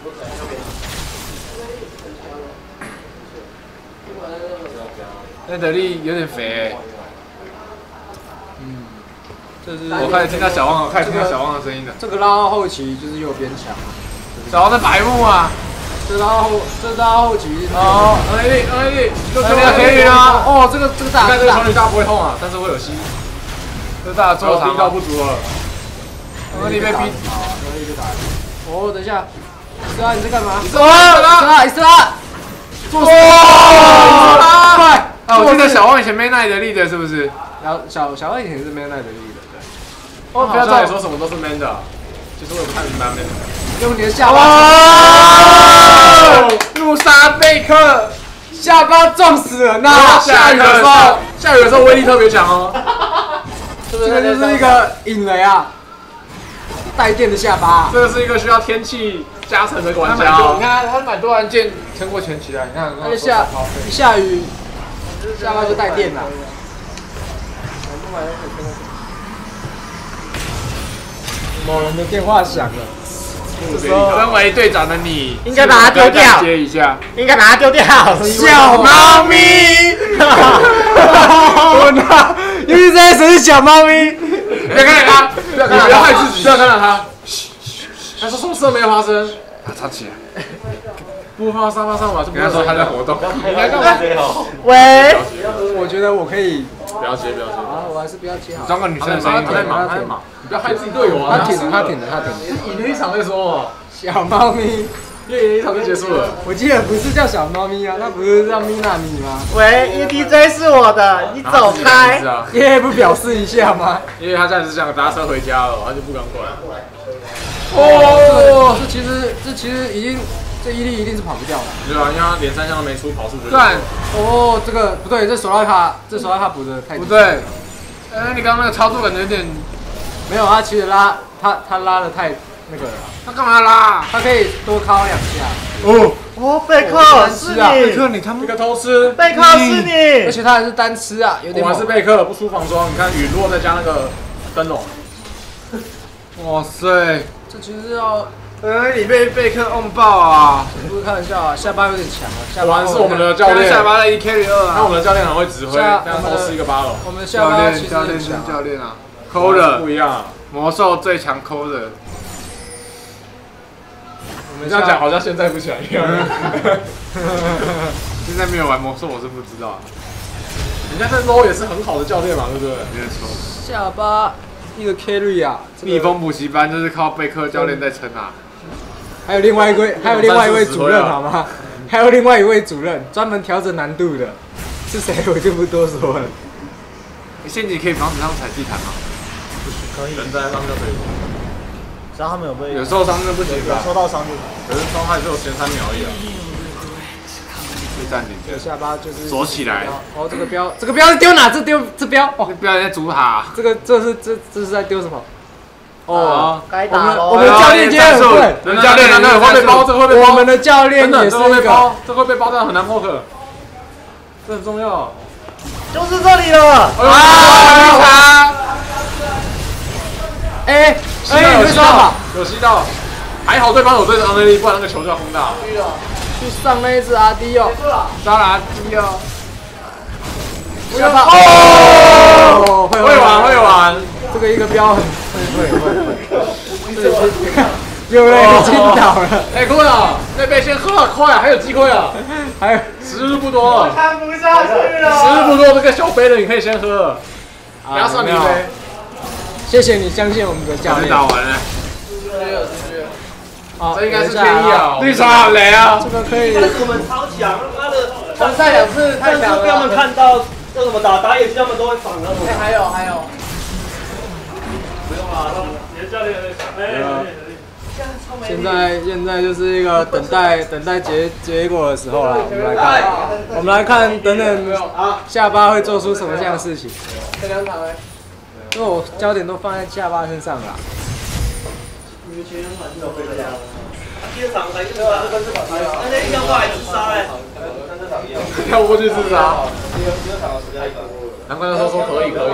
那德利有点肥、欸， 嗯，这是我开始听到小汪，我开始听到小汪的声音了。 这个拉到后期就是右边强， 小汪在白目啊， 这拉到后，这拉到后期哦 ，N A D N A D， 就这个可以啊，哦，这个这个大，你看这个小女大不会痛啊，但是会有吸，这大做力道不足了 ，N A D 被逼， 哦，等一下，伊斯拉你在干嘛？伊斯拉， 伊斯拉，做什么？快！啊，我记得小汪以前没奈德利的，是不是？ 然后小小汪以前是没奈德利的，对。 哦，不要照你说什么都是 man 的，其实我也不太明白 man 的。 用你的下巴， 怒杀贝克， 下巴撞死人呐！ 下雨的时候，下雨的时候威力特别强哦。 这个就是一个引雷啊，带电的下巴。 这个是一个需要天气加成的管家哦。你看他买多按键撑过前期来，你看， 而且下一下雨。下巴就带电了。某人的电话响了， 这时候身为队长的你， 应该把它丢掉。 接一下， 应该把它丢掉。 小猫咪，我拿，因为这谁是小猫咪？ 不要看到他，不要看到他，不要害自己，不要看到他。他说什么事没有发生？他插起来。不放沙发上吧，跟他说他在活动。你来干嘛？ 喂， 我觉得我可以。 不要接，不要接。 啊，我还是不要接好。 装个女生的声音，他在忙，他在忙。你不要害自己队友啊！ 他挺着，他挺着，他挺着。 赢了一场再说嘛。 小猫咪， 因为赢一场就结束了。 我记得不是叫小猫咪啊，那不是叫咪娜咪吗？ 喂 ，E D J 是我的，你走开。 因为不表示一下吗？ 因为他暂时想搭车回家了，他就不敢过来。 哦，这其实这其实已经。这伊利一定是跑不掉的。 对啊，因为他连三项都没出，跑速就。 干哦，这个不对，这手拉卡，这手拉卡补的太不对。哎，你刚刚那个操作感觉有点没有，他其实拉他他拉的太那个了。 他干嘛拉？ 他可以多敲两下。 哦哦，贝克是你， 贝克你他妈这个偷吃， 贝克是你， 而且他还是单吃啊，有点。 果然是贝克，不出防装，你看陨落再加那个灯笼。哇塞， 这其实要。 呃，你被贝克 on 爆啊！ 不是开玩笑啊，下巴有点强啊。下巴是我们的教练，下巴在一 carry 二啊。那我们的教练很会指挥，这样偷吃一个八楼。 我们的下巴其实教练是教练啊，抠的不一样啊。魔兽最强抠的。我们这样讲好像现在不强一样。现在没有玩魔兽，我是不知道。人家在 low 也是很好的教练嘛，对不对？没错。 下巴一个 carry 啊， 蜜蜂补习班就是靠贝克教练在撑啊。 还有另外一位，还有另外一位主任，好吗？还有另外一位主任，专门调整难度的，是谁我就不多说了。 你陷阱可以防止他们踩地毯吗？ 不行，可以。 人在上就可以。 只要他们有被有受伤就不行吧？ 受到伤就。 可是伤害只有前三秒而已啊。会暂停。 下巴就是锁起来。 哦，这个标，这个标是丢哪？这丢这标哦， 标在主塔。 这个这是这这是在丢什么？哦， 该打我们教练今天很笨， 我们教练那个会被包，这个会被包。 我们的教练也是会被包，这会被包，这样很难破克，这很重要。 就是这里了。 啊！ 哎哎，有吸到， 有吸到，还好对方有对着 N A D， 不然那个球就要轰大了。 去上那一只阿 D 哦， 上阿 D 哦。 不要怕哦，会玩会玩， 这个一个标很会会会会，有人已经倒了。 哎，各位啊，那边先喝了，快啊，还有机会啊， 还有时日不多， 看不下去了。 时日不多，这个小杯的你可以先喝，不要算你杯。 谢谢你相信我们的教练。 打完了。 啊， 这应该是天意啊！绿茶好雷啊！ 这个可以。 但是我们超强，他的重赛两次太强了。 被他们看到这怎么打打野区，他们都会反的。 哎，还有还有。 不用啦，你的教练在想，哎。 现在现在就是一个等待等待结结果的时候了，我们来看，我们来看等等下巴会做出什么样的事情。 这两场哎， 因为我焦点都放在下巴身上了。 你们全员团都回家了。第二场才一个，这分是跑开啊，那些要过来自杀哎。跟这场一样。 跳过去自杀。 第二第二场十加一个。 难怪他说说可以可以。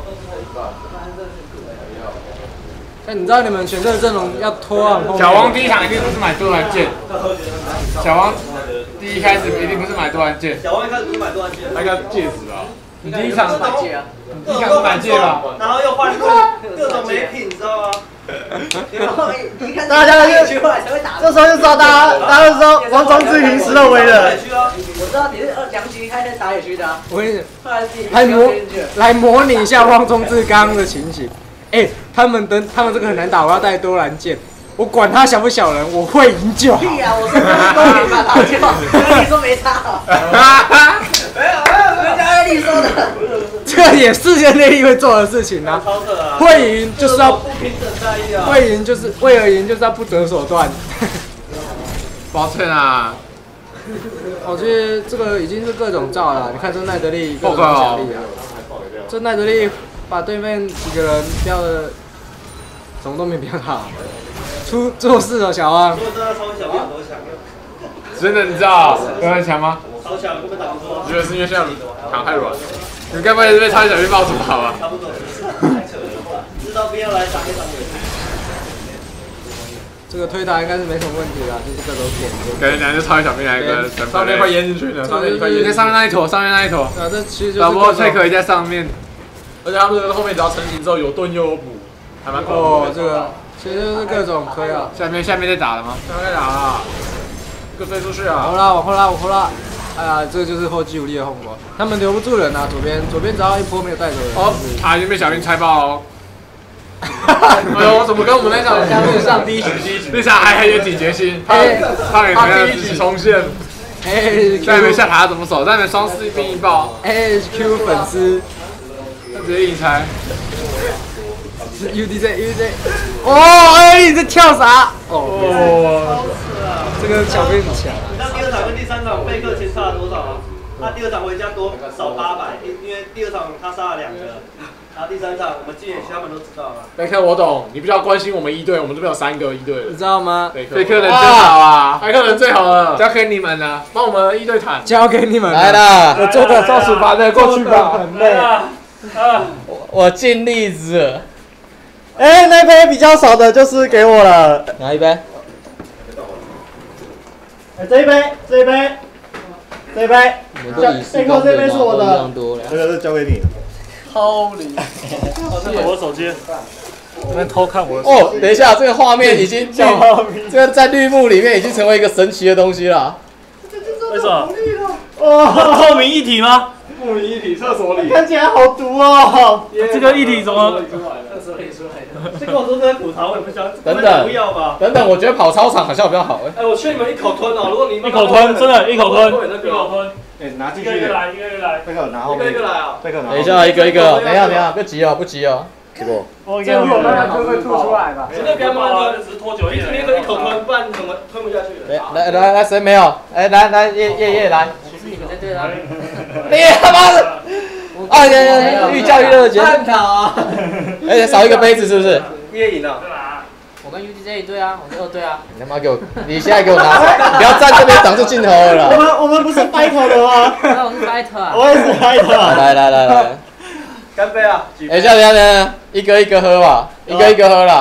哎，你知道你们选这个阵容要拖啊？ 小王第一场一定不是买多兰剑。小王第一开始一定不是买多兰剑。 小王一开始不是买多兰剑， 那个戒指啊。 你第一场买戒啊？ 你第一场买戒吧？ 然后又换各种美品，你知道吗？ 大家就这时候就知道大家，大家就知道王庄志平石头为人。 我知道你是二两局开在打野区的。 我跟你讲，来模来模拟一下汪中志刚刚的情形。哎，他们的他们这个很难打，我要带多兰剑，我管他小不小人，我会赢就好。 屁呀！我说都可以把打掉，跟你说没差好。没有没有，人家跟你说的。 这个也是人类会做的事情啊。会赢就是要会赢就是为了赢就是要不择手段。 抱歉啊。 我觉得这个已经是各种招了，你看这奈德利各种奖励啊，这奈德利把对面几个人标的什么都没标好，出做事了小王。 如果真的超小，有多强？ 真的你知道有很强吗？ 超强，根本打不过。 我觉得是因为现在扛太软，你该不会是被超级小兵爆出跑吧？ 差不多，太扯了吧？知道边要来打一场游戏。 这个推塔应该是没什么问题啦，就是各种点。 感觉两只超级小兵来一个，上面快淹进去了，上面快淹。在上面那一坨，上面那一坨。 啊，这其实就是。 老波脆可以在上面，而且他们这个后面只要成型之后有盾又有补，还蛮哦，这个其实就是各种推啊。 下面下面在打了吗？下面在打了，这个飞出去啊！ 往后拉，往后拉，往后拉。哎呀，这个就是后继无力的后果。他们留不住人啊，左边左边只要一波没有带走人。 哦，他已经被小兵拆爆了。哎呦，怎么跟我们那场相对上第一局第一局？那场还很有警觉心，他他给他第一局冲线。哎，在没下塔怎么守？在没双四兵一爆。 H Q 粉丝， 他直接硬拆。 U D J U D J， 哦，哎，你在跳啥？哦，这个小兵很强。 你知道第二场跟第三场贝克前差了多少吗？他第二场回家多少八百，因为第二场他杀了两个。然后第三场，我们进野区他们都知道了。 贝克我懂，你比较关心我们一队，我们这边有三个一队， 你知道吗？ 贝克人最好啊，贝克人最好了，交给你们了，帮我们一队谈， 交给你们来啦， 我做个招处罚的过去吧，很累。 我尽力子了。 哎，那杯比较少的就是给我了， 哪一杯？ 哎，这一杯，这一杯，这一杯，贝克这杯是我的，这个是交给你。 超离！这是我手机，我在偷看我的。 哦，等一下，这个画面已经这个在绿幕里面已经成为一个神奇的东西了。 为什么？ 哇， 透明一体吗？ 透明一体，厕所里。 看起来好毒哦！ 这个一体怎么？ 厕所里出来的。 这跟我说这个骨头，我也不相信。 等等， 不要吧。 等等，我觉得跑操场好像比较好。 哎，我劝你们一口吞哦，如果你一口吞，真的，一口吞，一口吞。 哎，拿进去。 一个一个来，一个一个来。 贝克拿后面。一个一个来啊！贝克拿。 等一下，一个一个，等一下，等一下，不急哦，不急哦。给我。 我这如果大家就会吐出来吧？ 绝对不要慢吞，只是拖久一点。一直一口吞，不然怎么吞不下去？ 来来来，谁没有？哎，来来叶叶叶来。 是你们在对他。 你他妈的！啊呀呀！寓教于乐节。 探讨啊！ 哎，少一个杯子是不是？ 叶赢了。 我跟 U D J 一队啊，我是二队啊。 你他妈给我！你现在给我拿！不要站这边挡住镜头了啦。 我们我们不是 fighter 的吗？ 我是 fighter 啊。 我也是 fighter。 来来来来。 干杯啊！ 等一下等一下等一下，一个一个喝吧，一个一个喝啦。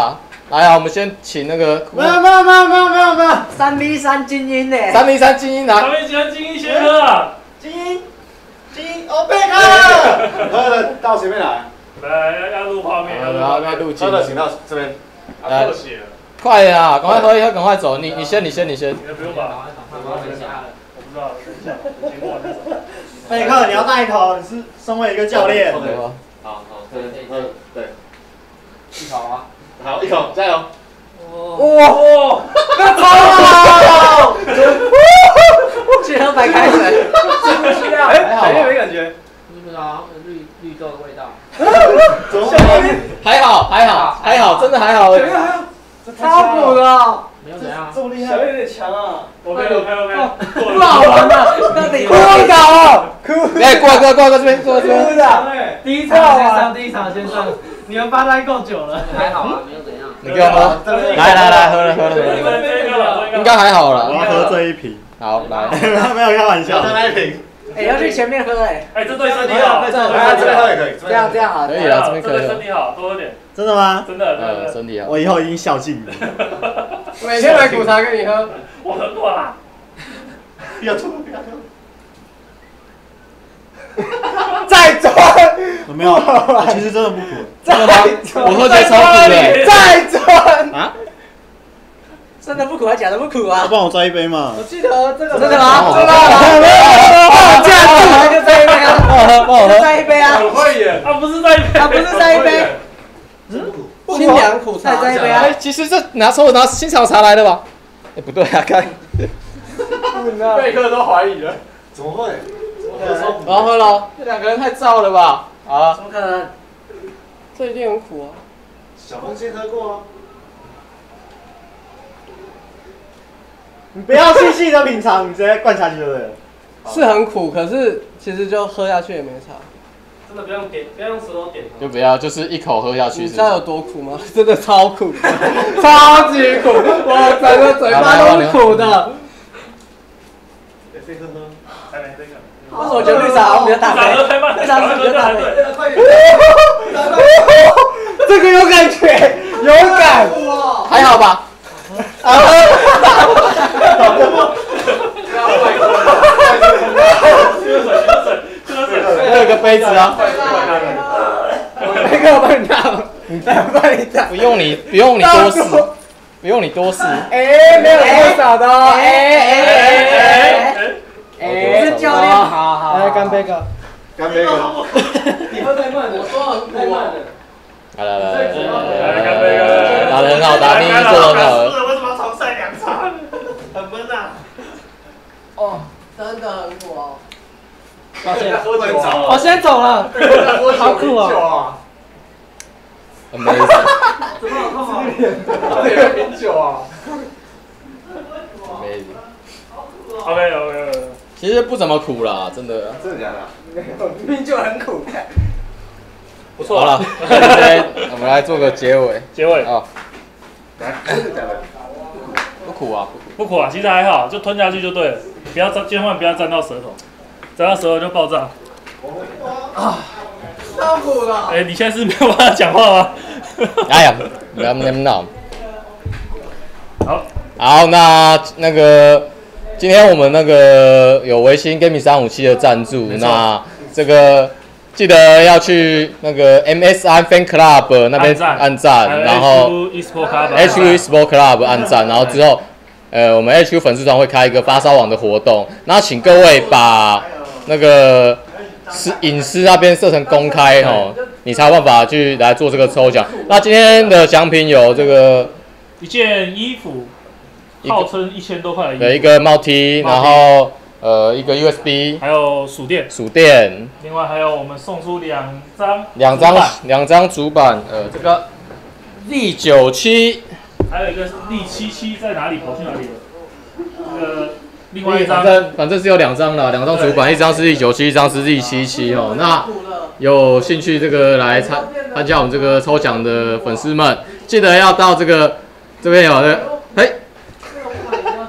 来啊，我们先请那个没有没有没有没有没有没有，三 v 三精英呢？ 三 v 三精英来， 三 v 三精英先喝啊！ 精英精英，欧贝克， 喝的到前面来。 来，要录画面，要录画面。 录喝的请到这边。 来，快点啊，赶快喝一喝，赶快走。你你先，你先，你先。 不用吧？我不知道，等一下，经过那种。 贝克，你要带头，你是身为一个教练。 好好，对对对。 一口啊！ 好，一口，加油！ 哇！那超好！去喝白开水。 哎，还好没感觉？ 不知道，绿绿豆的味道。 怎么还好，还好，还好，真的还好。 超苦的。 没有怎样？ 这么厉害？ 小有点强啊。 OK OK OK。 不好玩的，那你哭的哦，哭。 哎，过来过来过来过来这边，过来这边。 哭的。 第一场先上，第一场先上。你们发呆够久了。还好啊，没有怎样。 你给我喝。来来来，喝了喝了喝了。应该还好了。 我要喝这一瓶。 好，来。 没有开玩笑。 再来一瓶。 哎，要去前面喝哎。 哎，这对身体好。 这边喝也可以。 这样这样好。 可以了，这边可以这对身了。 体好，多喝点。 真的吗？ 真的， 呃，身体好。 我以后已经孝敬你。 每天来苦茶给你喝。 我喝过啦。 不要吐，不要吐。 再转，没有，其实真的不苦。 真的吗？我喝起来超苦的。 再转啊？ 真的不苦还假的不苦啊？ 帮我抓一杯嘛。 我记得这个真的吗？ 真的吗？这样子就再一杯啊！ 帮我喝，帮我喝。 再一杯啊！ 很会演。 啊，不是再一杯， 啊，不是再一杯。清凉苦茶再一杯啊！ 哎，其实这拿错拿新潮茶来的吧？哎，不对啊，看。 贝克都怀疑了。 怎么会？ 我要喝了，这两个人太燥了吧？啊？ 怎么可能？这一定很苦啊！ 小峰先喝过啊。 你不要细细的品尝，你直接灌下去就对了。 是很苦，可是其实就喝下去也没差。 真的不用点，不要用舌头点。 就不要，就是一口喝下去。 你知道有多苦吗？真的超苦，超级苦，我整个嘴巴都是苦的。 贝克喝。 再来这个。 为什么我觉得绿茶好像比较大杯？绿茶是比较大杯。 这个有感觉，有感， 还好吧？ 啊！ 还有个杯子啊。 那个我帮你拿，你再帮你拿。 不用你，不用你多试，不用你多试。 哎，没有多少的哦。哎哎哎哎哎！ 是教练。好好。 来干杯哥， 干杯哥。 你喝太慢了，我说很苦啊。 来来来来来干杯哥。 打得很好，打第一做得很好。 为什么要重赛两场？很闷啊。 哦，真的很苦哦。 抱歉，喝酒啊。 我先走了。好苦哦。 Amazing。 怎么好痛啊？ 喝点酒啊。 Amazing。 OK OK OK。 其实不怎么苦啦，真的。 真的假的？ 明明就很苦。 不错。 好了，我们来做个结尾。 结尾啊。 来，真的假的？ 不苦啊， 不苦啊，其实还好，就吞下去就对了，不要沾，千万不要沾到舌头，沾到舌头就爆炸。 啊，太苦了。 哎，你现在是没有办法讲话吗？ 哎呀，不要那么闹。 好， 好，那那个今天我们那个有微星 Gaming 三五七的赞助，那这个记得要去那个 M S I Fan Club 那边按赞，然后 H Q Esport Club 按赞，然后之后，呃，我们 H Q 粉丝团会开一个发烧网的活动，然后请各位把那个是隐私那边设成公开哦，你才有办法去来做这个抽奖。那今天的奖品有这个一件衣服，号称一千多块的衣服， 有一个帽 T， 然后呃一个 U S B， 还有鼠垫， 鼠垫， 另外还有我们送出两张两张两张主板，呃这个 Z 九七， 还有一个是 Z 七七在哪里跑去哪里了？这个另外一张， 反正反正是有两张了，两张主板，一张是 Z 九七，一张是 Z 七七哦。那有兴趣这个来参参加我们这个抽奖的粉丝们，记得要到这个这边有的，哎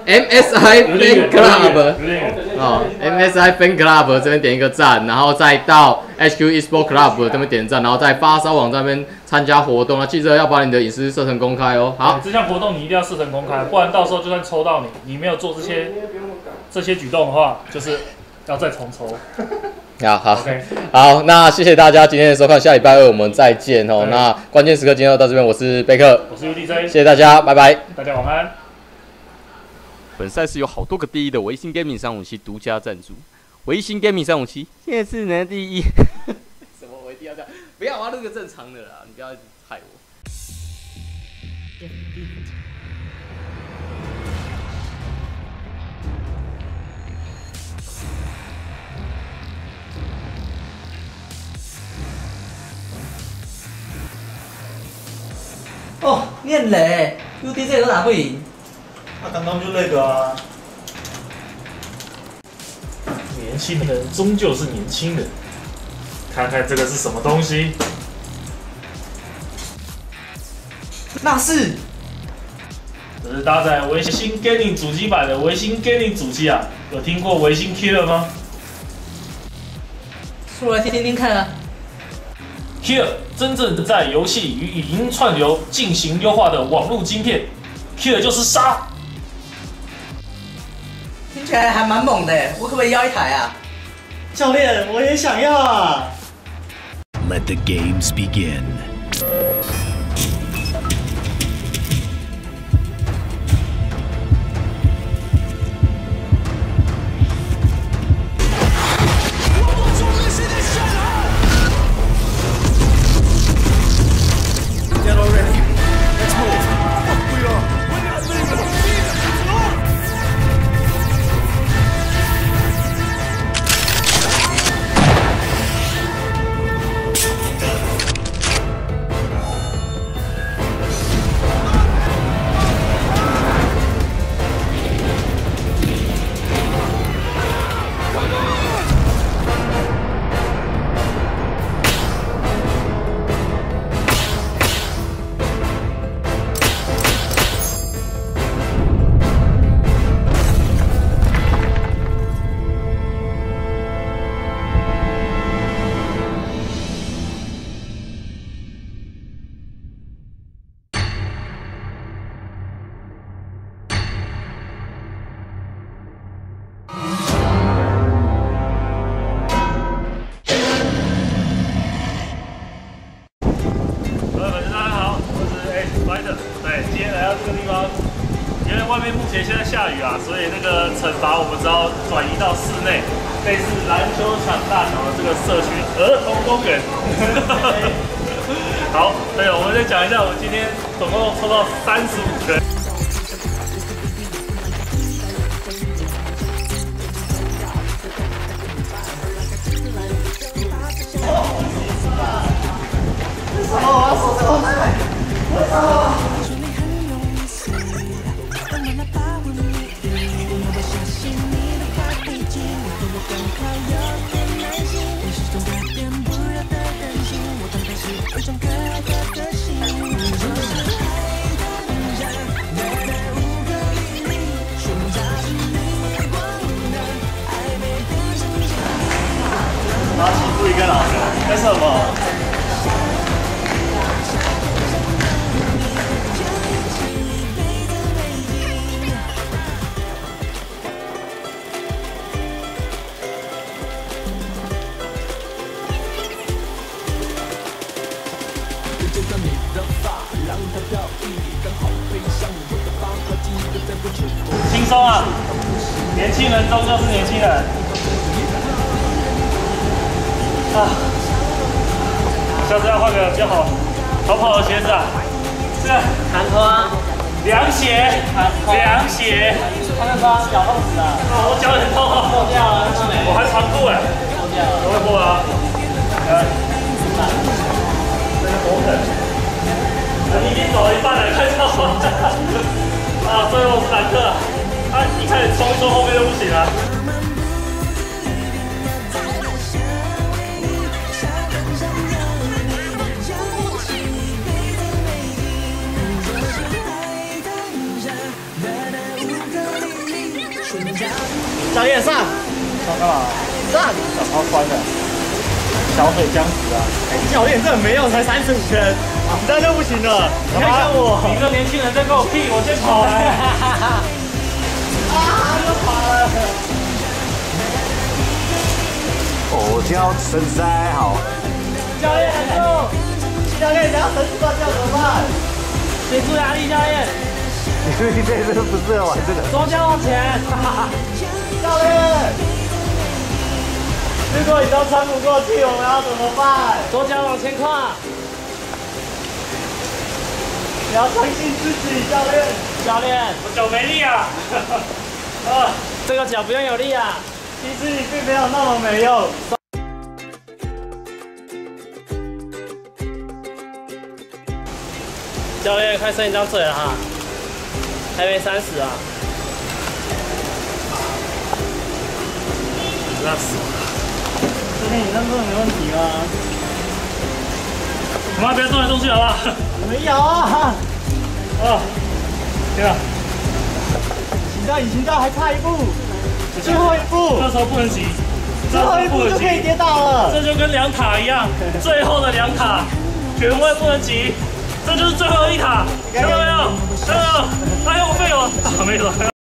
M S I Fan Club 哦 ，M S I Fan Club 这边点一个赞，然后再到 H Q Esport Club 这边点赞，然后在发烧网站那边参加活动啊，记得要把你的隐私设成公开哦。好， 这项活动你一定要设成公开，不然到时候就算抽到你，你没有做这些这些举动的话，就是要再重抽。 好好 ，OK， 好，那谢谢大家今天的收看，下礼拜二我们再见哦。那关键时刻今天就到这边，我是贝克， 我是 U D J， 谢谢大家，拜拜， 大家晚安。 本赛事有好多个第一的维新 Gaming 三五七独家赞助，维新 Gaming 三五七现在是能第一。什么我一定要这样？不要，我要录个正常的啦，你不要一直害我。 哦，你很累 ，U D J 都打不赢。 他刚刚就那个啊。 年轻人终究是年轻人，看看这个是什么东西？ 那是， 这是搭载微星 Gaming 主机版的微星 Gaming 主机啊，有听过微星 Killer 吗？ 说来听听看啊。 Killer 真正在游戏与语音串流进行优化的网络晶片 ，Killer 就是杀。 听起来还蛮猛的，我可不可以要一台啊？ 教练，我也想要啊。 Let the games begin. 轻松啊！年轻人终究是年轻人啊！下次要换个比较好好跑的鞋子啊！这个弹头啊， 凉鞋，凉鞋， 他们说脚痛死了。 哦，我脚很痛啊！ 脱掉了， 我还长裤哎， 脱掉了， 我会破啊！来，这个火腿，你已经走了一半了，看到吗？啊，最后是兰克，他一开始冲一冲，后面就不行了。 在等着，来来无可理。 干嘛？站，超酸的，小腿僵直啊！哎，教练这没用，才三十五圈，你这样就不行了。你看看我， 你这年轻人在跟我屁，我先跑来。 啊，又跑了。 哦，叫身材好。 教练，教练，你要绳子断掉怎么办？ 谁出压力，教练？ 你这次不适合玩这个。 左脚往前。 教练，如果你都撑不过去，我们要怎么办？ 左脚往前跨。 你要相信自己，教练。 教练，我脚没力啊。啊，这个脚不用有力啊。 其实你并没有那么没用。 教练，快剩一张嘴了哈，还没三十啊。 那死了。 教练，你认真的没问题吗？ 我们不要动来动去好不好？ 没有啊。 哦，对了。 引擎道，引擎道还差一步，最后一步。 那时候不能急， 最后一步就可以跌倒了。 这就跟量塔一样，最后的量塔，原位不能急。这就是最后一塔，有没有？有没有？还有我没有？啊，没有。